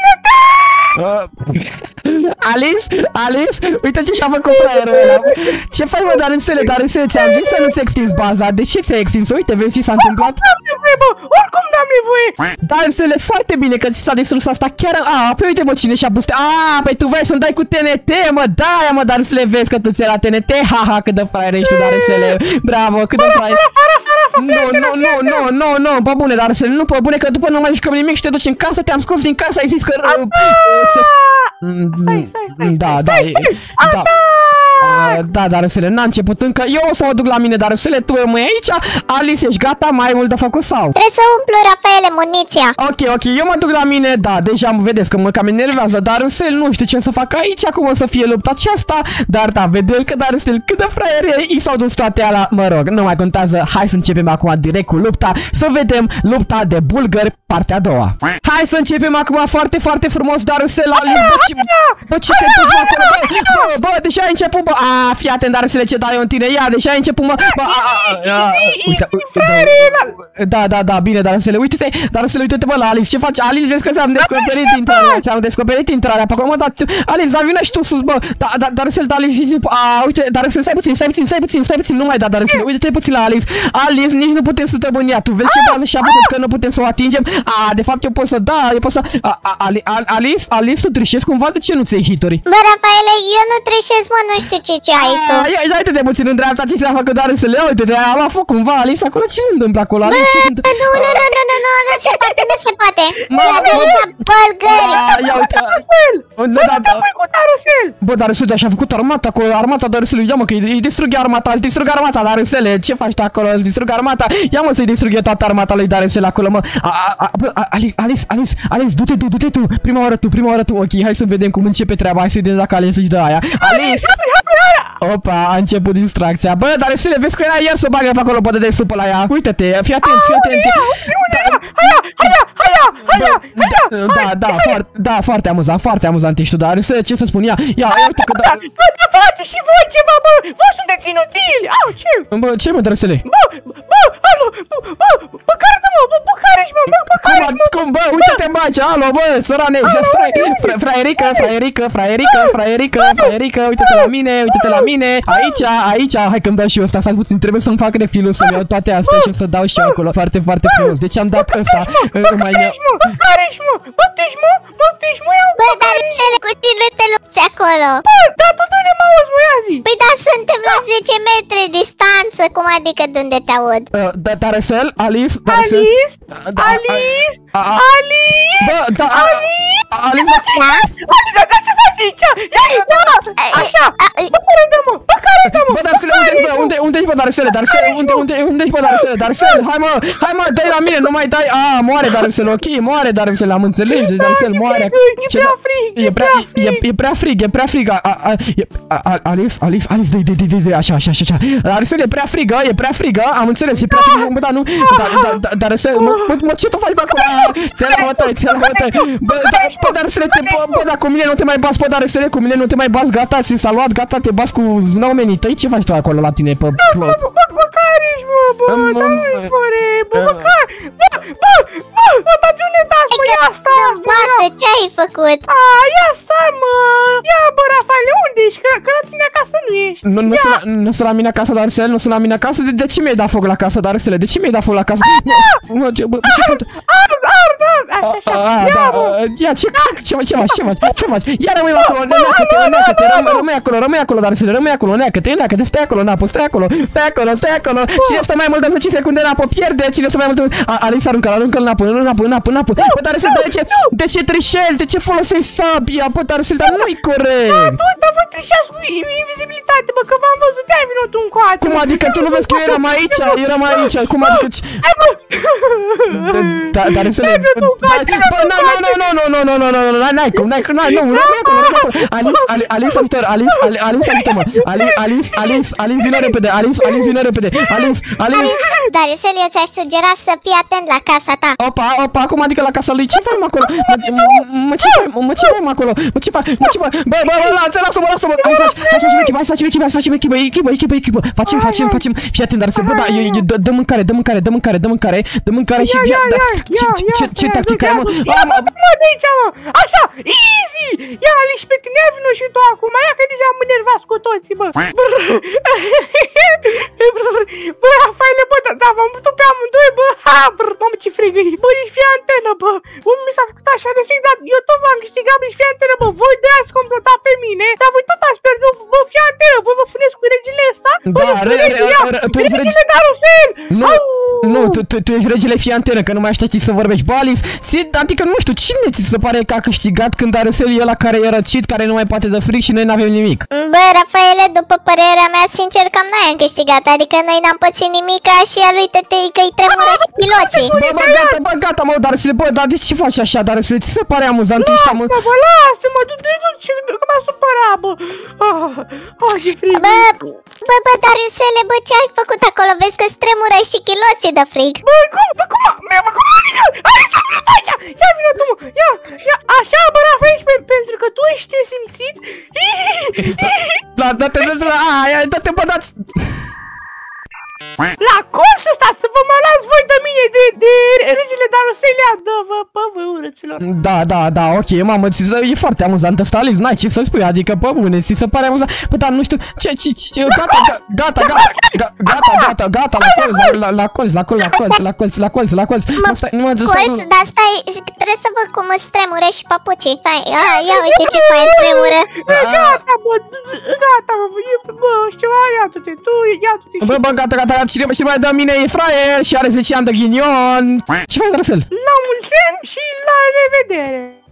Uh, Alice, Alice, uite ce și-a făcut fraierul ăla. Ce faci, mă, Darusele, Darusele, ți-am zis să nu-ți extinzi baza, de ce ți-ai extins? Uite, vezi ce s-a întâmplat? N-am nevoie, bă, oricum n-am nevoie. Darusele, foarte bine că ți s-a distrus asta chiar. A, păi uite, mă, cine și-a boostat. A, păi tu vrei să-mi dai cu T N T, mă, da-aia, mă, Darusele, vezi că tu ți-ai la T N T. Haha, cât de fraier ești tu, Darusele. Bravo, cât de fraier. Nu, nu, nu, nu, nu, nu, pe bune, Darusele, nu, pe bune, că după nu mai jucăm nimic și te duci în casă, te-am scos din casă, ai zis că... Da, da, da. Uh, da, Darusele, n-a început încă. Eu o să mă duc la mine, Darusele, tu rămâi aici. Alice, ești gata? Mai mult de făcut sau? Trebuie să umplu, Rafaele, muniția. Ok, ok, eu mă duc la mine. Da, deja mă vedeți că mă cam enervează Darusel, nu știu ce să fac aici. Acum o să fie lupta aceasta. Dar da, vedeți că Darusel cât de fraier e. I s-au dus toate alea, mă rog, nu mai contează. Hai să începem acum direct cu lupta. Să vedem lupta de bulgări, partea a doua. Hai să începem acum foarte, foarte frumos, Darusel. Alice, bă, ce, bă, ce se întâmplă acolo? Bă, bă, bă, deja ai început, bă. A, fii atent, Darusele, ce dau eu în tine. Ia, deja ai început, mă. Bă, a, a, a, uite, da, da, da, bine, Darusele, uite-te, Darusele, uite-te, bă, la Alice, ce faci? Alice, vezi că ți-am descoperit intrarea, ți-am descoperit intrarea pe acolo, mă, dar, Alice, dar vină și tu sus, bă, da, da, Darusele, da, Alice, a, uite, Darusele, stai puțin, stai puțin, stai puțin, stai puțin, nu mai da, Darusele, uite-te puțin la Alice, Alice, nici nu putem să tăbăm ea, tu vezi ce bază și-a făcut că nu putem să o atingem, a, de fapt, eu pot să, da, eu pot să, a, a, Alice, Alice, tu trișezi cumva, de ce nu ți-ai hituri? Bă, Rafaele, eu nu trișez, mă, nu știu ce ce ai tu. Ia, uite-te puțin în dreapta, ce ți-a făcut Darusele, uite-te, a luat foc cumva, Alice, acolo ce se întâmplă acolo, Alice, ce se întâmplă? Nu, nu, nu, nu, nu, nu, nu se poate, nu se poate. Ia de la bulgări. Ia uite, da, da, da. Cu Darusel. Bă, Darusele, și-a făcut armata cu armata Darusele, ia mă că îi distrug armata, îi distrug armata, Darusele, ce faci tu acolo, îi distrug armata, ia mă să-i distrug eu toată armata lui Darusele acolo, mă. Alice, Alice, Alice, Alice, du-te tu, du-te tu, prima oară tu, prima oară tu, ok, hai să vedem cum începe treaba, hai să vedem dacă Alice își dă aia. Alice! Opa, a început distracția. Bă, dar să le vezi că era iar să o bagă pe acolo, poate de supă la ea. Uite-te, fii atent, fii atent. Haia, haia, haia, haia, haia. Da, da, foarte, da, foarte amuzant, foarte amuzant ești tu, dar ce să spun, ia, ia, ia uite că da. Bă, da, face și voi ceva, bă, voi sunteți inutili. Au, ce? Bă, ce mă, drăsele? Bă, bă, alo, bă, bă, bă, care-te, mă, bă, bă, care-și, mă, bă, bă, care-și, mă. Cum, bă, uite-te, bă, aici, alo, bă, sărane, fraierică, fraierică, fraierică, fraierică, fraierică, uite-te la mine, uite-te la mine, aici, aici, hai că-mi dau și eu ăsta, stai puțin, trebuie să-mi fac refilul, să-mi iau toate astea și să dau și eu acolo, foarte, foarte frumos, deci am dat ăsta, mai mi-a... Care-și, mă, bă-te-și, mă, bă-te-și, mă, iau, Bă, dar cele cu cine te lupți acolo? bă, dar tu de-unde mă auzi, mă, ia zi. Păi da, suntem la zece metri distanță, cum adică de unde te aud? Darcel, Alice, Darcel... Alice, Alice, Alice, Bă, da, Alice... Da? Alice, dar ce faci aici? Ia, așa, bă, care-te, mă, bă, care-te, mă, Bă, Darcel, unde, unde ești, bă, Darcel, Darcel, unde, unde, unde ești, bă, Darcel, Darcel, hai, mă, hai, mă, dai la mine, nu mai dai, a, moare Darcel, ok, moare Darcel, am înțeles, deci Darcel moare. E prea frig, e prea, e prea frig, e prea frig, Alice, Alice, Alice, dă-i, dă-i, dă-i, așa, așa, așa, Darcel, e prea frigă, e prea frigă, am înțeles, e prea frigă, bă, dar nu, Darcel, mă, ce tu faci, bă, acolo, ți-a la bătăi, ți-a la bătăi, bă, Darcel, bă, dar cu mine nu te mai bas, bă, Darcel, cu mine nu te mai bas, gata, ți s-a luat, gata, te bas cu oamenii tăi, ce faci tu acolo la tine, pe plot? Bă, care-și, mă, bă, dai, bă, bă, bă, bă, bă, bă, bă, dar de unde dați, mă, ia stai, Basă, ce ai făcut? a, ia stai, mă, ia, bă, Rafaele, unde ești, că, că la tine acasă nu ești. Nu, nu, sunt la, nu sunt la mine acasă, Darcel, nu sunt la mine acasă, de, de ce mi-ai dat foc la casă, Darcel, de ce mi-ai dat foc la casă? Mă, ce, bă, ce sunt? Ard, ard, ard, așa, așa, ia, bă. Ia, ce, ce, ce faci, ce faci, ce faci? Ia rămâi acolo, neacă-te, neacă-te, rămâi acolo, rămâi acolo, Darcel, rămâi acolo, neacă-te, neacă-te, stai acolo în apă, stai acolo, stai acolo, stai acolo, cine stă mai mult de cinci secunde în apă, pierde, cine stă mai mult, Alice, aruncă-l, aruncă-l în apă, în apă, în apă, în apă, bă, Darcel, de ce, de ce trișel, de ce folosești sabia, bă, Darcel, dar nu-i corect. Tu, dar vă trișați cu invizibilitate, bă, că v-am văzut, de-aia vină tu încoace. Cum adică, tu nu vezi că eu eram aici, eram aici, cum adică... Hai, bă! Da, Darcel, bă, nu, nu, nu, nu, nu, nu, nu, nu, nu, nu, n-ai cum, n-ai cum, n-ai, nu, nu, nu, Alice, Alice, ajutor, Alice, Alice, ajută-mă, Alice, Alice, Alice, Alice, vină repede, Alice, Alice, vină repede, Alice, Alice. Darcel, eu ți-aș sugera să fii atent la casa ta. Opa, opa, cum adică la casa lui, ce faci acolo? Mă, ce faci, mă, ce faci acolo? Mă, ce faci, mă, ce faci? Bă, bă, bă, lasă-mă, lasă-mă, hai să facem echipă, hai să facem echipă, hai să facem echipă, echipă, echipă, echipă, facem, facem, facem, fii atent, Darcel, bă, da, dă mâncare, dă mâncare, dă mâncare, dă mâncare, dă mâncare și via, da, ce tactică ai, mă? Ia, mă, mă, de aici, mă, așa, easy, ia, Alice, pe tine vină și tu acum, ia că deja am enervat cu toții, bă, bă, Rafaele, bă, da, v-am putut pe amândoi, bă, ha, brr, mamă, ce frigă e, bă, ești fie antenă, bă, unul mi s-a făcut așa de frig, dar eu tot v-am câștigat, bă, ești fie antenă, bă, voi de ați complotat pe mine, dar voi tot ați pierdut, bă, fie antenă, voi vă puneți cu regile ăsta, da, tu ești regile, Darcel, nu, nu, tu ești regile fie antenă, că nu mai știi să vorbești, bă, Alice, adică nu știu, cine ți se pare că a câștigat când Darcel e ăla care e răcit, care nu mai poate de frig și noi n-avem nimic? Bă, Rafaele, după părerea mea, sincer, cam noi am câștigat, adică noi n-am pățit nimic și el, uite-te, că-i tremură și piloții. Bă, bă, gata, bă, gata, mă, Darcel, bă, dar de ce faci așa, Darcel, ți se pare amuzant, tu ești amuzant? Lasă-mă, lasă-mă, du-te, du-te, că m-a supărat, bă, ah, ah, ce frig. Bă, bă, bă, Darcele, bă, ce ai făcut acolo? Vezi că-ți tremură și chiloții de frig. Bă, cum, bă, cum, bă, cum adică? Hai să vină tu aici, ia vină tu, mă, ia, ia, așa, bă, Rafael, pentru că tu ești simțit. Da, da-te, da-te, aia, da-te, bă, dați... La cum să stați, să vă mă luați voi de mine, de, de regele Darcelea, dă-vă, pă, vă urăților. Da, da, da, ok, mamă, e foarte amuzant ăsta, Alice, n-ai ce să spui, adică, pe bune, ți se pare amuzant, bă, dar nu știu, ce, ce, ce, gata, gata, gata, gata, gata, gata, la colț, la colț, la colț, la colț, la colț, la colț, la colț, mă, colț, dar stai, trebuie să văd cum îți tremură și papucii, stai, ia uite ce fain tremură. Gata, bă, gata, bă, știu, ia-tu-te, tu, ia-tu-te. Bă, bă, gata, gata, cine mai dă mine e fraier și are zece ani de ghinion. Ce faci, Darcel? La mulți ani și la revedere.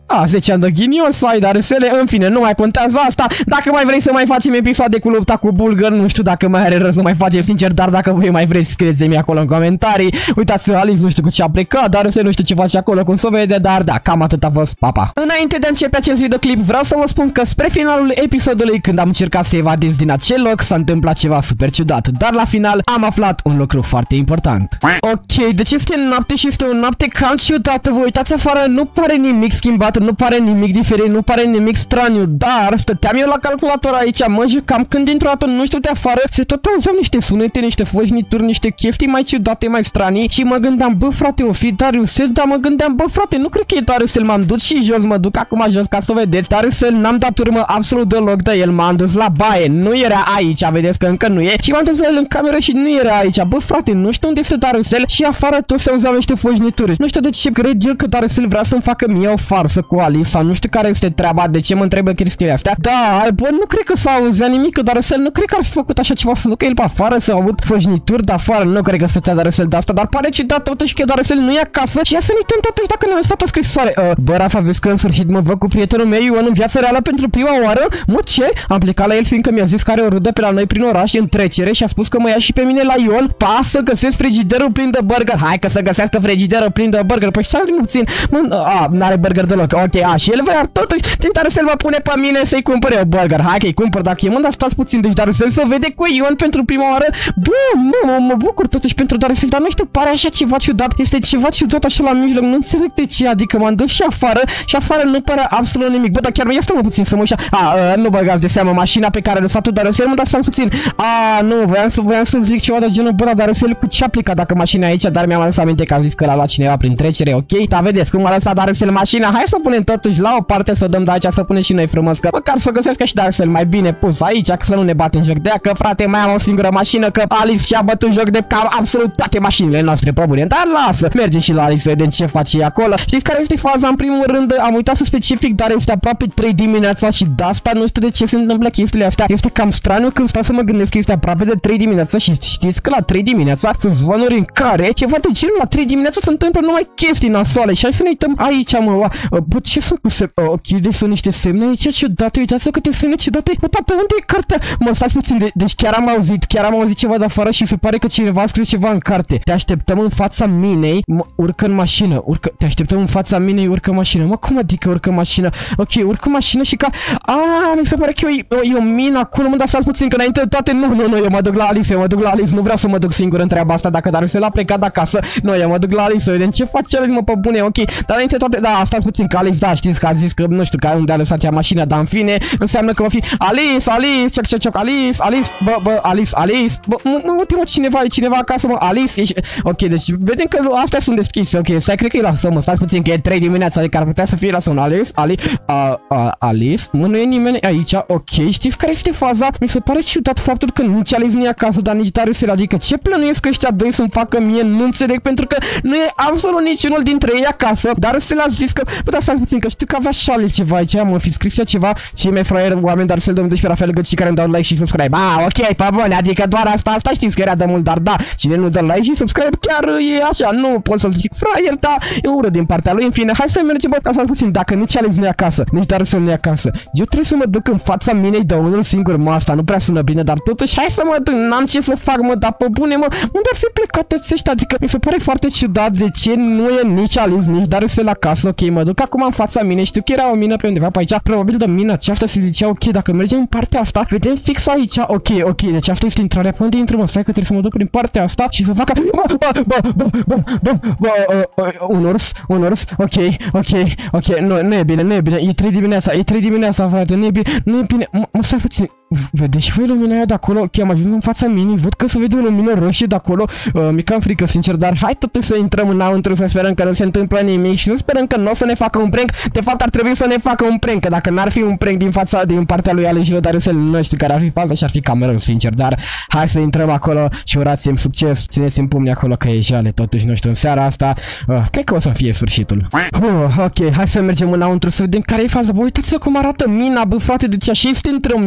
A, zece ani de ghinion să ai, dar sele, în fine, nu mai contează asta. Dacă mai vrei să mai facem episoade cu lupta cu Bulgar, nu știu dacă mai are rău să mai facem, sincer, dar dacă voi mai vreți, scrieți-mi acolo în comentarii. Uitați, Alice nu știu cu ce a plecat, dar sele nu știu ce face acolo, cum se vede, dar da, cam atât a fost, papa. Înainte de a începe acest videoclip, vreau să vă spun că spre finalul episodului, când am încercat să evadez din acel loc, s-a întâmplat ceva super ciudat, dar la final am aflat un lucru foarte important. Ok, deci este noapte și este o noapte cam ciudată, vă uitați afară, nu pare nimic schimbat, nu pare nimic diferit, nu pare nimic straniu, dar stăteam eu la calculator aici, mă jucam, când dintr-o dată nu știu de afară, se tot auzeau niște sunete, niște fojnituri, niște chestii mai ciudate, mai stranii și mă gândeam, bă frate, o fi Dariusel, dar mă gândeam, bă frate, nu cred că e Dariusel, m-am dus și jos, mă duc acum jos ca să vedeți, Dariusel, n-am dat urmă absolut deloc de el, m-am dus la baie, nu era aici, vedeți că încă nu e, și m-am dus la el în cameră și nu era aici, bă frate, nu știu unde este Dariusel și afară tot se auzeau niște fojnituri, nu știu de ce cred eu că Dariusel vrea să-mi facă mie o farsă cu Alice sau nu știu care este treaba, de ce mă întrebă chestiile astea, da, bă, nu cred că s-a auzea nimic, Dariusel, nu cred că ar fi făcut așa ceva, să ducă el pe afară, să aud fojnituri de afară, nu cred că stătea Dariusel de asta, dar pare ciudat totuși că Dariusel nu e acasă și ia să ne uităm totuși dacă ne-a lăsat o scrisoare. Uh, bă, Rafa, vezi că în sfârșit mă văd cu prietenul meu Ion în viața reală pentru prima oară? Mă, ce? Am plecat la el fiindcă mi-a zis că are o rudă pe la noi prin oraș în trecere și a spus că mă ia și pe mine la Ion. Pa, să găsesc frigiderul plin de burger. Hai că să găsească frigiderul plin de burger. Păi stai puțin. Mă, a, n-are burger deloc. Ok, a, și el vrea totuși. Dariusel mă pune pe mine să-i cumpăr eu burger. Hai că-i cumpăr dacă e, mă, dar stați puțin. Deci Dariusel să vede cu Ion pentru prima oară. Bă, mă, mă, mă bucur totuși pentru Dariusel, dar nu știu, pare așa ceva ciudat. Este ceva ciudat așa la mijloc. Nu înțeleg de ce, adică m-am dus și afară și afară nu pare absolut nimic. Bă, dar chiar ia stă-mă puțin să mă ușa. A, a, nu băgați de seamă mașina pe care a lăsat-o Dariusel, mă, dar stai puțin. A, nu, voiam să, voiam să zic ceva de genul, bă, dar Dariusel cu ce a plecat dacă mașina e aici, dar mi-am adus aminte că am zis că l-a luat cineva prin trecere, ok? Dar vedeți cum a lăsat Dariusel mașina. Hai să punem totuși la o parte, să dăm de aici, să punem și noi frumos, că măcar să găsesc și Dariusel mai bine pus aici, că să nu ne batem joc de ea, că frate, mai am o singură mașină, că Alice și-a bătut joc de cam absolut toate mașinile noastre pe bune. Dar lasă, mergem și la Alice să vedem ce face acolo. Știți care este faza? În primul rând, am uitat să specific, dar este aproape trei dimineața și de asta nu știu de ce se întâmplă chestiile astea. Este cam straniu când stau să mă gândesc că este aproape de trei dimineața și știți că la trei dimineața sunt zvonuri în care ceva de genul la trei dimineața se întâmplă numai chestii nasoale. Și hai să ne uităm aici, mă. Bă, ce sunt cu semne? Ok, deci sunt niște semne aici ciudate. Uitați-vă câte semne ciudate. Bă, tată, unde e cartea? Mă, stați puțin. De deci chiar am auzit, chiar am auzit ceva de afară și se pare că cineva a scris ceva în carte. Te așteptăm în fața minei. Mă, urcă în mașină. Urcă, te așteptăm în fața minei, urcă în mașină. Mă, cum adică urcă în mașină? Ok, urcă în mașină și ca... A, mi se pare că e o, e o mină acolo. Mă, dar stați puțin, că înainte de toate, nu, nu, nu, eu mă duc la Alice, eu mă duc la Alice. Nu vreau să mă duc singur în treaba asta, dacă Dariusel a plecat de acasă. Nu, eu mă duc la Alice, să vedem ce face el, mă, pe bune, ok. Dar înainte de toate, da, stați puțin, că Alice, da, știți că a zis că nu știu că unde a lăsat ea mașina, dar în fine, înseamnă că va fi Alice, Alice, cioc, cioc, cioc, Alice, Alice, bă, bă, Alice, Alice, bă, mă, mă, uite, mă, cineva, e cineva acasă, mă, Alice, ești... Ok, deci vedem că astea sunt deschise, ok, stai, cred că e la somn, stați puțin, că e trei dimineața, adică ar putea să fie la somn, Alice, Alice, a, a, Alice, mă, nu e nimeni aici, ok, știți care este faza? Mi se pare ciudat faptul că nici Alice nu e acasă, dar nici Dariusel, adică ce plănuiesc că ăștia doi să-mi facă mie, nu înțeleg, pentru că nu e absolut niciunul dintre ei acasă, Dariusel a zis că, bă, dar stai puțin, că știu că avea și Alice ceva aici, mă, fi scris ceva, cei mai fraier oameni Dariusel două mii doisprezece, Rafael Găt și care îmi dau like și subscribe. Ah, ok, pe bune, adică doar asta, asta știți că era de mult, dar da, cine nu dă like și subscribe chiar e așa, nu pot să-l zic fraier, dar e urât din partea lui, în fine, hai să mergem, bă, ca să puțin, dacă nici Alice nu e acasă, nici Dariusel nu e acasă, eu trebuie să mă duc în fața minei de unul singur, mă, asta nu prea sună bine, dar totuși, hai să mă duc, n-am ce să fac, mă, dar pe bune, mă, unde ar fi plecat toți ăștia, adică mi se pare foarte ciudat de ce nu e nici Alice, nici Dariusel acasă, ok, mă duc acum în fața minei, știu că era o mină pe undeva pe aici, probabil de mina aceasta se zicea, ok, dacă mergem în partea asta, vedem fix aici, ok, ok, deci asta este intrarea, pe unde intrăm, stai că trebuie să mă duc prin partea asta și să facă, bă, bă, bă, bă, bă, bă, bă, uh, un urs, un urs, ok, ok, ok, nu, nu e bine, nu e bine, e trei dimineața, e trei dimineața, frate, nu e bine, nu e bine, mă, stai puțin. Vedeți și voi lumina aia de acolo? Ok, am ajuns în fața minii, văd că se vede o lumină roșie de acolo, uh, mi-e cam frică, sincer, dar hai totuși să intrăm înăuntru, să sperăm că nu se întâmplă nimic și nu sperăm că nu o să ne facă un prank. De fapt ar trebui să ne facă un prank, că dacă n-ar fi un prank din fața, din partea lui Alice și Dariusel, nu știu care ar fi faza și ar fi cam rău, sincer, dar hai să intrăm acolo și urați-mi succes, țineți-mi pumni acolo că e jale, totuși, nu știu, în seara asta, uh, cred că o să fie sfârșitul. Uh, ok, hai să mergem înăuntru să vedem care e faza, bă, uitați-vă cum arată mina, bă, frate, deci așa este într-o mină, n-am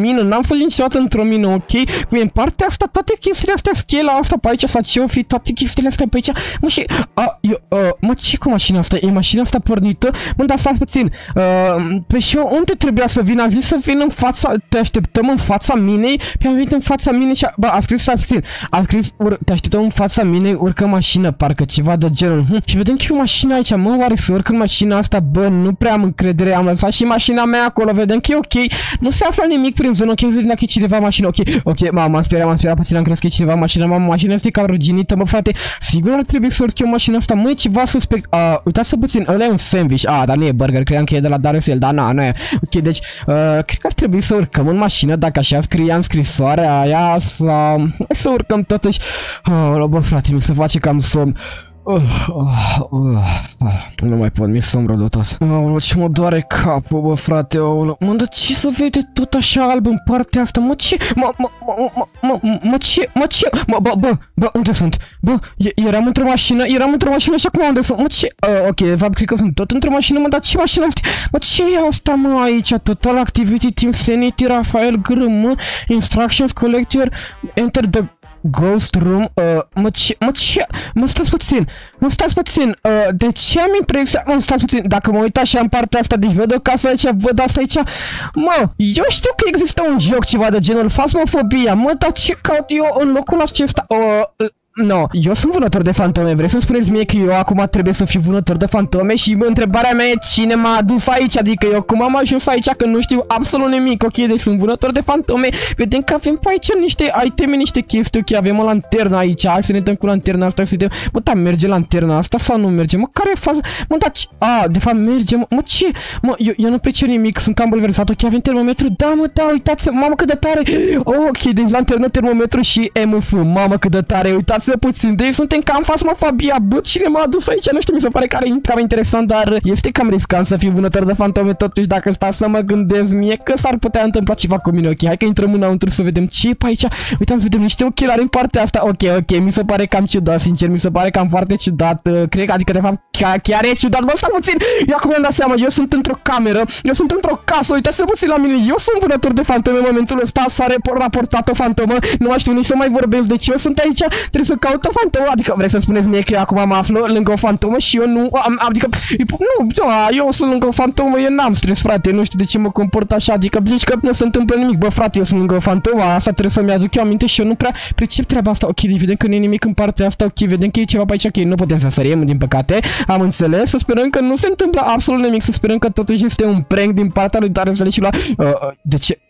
fost niciodată într-o mină, ok? Cu în partea asta, toate chestiile astea, schela asta pe aici, sau ce-o fi, toate chestiile astea pe aici. Mă, și... A, eu, uh, mă, ce cu mașina asta? E mașina asta pornită? Mă, dar stați puțin. Uh, pe și eu, unde trebuia să vin? A zis să vin în fața... Te așteptăm în fața minei? Pe am venit în fața minei și... A, bă, a scris, stați puțin. A scris, ur, te așteptăm în fața minei, urcă mașină, parcă ceva de genul. Hm, și vedem că e o mașină aici, mă, oare să urc în mașina asta? Bă, nu prea am încredere, am lăsat și mașina mea acolo, vedem că e ok. Nu se află nimic prin zonă, ok, vedem dacă e cineva în mașină, ok, ok, mama, m-am speriat, m-am speriat puțin, am crezut că e cineva în mașină, mama, mașina asta e cam ruginită, mă, frate, sigur ar trebui să urc eu mașina asta, mă, e ceva suspect, uh, uitați-vă puțin, ăla e un sandwich, ah, dar nu e burger, credeam că e de la Darius, dar na, nu e, ok, deci, uh, cred că ar trebui să urcăm în mașină, dacă așa scria în scrisoarea aia, sau, hai să urcăm totuși, uh, bă, frate, mi se face cam somn. Uh, uh, uh, uh, nu mai pot, mi-e somn rădătos. Aoleu, ce mă doare capul, bă, frate, aoleu. Mă, dar ce să vede tot așa alb în partea asta? Mă, ce? Mă, mă, mă, mă, mă, mă, ce? Mă, ce? Mă, bă, bă, bă, unde sunt? Bă, eram într-o mașină, eram într-o mașină și acum unde sunt? Mă, ce? Uh, ok, de fapt, cred că sunt tot într-o mașină, mă, dar ce mașină asta? Mă, ce e asta, mă, aici? Total Activity Team Sanity, Rafael Grâm, mă, Instructions Collector, Enter the Ghost Room, uh, mă, ce, mă, ce, mă, stați puțin, mă, stați puțin, uh, de ce am impresia, mă, stați puțin, dacă mă uit așa în partea asta, deci văd o casă aici, văd asta aici, mă, eu știu că există un joc ceva de genul Phasmophobia, mă, dar ce caut eu în locul acesta, uh, uh, no, eu sunt vânător de fantome, vrei să-mi spuneți mie că eu acum trebuie să fiu vânător de fantome și întrebarea mea e cine m-a adus aici, adică eu cum am ajuns aici că nu știu absolut nimic, ok, deci sunt vânător de fantome, vedem că avem pe aici niște iteme, niște chestii, ok, avem o lanternă aici, hai să ne dăm cu lanterna asta, să vedem, mă, da, merge lanterna asta sau nu merge, mă, care e faza, mă, da, a, de fapt merge, mă, mă ce, mă, eu, eu nu pricep nimic, sunt cam bulversat, ok, avem termometru, da, mă, da, uitați, mamă, cât de tare, oh, ok, deci lanternă, termometru și M F, mamă, cât de tare, uitați puțin, deci suntem cam Phasmophobia, bă, cine m-a adus aici, nu știu, mi se pare că are cam interesant, dar este cam riscant să fiu vânător de fantome, totuși dacă stau să mă gândesc mie că s-ar putea întâmpla ceva cu mine, ok, hai că intrăm înăuntru să vedem ce e pe aici, uitați, vedem niște ochelari în partea asta, ok, ok, mi se pare cam ciudat, sincer, mi se pare cam foarte ciudat, uh, cred că, adică de fapt chiar, chiar e ciudat, bă, stai puțin, eu acum mi-am dat seama, eu sunt într-o cameră, eu sunt într-o casă, uitați-vă puțin la mine, eu sunt vânător de fantome, în momentul ăsta s-a raportat o fantomă, nu mai știu nici să mai vorbesc, deci eu sunt aici, trebuie să caut o fantomă, adică vrei să spuneți mie că eu acum mă aflu lângă o fantomă și eu nu, am, adică, nu, eu sunt lângă o fantomă, eu n-am stres, frate, nu știu de ce mă comport așa, adică zici că nu se întâmplă nimic, bă, frate, eu sunt lângă o fantomă, asta trebuie să-mi aduc eu aminte și eu nu prea pricep treaba asta, ok, vedem că nu e nimic în partea asta, ok, vedem că e ceva pe aici, ok, nu putem să sărim, din păcate, am înțeles, să sperăm că nu se întâmplă absolut nimic, să sperăm că totuși este un prank din partea lui Darius și la, uh, uh, de ce?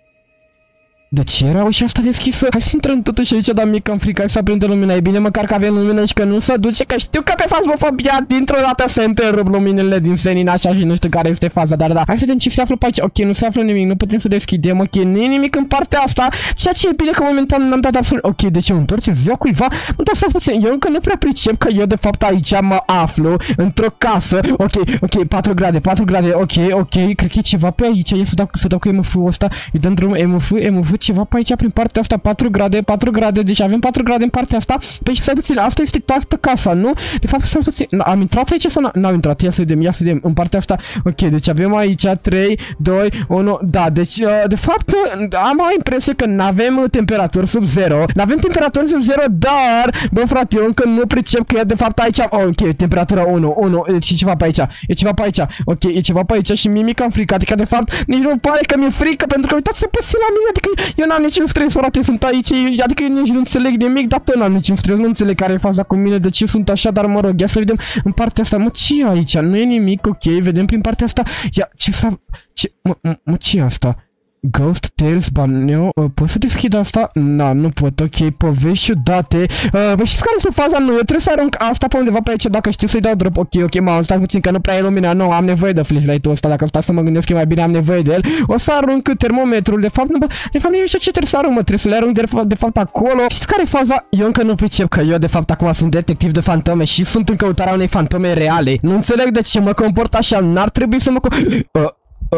De ce era ușa asta deschisă? Hai să intrăm totuși aici, dar mi-e cam frică, hai să aprindă lumina, e bine măcar că avem lumină și că nu se duce, că știu că pe Phasmophobia dintr-o dată se întrerup luminile din senin așa și nu știu care este faza, dar da, hai să vedem ce se află pe aici, ok, nu se află nimic, nu putem să deschidem, ok, nu e nimic în partea asta, ceea ce e bine că momentan n-am dat absolut, ok, deci eu întorceți ziua cuiva, mă dau să puțin, eu încă nu prea pricep că eu de fapt aici mă aflu într-o casă, ok, ok, patru grade, patru grade, ok, ok, cred că e ceva pe aici, e să dau, să dau cu M F-ul ăsta, îi dăm drumul M F, M F, ceva pe aici prin partea asta, patru grade, patru grade, deci avem patru grade în partea asta. Păi stai puțin, asta este toată casa, nu? De fapt, stai puțin, am intrat aici sau n-am intrat? Ia să vedem, ia să vedem, în partea asta. Ok, deci avem aici trei, doi, unu, da, deci de fapt am o impresie că n-avem temperaturi sub zero. N-avem temperaturi sub zero, dar, bă frate, eu încă nu pricep că e de fapt aici. Ok, temperatura unu, unu, deci e ceva pe aici, e ceva pe aici. Ok, e ceva pe aici și mie mi-e cam frică, adică de fapt nici nu pare că mi-e frică pentru că uitați-vă puțin la mine, adică eu n-am niciun stres, frate, sunt aici, adică eu nici nu înțeleg nimic, dar tot n-am niciun stres, nu înțeleg care e faza cu mine, de ce sunt așa, dar mă rog, ia să vedem în partea asta, mă, ce e aici? Nu e nimic, ok, vedem prin partea asta, ia, ce s-a, ce, mă, mă, mă, ce e asta? Ghost Tales, baneu, uh, pot să deschid asta? Na, nu pot, ok, povești ciudate. Uh, bă, știți care este faza? Nu, eu trebuie să arunc asta pe undeva pe aici dacă știu să-i dau drop. Ok, ok, m-am stat puțin că nu prea e lumina, nu, am nevoie de flashlight-ul ăsta, dacă stau să mă gândesc că mai bine am nevoie de el. O să arunc termometrul, de fapt, nu, bă, de fapt, nu știu ce trebuie să arunc, mă, trebuie să le arunc de, de fapt acolo. Știți care e faza? Eu încă nu pricep că eu de fapt acum sunt detectiv de fantome și sunt în căutarea unei fantome reale. Nu înțeleg de ce mă comport așa, n-ar trebui să mă co uh, uh,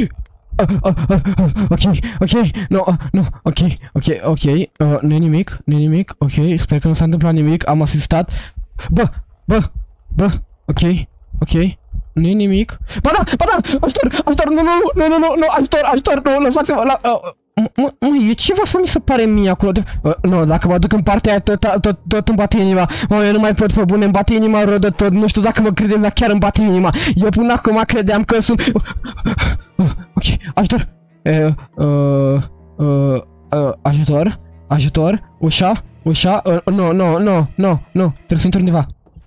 Uh, uh, uh, uh, ok, ok, no, uh, no, ok, ok, ok, uh, nu e nimic, nu e nimic, ok, sper că nu s-a întâmplat nimic, am asistat, bă, bă, bă, ok, ok, nu e nimic, ba da, ba da, ajutor, ajutor, nu, nu, nu, nu, nu, nu, ajutor, ajutor, nu, lăsați-mă, la, uh, mă, mă, e ceva să mi se pare mie acolo. De... Uh, nu, dacă mă duc în partea aia, tot, tot, tot îmi bate inima. Mă, eu nu mai pot pe bune, îmi bate inima rău de tot. Nu știu dacă mă credeți, dar chiar îmi bate inima. Eu până acum credeam că sunt... Uh, uh, ok, ajutor. Uh, uh, uh, uh, ajutor, ajutor, ușa, ușa. Uh, nu, nu, nu, nu, nu, trebuie să intru undeva.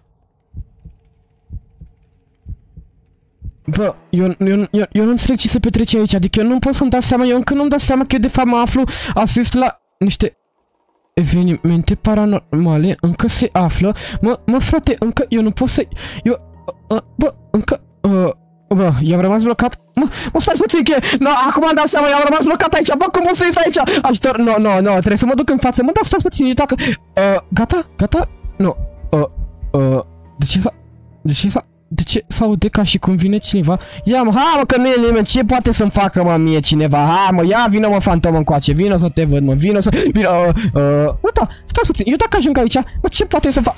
Bă, eu, eu, eu, eu nu înțeleg ce se petrece aici, adică eu nu pot să-mi dau seama, eu încă nu-mi dau seama că eu de fapt mă aflu, asist la niște evenimente paranormale, încă se află, mă, mă frate, încă, eu nu pot să, eu, uh, bă, încă, uh, bă, eu am rămas blocat, mă, mă stați puțin că, no, acum am dat seama, eu am rămas blocat aici, bă, cum o să ies aici, ajutor, no, no, no, trebuie să mă duc în față, mă, da, stați puțin, dacă, uh, gata, gata, nu, uh, uh, de ce s-a, de ce s-a, De ce s-aude ca și cum vine cineva? Ia mă, hai mă, că nu e nimeni, ce poate să-mi facă mă mie cineva? Hai mă, ia vină mă fantomă încoace, vină să te văd mă, vină să... Vină, uh, uh, mă da, stați puțin, eu dacă ajung aici, mă ce poate să fac?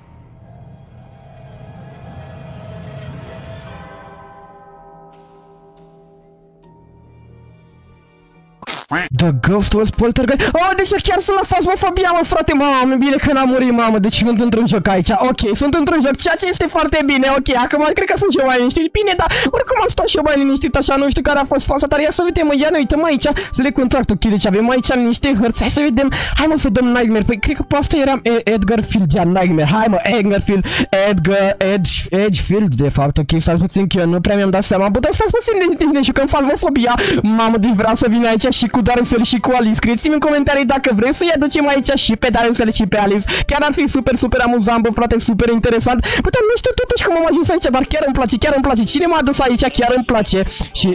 The Ghost was Poltergeist. Oh, deci chiar sunt la fasmofobia, mă, frate, mamă, bine că n-am murit, mamă, deci sunt într-un joc aici. Ok, sunt într-un joc, ceea ce este foarte bine, ok, acum cred că sunt și eu mai liniștit. Bine, dar oricum am stat și eu mai liniștit, așa, nu știu care a fost faza, dar ia să vedem, mă, ia ne uităm aici, să le contract, ok, deci avem aici niște hărți, hai să vedem, hai mă să dăm Nightmare, păi cred că pe asta eram Edgar Field, ia Nightmare, hai mă, Edgar Field, Edgar, Edge, Edgefield, de fapt, ok, stați puțin că eu nu prea mi-am dat seama, bă, dar stați puțin de tine și că-mi fasmofobia, mamă, deci vreau să vin aici și cu Darusel și cu Alice. Scrieți-mi în comentarii dacă vreți să-i aducem aici și pe Darusel și pe Alice. Chiar ar fi super, super amuzant, bă, frate, super interesant. Bă, dar nu știu totuși cum am ajuns aici, dar chiar îmi place, chiar îmi place. Cine m-a adus aici, chiar îmi place. Și...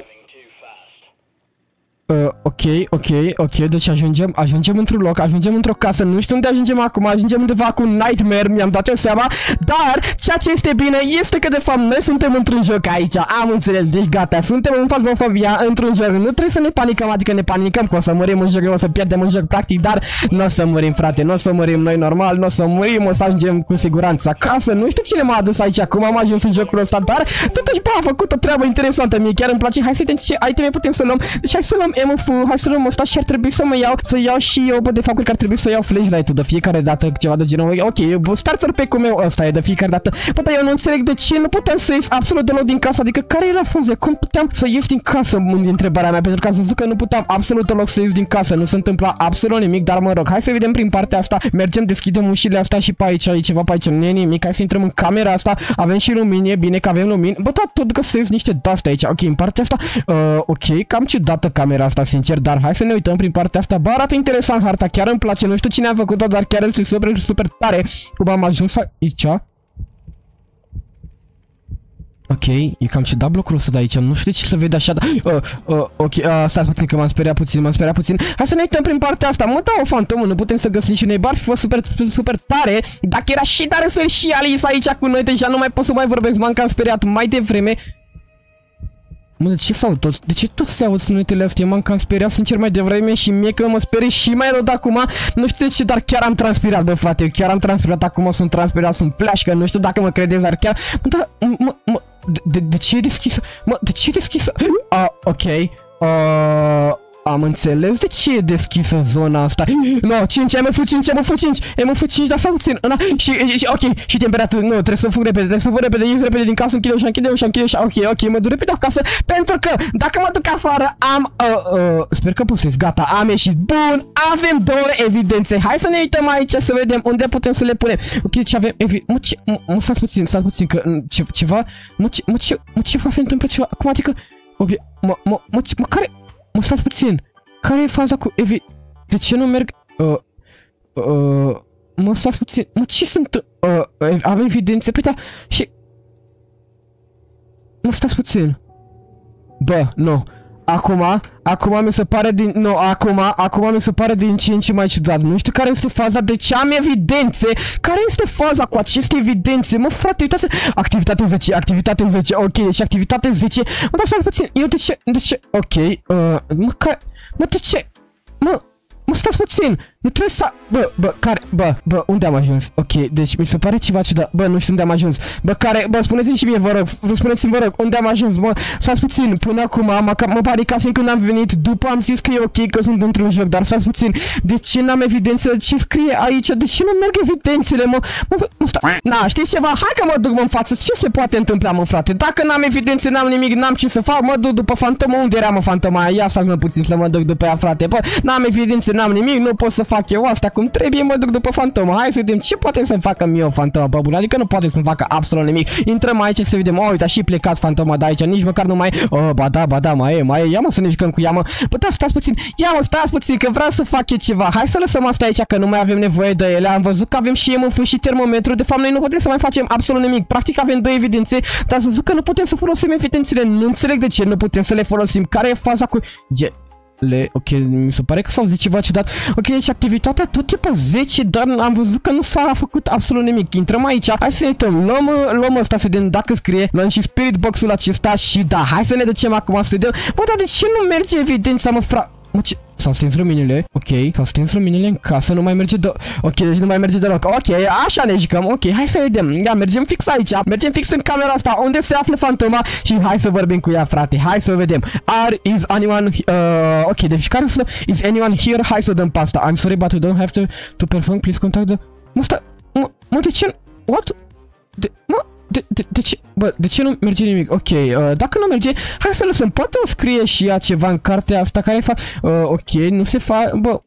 Uh, ok, ok, ok, deci ajungem, ajungem într-un loc, ajungem într-o casă, nu știu unde ajungem acum, ajungem undeva cu Nightmare, mi-am dat eu seama, dar ceea ce este bine este că de fapt noi suntem într-un joc aici, am înțeles, deci gata, suntem în fasmofobia într-un joc, nu trebuie să ne panicăm, adică ne panicăm că o să murim în joc, o să pierdem în joc practic, dar nu o să murim, frate, nu o să murim noi normal, nu o să murim, o să ajungem cu siguranță acasă, nu știu cine m-a adus aici, cum am ajuns în jocul ăsta, dar totuși, bă, a făcut o treabă interesantă, mie chiar îmi place, hai să vedem ce iteme putem să luăm, deci hai să luăm M F, hai să luăm ăsta și ar trebui să mă iau, să iau și eu, bă, de fapt cred că ar trebui să iau flashlight-ul de fiecare dată, ceva de genul, ok, starter pack-ul meu ăsta e de fiecare dată, bă, dar eu nu înțeleg de ce nu putem să ies absolut deloc din casă, adică care era faza, cum puteam să ies din casă, întrebarea mea, pentru că am zis că nu puteam absolut deloc să ies din casă, nu se întâmpla absolut nimic, dar mă rog, hai să vedem prin partea asta, mergem, deschidem ușile astea și pe aici, e ceva pe aici, nu e nimic, hai să intrăm în camera asta, avem și lumini, e bine că avem lumini, bă, da, tot găsesc niște de-astea aici, ok, în partea asta, uh, ok, cam ciudată camera asta, sincer, dar hai să ne uităm prin partea asta. Bă, arată interesant harta, chiar îmi place. Nu știu cine a făcut-o, dar chiar este super, super tare. Cum am ajuns aici. Ok, e cam ciudat blocul ăsta de aici. Nu știu ce să vede așa, dar... Uh, uh, ok, uh, stați puțin că m-am speriat puțin, m-am speriat puțin. Hai să ne uităm prin partea asta. Mă, da, o fantomă, nu putem să găsim și unei bar. Fi fost super, super tare. Dacă era și Darusel și Alice aici cu noi, deja nu mai pot să mai vorbesc. M-am cam speriat mai devreme. Mă, de ce s-au toți? De ce toți se aud sunetele astea? M-am cam speriat sincer mai devreme și mie că mă sperie și mai rău de acum. Nu știu de ce, dar chiar am transpirat, bă, frate. Eu chiar am transpirat acum, sunt transpirat, sunt pleașcă. Nu știu dacă mă credeți, dar chiar... Mă, da, mă, mă, de, de, de ce e deschisă? Mă, de ce e deschisă? Ah, ok. Uh... Am înțeles de ce e deschisă zona asta. No, cinci, M F cinci, M F cinci, M F cinci, dar stau puțin. Na, și, și, ok, și temperatură, nu, trebuie să fug repede, trebuie să fug repede, ies repede din casă, închide ușa, închide ușa, închide ușa, ok, ok, mă duc repede acasă, pentru că dacă mă duc afară, am, uh, uh, sper că pusesc, gata, am ieșit, bun, avem două evidențe, hai să ne uităm aici să vedem unde putem să le punem. Ok, deci avem, evi, mă, ce, mă, mă, stați puțin, stați puțin, că, ce, ceva, mă, ce, mă, ce, mă, ceva se întâmplă, ceva, cum adică, obie, mă, mă, mă, mă, care... Mă, stați puțin. Care e faza cu evi... De ce nu merg... Uh, uh, mă, stați puțin. Mă, ce sunt... Uh, am evidențe? Păi, da... Și... Mă, stați puțin. Bă, nu. Acum, acum mi se pare din... Nu, acum, acum mi se pare din ce în ce mai ciudat. Nu știu care este faza, de ce am evidențe. Care este faza cu aceste evidențe? Mă, frate, uitați... Activitate zece, activitate zece, ok, deci activitate zece. Mă, da, stați puțin, eu de ce... De ce... Ok, uh, mă, ca... Mă, de ce... Mă... Mă, stați puțin. Nu trebuie să... Bă, bă, care... Bă, bă, unde am ajuns? Ok, deci mi se pare ceva ciudat. Bă, nu știu unde am ajuns. Bă, care... Bă, spuneți-mi și mie, vă rog. Spuneți-mi, vă rog, unde am ajuns? Bă, stați puțin. Până acum mă, mă panicasem când am venit. După am zis că e ok, că sunt într-un joc. Dar stați puțin. De ce n-am evidențe? Ce scrie aici? De ce nu merg evidențele, mă? Mă, mă sta... Na, știți ceva? Hai că mă duc, mă, în față. Ce se poate întâmpla, mă, frate? Dacă n-am evidențe, n-am nimic, n-am ce să fac, mă duc după fantomă. Unde era, mă, fantoma aia? Ia să puțin să mă duc după ea, frate. Bă, n-am evidențe, n-am nimic, nu pot să fac eu asta cum trebuie, mă duc după fantomă. Hai să vedem ce poate să-mi facă mie o fantomă, bă, bun. Adică nu poate să-mi facă absolut nimic. Intrăm aici să vedem. Oh, uite, a și plecat fantoma de aici, nici măcar nu mai... Oh, ba da, ba da, mai e, mai e. Ia mă să ne jucăm cu ea, mă. Bă, da, stați puțin. Ia mă, stați puțin, că vreau să fac eu ceva. Hai să lăsăm asta aici, că nu mai avem nevoie de ele. Am văzut că avem și M F și termometru. De fapt, noi nu putem să mai facem absolut nimic. Practic avem două evidențe, dar să zic că nu putem să folosim evidențele. Nu înțeleg de ce nu putem să le folosim. Care e faza cu... E... Le, ok, mi se pare că s-au zis ceva ciudat. Ok, deci activitatea tot e pe zece, dar am văzut că nu s-a făcut absolut nimic. Intrăm aici, hai să ne uităm, luăm, luăm ăsta să vedem dacă scrie, luăm și spirit box-ul acesta și da, hai să ne ducem acum să vedem. Bă, dar de ce nu merge evidența, mă, fra... Mă, ce... S-au stins luminile, ok, s-au stins luminile în casă, nu mai merge de... Ok, deci nu mai merge deloc, ok, așa ne jucăm, ok, hai să vedem, ia, mergem fix aici, mergem fix în camera asta, unde se află fantoma și hai să vorbim cu ea, frate, hai să vedem. Are, is anyone, uh, ok, deci care să... Is anyone here? Hai să dăm pasta, I'm sorry, but you don't have to, to perform, please contact the... Mă, stai, mă, mă, de ce... What? De, mă... De, de, de ce? Bă, de ce nu merge nimic? Ok, uh, dacă nu merge, hai să lăsăm. Poate o scrie și ea ceva în cartea asta care fa... Uh, ok, nu se fa... Bă...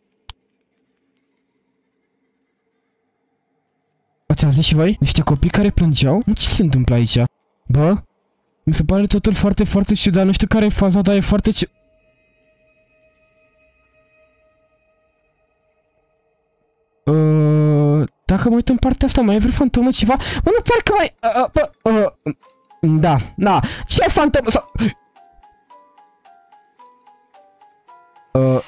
Ați auzit și voi? Niște copii care plângeau? Nu, ce se întâmplă aici? Bă? Mi se pare totul foarte, foarte ciudat. Nu știu care e faza, dar e foarte ciudat. Uh, dacă mă uit în partea asta, mai e vreo fantomă ceva? Mă, nu pare că mai... Uh, uh, uh, uh, da, da. Ce fantomă? Sau... Uh...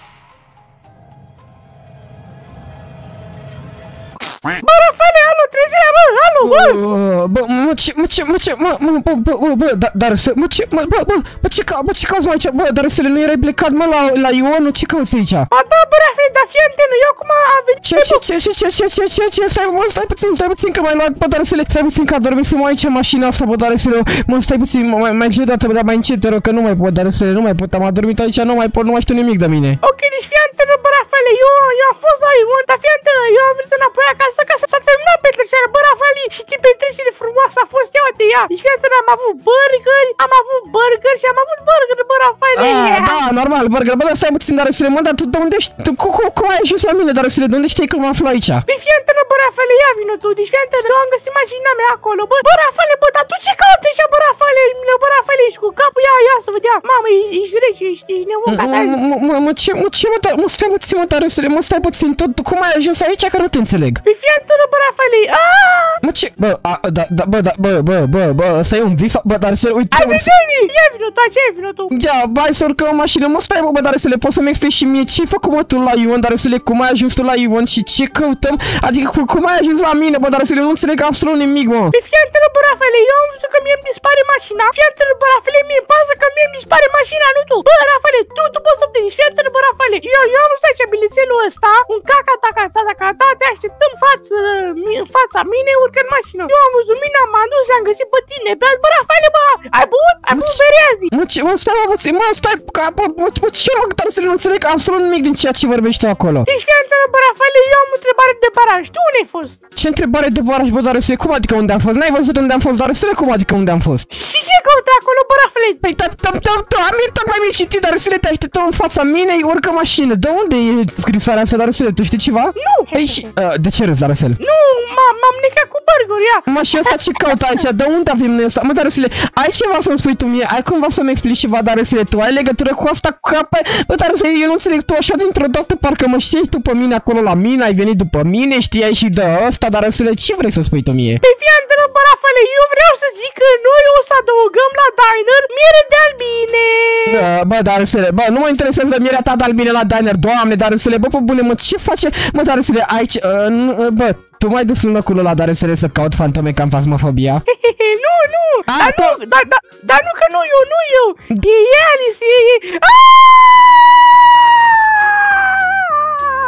Bă, Rafale, alo, trezirea, bă, alo, bă! Bă, mă, ce, mă, ce, mă, ce, mă, mă, bă, bă, bă, bă, dar să, mă, ce, mă, bă, bă, bă, ce, bă, ce cauți, mă, aici, bă, dar să le nu erai plecat, mă, la, la Ion, ce cauți aici? Ba da, bă, Rafale, dar fii antenă, eu acum am venit... Ce, ce, ce, ce, ce, ce, ce, ce, ce, stai, mă, stai puțin, stai puțin, că m-ai luat, bă, dar să le, stai puțin, că adormisem aici în mașina asta, bă, dar să le, mă, stai puțin, mai, mai încet dată, dar mai încet, te rog, că nu mai pot, dar să le, nu mai pot, am adormit aici, nu mai pot, nu mai știu nimic de mine. Ok, deci fii antenă, bă, Rafale, eu, eu am fost la Ion, dar fii antenă, eu am venit înapoi acasă, ca să s-a terminat petrecerea, bă, Rafale, și ce petrecere frumoasă a fost, ia uite ea. Deci fii antenă, am avut burgeri, am avut burgeri și am avut burgeri, bă, Rafale. Ah, da, normal, burger, bă, dar stai puțin, dar să le, mă, dar tu de unde știi, cum ai ajuns la mine, dar să le, de unde știi că mă aflu aici? Păi fii antenă, bă, Rafale, ia vină tu, deci fii antenă, eu am găsit mașina mea acolo, bă, bă, Rafale, bă, dar tu ce cauți aici, bă, Rafale, bă, Rafale, ești cu capul, ia, ia să vedea, mamă, ești rece, ești nebun, gata. Mă, mă, ce, mă, ce, mă, dar, mă, stai puțin, mă, dar să le, mă, stai puțin, tot, cum ai ajuns aici, că nu te înțeleg? Păi fii antenă, bă, Rafale, aaa! Mă, ce, bă, a, da, da, bă, da, bă, bă, bă, bă, ăsta e un vis, bă, dar să le, uite, ai venit, ia vină tu, ce ai vină tu? Ia, hai să urcăm o mașină, mă, stai, bă, dar să le, poți să-mi explici și mie ce-ai făcut, mă, tu la Ion, dar să le, cum ai ajuns tu la Ion și ce căutăm, adică cum ai ajuns la mine, bă, dar să le, nu înțeleg absolut nimic, mă. Păi fii antenă, bă, Rafale, eu am văzut că mie îmi dispare mașina, fii antenă, bă, Rafale, mie-mi pasă că mie îmi dispare mașina, nu tu. Bă, Rafale, tu, tu poți să pleci, fii antenă, bă, Rafale, eu, eu am văzut aici bilețelul ăsta, un caca, taca, taca, taca, te așteptăm față, în fața mine, urcă în mașină. Eu am văzut mine, am adus și am găsit pe tine, bă, bă, Rafale, bă, ai băut? Ai băut berea zi? Mă, ce, mă, stai, mă, puțin, mă, stai, ca, bă, mă, ce, mă, dar să le, nu înțeleg absolut nimic din ceea ce vorbești tu acolo. Deci fii antenă, bă, Rafale, eu am o întrebare de baraj, tu unde ai fost? Ce întrebare de baraj, bă, dar să le, cum adică unde am fost? N-ai văzut unde am fost, dar să le, cum adică unde am fost? Și ce căută acolo, bă, Rafale? Păi, da, da, da, da, am tocmai mi-ai citit, dar să le, te așteptăm în fața minei, urcă mașină. De unde e scrisoarea asta, dar să le, tu știi ceva? Nu! Păi și, uh, de ce râzi, Darăsel? Nu, m-am necat cu burger, ia! Mă, și ăsta ce caută aici? De unde avem noi ăsta? Mă, Darăsele, ai ceva să-mi spui tu mie? Ai cumva să-mi explici ceva, Darăsele? Tu ai legătură cu asta cu capă? Bă, Darăsele, eu nu înțeleg, tu așa dintr-o dată parcă mă știi tu pe mine acolo la mine, ai venit după mine, știai și de ăsta, Darăsele, ce vrei să spui tu mie? Păi fii antenă, bă, Rafale, eu vreau să zic că noi o să adăugăm la diner miere de albine! Bă, bă, Darăsele, bă, nu mă interesează mierea ta de albine la diner, Doamne, Darăsele, bă, pe bune, mă, ce face? Mă, Darăsele, aici, uh, uh, bă, tu m-ai dus în locul ăla, Darăsele, să caut fantome ca în fasmofobia? Nu, nu, A, dar tu... nu, dar, dar, dar nu că nu eu, nu eu, e Alice, e... Mă,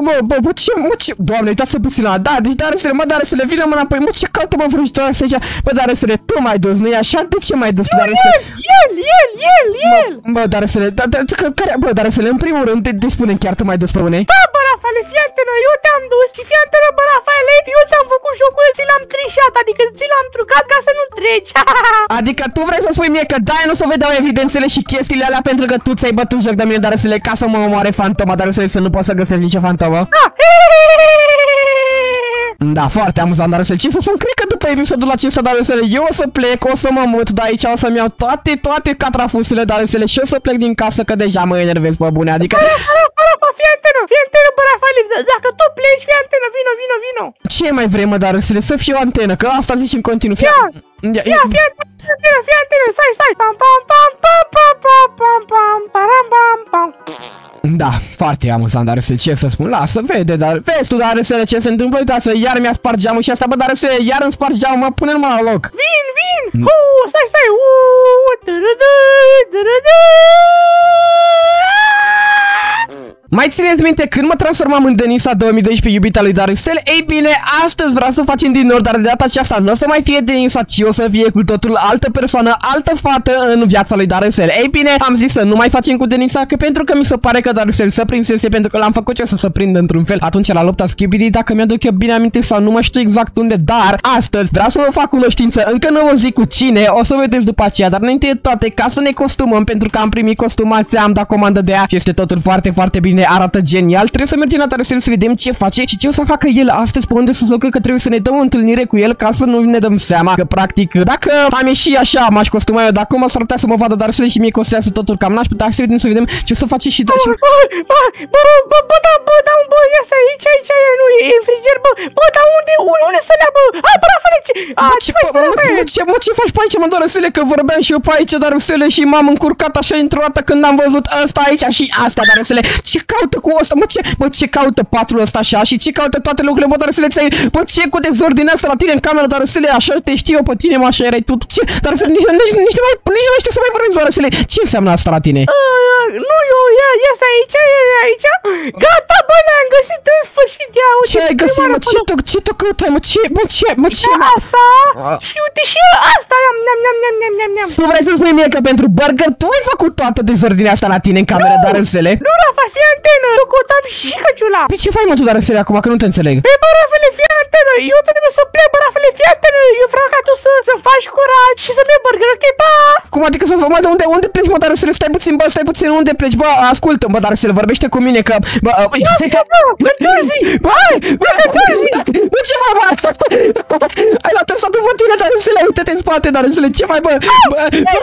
mă, bă, bă, ce, mă, ce, doamne, uitați-să puțin la, da, deci Darusele, mă, Darusele, vină mă înapoi, mă, ce caută, mă, vrăjitoare aici, bă, Darusele, tu m-ai dus, nu-i așa? De ce m-ai dus, Darusele? El, el, el, el! Bă, Darusele, da, da, care, bă, Darusele, în primul rând, de spune chiar tu m-ai dus pe unei? Da, bă, Rafale, fii antenă, eu te-am dus și fii antenă, bă, Rafale, eu ți-am făcut jocul, ți l-am trișat, adică ți l-am trucat ca să nu treci. Adică tu vrei să spui mie că da, nu se vedeau evidențele și chestiile alea pentru că tu ți-ai bătut joc de mine, Darusele, ca să mă omoare fantoma, Darusele, să nu pot să găsesc nicio fantomă? Da. Da, foarte amuzant, Darusele. Ce să spun, cred că după episodul acesta, Darusele, eu o să plec, o să mă mut de aici, o să-mi iau toate, toate catrafusele, Darusele, și o să plec din casă, că deja mă enervez pe bune, adică... Rafa, fii antenă, fii antenă, bă, Rafale, dacă tu pleci, fii antenă, vino, vino, vino. Ce mai vrei, mă, Darusele, să fiu antenă, că asta zici în continuu, fii... Ia, ia, fii antenă, fii antenă, stai, stai, pam, pam, pam, pam, pam, pam, pam, pam, param, pam, pam. Da, foarte amuzant, Darusele, ce să spun, lasă, vede, dar vezi tu, Darusele, ce se întâmplă, uitați, iar mi-a spart geamul și asta, bă, Darusele, iar îmi spart geamul, mă, pune-l-mă la loc. Vin, vin, uuu, stai, stai, uuu, tărădă, tărădă. Mai țineți minte când mă transformam în Denisa două mii doisprezece, iubita lui Darusele? Ei bine, astăzi vreau să facem din nou, dar de data aceasta nu o să mai fie Denisa, ci o să fie cu totul altă persoană, altă fată în viața lui Darusele. Ei bine, am zis să nu mai facem cu Denisa, că pentru că mi se pare că Darusele se prinsese, pentru că l-am făcut eu să se prindă într-un fel atunci la lupta Skibidi, dacă mi-aduc eu bine aminte sau nu mai știu exact unde, dar astăzi vreau să vă fac cunoștință, încă nu vă zic cu cine, o să vedeți după aceea, dar înainte de toate, ca să ne costumăm, pentru că am primit costumația, am dat comandă de ea și este totul foarte, foarte bine, arată genial. Trebuie să mergem la Darusele să vedem ce face și ce o să facă el astăzi, pe unde să se că trebuie să ne dăm o întâlnire cu el ca să nu ne dăm seama că practic dacă am ieșit așa, m-aș costuma eu, dacă mă s-ar putea să mă vadă Darusele și mie costează totul cam n-aș putea să vedem să vedem ce o să face și da și... Bă, bă, bă, bă, bă, da, bă, da, bă, ia stai, aici, aici, nu e frigider, bă, bă, da, unde, unde să lea, bă, hai, bă, Rafale, ce, a, ce faci, bă, mă, ce, mă, ce faci pe aici, mă, Darusele, că vorbeam și eu pe aici, Darusele, și m-am încurcat așa într-o dată când am văzut ăsta aici și asta, Darusele, ce caută cu ăsta, mă, ce, mă, ce caută patrul ăsta așa și ce caută toate lucrurile, bă, Darusele, ți-ai, bă, ce cu dezordine asta la tine în cameră, Darusele, așa te știu eu pe tine, mă, așa erai tu, ce, Darusele, nici, nici, nici, nici, nici nu știu să mai vorbesc, Darusele, ce înseamnă asta la tine? Nu, eu, ia, ia stai aici, ia, aici, gata, bă, ne-am găsit în sfârșit, ia, uite, ce ai găsit, mă, ce tu, ce tu căutai, mă, ce, mă, ce, mă, ce, mă, asta, și uite și asta, neam, neam, neam, neam, neam, neam, neam. Tu vrei să spui mie că pentru burger tu ai făcut toată dezordinea asta la tine în cameră, Darusele? Nu, Rafa, fii antenă, eu căutam și căciula. Păi ce faci, mă, tu, Darusele, acum, că nu te înțeleg? Păi, bă, Rafale, fii antenă, eu trebuie să plec, bă, Rafale, fii antenă, eu vreau ca tu să, să faci curat și să mergi burger, ok, pa! Cum adică să fac, mă, de unde, unde pleci, mă, Darusele, stai puțin, bă, stai puțin, unde pleci, bă, ascultă, bă, Darusele, vorbește cu mine, că, bă, bă, întârzi, bă, bă, bă, ce faci, bă, ai luat ăsta după tine, Darusele, uite-te în spate, Darusele, ce mai, bă, bă,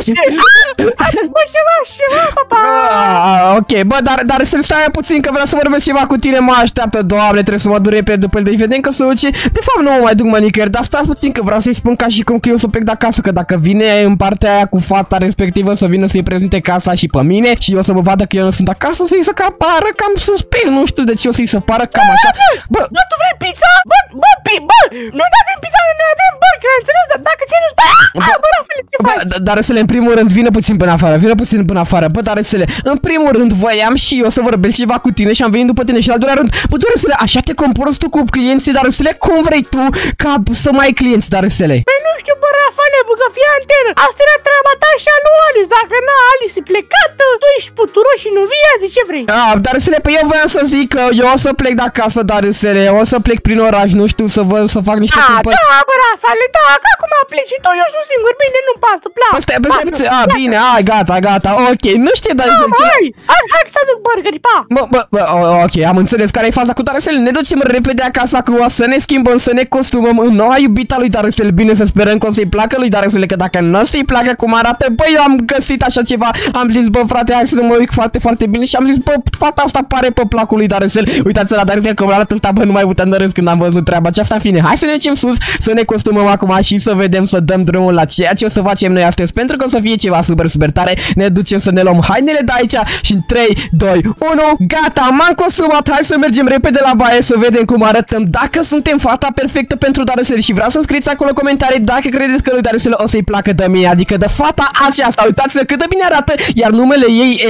bă, ceva, ceva, papa! Ok, bă, dar, Darusele, stai puțin, că vreau să vorbesc ceva cu tine, mă așteaptă, Doamne, trebuie să mă dure pe după el, de vedem că se duce, de fapt nu mă mai duc, mă, nicăieri, dar stați puțin, că vreau să-i spun ca și cum că eu să plec de acasă, că dacă vine în partea aia cu fata respectivă să vină să-i prezinte casa și pe mine și eu să mă vadă că eu nu sunt acasă, să-i să pară cam suspect, nu știu de ce o să-i să pară cam așa. Bă, bă, tu vrei pizza? Bă, bă, bă, noi nu avem pizza, noi avem burger, înțeles? Dar dacă ți-ai dus, bă, bă, Rafale, ce faci? Darusele, în primul rând, vină puțin până afară, vină puțin până afară, bă, Darusele, în primul rând voiam și eu să vorbesc ceva cu tine și am venit după tine și al doilea rând, bă, Darusele, așa te comporți tu cu clienții, Darusele, cum vrei tu ca să mai ai clienți, Darusele? Păi nu știu, bă, Rafale, bă, că fii antenă, asta era treaba ta și a lui Alice, dacă n-a Alice e plecată, tu ești puturos și nu vii, azi ce vrei? Ah, Darusele, păi eu voiam să zic că eu o să plec de acasă, Darusele, o să plec prin oraș, nu știu, să văd, să fac niște cumpări. Da, bă, Rafale, da, că acum pleci și tu, eu sunt singur, bine, nu pasă, plac. Stai, stai, stai, ah, bine, hai, gata, gata, ok, nu știu, Darusele, ce... Hai, hai, hai să aduc burgeri, pa! Bă, bă, bă, ok, am înțeles care e faza cu Darusele, ne ducem repede acasă acum, să ne schimbăm, să ne costumăm în noua iubita lui Darusele, bine, să sperăm că o să-i placă lui Darusele, că dacă nu o să-i placă cum arată, bă, eu am găsit așa ceva, am zis, bă, frate, hai să mă uit foarte, foarte bine și am zis, bă, fata asta pare pe placul lui Darusele, uitați-vă la Darusele, că arată ăsta, bă, nu mai puteam de râs când am văzut treaba aceasta, fine, hai să ne ducem sus, să ne costumăm acum și să vedem, să dăm drumul la ceea ce o să facem noi astăzi, pentru că o să fie ceva super, super tare, ne ducem să ne luăm hainele de aici și în trei, doi, unu, gata, m-am costumat, hai să mergem repede la baie să vedem cum arătăm, dacă suntem fata perfectă pentru Darusele și vreau să-mi scrieți acolo comentarii dacă credeți că lui Darusele o să-i placă de mine, adică de fata aceasta, uitați-vă cât de bine arată, iar numele ei este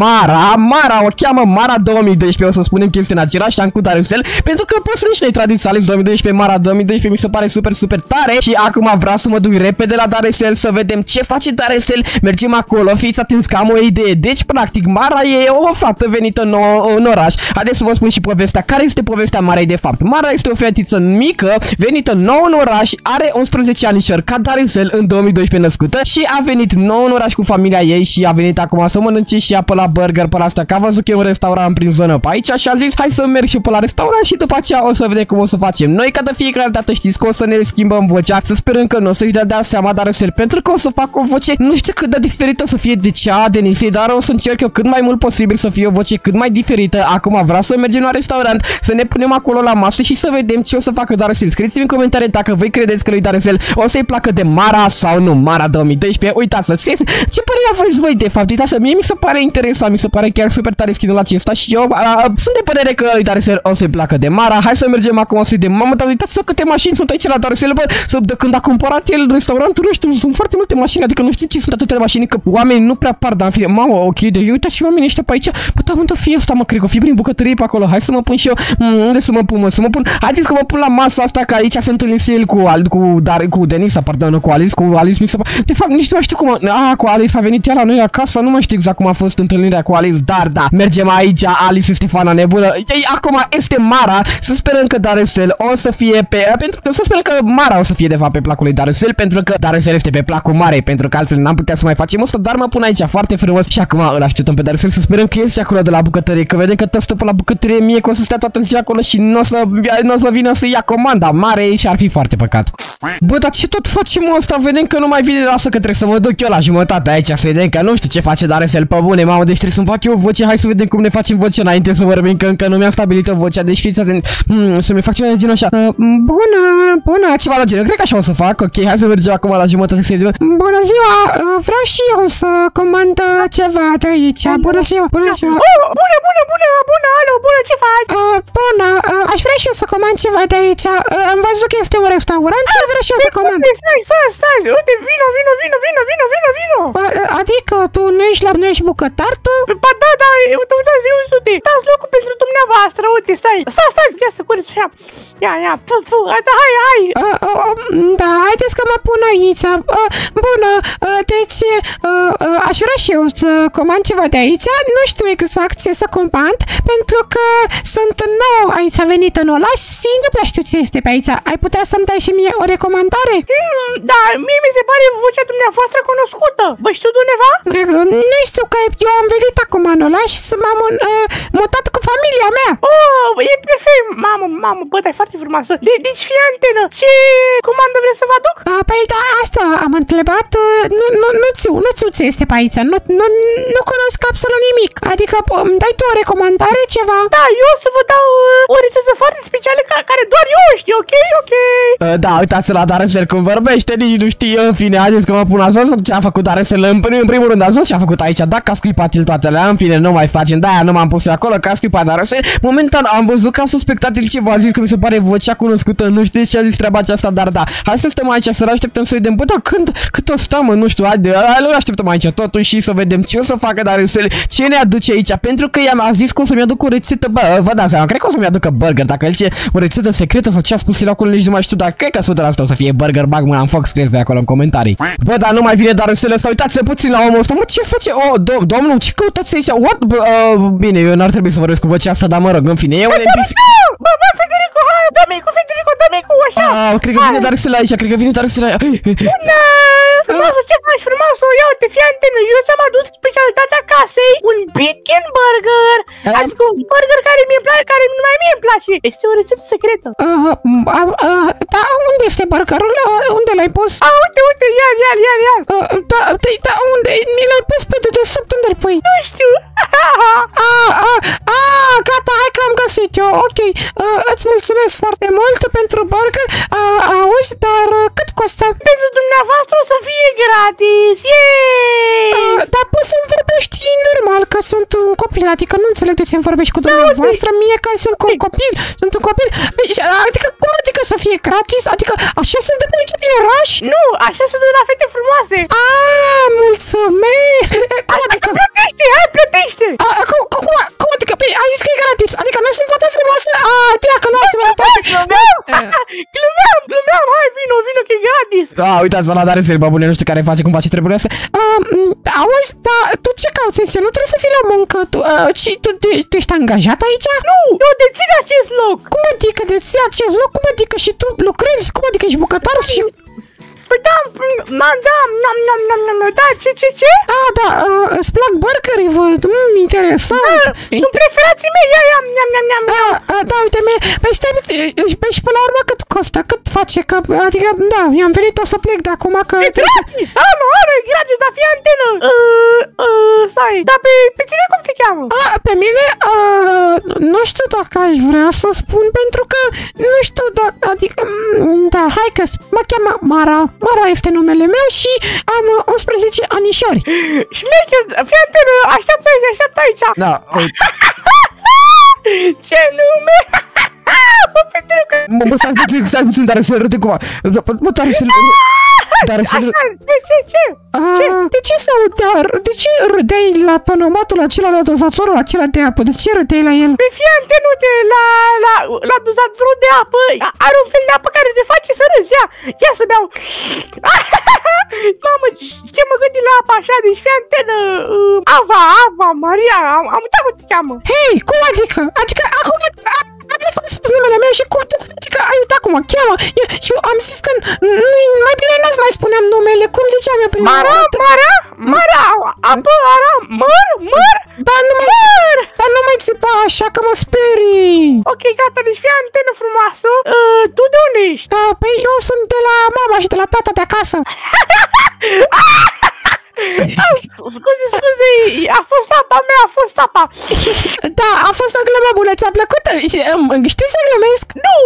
Mara, Mara, o cheamă Mara două mii doisprezece, o să spunem că este în același an cu Darusel, pentru că poți să niște tradiționale două mii doisprezece, Mara două mii doisprezece, mi se pare super, super tare și acum vreau să mă duc repede la Darusel să vedem ce face Darusel, mergem acolo, fiți atenți că am o idee. Deci, practic, Mara e o fată venită nouă în oraș. Haideți să vă spun și povestea. Care este povestea Marei de fapt? Mara este o fetiță mică, venită nouă în oraș, are unsprezece anișori ca Darusel, în două mii doisprezece născută și a venit nouă în oraș cu familia ei și a venit acum să mănânce și ea pe la burger, pe la asta, că a văzut că e un restaurant prin zonă pe aici și a zis hai să merg și pe la restaurant și după aceea o să vedem cum o să facem. Noi ca de fiecare dată știți că o să ne schimbăm vocea, să sperăm că nu o să-și dea, dea seama Darusel, pentru că o să fac o voce, nu știu cât de diferită o să fie de cea a Denisei, dar o să încerc eu cât mai mult posibil să fie o voce cât mai diferită. Acum vreau să mergem la restaurant, să ne punem acolo la masă și să vedem ce o să facă Darusel. Scrieți-mi în comentarii dacă voi credeți că lui Darusel o să-i placă de Mara sau nu. Mara două mii doisprezece, uitați-să, ce părere aveți voi de fapt? Uitați-să, mie mi se pare interesant, mi se pare chiar super tare skin-ul acesta și eu a, a, sunt de părere că lui Darusel o să-i placă de Mara. Hai să mergem acum să de mamă, dar uitați-să câte mașini sunt aici la Darusel, bă, să, de când a cumpărat el restaurantul, nu știu, sunt foarte multe mașini, adică nu știu ce sunt atâtea mașini, că oamenii nu prea par, dar în fine, mamă, ok, de uitați și oamenii ăștia pe aici, bă, dar unde fie asta, mă, cred că o fi prin bucătărie pe acolo, hai să mă pun și eu, mm, unde să mă pun, mă, să mă pun, haideți că mă pun la masa asta, că aici se întâlnise el cu, Al, cu, Dar, cu Denisa, pardon, cu Alice, cu Alice, mi se pare, de fapt, nici nu mai știu cum, a, cu Alice a venit ea la noi acasă, nu mai știu exact cum a fost întâlnirea cu Alice, dar da, mergem aici, Alice este fana nebună, ei, acum este Mara, să sperăm că Darusel o să fie pe, pentru că să sperăm că Mara o să fie de fapt pe placul lui Darusel, pentru că Darusel este pe placul Marei, pentru că altfel n-am putea să mai facem asta, dar mă pun aici foarte frumos și acum îl așteptăm pe Darusel, să sperăm că este acolo de la bucătărie, că vedem că tot stă pe la bucătărie, mie că o să stea toată ziua acolo și nu o să, n o să vină să ia comanda mare și ar fi foarte păcat. Bă, dar ce tot facem asta? Vedem că nu mai vine, lasă că trebuie să mă duc eu la jumătate aici să vedem că nu știu ce face Darusel pe bune, mamă, deci trebuie să-mi fac eu o voce, hai să vedem cum ne facem voce înainte să vorbim, că încă nu mi-am stabilit vocea, deci fiți atenți, mm, să-mi fac ceva de genul așa, uh, bună, bună, ceva la genul, cred că așa o să fac, ok, hai să mergem acum la jumătate să vedem. Bună ziua, uh, vreau și eu să comand ceva de aici, bună ziua, bună ziua. Oh, bună, bună, bună, bună, alo, bună, ce faci? Uh, bună, uh, aș vrea și eu să comand ceva de aici, uh, am văzut că este un restaurant și vreau și eu să comand. Stai, stai, stai, uite, vino, vino, vino, vino, vino, vino, vino. Adică tu nu ești la, nu ești bucătar, tu? Ba da, da, uite, uitați, uite, dați locul pentru dumneavoastră, uite, stai, stai, stai, ia să curăț așa, ia, ia, fu, fu, da, hai, hai. Uh, uh, da, haideți că mă pun aici, uh, bună, uh, deci uh, uh, aș vrea și eu să comand ceva de aici, nu știu exact ce să comand, pentru că sunt nou aici venit în oraș și nu prea știu ce este pe aici, ai putea să-mi dai și mie o recomandare? Mm, da, mie mi se pare vocea dumneavoastră cunoscută, vă știu de undeva? Nu știu, că eu am venit acum în oraș și m-am uh, mutat cu familia mea. Oh, e perfect, mamă, mamă, bă, dar e foarte frumoasă. De, deci fii antenă, ce comandă vreți să vă aduc? Uh, păi da, asta am întrebat, uh, nu, nu, nu țiu, nu țiu ce este pe aici, nu, nu, nu cunosc absolut nimic, adică îmi dai tu o recomandare, ceva? Da, eu o să vă dau uh, o rețetă foarte specială ca, care doar eu știu, ok, ok? Uh, da, uitați la Darusel cum vorbește, nici nu știe, în fine, haideți că mă pun azi ce a făcut Darusel, în, în primul rând azi ce a făcut aici, dacă a scuipat el toate alea, în fine, nu mai facem, de-aia nu m-am pus eu acolo, că a scuipat Darusel, momentan am văzut că a suspectat el ceva, a zis că mi se pare vocea cunoscută, nu știu ce a zis treaba aceasta, dar da, hai să stăm aici, să-l așteptăm să vedem, bă, da, când, cât o stăm, nu știu, haide, îl așteptăm aici totuși și să vedem ce o să facă Darusel, ce ne aduce aici, pentru că i-am zis că o să-mi aduc o rețetă, bă, vă dați seama, cred că o să-mi aducă burger, dacă el ce, o rețetă secretă sau ce a spus el acolo, nici nu mai știu, dar cred că o sută la sută o să fie burger, bag mâna în foc, scrieți voi acolo în comentarii. Bă, dar nu mai vine Darusel ăsta, uitați-vă puțin la omul ăsta, mă, ce face? Oh, dom domnul, ce căutați aici? What? Bă, uh, bine, eu n-ar trebui să vorbesc cu vocea asta, dar mă rog, în fine, e un N P C. Bă, bă, Federico, hai, Damicu, Federico, Damicu, așa. Ah, cred că vine Darusel aici, cred că vine Darusel aici. Bună! Frumoasă, ce faci, frumoasă? Ia uite, fii antenă, eu ți-am adus specialitatea casei, un Bitkin Burger, adică un burger care mi-e place, care numai mie îmi place. Este o rețetă secretă. Uh, uh, uh, da, unde este burgerul? Uh, unde l-ai pus? Ah, uite, uite, ia, ia, ia, ia. Uh, da, da, da, unde? Mi l-ai pus pe dedesubt, unde-l pui? Nu știu. Ah, ah, ah, gata, hai că am găsit eu, ok. Uh, îți mulțumesc foarte mult pentru burger. Uh, auzi, dar uh, cât costă? Pentru dumneavoastră o să fie gratis, yeee! Uh, dar poți să-mi vorbești normal, că sunt un copil, adică nu înțeleg de ce-mi vorbești cu dumneavoastră, mie că sunt un copil, sunt un copil, adică cum adică să fie gratis? Adică așa se dă pe aici prin oraș? Nu, așa se dă la fete frumoase. Ah, mulțumesc! Cum adică? Plătește, hai, plătește, ce? A, cum, cum, cum adică? Păi, ai zis că e gratis. Adică nu sunt foarte frumoasă? A, pleacă, lasă-mă. Glumeam, glumeam, glumeam, hai, vino, vino, că e gratis. A, uitați-vă la Dare Sel, bă, bune, nu știu care face, cum face, trebuie să... Auzi, dar tu ce cauți aici? Nu trebuie să fii la muncă. Tu, uh, ci, tu, tu, tu ești angajat aici? Nu, eu dețin acest loc. Cum adică deții acest loc? Cum adică și tu lucrezi? Cum adică ești bucătar și... Păi da, da, da, nam, nam, nam, nam, da, ce, ce, ce? A, da, uh, îți plac burgerii, văd, mmm, interesant. Da, sunt preferații mei, ia, ia, nam, nam, nam, A, a, da, uite, mie, păi stai, păi și până la urmă cât costă, cât face, că, adică, da, eu am venit, o să plec de acum, că... E gratis, a, nu, are, e gratis, dar fii antenă. Uh, uh, stai, dar pe, pe tine cum te cheamă? A, pe mine, uh, nu știu dacă aș vrea să spun, pentru că, nu știu dacă, adică, da, hai că mă cheamă Mara. Mara este numele meu și am unsprezece anișori. Șmecher, fii antenă, așteaptă aici, așteaptă aici. Da. Ce nume? Mă, mă, stai puțin, stai puțin, dar să-l râde cumva. Mă, dar să-l... Dar să-l... Ce, ce, ce? Ce? De ce să audea? De ce râdeai la panomatul acela, la dozatorul acela de apă? De ce râdeai la el? Pe fii antenă, uite, la, la, la dozatorul de apă, are un fel de apă care te face să râzi, ia, ia să beau. Mamă, ce mă gândi la apa așa, deci fii antenă, uh, Ava, Ava, Maria, am, am uitat cum te cheamă. Hei, cum adică? Adică acum... Am zis să spun numele meu și cum, adică ai uitat cum mă cheamă și eu am zis că mai bine nu-ți mai spuneam numele, cum ziceam eu prima Mara, dată. Mara, Mara, apă, ara, măr, măr, dar nu mai, măr. Dar nu mai țipa așa că mă sperii. Ok, gata, deci fii antenă frumoasă, uh, tu de unde ești? Uh, păi eu sunt de la mama și de la tata de acasă. Scuze, scuze, a fost apa mea, a fost apa. Da, a fost o glumă bună, ți-a plăcut? Știi să glumesc? Nu!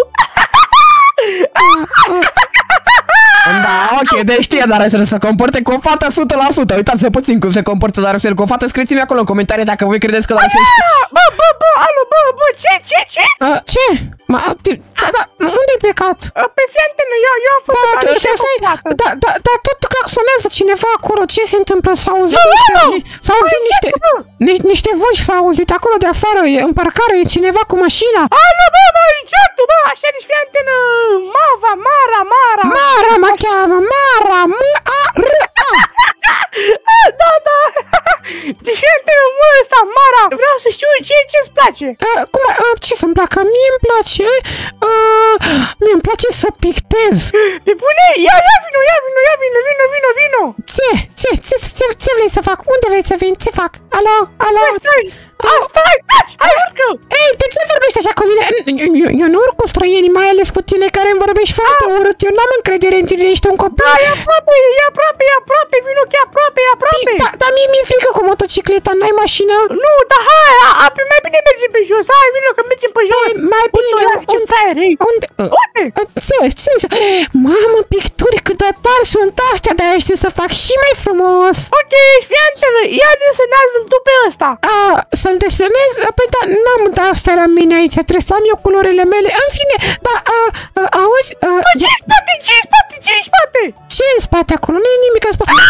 Da, ok, deci știe Dare Sel să se comporte cu o fată o sută la sută. Uitați-vă puțin cum se comportă Dare Sel cu o fată. Scrieți-mi acolo în comentarii dacă voi credeți că Dare Sel... Bă, bă, bă, alo, bă, bă, ce, ce, ce? Uh, ce? Ma, da, unde-ai plecat? Pe fii antenă, eu, eu am făcut Da, da, da, da, da, tot claxonează cineva acolo, ce se întâmplă? S-au auzit niște, s-au auzit niște, niște, niște voci, s-au auzit acolo de afară, e în parcare, e cineva cu mașina. Alo, bă, bă, încetul, bă, așa, deci fii antenă, Mava, Mara, Mara. Mara mă cheamă, Mara, M-A-R-A. Da, da, deci fii antenă, mă, ăsta, Mara, vreau să știu ce, ce-ți place. Uh, cum, uh, ce să-mi placă? Mie îmi place, uh, mie îmi place să pictez. Pe bune, ia, ia vino, ia vino, ia vino, vino, vino, vino. Ce? Ce? Ce, ce, ce vrei să fac? Unde vrei să vin? Ce fac? Alo? Alo? Stai, stai, stai, taci, hai, urcă. Ei, de ce vorbești așa cu mine? Eu, eu nu urc cu străienii, mai ales cu tine care îmi vorbești foarte urât. Eu n-am încredere în tine, ești un copil. Da, e aproape, e aproape, e aproape, vino că e aproape, e aproape. Da, dar mie mi-e frică cu motocicleta, n-ai mașină? Nu, dar hai, a, a, mai bine mergem pe jos, hai, vino că mergem pe jos. Mai bine, ce fraier, ei. Unde? Unde? Ce, ce, ce? Mamă, picturi, cât de tari sunt astea, dar eu știu să fac și mai frumos. Ok, fii antenă, ia desenează-l tu pe ăsta. A, să-l desenez? Păi da, n-am de astea la mine aici, trebuie să am eu culorile mele. În fine, da, a, a, auzi? A, Bă, ce-i spate, ce-i spate, ce-i spate? ce e în spate acolo? Nu e nimic în spate.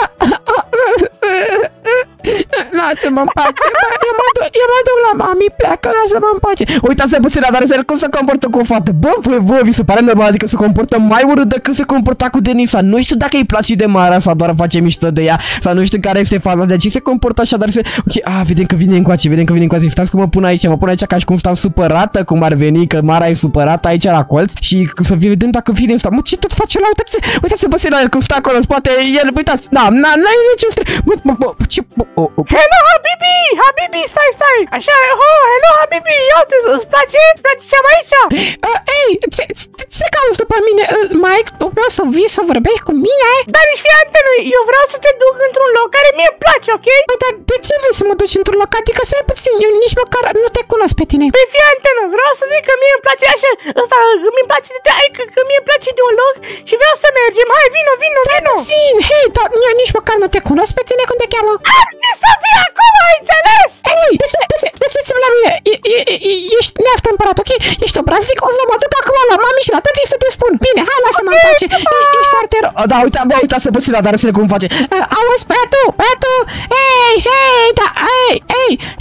Lasă-mă în pace, eu mă duc, eu mă duc la mami, pleacă, lasă-mă în pace. Uitați-vă puțin la Dare Sel cum se comportă cu o fată. Bă, vă, vă, vi se pare normal, adică se comportă mai urât decât se comporta cu Denisa. Nu știu dacă îi place de Mara sau doar face mișto de ea, sau nu știu care este faza, de ce se comportă așa, Dare Sel. Ok, a, vedem că vine încoace, vedem că vine încoace. Stați că mă pun aici, mă pun aici ca și cum stau supărată, cum ar veni, că Mara e supărată aici la colț și să vedem dacă vine ăsta. Mă, ce tot face la uitați-se, uitați-vă puțin la el cum stă acolo în spate, el, uitați, da, n-ai niciun stre... Bă, bă, bă, ce... Hello, Habibi, Habibi, stai, stai, așa, oh, hello, Habibi, ia uite, îți place, îți place ce am aici? Uh, ei, ce, ce, ce cauți după mine? Uh, Mike, tu vreau să vii să vorbești cu mine? Dar nici fii antenă, eu vreau să te duc într-un loc care mie îmi place, ok? Bă, dar de ce vrei să mă duci într-un loc? Adică stai puțin, eu nici măcar nu te cunosc pe tine. Pe fii antenă, vreau să zic că mie îmi place așa, ăsta, mi-mi place de te, că, că mie îmi place de un loc și vreau să mergem, hai, vino, vino, vino. Puțin, hei, dar eu nici măcar nu te cunosc pe tine, cum te cheamă? Arde să fii acum, ai înțeles? Ei, de ce, de ce, de ce ți-mi la mine? E, e, e, ești neaftă împărat, ok? Ești obraznic, o să mă duc acum la mami și la tătii să te spun. Bine, hai, lasă-mă în pace, ești, ești foarte rău. Da, uita, bă, uitați-să puțin la Dare Sel cum face. Uh, auzi, Petu, Petu, hei, hei, da, hei, hei,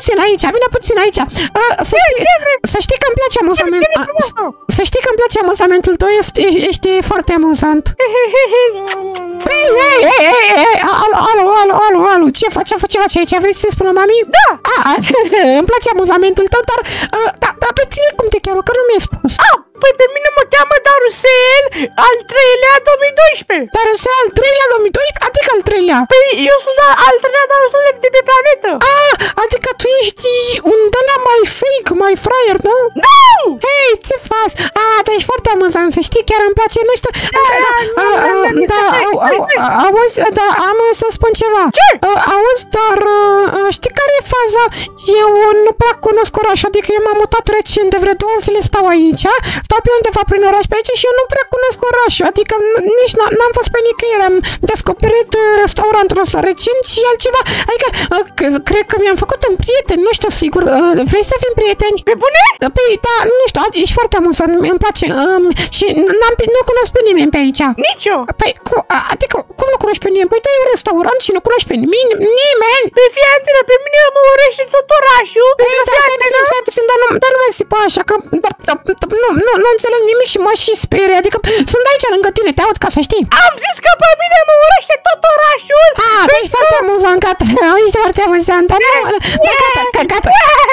puțin aici, vină puțin aici. Uh, să, știi, să știi că îmi place amuzament. Uh, să știi că îmi place amuzamentul tău, este, ești foarte amuzant. Hei, hei, hei, hei, hei, alo, alo, alo, alo, alo, ce faci, ce faci, ce faci aici? Vrei să te spună mami? Da! Ah, îmi place amuzamentul tău, dar, uh, da, dar pe tine cum te cheamă, că nu mi-ai spus. Ah, păi pe mine mă cheamă Darusel, al treilea două mii doisprezece. Darusel al treilea două mii doisprezece? Adică al treilea? Păi eu sunt al treilea Darusel de pe planetă. Ah, adică tu ești un de la mai fake, mai fraier, nu? Nu! Hei, ce faci? Ah, dar ești foarte amuzant, să știi, chiar îmi place, nu știu. Da, auzi, da, am să spun ceva. Ce? Auzi, dar știi care e faza? Eu nu prea cunosc orașul, adică eu m-am mutat recent, de vreo două zile stau aici, stau pe undeva prin oraș pe aici și eu nu prea cunosc orașul, adică nici n-am fost pe nicăieri, am descoperit restaurantul ăsta recent și altceva, adică cred că mi-am făcut un prieten, nu știu sigur, vrei să fim prieteni? Pe bune? Păi, da, nu știu, ești foarte amuzant, îmi place și nu cunosc pe nimeni pe aici. Nici eu. Păi, adică, cum nu cunoști pe nimeni? Păi, tu e un restaurant și nu cunoști pe nimeni, nimeni! Pe fiatele, pe mine mă urăște tot orașul. Păi, da, stai puțin, stai puțin, dar nu, dar nu mai zic așa, că nu, nu, nu înțeleg nimic și mă și sperie, adică sunt aici lângă tine, te aud ca să știi. Am zis că pe mine mă urăște tot orașul. Ah, tu ești foarte amuzant, gata, ești foarte amuzant, dar nu, gata, gata.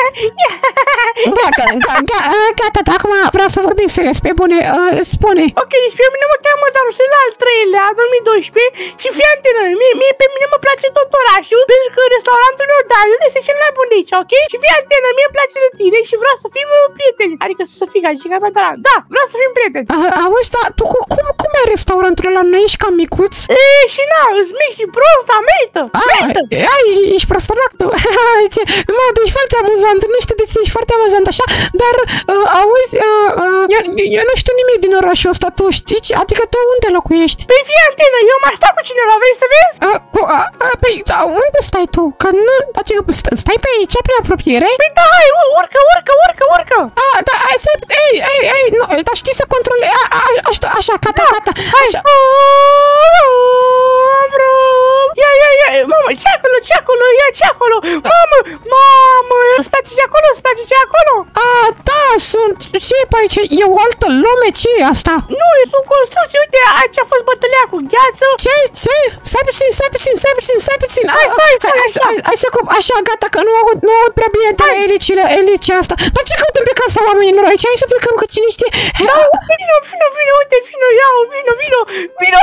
Gata, gata, acum vreau să vorbim serios, pe bune, spune. Ok, deci pe mine mă cheamă Darusel al treilea, două mii doisprezece și fii antenă, mie, mie pe mine mă place tot orașul, pentru că restaurantul meu Daniel este cel mai bun de aici, ok? Și fii antenă, mie îmi place de tine și vreau să fim prieteni, adică să fii ca și ca mea, dar da, vreau să fim prieteni. Auzi, dar tu cum, cum ai restaurantul ăla, nu ești cam micuț? E, și na, îți mic și prost, dar merită, merită. Ai, ești prostălac, tu. Mă, tu ești foarte amuzant, nu știu de ce ești foarte amuzant așa, dar, auzi, eu nu știu nimic din orașul ăsta, tu știi? Adică tu unde locuiești? Păi fii antenă, eu m-aș sta cu cineva, vrei să vezi? Păi, unde stai tu? Că nu, adică stai pe aici, prin apropiere? Păi da, hai, urcă, urcă, urcă, urcă. Ah, da, hai să, ei, ei, ei, nu, dar știi să controlezi, așa, gata, gata, așa. Ia, ia, ia, mamă, ce acolo, ce acolo, ia, ce acolo, mamă, mamă, îți place ce acolo, îți place ce acolo? Ah, da, sunt, ce e pe aici, e o altă lume, ce e asta? Nu, e o construcție, uite, aici a fost bătălia cu gheață. Ce, ce, stai puțin, stai puțin, stai puțin, stai puțin, hai, hai, hai, hai să, așa, gata, că nu aud, nu aud prea bine de la elicile, elicea asta, dar ce căutăm pe casa oamenilor aici, hai să plecăm, că cine știe? Da, vino, vino, vino, uite, vino, iau, vino, vino, vino.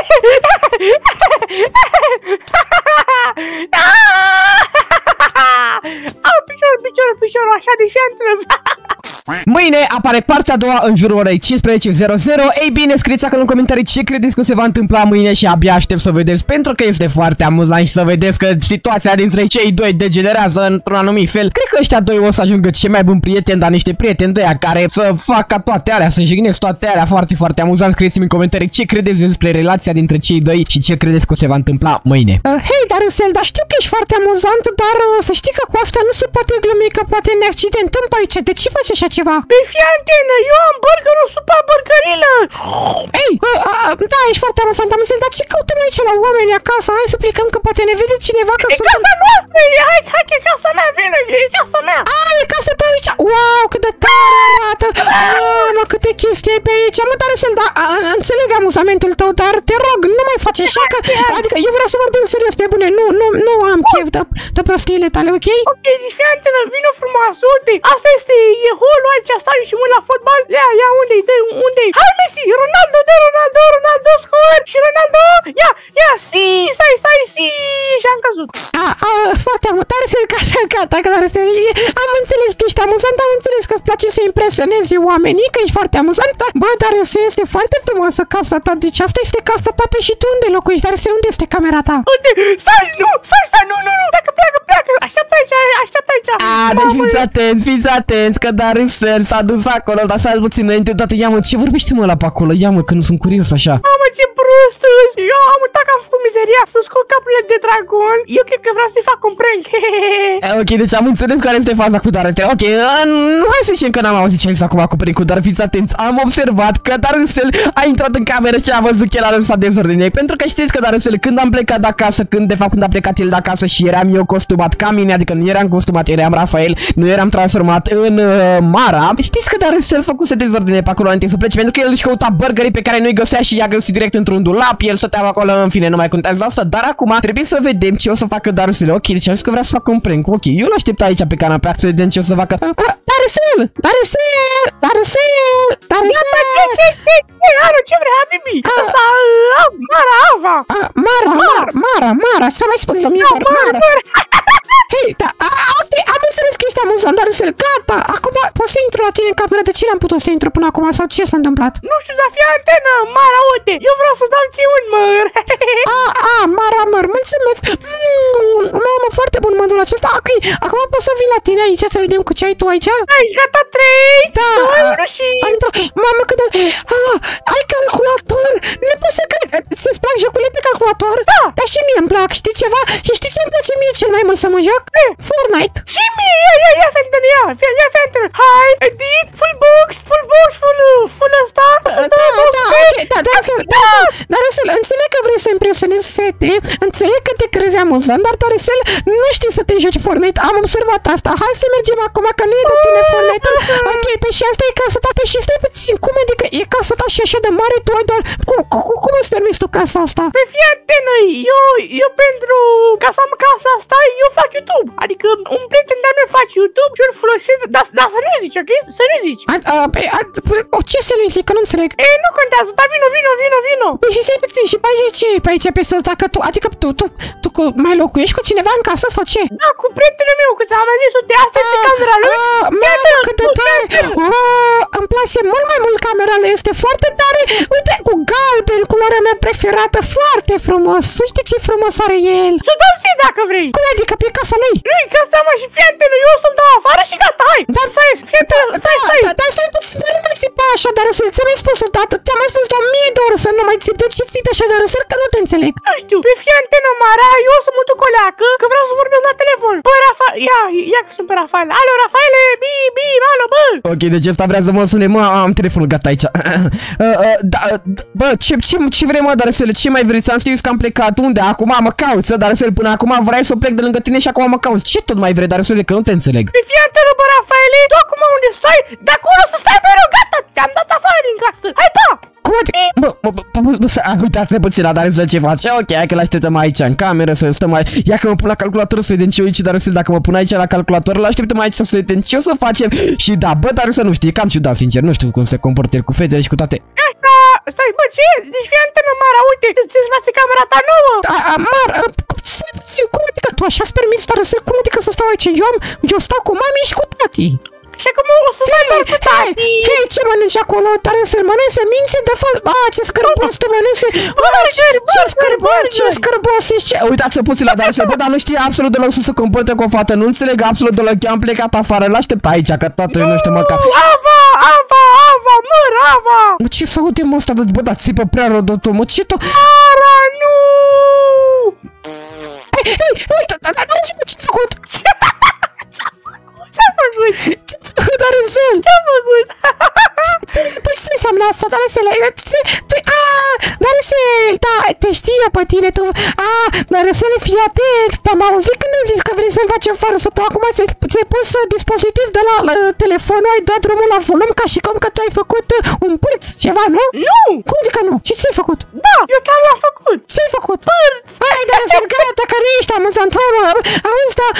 Au, piciorul, piciorul, piciorul, așa de șantră. Mâine apare partea a doua în jurul orei cincisprezece zero zero. Ei bine, scrieți acolo în comentarii ce credeți că se va întâmpla mâine și abia aștept să vedeți, pentru că este foarte amuzant și să vedeți că situația dintre cei doi degenerează într-un anumit fel. Cred că ăștia doi o să ajungă cei mai buni prieteni, dar niște prieteni de aia care să facă toate alea, să jignesc toate alea foarte, foarte amuzant. Scrieți-mi în comentarii ce credeți despre relația dintre cei doi și ce credeți că se va întâmpla mâine. Uh, Hei, Darusel, dar știu că ești foarte amuzant, dar uh, să știi că cu asta nu se poate glumi, că poate ne accidentăm pe aici. De ce faci așa ceva? Pe fii antenă, eu am burgerul super burgerilă. Ei, uh, uh, da, ești foarte amuzant, am înțeles, dar ce căutăm aici la oameni acasă? Hai să plecăm, că poate ne vede cineva că e sunt... casa noastră, e, hai, hai, că e casa mea, vine, e casa mea. A, e casa ta aici, wow, cât de tare arată. Mamă, câte chestii ai pe aici, mă, Darusel, dar înțeleg amuzamentul tău, dar te rog, nu mai faci așa, că, adică eu vreau să vorbim serios, pe bune, nu, nu, nu am chef de, de prostiile tale, ok? Ok, deci fii antenă, vină frumoasă, uite, asta este, e holul aici, stai și mâini la fotbal, ia, ia, unde-i, dă, unde-i, hai Messi, Ronaldo, dă Ronaldo, Ronaldo, scor, și Ronaldo, ia, ia, si, stai, stai, si, și am căzut. A, a, foarte amuzant, Darusel, gata, gata, gata, am înțeles că ești amuzant, am înțeles că îți place să impresionezi oamenii, că ești foarte amuzant, dar, bă, Darusel, este foarte frumoasă casa ta, deci asta este casa ta, pe și tu unde locuiești, Darusel, unde este camera ta? Unde, stai, nu, stai, stai, nu, nu, nu, pleacă, pleacă, pleacă, așteaptă aici, așteaptă aici. A, deci fiți atenți, fiți atenți, că Darusel s-a dus acolo, dar s-a puțin înainte, toată, ia mă, ce vorbește mă ăla pe acolo, ia mă, că nu sunt curios așa. Mamă, ce prost! Eu am uitat că am făcut mizeria să scot capurile de dragon. Eu cred că vreau să-i fac un prank. Ok, deci am înțeles care este faza cu Darusel. Ok, nu hai să zicem că n-am auzit ce ai acum cu prank-ul, dar fiți atenți, am observat că Darusel a intrat în cameră și a văzut că el a lăsat dezordine. Pentru că știți că Darusel, când am plecat de acasă, când de fapt când a plecat el de acasă și eram eu costumat ca mine, adică nu eram costumat, eram Rafael, nu eram transformat în uh, Mara. Știți că Darusel făcuse dezordine pe acolo înainte să plece, pentru că el își căuta burgerii pe care nu-i găsea și i-a găsit direct într-un dulap, el stătea acolo, în fine, nu mai contează asta, dar acum trebuie să vedem ce o să facă Darusel. Ok, deci am zis că vrea să facă un prank. Ok, eu l-aștept aici pe canapea să vedem ce o să facă. Darusel! Darusel! Darusel! Darusel! Alo, ce vrea, Bibi? Asta, Mara, Ava. Mara, Mara, Mara, Mara, s-a mai spus la mine, Mara. Hei, da, ok, am înțeles că ești amuzant, Darusel, gata, acum poți să intru la tine în cameră, de ce n-am putut să intru până acum sau ce s-a întâmplat? Nu știu, dar fii antenă, Mara, uite, eu vreau să dau ție un măr. A, a, Mara, măr, mulțumesc. Mamă, foarte bun mărul acesta, ok, acum pot să vin la tine aici să vedem cu ce ai tu aici? Aici, gata, trei, da, doi, și... Mamă, cât de... Ah, ai calculator, nu pot să cred, ți-ți plac jocurile pe calculator? Da. Dar și mie îmi plac, știi ceva? Și știi ce îmi place mie cel mai mult să mă joc? E? Fortnite. Și mie, ia, ia, ia, Fenton, ia, ia, Fenton, hai, edit, full box, full box, full, full ăsta. Da, da, ok, da, Darusel, Darusel, înțeleg că vrei să impresionezi fete, înțeleg că te crezi amuzant, dar Darusel, nu știi să te joci Fortnite, am observat asta, hai să mergem acum, că nu e de tine Fortnite-ul. Ok, pe și asta e casa ta, pe și stai puțin, cum adică e casa ta și așa de mare, tu ai doar, cum, cum îți permiți tu casa asta? Pe fii atenă, eu, eu pentru ca să am casa asta, eu fac YouTube, adică un prieten de-a meu face YouTube și eu îl folosesc, dar, dar să nu zici, ok? Să nu zici. A, a, a, a, ce să nu zic, că nu înțeleg? E, nu contează, dar vino, vino, vino, vino. Păi și stai puțin, și pe aici ce e pe aici pe stătă, dacă tu, adică tu, tu, tu, tu mai locuiești cu cineva în casă sau ce? Da, cu prietenul meu, că ți-am zis, uite, asta este camera lui. Mamă, cât de tare! Oh, îmi place mult mai mult camera lui, este foarte tare. Uite, cu galben, culoarea mea preferată, foarte frumos. Uite ce frumos are el. Și-o dau ție dacă vrei. Cum adică pe casa lui? Nu, e casa mea și fietele, eu o să-l dau afară și gata, hai. Dar stai, fietele, stai, stai. Da, dar stai puțin, nu mai țipa așa, Darusel, ți-am mai spus odată, ți-am mai spus de o mie de ori să nu mai țipi, ce țipi așa, Darusel, că nu te înțeleg. Nu știu, pe fie antenă, Mara, eu o să mă duc o leacă, că vreau să vorbesc la telefon. Bă, Rafael, ia, ia că sunt pe Rafael. Alo, Rafaele, bi, bi, alo, bă. Ok, deci ăsta vrea să mă sune, mă, am telefonul gata aici. Da, bă, ce, ce, ce vrei, mă, Darusel, ce mai vrei? Ți-am știut că am plecat, unde? Acum mă cauți, Darusel, până acum vrei să plec de lângă tine și acum mă cauți. Ce tot mai vrei, Darusel, că nu te înțeleg? Pe fie antenă, bă, Rafaele, tu acum unde stai? De acolo să stai mereu, gata, te-am dat afară din casă. Hai, pa! Cum adică? Bă, bă, bă, bă, bă, uitați puțin la Darusel ce face. Ok, hai că l-așteptăm aici în cameră să stăm aici. Ia că mă pun la calculator să vedem ce uiți, Darusel, dacă mă pun aici la calculator, l-așteptăm aici să vedem ce o să facem. Și da, bă, Darusel, nu știu, cam ciudat, sincer, nu știu cum se comportă el cu fetele și cu toate. Asta, stai, bă, ce? Deci fie antenă, Mara, uite, ți-ți place camera ta nouă? A, a, Mara, cum adică tu așa-ți permiți, Darusel, cum adică să stau aici? Eu am, eu stau cu mami și cu tati. Și acum o să stai doar cu tati. Hei, ce mănânci acolo? Darusel, mănânci semințe de fapt. A, ce scârbos te mănânci. Ce scârbos, ce scârbos ești. Uitați-vă puțin la Darusel, bă, dar nu știe absolut deloc să se comporte cu o fată. Nu înțeleg absolut deloc. Eu am plecat afară, l-aștept aici, că tatăl nu știu măcar. Ava, Ava, Ava, măr, Ava. Mă, ce să audem ăsta, bă, dar țipă prea rodotul, mă, ce tot. Mara, nu. Hei, hei, uite, dar ce-a făcut? Ce-a făcut? Ce-a făcut? Darusel! Ce-a făcut? Păi ce înseamnă asta, Darusel? Aaa, Darusel, da, te știe pe tine, tu... Aaa, Darusel, fii atent, te-am auzit când ai zis că vrei să-mi faci afară, să tu acum ți-ai pus dispozitiv de la telefonul, ai dat drumul la volum ca și cum că tu ai făcut un pârț, ceva, nu? Nu! Cum zic că nu? Ce ți-ai făcut? Da, eu chiar l-am făcut! Ce-ai făcut? Pârț! Hai, Darusel, gata, că nu ești amuzant, auzi, da...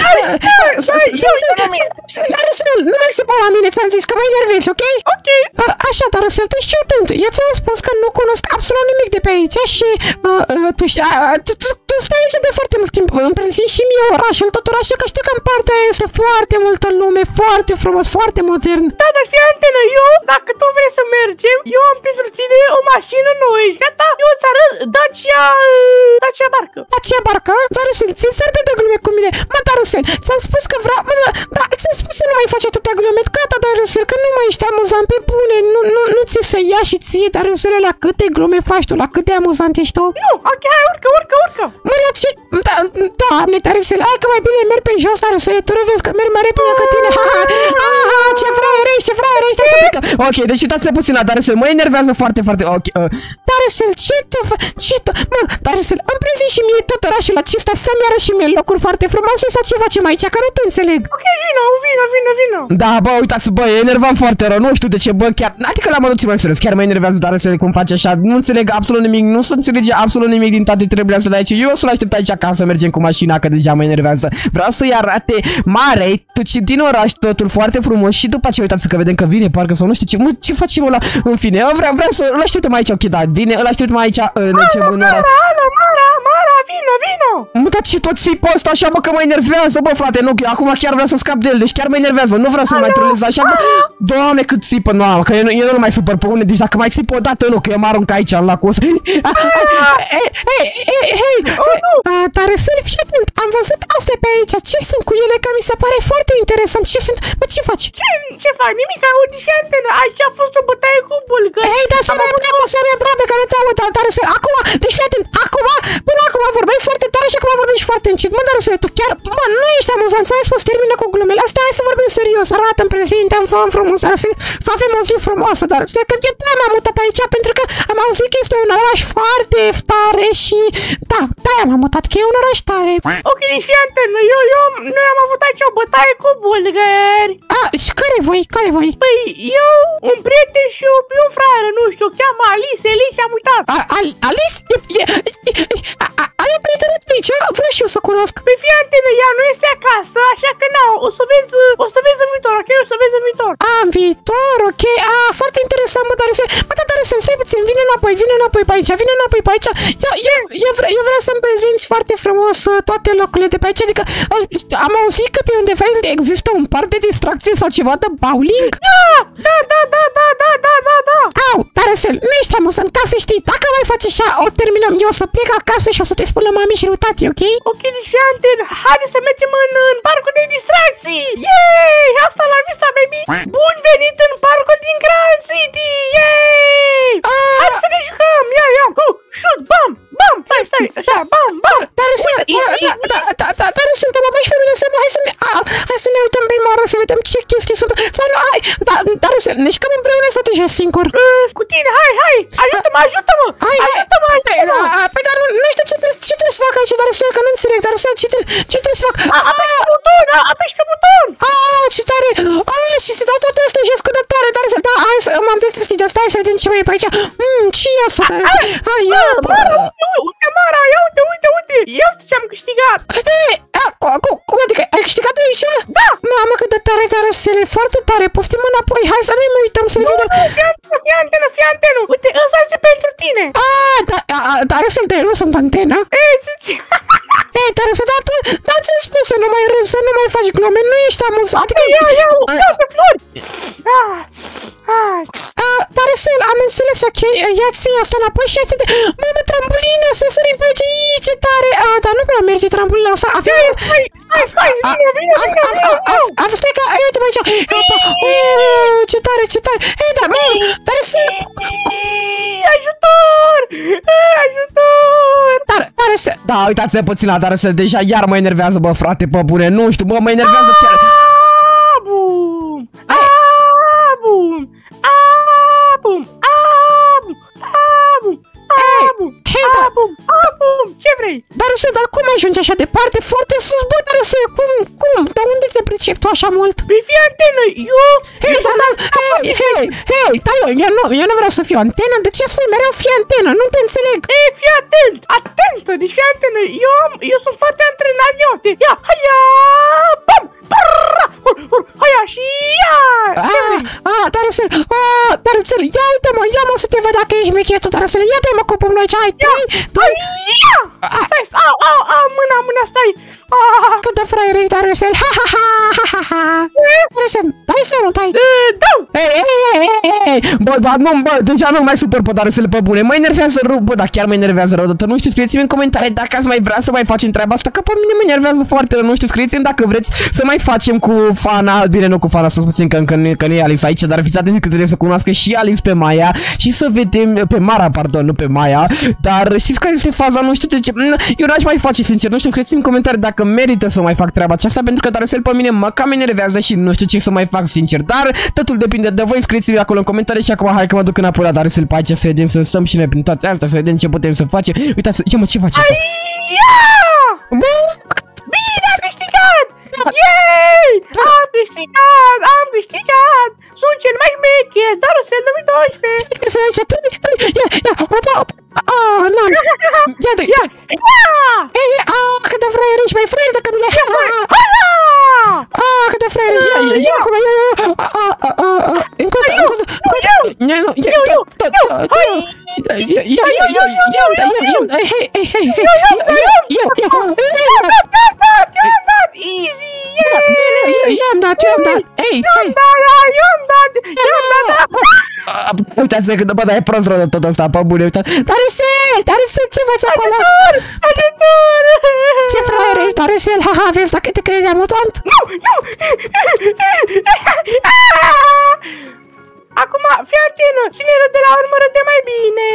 Darusel, nu mai se la mine, ți-am zis că mă enervezi, ok? Ok. Așa, Darusel, tu știi atent, eu ți-am spus că nu cunosc absolut nimic de pe aici și uh, uh, tu știi, uh, tu, tu tu stai aici de foarte mult timp, îmi prezint și mie orașul, tot orașul, că știu că în partea aia este foarte multă lume, foarte frumos, foarte modern. Da, dar fii antenă, eu, dacă tu vrei să mergem, eu am pentru tine o mașină nouă, ești gata? Eu îți arăt Dacia, Dacia Barcă. Dacia Barcă? Darusel, ți-i serve de glume cu mine. Mă, Darusel, ți-am spus că vreau, mă, da, da, ți-am spus să nu mai faci atâtea glume, gata, Darusel, că nu mai ești amuzant, pe bune, nu, nu, nu ți se ia și ție, Darusel, la câte glume faci tu, la cât de amuzant ești tu? Nu, ok, hai, urcă, urcă, urcă. Mă, la ce, da, doamne, Darusel, hai că mai bine merg pe jos, Darusel, tu nu vezi că merg mai repede ca tine, ha, ha, ha, ha, ce fraier ești, ce fraier ești, să plecă. Ok, deci uitați-vă puțin la Darusel, mă enervează foarte, foarte, ok, uh. Darusel, ce tu, ce tu, mă, Darusel, îmi prezint și mie tot orașul acesta, să-mi arăt și mie locuri foarte frumoase sau ce facem aici, că nu te înțeleg. Ok, vino, vino, vino, vino. Da, bă, uitați, bă, e enervant foarte rău, nu știu de ce, bă, chiar, adică la modul mai serios, chiar mă enervează Darusel cum face așa, nu înțeleg absolut nimic, nu se înțelege absolut nimic din toate treburile astea de aici, eu o să-l aștept aici ca să mergem cu mașina, că deja mă enervează, vreau să-i arate mare, din oraș, totul foarte frumos și după aceea uitați că vedem că vine, parcă sau nu știu ce, mă, ce facem ăla, în fine, vreau, vreau să îl așteptăm aici, ok, da, bine, îl așteptăm aici, în ce mână. Mara, Mara, Mara, vino, vino. Mă, dar ce tot țipă ăsta așa, bă, că mă enervează, bă, frate, nu, acum chiar vreau să scap de el, deci chiar mă enervează, nu vreau să-l mai trolez așa, bă. Doamne, cât țipă, nu, că eu, eu nu mai supăr pe unde, deci dacă mai țipă o dată, nu, că eu mă arunc aici, în lacul ăsta. Hei, hei, hei, hei, Darusel, fii atent, am văzut astea pe aici, ce sunt cu ele, că mi se pare foarte interesant, ce sunt, bă, ce faci? Ce, ce fac? Nimic, auzi și antenă, aici a fost o bătaie cu bulgări. Hei, dar să mai bravo, să mai bravo, că nu te aud, Darusel, acum, deci fii atent, acum, până acum vorbeai foarte tare și acum vorbești foarte încet, mă, Darusel, tu chiar, mă, nu ești amuzant, să ai spus, termină cu glumele astea, hai să vorbim serios, arată-mi, prezinte-mi, fă-mi frumos, Darusel, să avem o zi frumoasă, Darusel, că eu da, m-am mutat aici pentru că am auzit că este un oraș foarte tare și, da, da, m-am mutat că e un oraș tare. Ok, fii antenă, eu, eu, noi am avut aici o bătaie cu bulgări. A, și care voi, care voi? Păi, eu, un prieten și o, un fraier, nu știu, o cheamă Alice, Alice, am uitat. A, Al, Alice? E, e, e, a, a, ai o prietenă de aici? Vreau și eu să o cunosc. Păi fii antenă, ea nu este acasă, așa că na, o să vezi, o să vezi în viitor, ok? O să vezi în viitor. A, în viitor, ok, a, foarte interesant, mă, Darusel. Mă, da, Darusel, stai puțin, vine înapoi, vine înapoi pe aici, vine înapoi pe aici. Eu, eu, eu, vreau, eu vreau să-mi prezinți foarte frumos toate locurile de pe aici, adică am auzit că pe undeva există un parc de distracție sau ceva de bowling. Da, da, da, da, da, da, da, da, da. Au, Darusel, nu ești amuzant, ca să știi, dacă mai faci așa, o terminăm, eu o să plec acasă și o să te spun la mami și lui tati, ok? Ok, deci fii antenă, haide să mergem în, în parcul de distracții. Yay, asta la vista, baby. Bun venit în parcul din Grand City, yay. Hai să ne jucăm, ia, ia, uh, shoot, bam, bam, stai, stai, așa, bam, bam. Darusel, Darusel, te mă bagi pe mine să hai să ne, hai să ne uităm prima oară să vedem ce chestii sunt. Sau nu, hai, Darusel, ne jucăm împreună sau te joci singur? Cu tine, hai, hai, ajută-mă, ajută-mă, ajută-mă, ajută-mă. Păi, dar nu știu ce trebuie să fac aici, Darusel, că nu înțeleg, Darusel, ce trebuie să fac? Apeși pe buton, apeși pe buton. Aaa, ce tare, aaa, și se dau toate astea jos cât de tare, Darusel, da, hai să, m-am plictisit de asta, hai să vedem ce mai e pe aici. Mmm, ce e asta, Darusel? Hai, ia, uite, Mara, ia uite, uite, uite, eu ce am câștigat. Ei, cum adică, ai câștigat de aici? Da. Mamă, cât de tare, Darusel, e foarte tare, poftim înapoi, hai să ne uităm, să ne vedem. Fii antenă, fii antenă, uite, ăsta este pentru tine. Aaa, Darusel, dar eu nu sunt antena. Ei, și ce? Ei, Darusel, dar tu, dar ți-am spus să nu mai râzi, să nu mai faci glume, nu ești amuzat. Adică, ia, ia, ia, de flori. Darusel, am înțeles, ok, ia-ți asta înapoi și ia-ți de... Mamă, trambulină, să sărim pe aici, iii, ce tare! A, dar nu prea merge trambulină asta, avem... Hai, hai, hai, vine, vine, vine, vine! Stai că, uite-mă aici! Uuuu, ce tare, ce tare! Hei, dar, mamă, Darusel! Ajutor! Ajutor! Darusel, da, uitați-te puțin la Darusel, deja iar mă enervează, bă, frate, pe bune, nu știu, bă, mă enervează chiar... Bum! Bum! Abum! Abum! Abum! Abum! Abum! Abum! Ce vrei? Darusel, dar cum ajungi așa departe? Foarte sus, bă, Darusel, cum, cum? De unde te pricepi tu așa mult? Păi fii antenă, eu... Hei, dar, hei, hei, hei, dar eu, eu, nu, eu nu vreau să fiu antenă, de ce spui mereu fii antenă? Nu te înțeleg. Ei, fii atent, atentă, deci fii antenă, eu, am, eu sunt foarte antrenat, ia uite, ia, haia, bam, brrrra, hur, hur, haia și ia! A, Darusel, a, Darusel, ia uite-mă, ia-mă să te văd dacă ești mechetul, Darusel, ia-te-mă cu pumnul aici, hai, doi, doi, ia! Stai, au, au, au, mâna, mâna, stai. Ah. Cât de fraier ești, Darusel, ha, ha, ha, ha, ha, ha. Darusel, dai să-l, dai. Dau. Ei, ei, ei, ei, ei, bă, bă, nu, bă, deja nu mai supăr pe Darusel pe bune. Mă enervează rău, bă, dar chiar mă enervează rău. Dar nu știu, scrieți-mi în comentarii dacă ați mai vrea să mai facem treaba asta, că pe mine mă enervează foarte rău. Nu știu, scrieți-mi dacă vreți să mai facem cu Fana, bine, nu cu Fana, să puțin că încă nu, că nu e Alex aici, dar fiți atenți că trebuie să cunoască și Alex pe Maya și să vedem, pe Mara, pardon, nu pe Maya, dar știți care este faza, nu știu de ce, eu n-aș mai face, sincer, nu știu, scrieți-mi în comentarii dacă merită să mai fac treaba aceasta, pentru că Darusel pe mine mă cam enervează și nu știu ce să mai fac, sincer, dar totul depinde de voi, scrieți-mi acolo în comentarii și acum hai că mă duc înapoi la Darusel pe aici să vedem, să stăm și noi prin toate astea, să vedem ce putem să facem. Uitați, ia mă, ce face asta? Bine, am câștigat! Yay! Am câștigat! Am câștigat! Sunt cel mai șmecher! Darusel două mii doisprezece! Să aici, ia, ia, opa, opa! Ah, nu, ia, ia, ia! Ei, ah, cât de fraier ești, mai fraier dacă nu le... Ah, cât de fraier ești, ia, ia, acum, ia, ia, ah, ah, ah, ah, încoace, încoace, încoace, ia, nu, ia, ia, ia, ia, ia, ia, ia, ia, hei, hei, hei, hei, ia, ia, ia, Easy! i-am dat, i-am dat, hei, hei! I-am dat, i-am dat! Uitați-se cât de bă, dar e prost rău de tot ăsta, pe bune, uitați! Darusel, Darusel, ce faci acolo? Ajutor! Ajutor! Ce fraier ești, Darusel, haha, vezi dacă te crezi amuzant? Nu, nu! Acum, fii atentă, cine râde la urmă râde mai bine!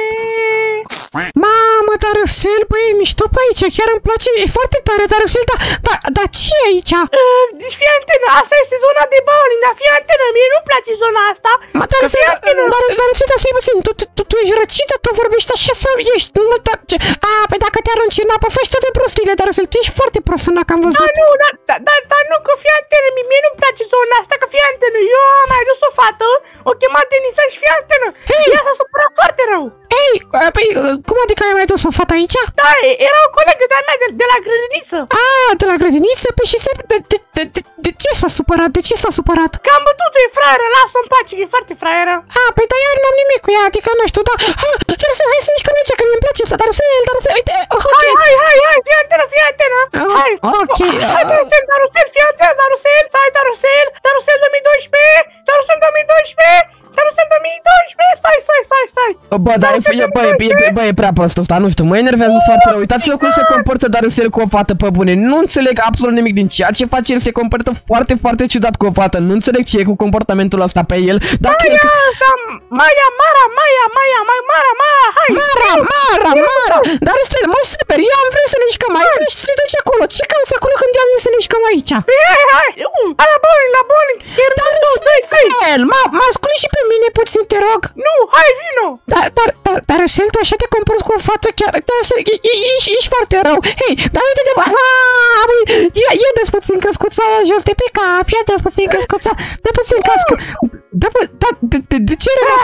Mamă, Darusel, băi, e mișto pe aici, chiar îmi place, e foarte tare, Darusel, dar, dar, dar ce e aici? Uh, deci fii atentă, asta este zona de bowling, dar fii atentă, mie nu-mi place zona asta. Mă, Darusel, Darusel, dar stai puțin, tu, tu, tu ești răcită, tu vorbești așa sau ești, nu, da, ce? A, păi dacă te arunci în apă, faci toate prostiile, Darusel, tu ești foarte prost în că am văzut. Da, nu, dar, dar, dar, dar nu, că fii atentă, mie nu-mi place zona asta, că fii atentă, eu am mai adus o fată, o chemat Denisa și fii atentă, ea s-a supărat foarte rău. Ei, păi, cum adică ai mai dus o fată aici? Da, era o colegă de-a mea de, de la grădiniță. Ah, de la grădiniță? Păi și se... De, de, de, de, de ce s-a supărat? De ce s-a supărat? Că am bătut-o, e fraieră, lasă-o în pace, că e foarte fraieră. Ah, păi dar eu nu am nimic cu ea, adică nu știu, da... Hai să, hai să mișcăm aici, că mi-e place să, dar să el, dar să... Uite, ok. Hai, hai, hai, hai, fii atentă, fii atentă. Hai, ok. Hai, Darusel, Darusel, fii atentă, Darusel, stai, Darusel, Darusel două mii doisprezece, Darusel două mii doisprezece. Darusel două mii doisprezece, stai, stai, stai, stai! Bă, dar e, bă, e, bă, e prea prost ăsta, nu știu, mă enervează foarte rău. Uitați-vă cum se comportă Darusel cu o fată pe bune. Nu înțeleg absolut nimic din ceea ce face el, se comportă foarte, foarte ciudat cu o fată. Nu înțeleg ce e cu comportamentul ăsta pe el. Dacă Maia, el... da, Maia, Mara, Maia, Maia, mai Mara, Mara, hai! Mara, Mara, Mara! Darusel, mă super, eu am vrut să ne jucăm aici și să duci acolo. Ce cauți acolo când eu am vrut să ne jucăm aici? Hai, hai, hai, la bowling, la bowling, chiar nu, doi, trei! Mă ascult și pe mine puțin, te rog. Nu, hai, vino! Dar, dar, dar, Darusel, tu așa te comporți cu o fată chiar, Darusel, ești, ești foarte rău. Hei, dar uite de bă, ia, ia dă-ți puțin căscuța aia jos de pe cap, ia dă-ți puțin căscuța, dă puțin cască, da, da, de, de, de ce rămas?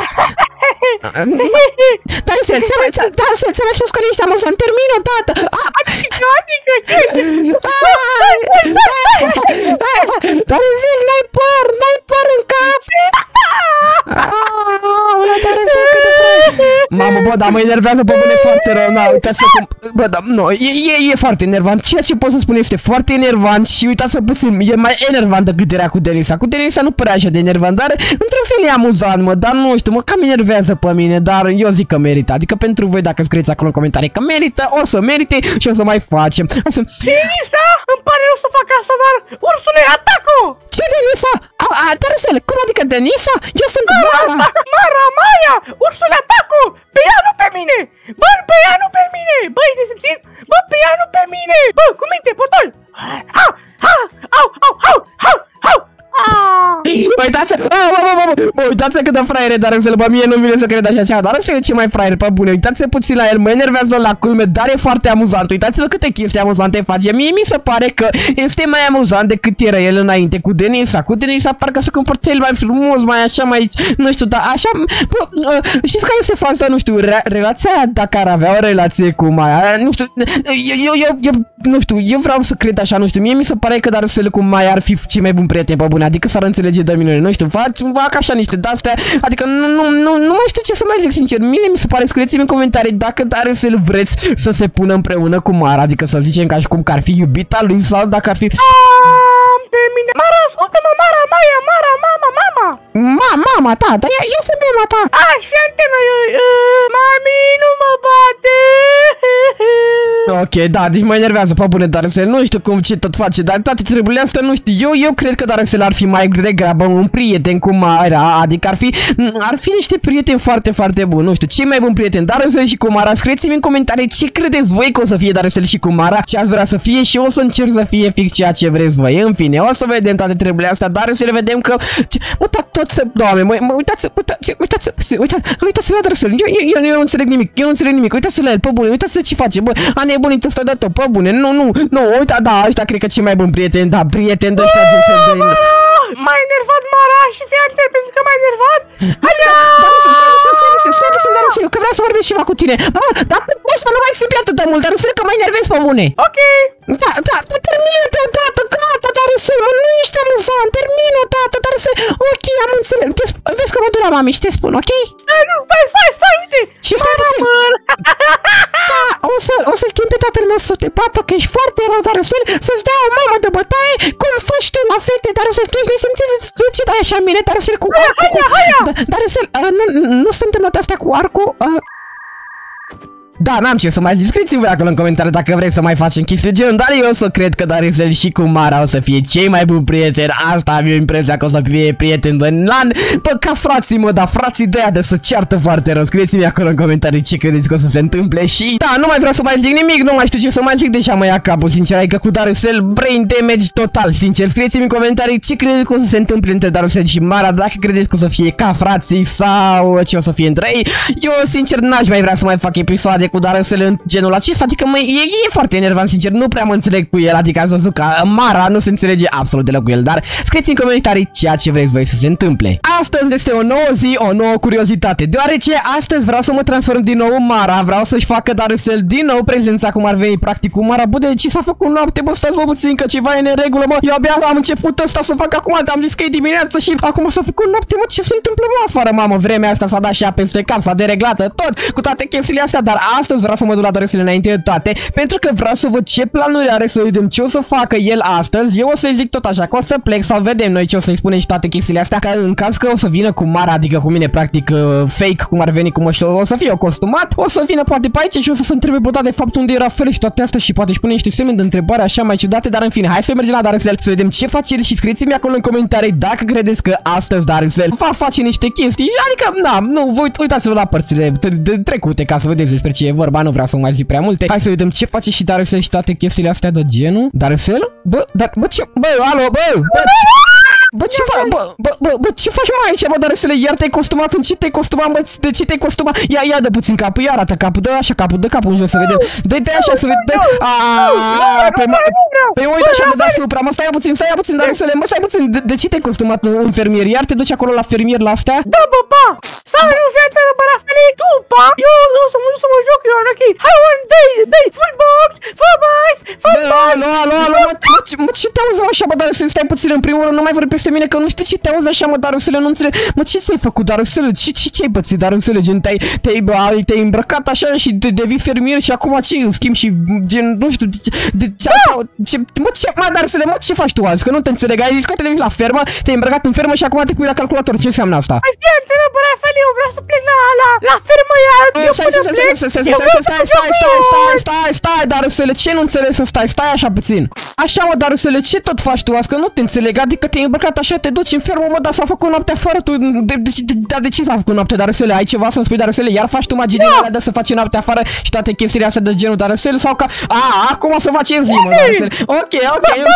Darusel, Darusel, ți-am mai spus că nu ești amuzant, termin odată. Adică, adică, ce? Darusel, n-ai păr, n-ai păr în cap. Aolea, Darusel, cât de fraier. Mamă, bă, dar mă enervează pe bune foarte rău. Na, uitați-vă cum... Bă, da, nu, e, e, e foarte enervant. Ceea ce pot să spun este foarte enervant și uitați-vă puțin, e mai enervant decât era cu Denisa. Cu Denisa nu părea așa de enervant, dar într-un fel e amuzant, mă, dar nu știu, mă cam enervează pe mine, dar eu zic că merită. Adică pentru voi, dacă scrieți acolo în comentarii că merită, o să merite și o să mai facem. Hai să... Denisa, îmi pare rău să fac asta, dar ursule, atacă! Ce Denisa? A, a, Darusel, cum adică Denisa? Eu sunt Mara! Mara, Maia! Ursule, atacă! Pe ea, nu pe mine! Bă, pe ea, nu pe mine! Băi, de simțit? Bă, pe ea, nu pe mine! Bă, cu minte, potol! Au, au, au, au, au, au, au! Uitați-vă, uitați-vă cât de fraier e Darusel, bă, mie nu vine să cred așa ceva, dar nu știu ce mai fraier, pe bune, uitați-vă puțin la el, mă enervează la culme, dar e foarte amuzant, uitați-vă câte chestii amuzante face, mie mi se pare că este mai amuzant decât era el înainte cu Denisa, cu Denisa parcă se comportă el mai frumos, mai așa, mai, nu știu, dar așa, bă, știți care este faza, nu știu, re relația aia, dacă ar avea o relație cu Maya, nu știu, eu, eu, eu, nu știu, eu vreau să cred așa, nu știu, mie mi se pare că Darusel cu Maya ar fi cei mai buni prieteni, pe bune, adică s-ar înțelege de minune. bune, nu știu, fac, fac așa niște de-astea, adică nu, nu, nu, nu mai știu ce să mai zic, sincer, mie mi se pare, scrieți-mi în comentarii dacă Darusel vreți să se pună împreună cu Mara, adică să zicem ca și cum că ar fi iubita lui sau dacă ar fi... Pe mine. Mara, ascultă-mă, Mara, Maia, Mara, mama, mama. Ma, mama ta, dar eu, eu sunt mama ta. Aș fi antenă, mami, nu mă bate. Ok, da, deci mă enervează, pe bune, Darusel, nu știu cum ce tot face, dar toate treburile astea, nu știu, eu, eu cred că Darusel ar fi mai degrabă un prieten cu Mara, adică ar fi, ar fi niște prieteni foarte, foarte buni, nu știu, cei mai buni prieteni, Darusel și cu Mara, scrieți-mi în comentarii ce credeți voi că o să fie Darusel și cu Mara, ce ați vrea să fie și o să încerc să fie fix ceea ce vreți voi, în fine, o să vedem toate treburile astea, Darusel, vedem că, mă, tot să, doamne, mă, mă uitați, uitați, uitați, uitați, uitați la Darusel, eu, eu, eu, eu nu înțeleg nimic, eu nu înțeleg nimic, uitați la el, pe bune, uitați ce face, bă, a nebunit ăsta de tot, pe bune, nu, nu, nu, uita, da, ăștia cred că cei mai buni prieteni, da, prieteni de ăștia Darusel de... M-a enervat Mara și fii atent pentru că m-a enervat. Haide! Darusel, Darusel, Darusel, că vreau să vorbesc ceva cu tine. Mă, dar poți să nu mai explici atât de mult, Darusel, că mă enervezi pe bune. Ok. Da, da, termină-te odată, gata, Darusel, mă, nu ești amuzant, termină odată, Darusel. Ok, am înțeles, vezi că mă duc la mami și te spun, ok? Nu, stai, stai, stai, uite. Și stai puțin. Da, o să, o să-l chem pe tatăl meu să te bată, că ești foarte rău, Darusel, să-ți dea o mamă de bătaie, cum faci tu la fete, Darusel, tu ești nesimțit, ce dai așa în mine, Darusel, cu arcul, cu... Darusel, nu, nu suntem la astea cu arcul, da, n-am ce să mai scrieți-mi voi acolo în comentarii dacă vreți să mai facem chestii de genul, dar eu o să cred că Darusel și cu Mara o să fie cei mai buni prieteni, asta am eu impresia că o să fie prieteni de lan, bă, ca frații, mă, dar frații de aia de să ceartă foarte rău, scrieți-mi acolo în comentarii ce credeți că o să se întâmple și, da, nu mai vreau să mai zic nimic, nu mai știu ce să mai zic, deja mă ia capul, sincer, adică cu Darusel, brain damage total, sincer, scrieți-mi în comentarii ce credeți că o să se întâmple între Darusel și Mara, dacă credeți că o să fie ca frații sau ce o să fie între ei, eu, sincer, n-aș mai vrea să mai fac episoade cu Darusel în genul acesta, adică mă, e, e foarte enervant, sincer, nu prea mă înțeleg cu el, adică ați văzut că Mara nu se înțelege absolut deloc cu el, dar scrieți în comentarii ceea ce vreți voi să se întâmple. Astăzi este o nouă zi, o nouă curiozitate, deoarece astăzi vreau să mă transform din nou în Mara, vreau să-și facă Darusel din nou prezența cum ar veni practic cu Mara, bă, de ce s-a făcut noapte, bă, stați bă puțin că ceva e în regulă, mă, eu abia am început ăsta să fac acum, am zis că e dimineață și acum s-a făcut noapte, mă, ce se întâmplă, mă, afară, mamă, vremea asta s-a dat și ea peste cap, s-a dereglată tot cu toate chestiile astea, dar astăzi vreau să mă duc la Darusel înainte de toate, pentru că vreau să văd ce planuri are, să vedem ce o să facă el astăzi. Eu o să-i zic tot așa, că o să plec sau vedem noi ce o să-i spunem și toate chestiile astea, că în caz că o să vină cu Mara, adică cu mine, practic, uh, fake, cum ar veni, cum o știu, o să fie o costumat, o să vină poate pe aici și o să se întrebe, bă, da, de fapt unde era fel și toate astea și poate își pune niște semne de întrebare așa mai ciudate, dar în fine, hai să mergem la Darusel, să vedem ce face el și scrieți-mi acolo în comentarii dacă credeți că astăzi Darusel va face niște chestii, adică, na, nu, voi uitați-vă la părțile trecute ca să vedeți despre ce e vorba, nu vreau să mai zic prea multe. Hai să vedem ce face și Darusel și toate chestiile astea de genul. Darusel? Bă, dar, bă, ce, bă, alo, bă, bă, bă, ce faci, bă, bă, bă, bă, ce faci mai aici, bă, Darusel, iar te-ai costumat, în ce te-ai costumat, bă, de ce te-ai costumat? Ia, ia, dă puțin capul, ia arată capul, dă așa capul, dă capul în jos să vedem. Dă-i așa să vedem. Aaaa, păi uite așa mă deasupra, mă, stai puțin, stai puțin, Darusel, mă, stai puțin, de ce te-ai costumat în fermier? Iar te duci acolo la fermier la astea? Da, bă, ba, sau nu fii atent, bă, la fel, tu, pa, eu o să mă duc să mă joc, eu, ok, hai, one, dai, dai, full box, full box, full box. Alo, alo, alo, mă, ce te auzi așa, bă, Darusel, stai puțin, în primul rând, nu mai vorbi peste mine, că nu știu ce te auzi așa, mă, Darusel, nu înțeleg, mă, ce ți-ai făcut, Darusel, ce, ce, ce-ai pățit, Darusel, gen, te-ai, te-ai, te-ai îmbrăcat așa și de, devii fermier și acum ce, în schimb și, gen, nu știu, de, de ce, ce, mă, ce, mă, Darusel, mă, ce faci tu azi, că nu te înțeleg, ai zis că te devii la fermă, te-ai îmbrăcat în fermă și acum te pui la calculator, ce înseamnă asta? Hai, fii atent, bă, la fel, eu vreau să plec la, la, la fermă, iar, eu până plec, eu vreau să stai, stai, stai, stai, stai, Darusel, ce nu înțelegi să stai, stai așa puțin. Așa, mă, Darusel, ce tot faci tu azi, că nu te înțeleg, adică te-ai îmbrăcat așa, te duci în fermă, mă, dar s-a făcut noaptea fără tu, de, de, de, de, de ce s-a făcut noaptea, Darusel, ai ceva să-mi spui, Darusel, iar faci tu magie din alea de să faci noaptea afară și toate chestiile astea de genul, Darusel, sau ca, a, acum o să faci în zi, mă, Darusel, ok, ok, ok.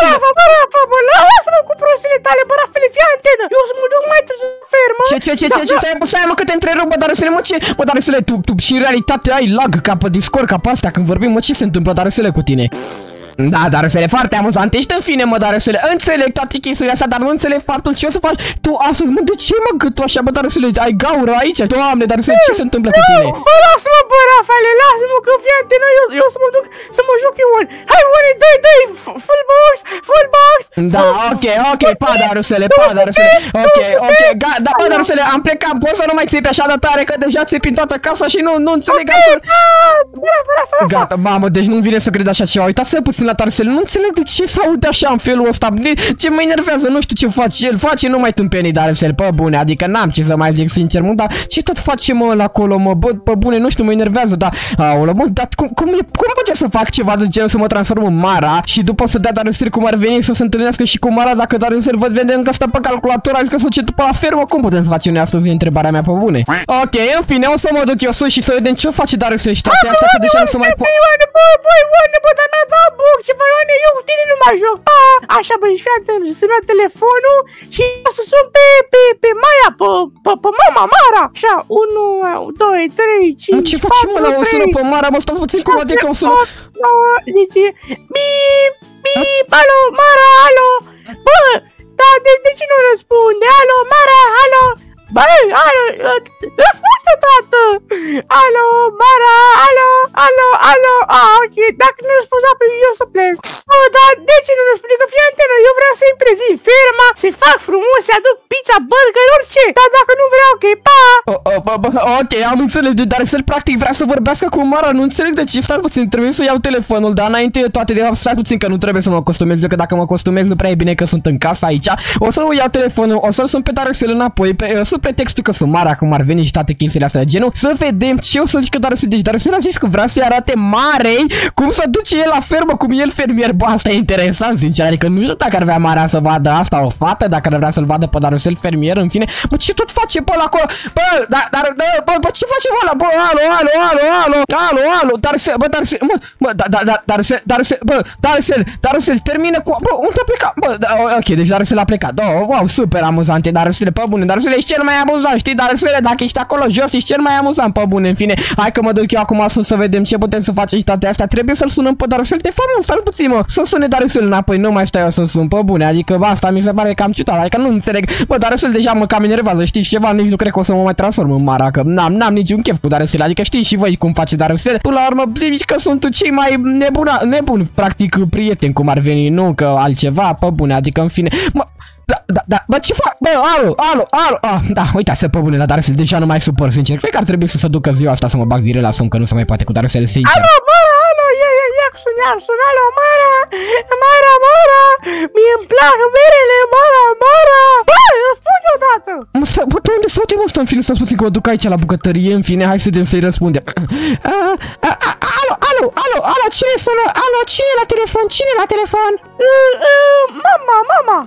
Lasă-mă cu prostile tale, bă, Rafele, fii antenă, eu o să mă duc mai târziu în fermă. Ce, ce, ce, ce, ce, stai, stai, mă, că te întrerup, bă, Darusel, mă, ce, mă, Darusel, tu, tu și în realitate ai lag ca pe Discord, ca pe astea, când vorbim, mă, ce se întâmplă, Darusel, cu tine? Da, Darusel, foarte amuzant, ești în fine, mă, Darusel, înțeleg toate chestiile astea, dar nu înțeleg faptul ce o să faci tu astăzi, mă, de ce mă gâtul așa, bă, Darusel, ai gaură aici, Doamne, Darusel, ce se întâmplă cu tine? Bă, lasă-mă, bă, Rafale, lasă-mă, că fii antenă, eu, eu să mă duc să mă joc eu, one. Hai, one, dai, dai, full box, full box, Da, ok, ok, pa, Darusele, pa, Darusele. Ok, ok, gata, da, pa, Darusele, am plecat. Poți să nu mai țipi așa de tare, că deja țipi în toată casa și nu, nu înțeleg absolut. Gata, mamă, deci nu-mi vine să cred așa ceva. Uitați-vă puțin la Darusele, nu înțeleg de ce se aude așa în felul ăsta. Ce mă enervează, nu știu ce face. El face numai tâmpenii, Darusele, pe bune, adică n-am ce să mai zic sincer, mă, dar ce tot face, mă, la acolo, mă, bă, pe bune, nu știu, mă enervează, dar, aolă, mă, dar cum, cum, cum pot să fac ceva de genul să mă transform în Mara și după să dea Darusele cum ar veni să se întâlnească și cu Mara, dacă Darusele văd vedem că stă pe calculator, a zis că se duce după la fermă, cum putem să facem noi astăzi, întrebarea mea pe bune. Ok, în fine, o să mă duc eu sus și să vedem ce face Darusele și toate astea, că deja nu se mai pot. Ioane, bă, băi, Ioane, bă, dar mi-a dat buc, ce fac, Ioane, eu cu tine nu mă joc. Așa, băi, fii atent, să-mi ia telefonul și o să sun pe, pe, pe Maia, pe, pe, pe mama, Mara. Așa, unu, doi, trei, cinci, ce faci, mă, la o sună pe Mara, mă, stați puțin cum adică o sună. Zice, bip, bip, alo, Mara, alo. Bă, da, de, de ce nu răspunde? Alo, Mara, alo. Băi, alo, răspunde, tată. Alo, Mara, alo, alo, alo. Ah, ok, dacă nu răspunzi, apoi eu să plec. Bă, dar de ce nu răspunde? Că fii antenă, eu vreau să-i prezint ferma, să-i fac frumos, să-i aduc pizza, burger, orice. Dar dacă nu vreau, ok, pa. Oh, oh, oh, oh, ok, am înțeles, dar să practic vrea să vorbească cu Mara, nu înțeleg de ce. Stai puțin, trebuie să iau telefonul, dar înainte de toate, de fapt, stai puțin că nu trebuie să mă costumez, eu că dacă mă costumez nu prea e bine că sunt în casa aici. O să iau telefonul, o să-l sun pe Darusele înapoi, pe, sub pretextul că sunt Mara, cum ar veni și toate chestiile astea de genul, să vedem ce o să zic că Darusele. Deci Darusele a zis că vrea să-i arate Marei cum să duce el la fermă, cum el fermier. Bă, asta e interesant, sincer, adică nu știu dacă ar vrea Marea să vadă asta, o fată, dacă ar vrea să-l vadă pe Darusele fermier, în fine. Bă, ce tot face pe ăla acolo? Bă, dar, dar, bă, bă, ce face ăla? Bă, alo, alo, alo, alo, alo, alo, Darusele, bă, Darusele, mă, mă, da, da, da, Darusele, Darusele, bă, Darusele, Darusele, termină cu, bă, unde a plecat? Bă, da, ok, deci Darusele a plecat, da, wow, super amuzant, e Darusele, pe bune, Darusele ești cel mai amuzant, știi, Darusele, dacă ești acolo jos, ești cel mai amuzant, pe bune, în fine, hai că mă duc eu acum sus să vedem ce putem să facem și toate astea, trebuie să-l sunăm pe Darusele, de fapt, nu, stai puțin, mă, să sune Darusele înapoi, nu mai stai eu să sun, pe bune, adică, bă, asta mi se pare cam ciudat, adică nu înțeleg, bă, Darusele deja mă cam enervează, știi ceva, nici nu cred că o să mă mai transform în Mara, că n-am, n-am niciun chef cu Darusele, adică știi și voi cum face Darusele, până la urmă, zici că sunt cei mai nebuna, nebuni, practic, prieteni, cum ar veni, nu că altceva, pe bune, adică, în fine, mă, da, da, da, bă, ce fac? Bă, alo, alo, alo, ah, da, uitați-se pe bune la Darusele, deja nu mai supăr, sincer, cred că ar trebui să se ducă ziua asta să mă bag direct la somn, că nu se mai poate cu Darusele, sincer. Alo, Mara, alo, ia, ia, ia, cu sunear, sun, alo, Mara, Mara, Mara, mie-mi plac merele, Mara, Mara, bă, răspunde odată. Mă, stai, bă, de unde s-au ăsta, în fine, stați puțin că mă duc aici la bucătărie, în fine, hai să vedem să-i răspundem. Alo, alo, alo, alo, cine sună? Alo, cine la telefon? Cine la telefon? Mama, mama.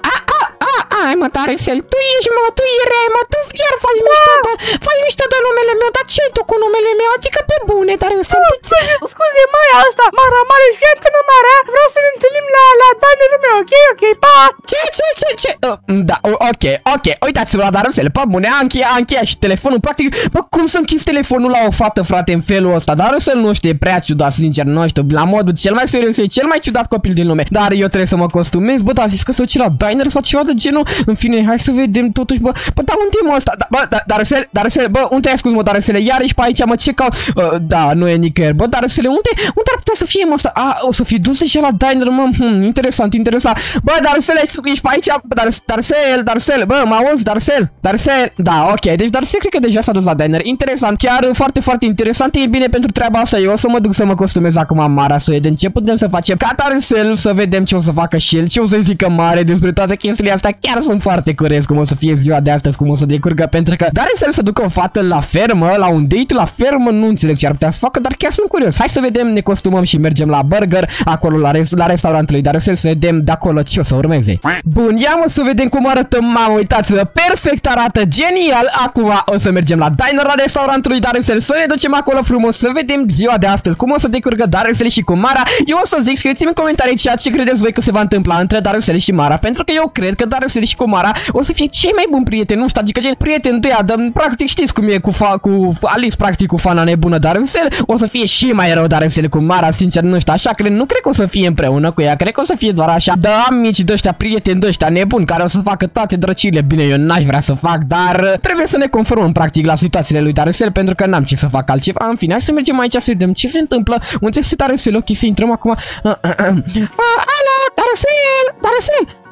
Ai, mă, Darusele, tu ești, mă, tu erai, mă, tu iar faci mișto, dar faci mișto de numele meu, dar ce-i tu cu numele meu? Adică pe bune, Darusele. Scuze, Maia asta, Mara, Mara, și fii în Mara, vreau să ne întâlnim la, la dinerul meu, ok, ok, pa! Ce, ce, ce, ce? Uh, da, ok, ok, uitați-vă la Darusele, pe bune, a încheiat, a încheiat și telefonul, practic, bă, cum să închizi telefonul la o fată, frate, în felul ăsta? Darusele nu știu, e prea ciudat, sincer, nu știu, la modul cel mai serios, e cel mai ciudat copil din lume, dar eu trebuie să mă costumez, bă, dar a zis că se duce la diner sau ceva de genul. În fine, hai să vedem totuși, bă, bă, dar unde e mă ăsta? Da, bă, da, Darusele, Darusele, bă, unde ai ascult, mă, Darusele? Iar ești pe aici, mă, ce caut? Uh, da, nu e nicăieri, bă, Darusele, unde, unde ar putea să fie, mă, ăsta? A, o să fie dus deja la diner, mă, hm, interesant, interesant. Bă, Darusele, ești pe aici, Darusele, Darusele, bă, mă auzi, Darusele, Darusele, da, ok, deci Darusele cred că deja s-a dus la diner, interesant, chiar foarte, foarte interesant, e bine pentru treaba asta, eu o să mă duc să mă costumez acum Mara, să vedem ce putem să facem ca Darusele, să vedem ce o să facă și el, ce o să zică Mare despre toate chestiile astea, chiar sunt foarte curios cum o să fie ziua de astăzi, cum o să decurgă, pentru că Darusele să ducă o fată la fermă, la un date la fermă, nu înțeleg ce ar putea să facă, dar chiar sunt curios. Hai să vedem, ne costumăm și mergem la burger, acolo la, res la restaurantul lui Darusele, să vedem de acolo ce o să urmeze. Bun, ia mă să vedem cum arată, mamă, uitați-vă, perfect arată, genial. Acum o să mergem la diner, la restaurantul lui Darusele, să ne ducem acolo frumos, să vedem ziua de astăzi, cum o să decurgă Darusele și cu Mara. Eu o să zic, scrieți-mi în comentarii ceea ce credeți voi că se va întâmpla între Darusele și Mara, pentru că eu cred că Darusele și cu Mara o să fie cei mai buni prieteni, nu știu, adică gen prieteni de ea, dar practic știți cum e cu, fa cu Alice, practic cu fana nebună Darusele, o să fie și mai rău Darusele cu Mara, sincer, nu știu, așa cred, nu cred că o să fie împreună cu ea, cred că o să fie doar așa, da, mici de ăștia, prieteni de ăștia nebuni, care o să facă toate drăcile, bine, eu n-aș vrea să fac, dar trebuie să ne conformăm practic la situațiile lui Darusele, pentru că n-am ce să fac altceva, în fine, hai să mergem aici să vedem ce se întâmplă, unde este Darusele, ok, să intrăm acum, alo, Darusele, Darusele,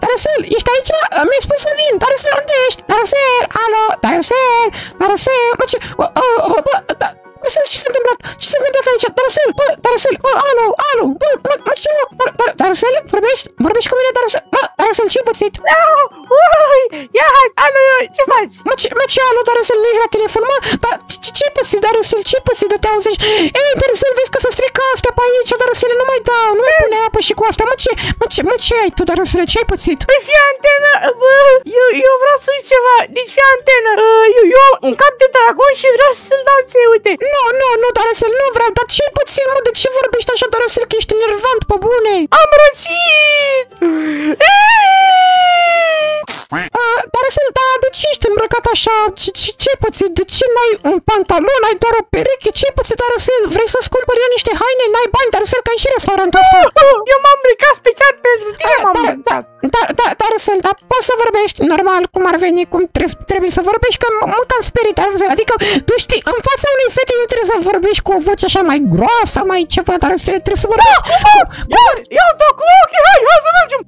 ești aici? Mi-ai spus să vin, Darusel, unde ești? Darusel, alo, Darusel, Darusel, mă, ce, bă, bă, bă, da. Ce s-a întâmplat? Ce s-a întâmplat aici? Darusel, bă, Darusel, bă, alo, alo, bă, mă, mă, ce, bă, Dar, Darusel, vorbești? Vorbești cu mine, Darusel? Mă, Darusel, ce-ai pățit? Ui, ia, hai, alo, ce faci? Mă, ce, mă, ce, alo, Darusel, nu ești la telefon, mă? Dar, ce-ai pățit, Darusel, ce-ai pățit de te auzești? Ei, Darusel, vezi că să strică astea pe aici, Darusel, nu mai dau, nu mai pune apă și cu asta, mă, ce, mă, ce, mă, ce ai tu, Darusel, ce-ai pățit? Păi fii antenă, bă, eu, eu vreau să zic ceva, deci fii antenă, eu, eu am un cap de dragon și vreau să-l dau ție, uite. Nu, nu, nu, Darusel, nu vreau, dar ce-ai pățit, mă, de ce vorbești așa, Darusel, că ești enervant, pe bune? Am răcit! Uh, Darusel, da, de ce ești îmbrăcat așa? Ce, ce, ce-ai pățit? De ce n-ai un pantalon? Ai doar o pereche? Ce-ai pățit, Darusel? Vrei să-ți cumpăr eu niște haine? N-ai bani, Darusel, că ai și restaurantul ăsta. Eu m-am îmbrăcat special pentru tine, m-am îmbrăcat. Da, da, Darusel, dar poți să vorbești normal, cum ar veni, cum trebuie, trebuie să vorbești, că mă cam sperii, Darusel. Adică, tu știi, în fața unei fete nu trebuie să vorbești cu o voce așa mai groasă, mai ceva, Darusel, trebuie să vorbești. Iau-te cu ochii, hai, hai să mergem.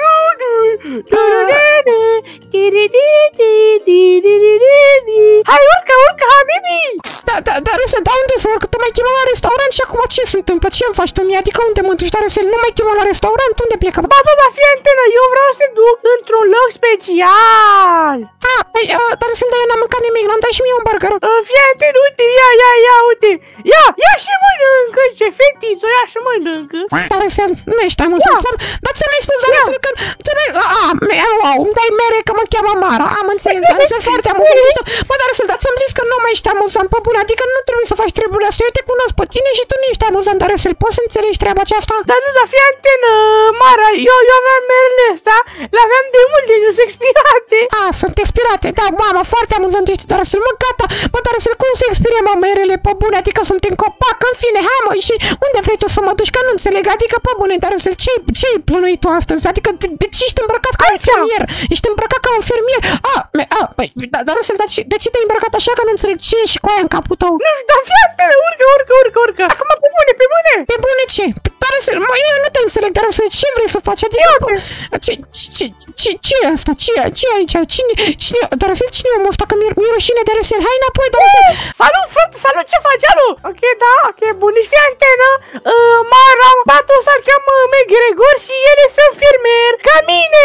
Hai, urcă, urcă, habibi! Da, da, Darusel, da, unde să urcă? Te mai chemăm la restaurant și acum ce se întâmplă? Ce-mi faci tu mie? Adică unde mă duci, Darusel? Nu mai chemăm la restaurant? Unde plecă? Ba, da, da, fii antenă, eu vreau să te duc într-un loc special. Ah, păi, uh, Darusel, dar eu n-am mâncat nimic, l-am dat și mie un burger. Uh, fii antenă, uite, ia, ia, ia, uite. Ia, ia și mănâncă, ce fetiță, ia și mănâncă. Darusel, nu ești amuzant, dar ți-am mai spus, Darusel, că... A, îmi dai mere că mă cheamă Mara, am înțeles, Darusel, foarte amuzant. Bă, Darusel, dar ți-am zis că nu mai ești amuzant, pe bune, adică nu trebuie să faci treburile astea. Eu te cunosc pe tine și tu nu ești amuzant, Darusel, poți să înțelegi treaba aceasta? Dar nu, dar fii antenă, Mara, eu, eu aveam merele astea, le-aveam de mult, de nu-s expirate. A, sunt expirate, da, mamă, foarte amuzant ești, Darusel, mă, gata. Bă, Darusel, cum se expire, mă, merele, pe bune, adică sunt în copac, în fine, hai, mă, și unde vrei tu să mă duci, că nu înțeleg, adică, pe bune, Darusel, ce-ai ce-ai plănuit tu astăzi, adică, de, de ce ești îmbrăcat ca un fermier? Ești îmbrăcat ca un fermier? A, a, păi, Darusel, dar de ce te-ai îmbrăcat așa, că nu înțeleg ce e și cu aia în capul tău? Nu știu, dar fii antenă, urcă, urcă, urcă, urcă. Acum, pe bune, pe bune. Pe bune ce? Darusel, mă, eu nu te înțeleg, Darusel, ce vrei să faci? Adică, ce, ce, ce, ce e asta? Ce, ce e aici? Cine, cine, Darusel, cine e omul ăsta? Că mi-e rușine, Darusel, hai înapoi, Darusel. Salut, frate, salut, ce faci, alu? Ok, da, ok, bun, deci fii antenă, uh, Mara, batul ăsta îl cheamă McGregor și ele sunt fermier, ca mine,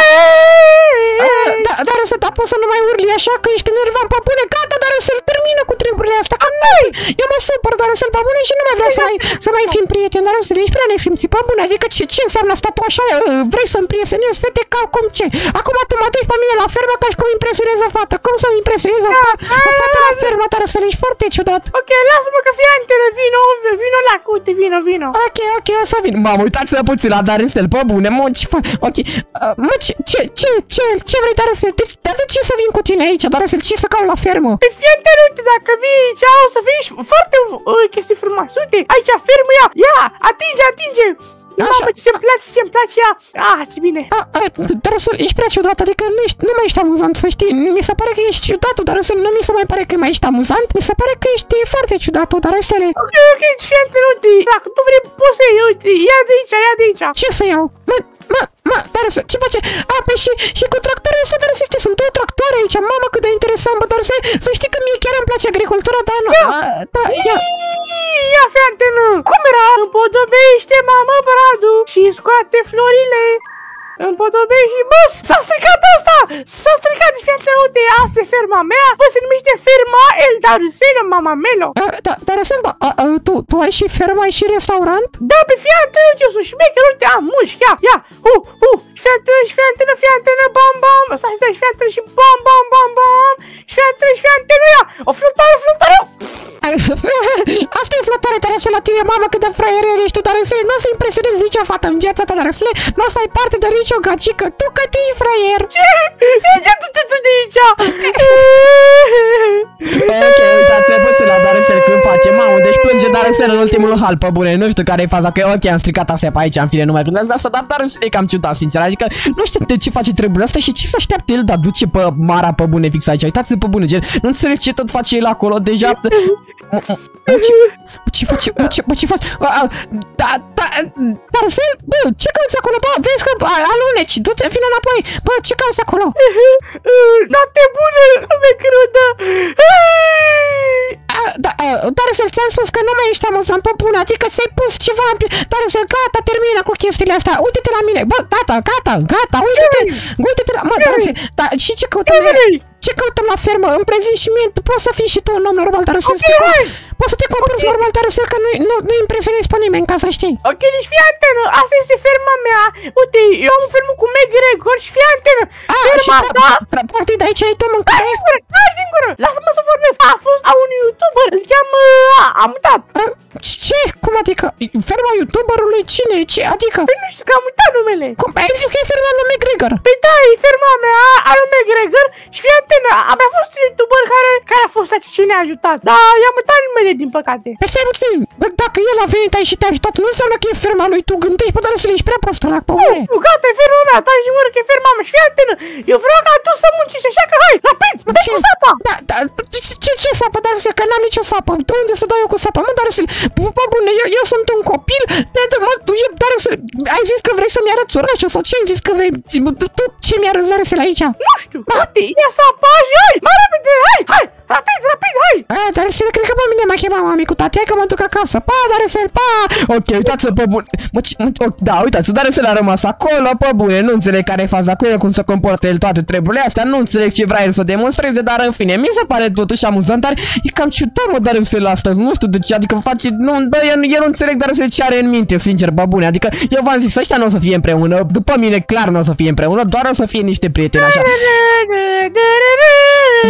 yeee! Da, Darusel, dar poți să nu mai urli așa, că ești enervant, pe bune, gata, Darusel, termină cu treburile astea, că nu, eu mă supăr, Darusel, pe bune, și nu mai vreau să mai, să mai fim prieteni, Darusel, ești prea nesimțit, pe bune, adică ce, ce înseamnă asta, tu așa, vrei să împriesenezi fete ca cum ce? Acum tu mă duci pe mine la fermă ca și cum impresionezi o fată, cum să impresionezi o fată, o fată la fermă, Darusel, ești foarte ciudat. Ok, lasă-mă că fii antenă, vino, vino la cute, vino, vino. Ok, ok, o să vin. M-am uitat să puțin la Darusel, pe bune, mă, ce faci? Ok, uh, mă, ce, ce, ce, ce, ce vrei, Darusel? De, de, de ce să vin cu tine aici, Darusel? Ce să caut la fermă? Pe fii antenă, uite, dacă vii aici, o să vii foarte uh, chestii frumoase. Uite, aici, fermă, ia, ia, atinge, atinge. Mamă, ce-mi place, ce-mi place ea. Ah, ce bine. Darusel, ești prea ciudat, adică nu, ești, nu mai ești amuzant, să știi. Mi se pare că ești ciudat, Darusel, nu mi se mai pare că mai ești amuzant. Mi se pare că ești foarte ciudat, Darusel. Ok, ok, fii antenă, uite, dacă tu vrei, poți să iei, uite, ia de aici, ia de aici. Ce să iau? Mă, mă, mă, Darusel, ce face? A, păi și, și cu tractorul ăsta, Darusel, știi, sunt două tractoare aici, mamă, cât de interesant, bă, Darusel, să știi că mie chiar îmi place agricultura, dar nu, a, da, ia. Ia, fii antenă, cum era? Împodobește, mamă, Bradu, și scoate florile. Împodobește și, bă, s-a stricat asta! S-a stricat, fii antenă, uite, asta e ferma mea, bă, se numește ferma El Darusel, mama Melo. Da, Darusel, da, tu, tu ai și fermă, ai și restaurant? Da, pe fii antenă, uite, eu sunt șmecher, uite, am mușchi, ia, ia, hu, hu, fii antenă, și fii antenă, fii antenă, bam, bam, stai, stai, fii antenă și bam, bam, bam, bam, și fii antenă, și fii antenă, ia, o flotare, o flotare. Asta e flotare, Darusel, la tine, mamă, cât de fraier ești tu, Darusel, nu o să impresionezi nicio fată în viața ta, Darusel, nu o să ai parte de nicio gagică, tu că tu e fraier. Ce? Ia, du-te tu de aici. Ok, uitați-vă puțin la Darusel. Darusel când face, mamă, deci plânge Darusel în ultimul hal, pe bune, nu știu care e faza, că ok, am stricat astea pe aici, în fine, nu mai gândesc asta, dar Darusel e cam ciudat, sincer, adică nu știu de ce face treburile astea și ce se așteaptă el, dar duce pe Mara pe bune fix aici, uitați-vă pe bune, gen, nu înțeleg ce tot face el acolo, deja... Ce face, bă, ce, bă, ce faci? Da, da, Darusel, bă, ce cauți acolo, bă, vezi că aluneci, du-te, vină înapoi, bă, ce cauți acolo? Noapte bună, lume crudă! Da, Darusel, ți-am spus că nu mai ești amuzant, pe bune, adică ți-ai pus ceva în... Darusel, gata, termină cu chestiile astea, uite-te la mine, bă, gata, gata, gata, uite-te, uite-te la... Mă, Darusel, da, și ce căutăm noi? Ce căutăm la fermă? Îmi prezinți și mie, poți să fii și tu un om normal, Darusel, poți să te comporți normal, Darusel, că nu, nu impresionezi pe nimeni, ca să știi. Ok, deci fii antenă, asta este ferma mea, uite, eu am o fermă cu McGregor și fii antenă, ferma ta... Practic, de aici ai tu mâncare? Stai singură, stai singură, lasă-mă să vorbesc, a fost a un YouTuber, îl cheamă... am uitat. Ce? Cum adică? Ferma YouTuberului? Cine? Ce? Adică? Păi nu știu, că am uitat numele. Cum? Ai zis că e ferma lui McGregor? Păi da, e ferma mea, a lui McGregor și fii antenă, a mea a fost un YouTuber care, care a fost aici și ne-a ajutat, dar i-am uitat numele din păcate. Păi stai puțin, bă, dacă el a venit aici și te-a ajutat, nu înseamnă că e ferma lui, tu gândești pe Darusel, ești prea prost ăla, pe ure. Nu, gata, e ferma mea, stai sigură că e ferma mea și fii antenă, eu vreau ca tu să muncești, așa că hai, rapid, dă cu sapa. Da, da, ce, ce sapă, Darusel, că n-am nicio sapă, de unde să dau eu cu sapă? Mă, Darusel, bă, bune, eu, eu sunt un copil, mă, eu, Darusel, ai zis că vrei să-mi arăți orașul sau ce ai zis că vrei, tu ce mi-arăți, Darusel, aici? Nu știu, uite, ia sapa și hai, mai repede, hai, hai, rapid, rapid, hai. A, Darusel, cred că pe mine m-a chemat mami cu tati, hai că mă duc acasă, pa, Darusel, pa. Ok, uitați-vă pe bune, mă, da, uitați, Darusel a rămas acolo, pe bune, nu înțeleg care e faza cu el, cum să comportă el toate treburile astea, nu înțeleg ce vrea el să demonstreze, dar în fine, mi se pare totuși amuzant, dar e cam ciudat, mă, Darusel astăzi, nu știu de ce, adică face, nu, bă, eu, eu nu înțeleg Darusel ce are în minte, sincer, bă, bune, adică eu v-am zis, ăștia nu o să fie împreună, după mine clar nu o să fie împreună, doar o să fie niște prieteni așa. Bă,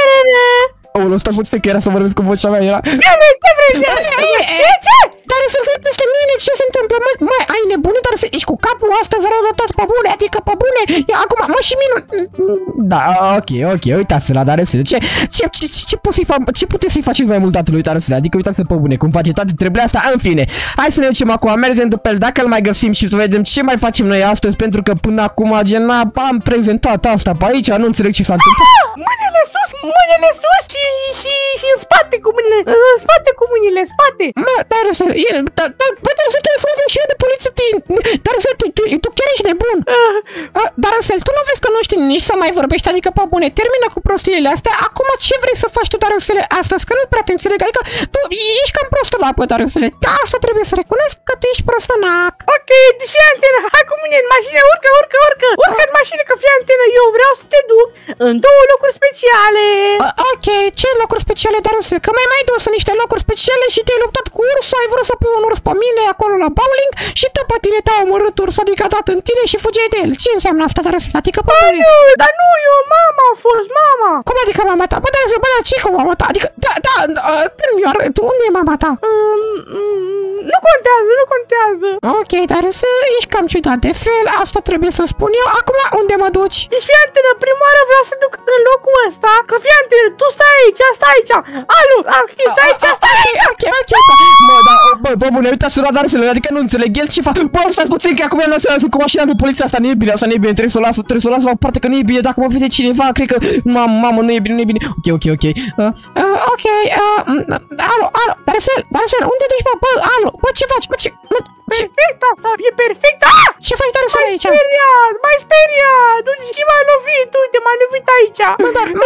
Aoleu, stai puțin că era să vorbesc cu vocea mea, era... Ce vrei? Ce? Ce? Darusel, stai peste mine, ce se întâmplă? Măi, măi, ai nebunit, Darusel, ești cu capul astăzi rău de tot, pe bune, adică pe bune, acum, mă, și mine... Da, ok, ok, uitați-l la Darusel, ce, ce, ce, ce, poți să-i fac, ce puteți să-i faceți mai mult tatălui Darusel, adică uitați-l pe bune, cum face toate treburile astea, în fine. Hai să ne ducem acum, mergem după el, dacă îl mai găsim și să vedem ce mai facem noi astăzi, pentru că până acum, gen, am prezentat asta pe aici, nu înțeleg ce s-a întâmplat. Mâinile sus, mâinile sus și, și, și în spate cu mâinile, în spate cu mâinile, în spate. Mă, Darusel, e, da, da, bă, Darusel, telefonul și eu de poliție, tu, Darusel, tu, tu, tu chiar ești nebun. Uh. Uh, Darusel, tu nu vezi că nu știi nici să mai vorbești, adică, pe bune, termină cu prostiile astea, acum ce vrei să faci tu, Darusel, astăzi, că nu prea te înțeleg, adică, tu ești cam prostănac, bă, Darusel, da, asta trebuie să recunosc că tu ești prostănac. Ok, deci fii antenă, hai cu mine în mașină, urcă, urcă, urcă, urcă uh. în mașină, că fii antenă, eu vreau să te duc în două locuri speciale. Uh, ok, ce locuri speciale, Darusel, că mai mai dus în niște locuri speciale și te-ai luptat cu ursul, ai vrut să pui un urs pe mine acolo la bowling și tot pe tine te-a omorât urs, adică a dat în tine și fugeai de el. Ce înseamnă asta, Darusel? Adică pe mine? Nu, dar nu, eu, mama a fost, mama. Cum adică mama ta? Bă, Darusel, bă, dar ce cu mama ta? Adică, da, da, uh, când mi-o arăt, unde e mama ta? Um, um, nu contează, nu contează. Ok, Darusel, ești cam ciudat de fel, asta trebuie să spun eu. Acum, unde mă duci? Deci fii antenă, prima oară vreau să duc în locul ăsta, că fii antenă, tu stai aici, stai aici. Alu, stai aici, stai aici. Ok, ok, mă, da, bă, bă, bune, uitați-vă la Darusel, adică nu înțeleg el ce fac. Bă, stați puțin că acum eu lăsă cu mașina cu poliția, asta nu e bine, asta nu e bine, trebuie să o las, trebuie să o las la o parte că nu e bine, dacă mă vede cineva, cred că, mamă, mamă, nu e bine, nu e bine. Ok, ok, ok. Uh, uh, ok, uh, alo, alo, Darusel, Darusel, unde duci, bă, bă, alo, bă, ce faci, bă, ce, bă, perfect asta, e perfect, ah! Ce faci, Darusel, aici? M-ai speriat, m-ai speriat, du-te și m-ai lovit, uite, m-ai lovit aici. Mă, dar, mă,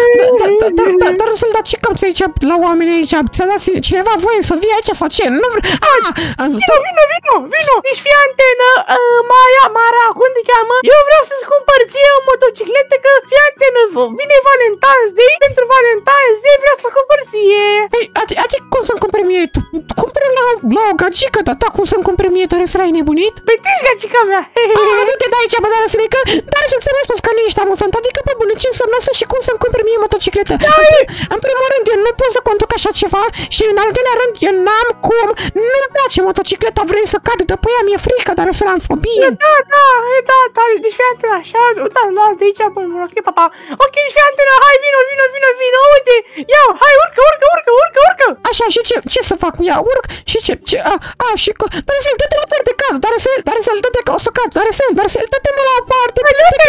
Darusel, dar ce cauți aici la oameni aici? Ți-a dat cineva voie să vii aici sau ce? Nu vreau, ah! Vino, vino, vino, vino, deci fii antenă, Maia, Mara, cum te cheamă? Eu vreau să-ți cumpăr ție o motocicletă, că fii antenă, vine Valentine's Day, pentru Valentine's Day vreau să cumpăr ție. Păi, adică cum să-mi cumperi mie? Tu cumperi la, la o gagică, dar da, cum să-mi cumperi mie, Darusel, ai nebunit? Păi tu ești gagica mea. Ah, du-te de aici, bă, Darusel, că Darusel ți-am spus că nu ești amuzant, adică pe bune, ce înseamnă asta și cum să-mi cumperi mie mie motocicletă. În primul rând, eu nu pot să conduc așa ceva și în al doilea rând, eu n-am cum. Nu-mi place motocicleta, vrei să cad de pe ea, mi-e frică, dar să am fobie. Da, da, da, da, deci fii atent așa, da, luați de aici, bun, ok, papa. Ok, deci fii atent, hai, vino, vino, vino, vino, uite, ia, hai, urcă, urcă, urcă, urcă, urcă. Așa, și ce, ce să fac? Ia, urc și ce, ce, a, a, și cu, dar să-l dă-te la parte de caz, dar să-l, dar să-l dă-te că o să cad, dar să-l, dar să-l dă-te la parte, dă-te,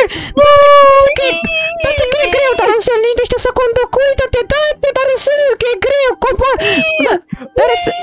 dă-te că e greu, dar să-l liniște să conduc, uite-te, dă-te, dar să-l, că e greu, cobor, dar să-l,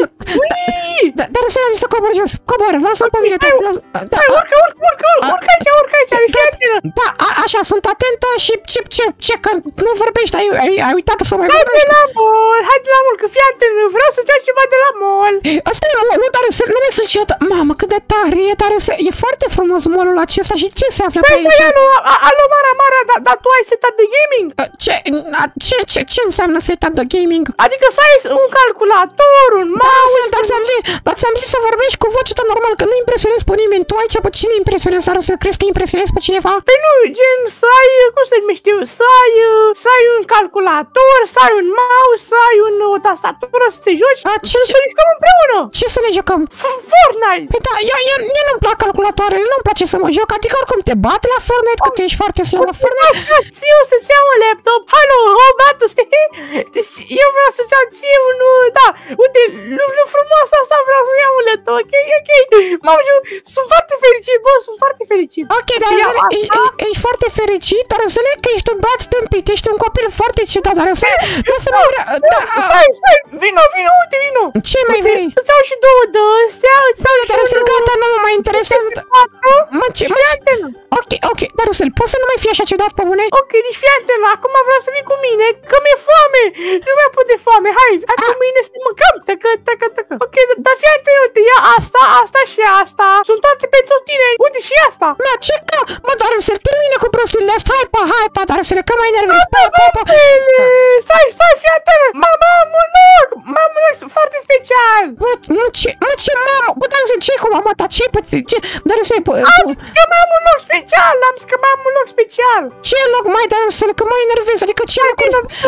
dar să-l, să cobor jos, cobor, lasă-l pe mine, hai, urcă, urcă, urcă, urcă aici, urcă aici, deci fii atent. Da, așa, sunt atentă și ce, ce, ce, că nu vorbești, ai, ai, ai uitat să mai vorbești. Hai de la mall, hai de la mall, că fii atent, vreau să cer ceva de la mall. Asta e mall, nu, dar să nu mai sunt ceată. Mamă, cât de tare e, tare să... E foarte frumos mall-ul acesta și ce se află pe aici? Păi, alo, alo, Mara, Mara, dar da, tu ai setat de gaming? Ce, ce, ce, ce înseamnă setup de gaming? Adică să ai un calculator, un mouse... Da, dar ți-am zis, dar ți-am zis să vorbești cu vocea ta normal, că nu impresionezi pe nimeni. Tu aici pe cine impresionezi, dar să crezi că impresionezi pe cineva? Păi nu, gen, să ai, cum se numește, să ai, să ai un calculator, să ai un mouse, să ai un, o tastatură, să te joci, A, ce, să ne jucăm împreună. Ce să ne jucăm? Fortnite. Păi da, eu, eu, eu nu-mi plac calculatoarele, nu-mi place să mă joc, adică oricum te bat la Fortnite, că tu ești foarte slab la Fortnite. Eu să-ți iau un laptop, halo, Robertus, deci eu vreau să-ți iau ție un, da, uite, lucru frumos asta, vreau să iau un laptop, ok, ok, mamă, eu sunt foarte fericit, bă, sunt foarte fericit. Ok, dar ești foarte fericit, dar înțeleg că ești un băiat tâmpit, ești un copil foarte ciudat, dar înțeleg, lasă-mă vrea, da, stai, stai, vino, vino, uite, vino. Ce mai vrei? Îți iau și două de astea, îți iau și dar înțeleg, gata, nu mă mai interesează. Mă, ce, mă, ce? Ok, ok, dar Rusel, poți să nu mai fii așa ciudat pe bune? Ok, deci fii atent, acum vreau să vii cu mine, că mi-e foame, nu mi-a put de foame, hai, hai cu mine să mâncăm, tăcă, tăcă, tăcă. Ok, dar fii atent, uite, ia asta, asta și asta, sunt toate pentru tine, uite și asta. Mă, ce ca, mă, dar Rusel, termine cu prosturile astea, hai pa, hai pa, dar Rusel, că mai nervezi, pa, pa, pa. Stai, stai, fii atent, mama, un loc, mamă, un loc foarte special. Mă, mă, ce, mă, ce mamă, bă, dar Rusel, ce cu mama ta, ce, ce, dar Rusel, am scămam un loc special, am scămam un loc special. Ce loc mai, dar Rusel, că mă enervez, adică ce locuri,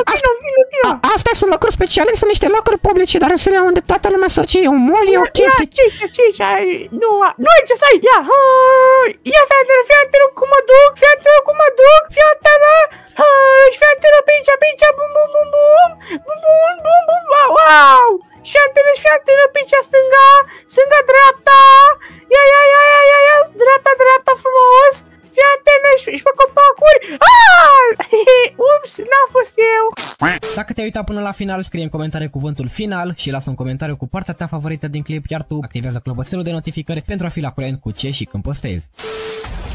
astea sunt locuri speciale, sunt niște locuri publice, dar Rusel, unde toată lumea să ce, e un mall, e o chestie. Ce, ce, ce, ce, nu, nu aici, stai, ia, ia, fii atent, fii atent, cum mă duc, fii atent, cum mă duc, fii atent, fii atent, pe aici, pe aici, bum, bum, bum, bum, bum, bum, bum, bum, wow, wow. Și antene, și antene, pe aici, stânga, stânga, dreapta, ia, ia, ia, ia, ia, ia, dreapta, dreapta, frumos, fii antene, și pe copacuri, aaaa, ups, n-a fost eu. Dacă te-ai uitat până la final, scrie în comentarii cuvântul final și lasă un comentariu cu partea ta favorită din clip, iar tu activează clopoțelul de notificări pentru a fi la curent cu ce și când postezi.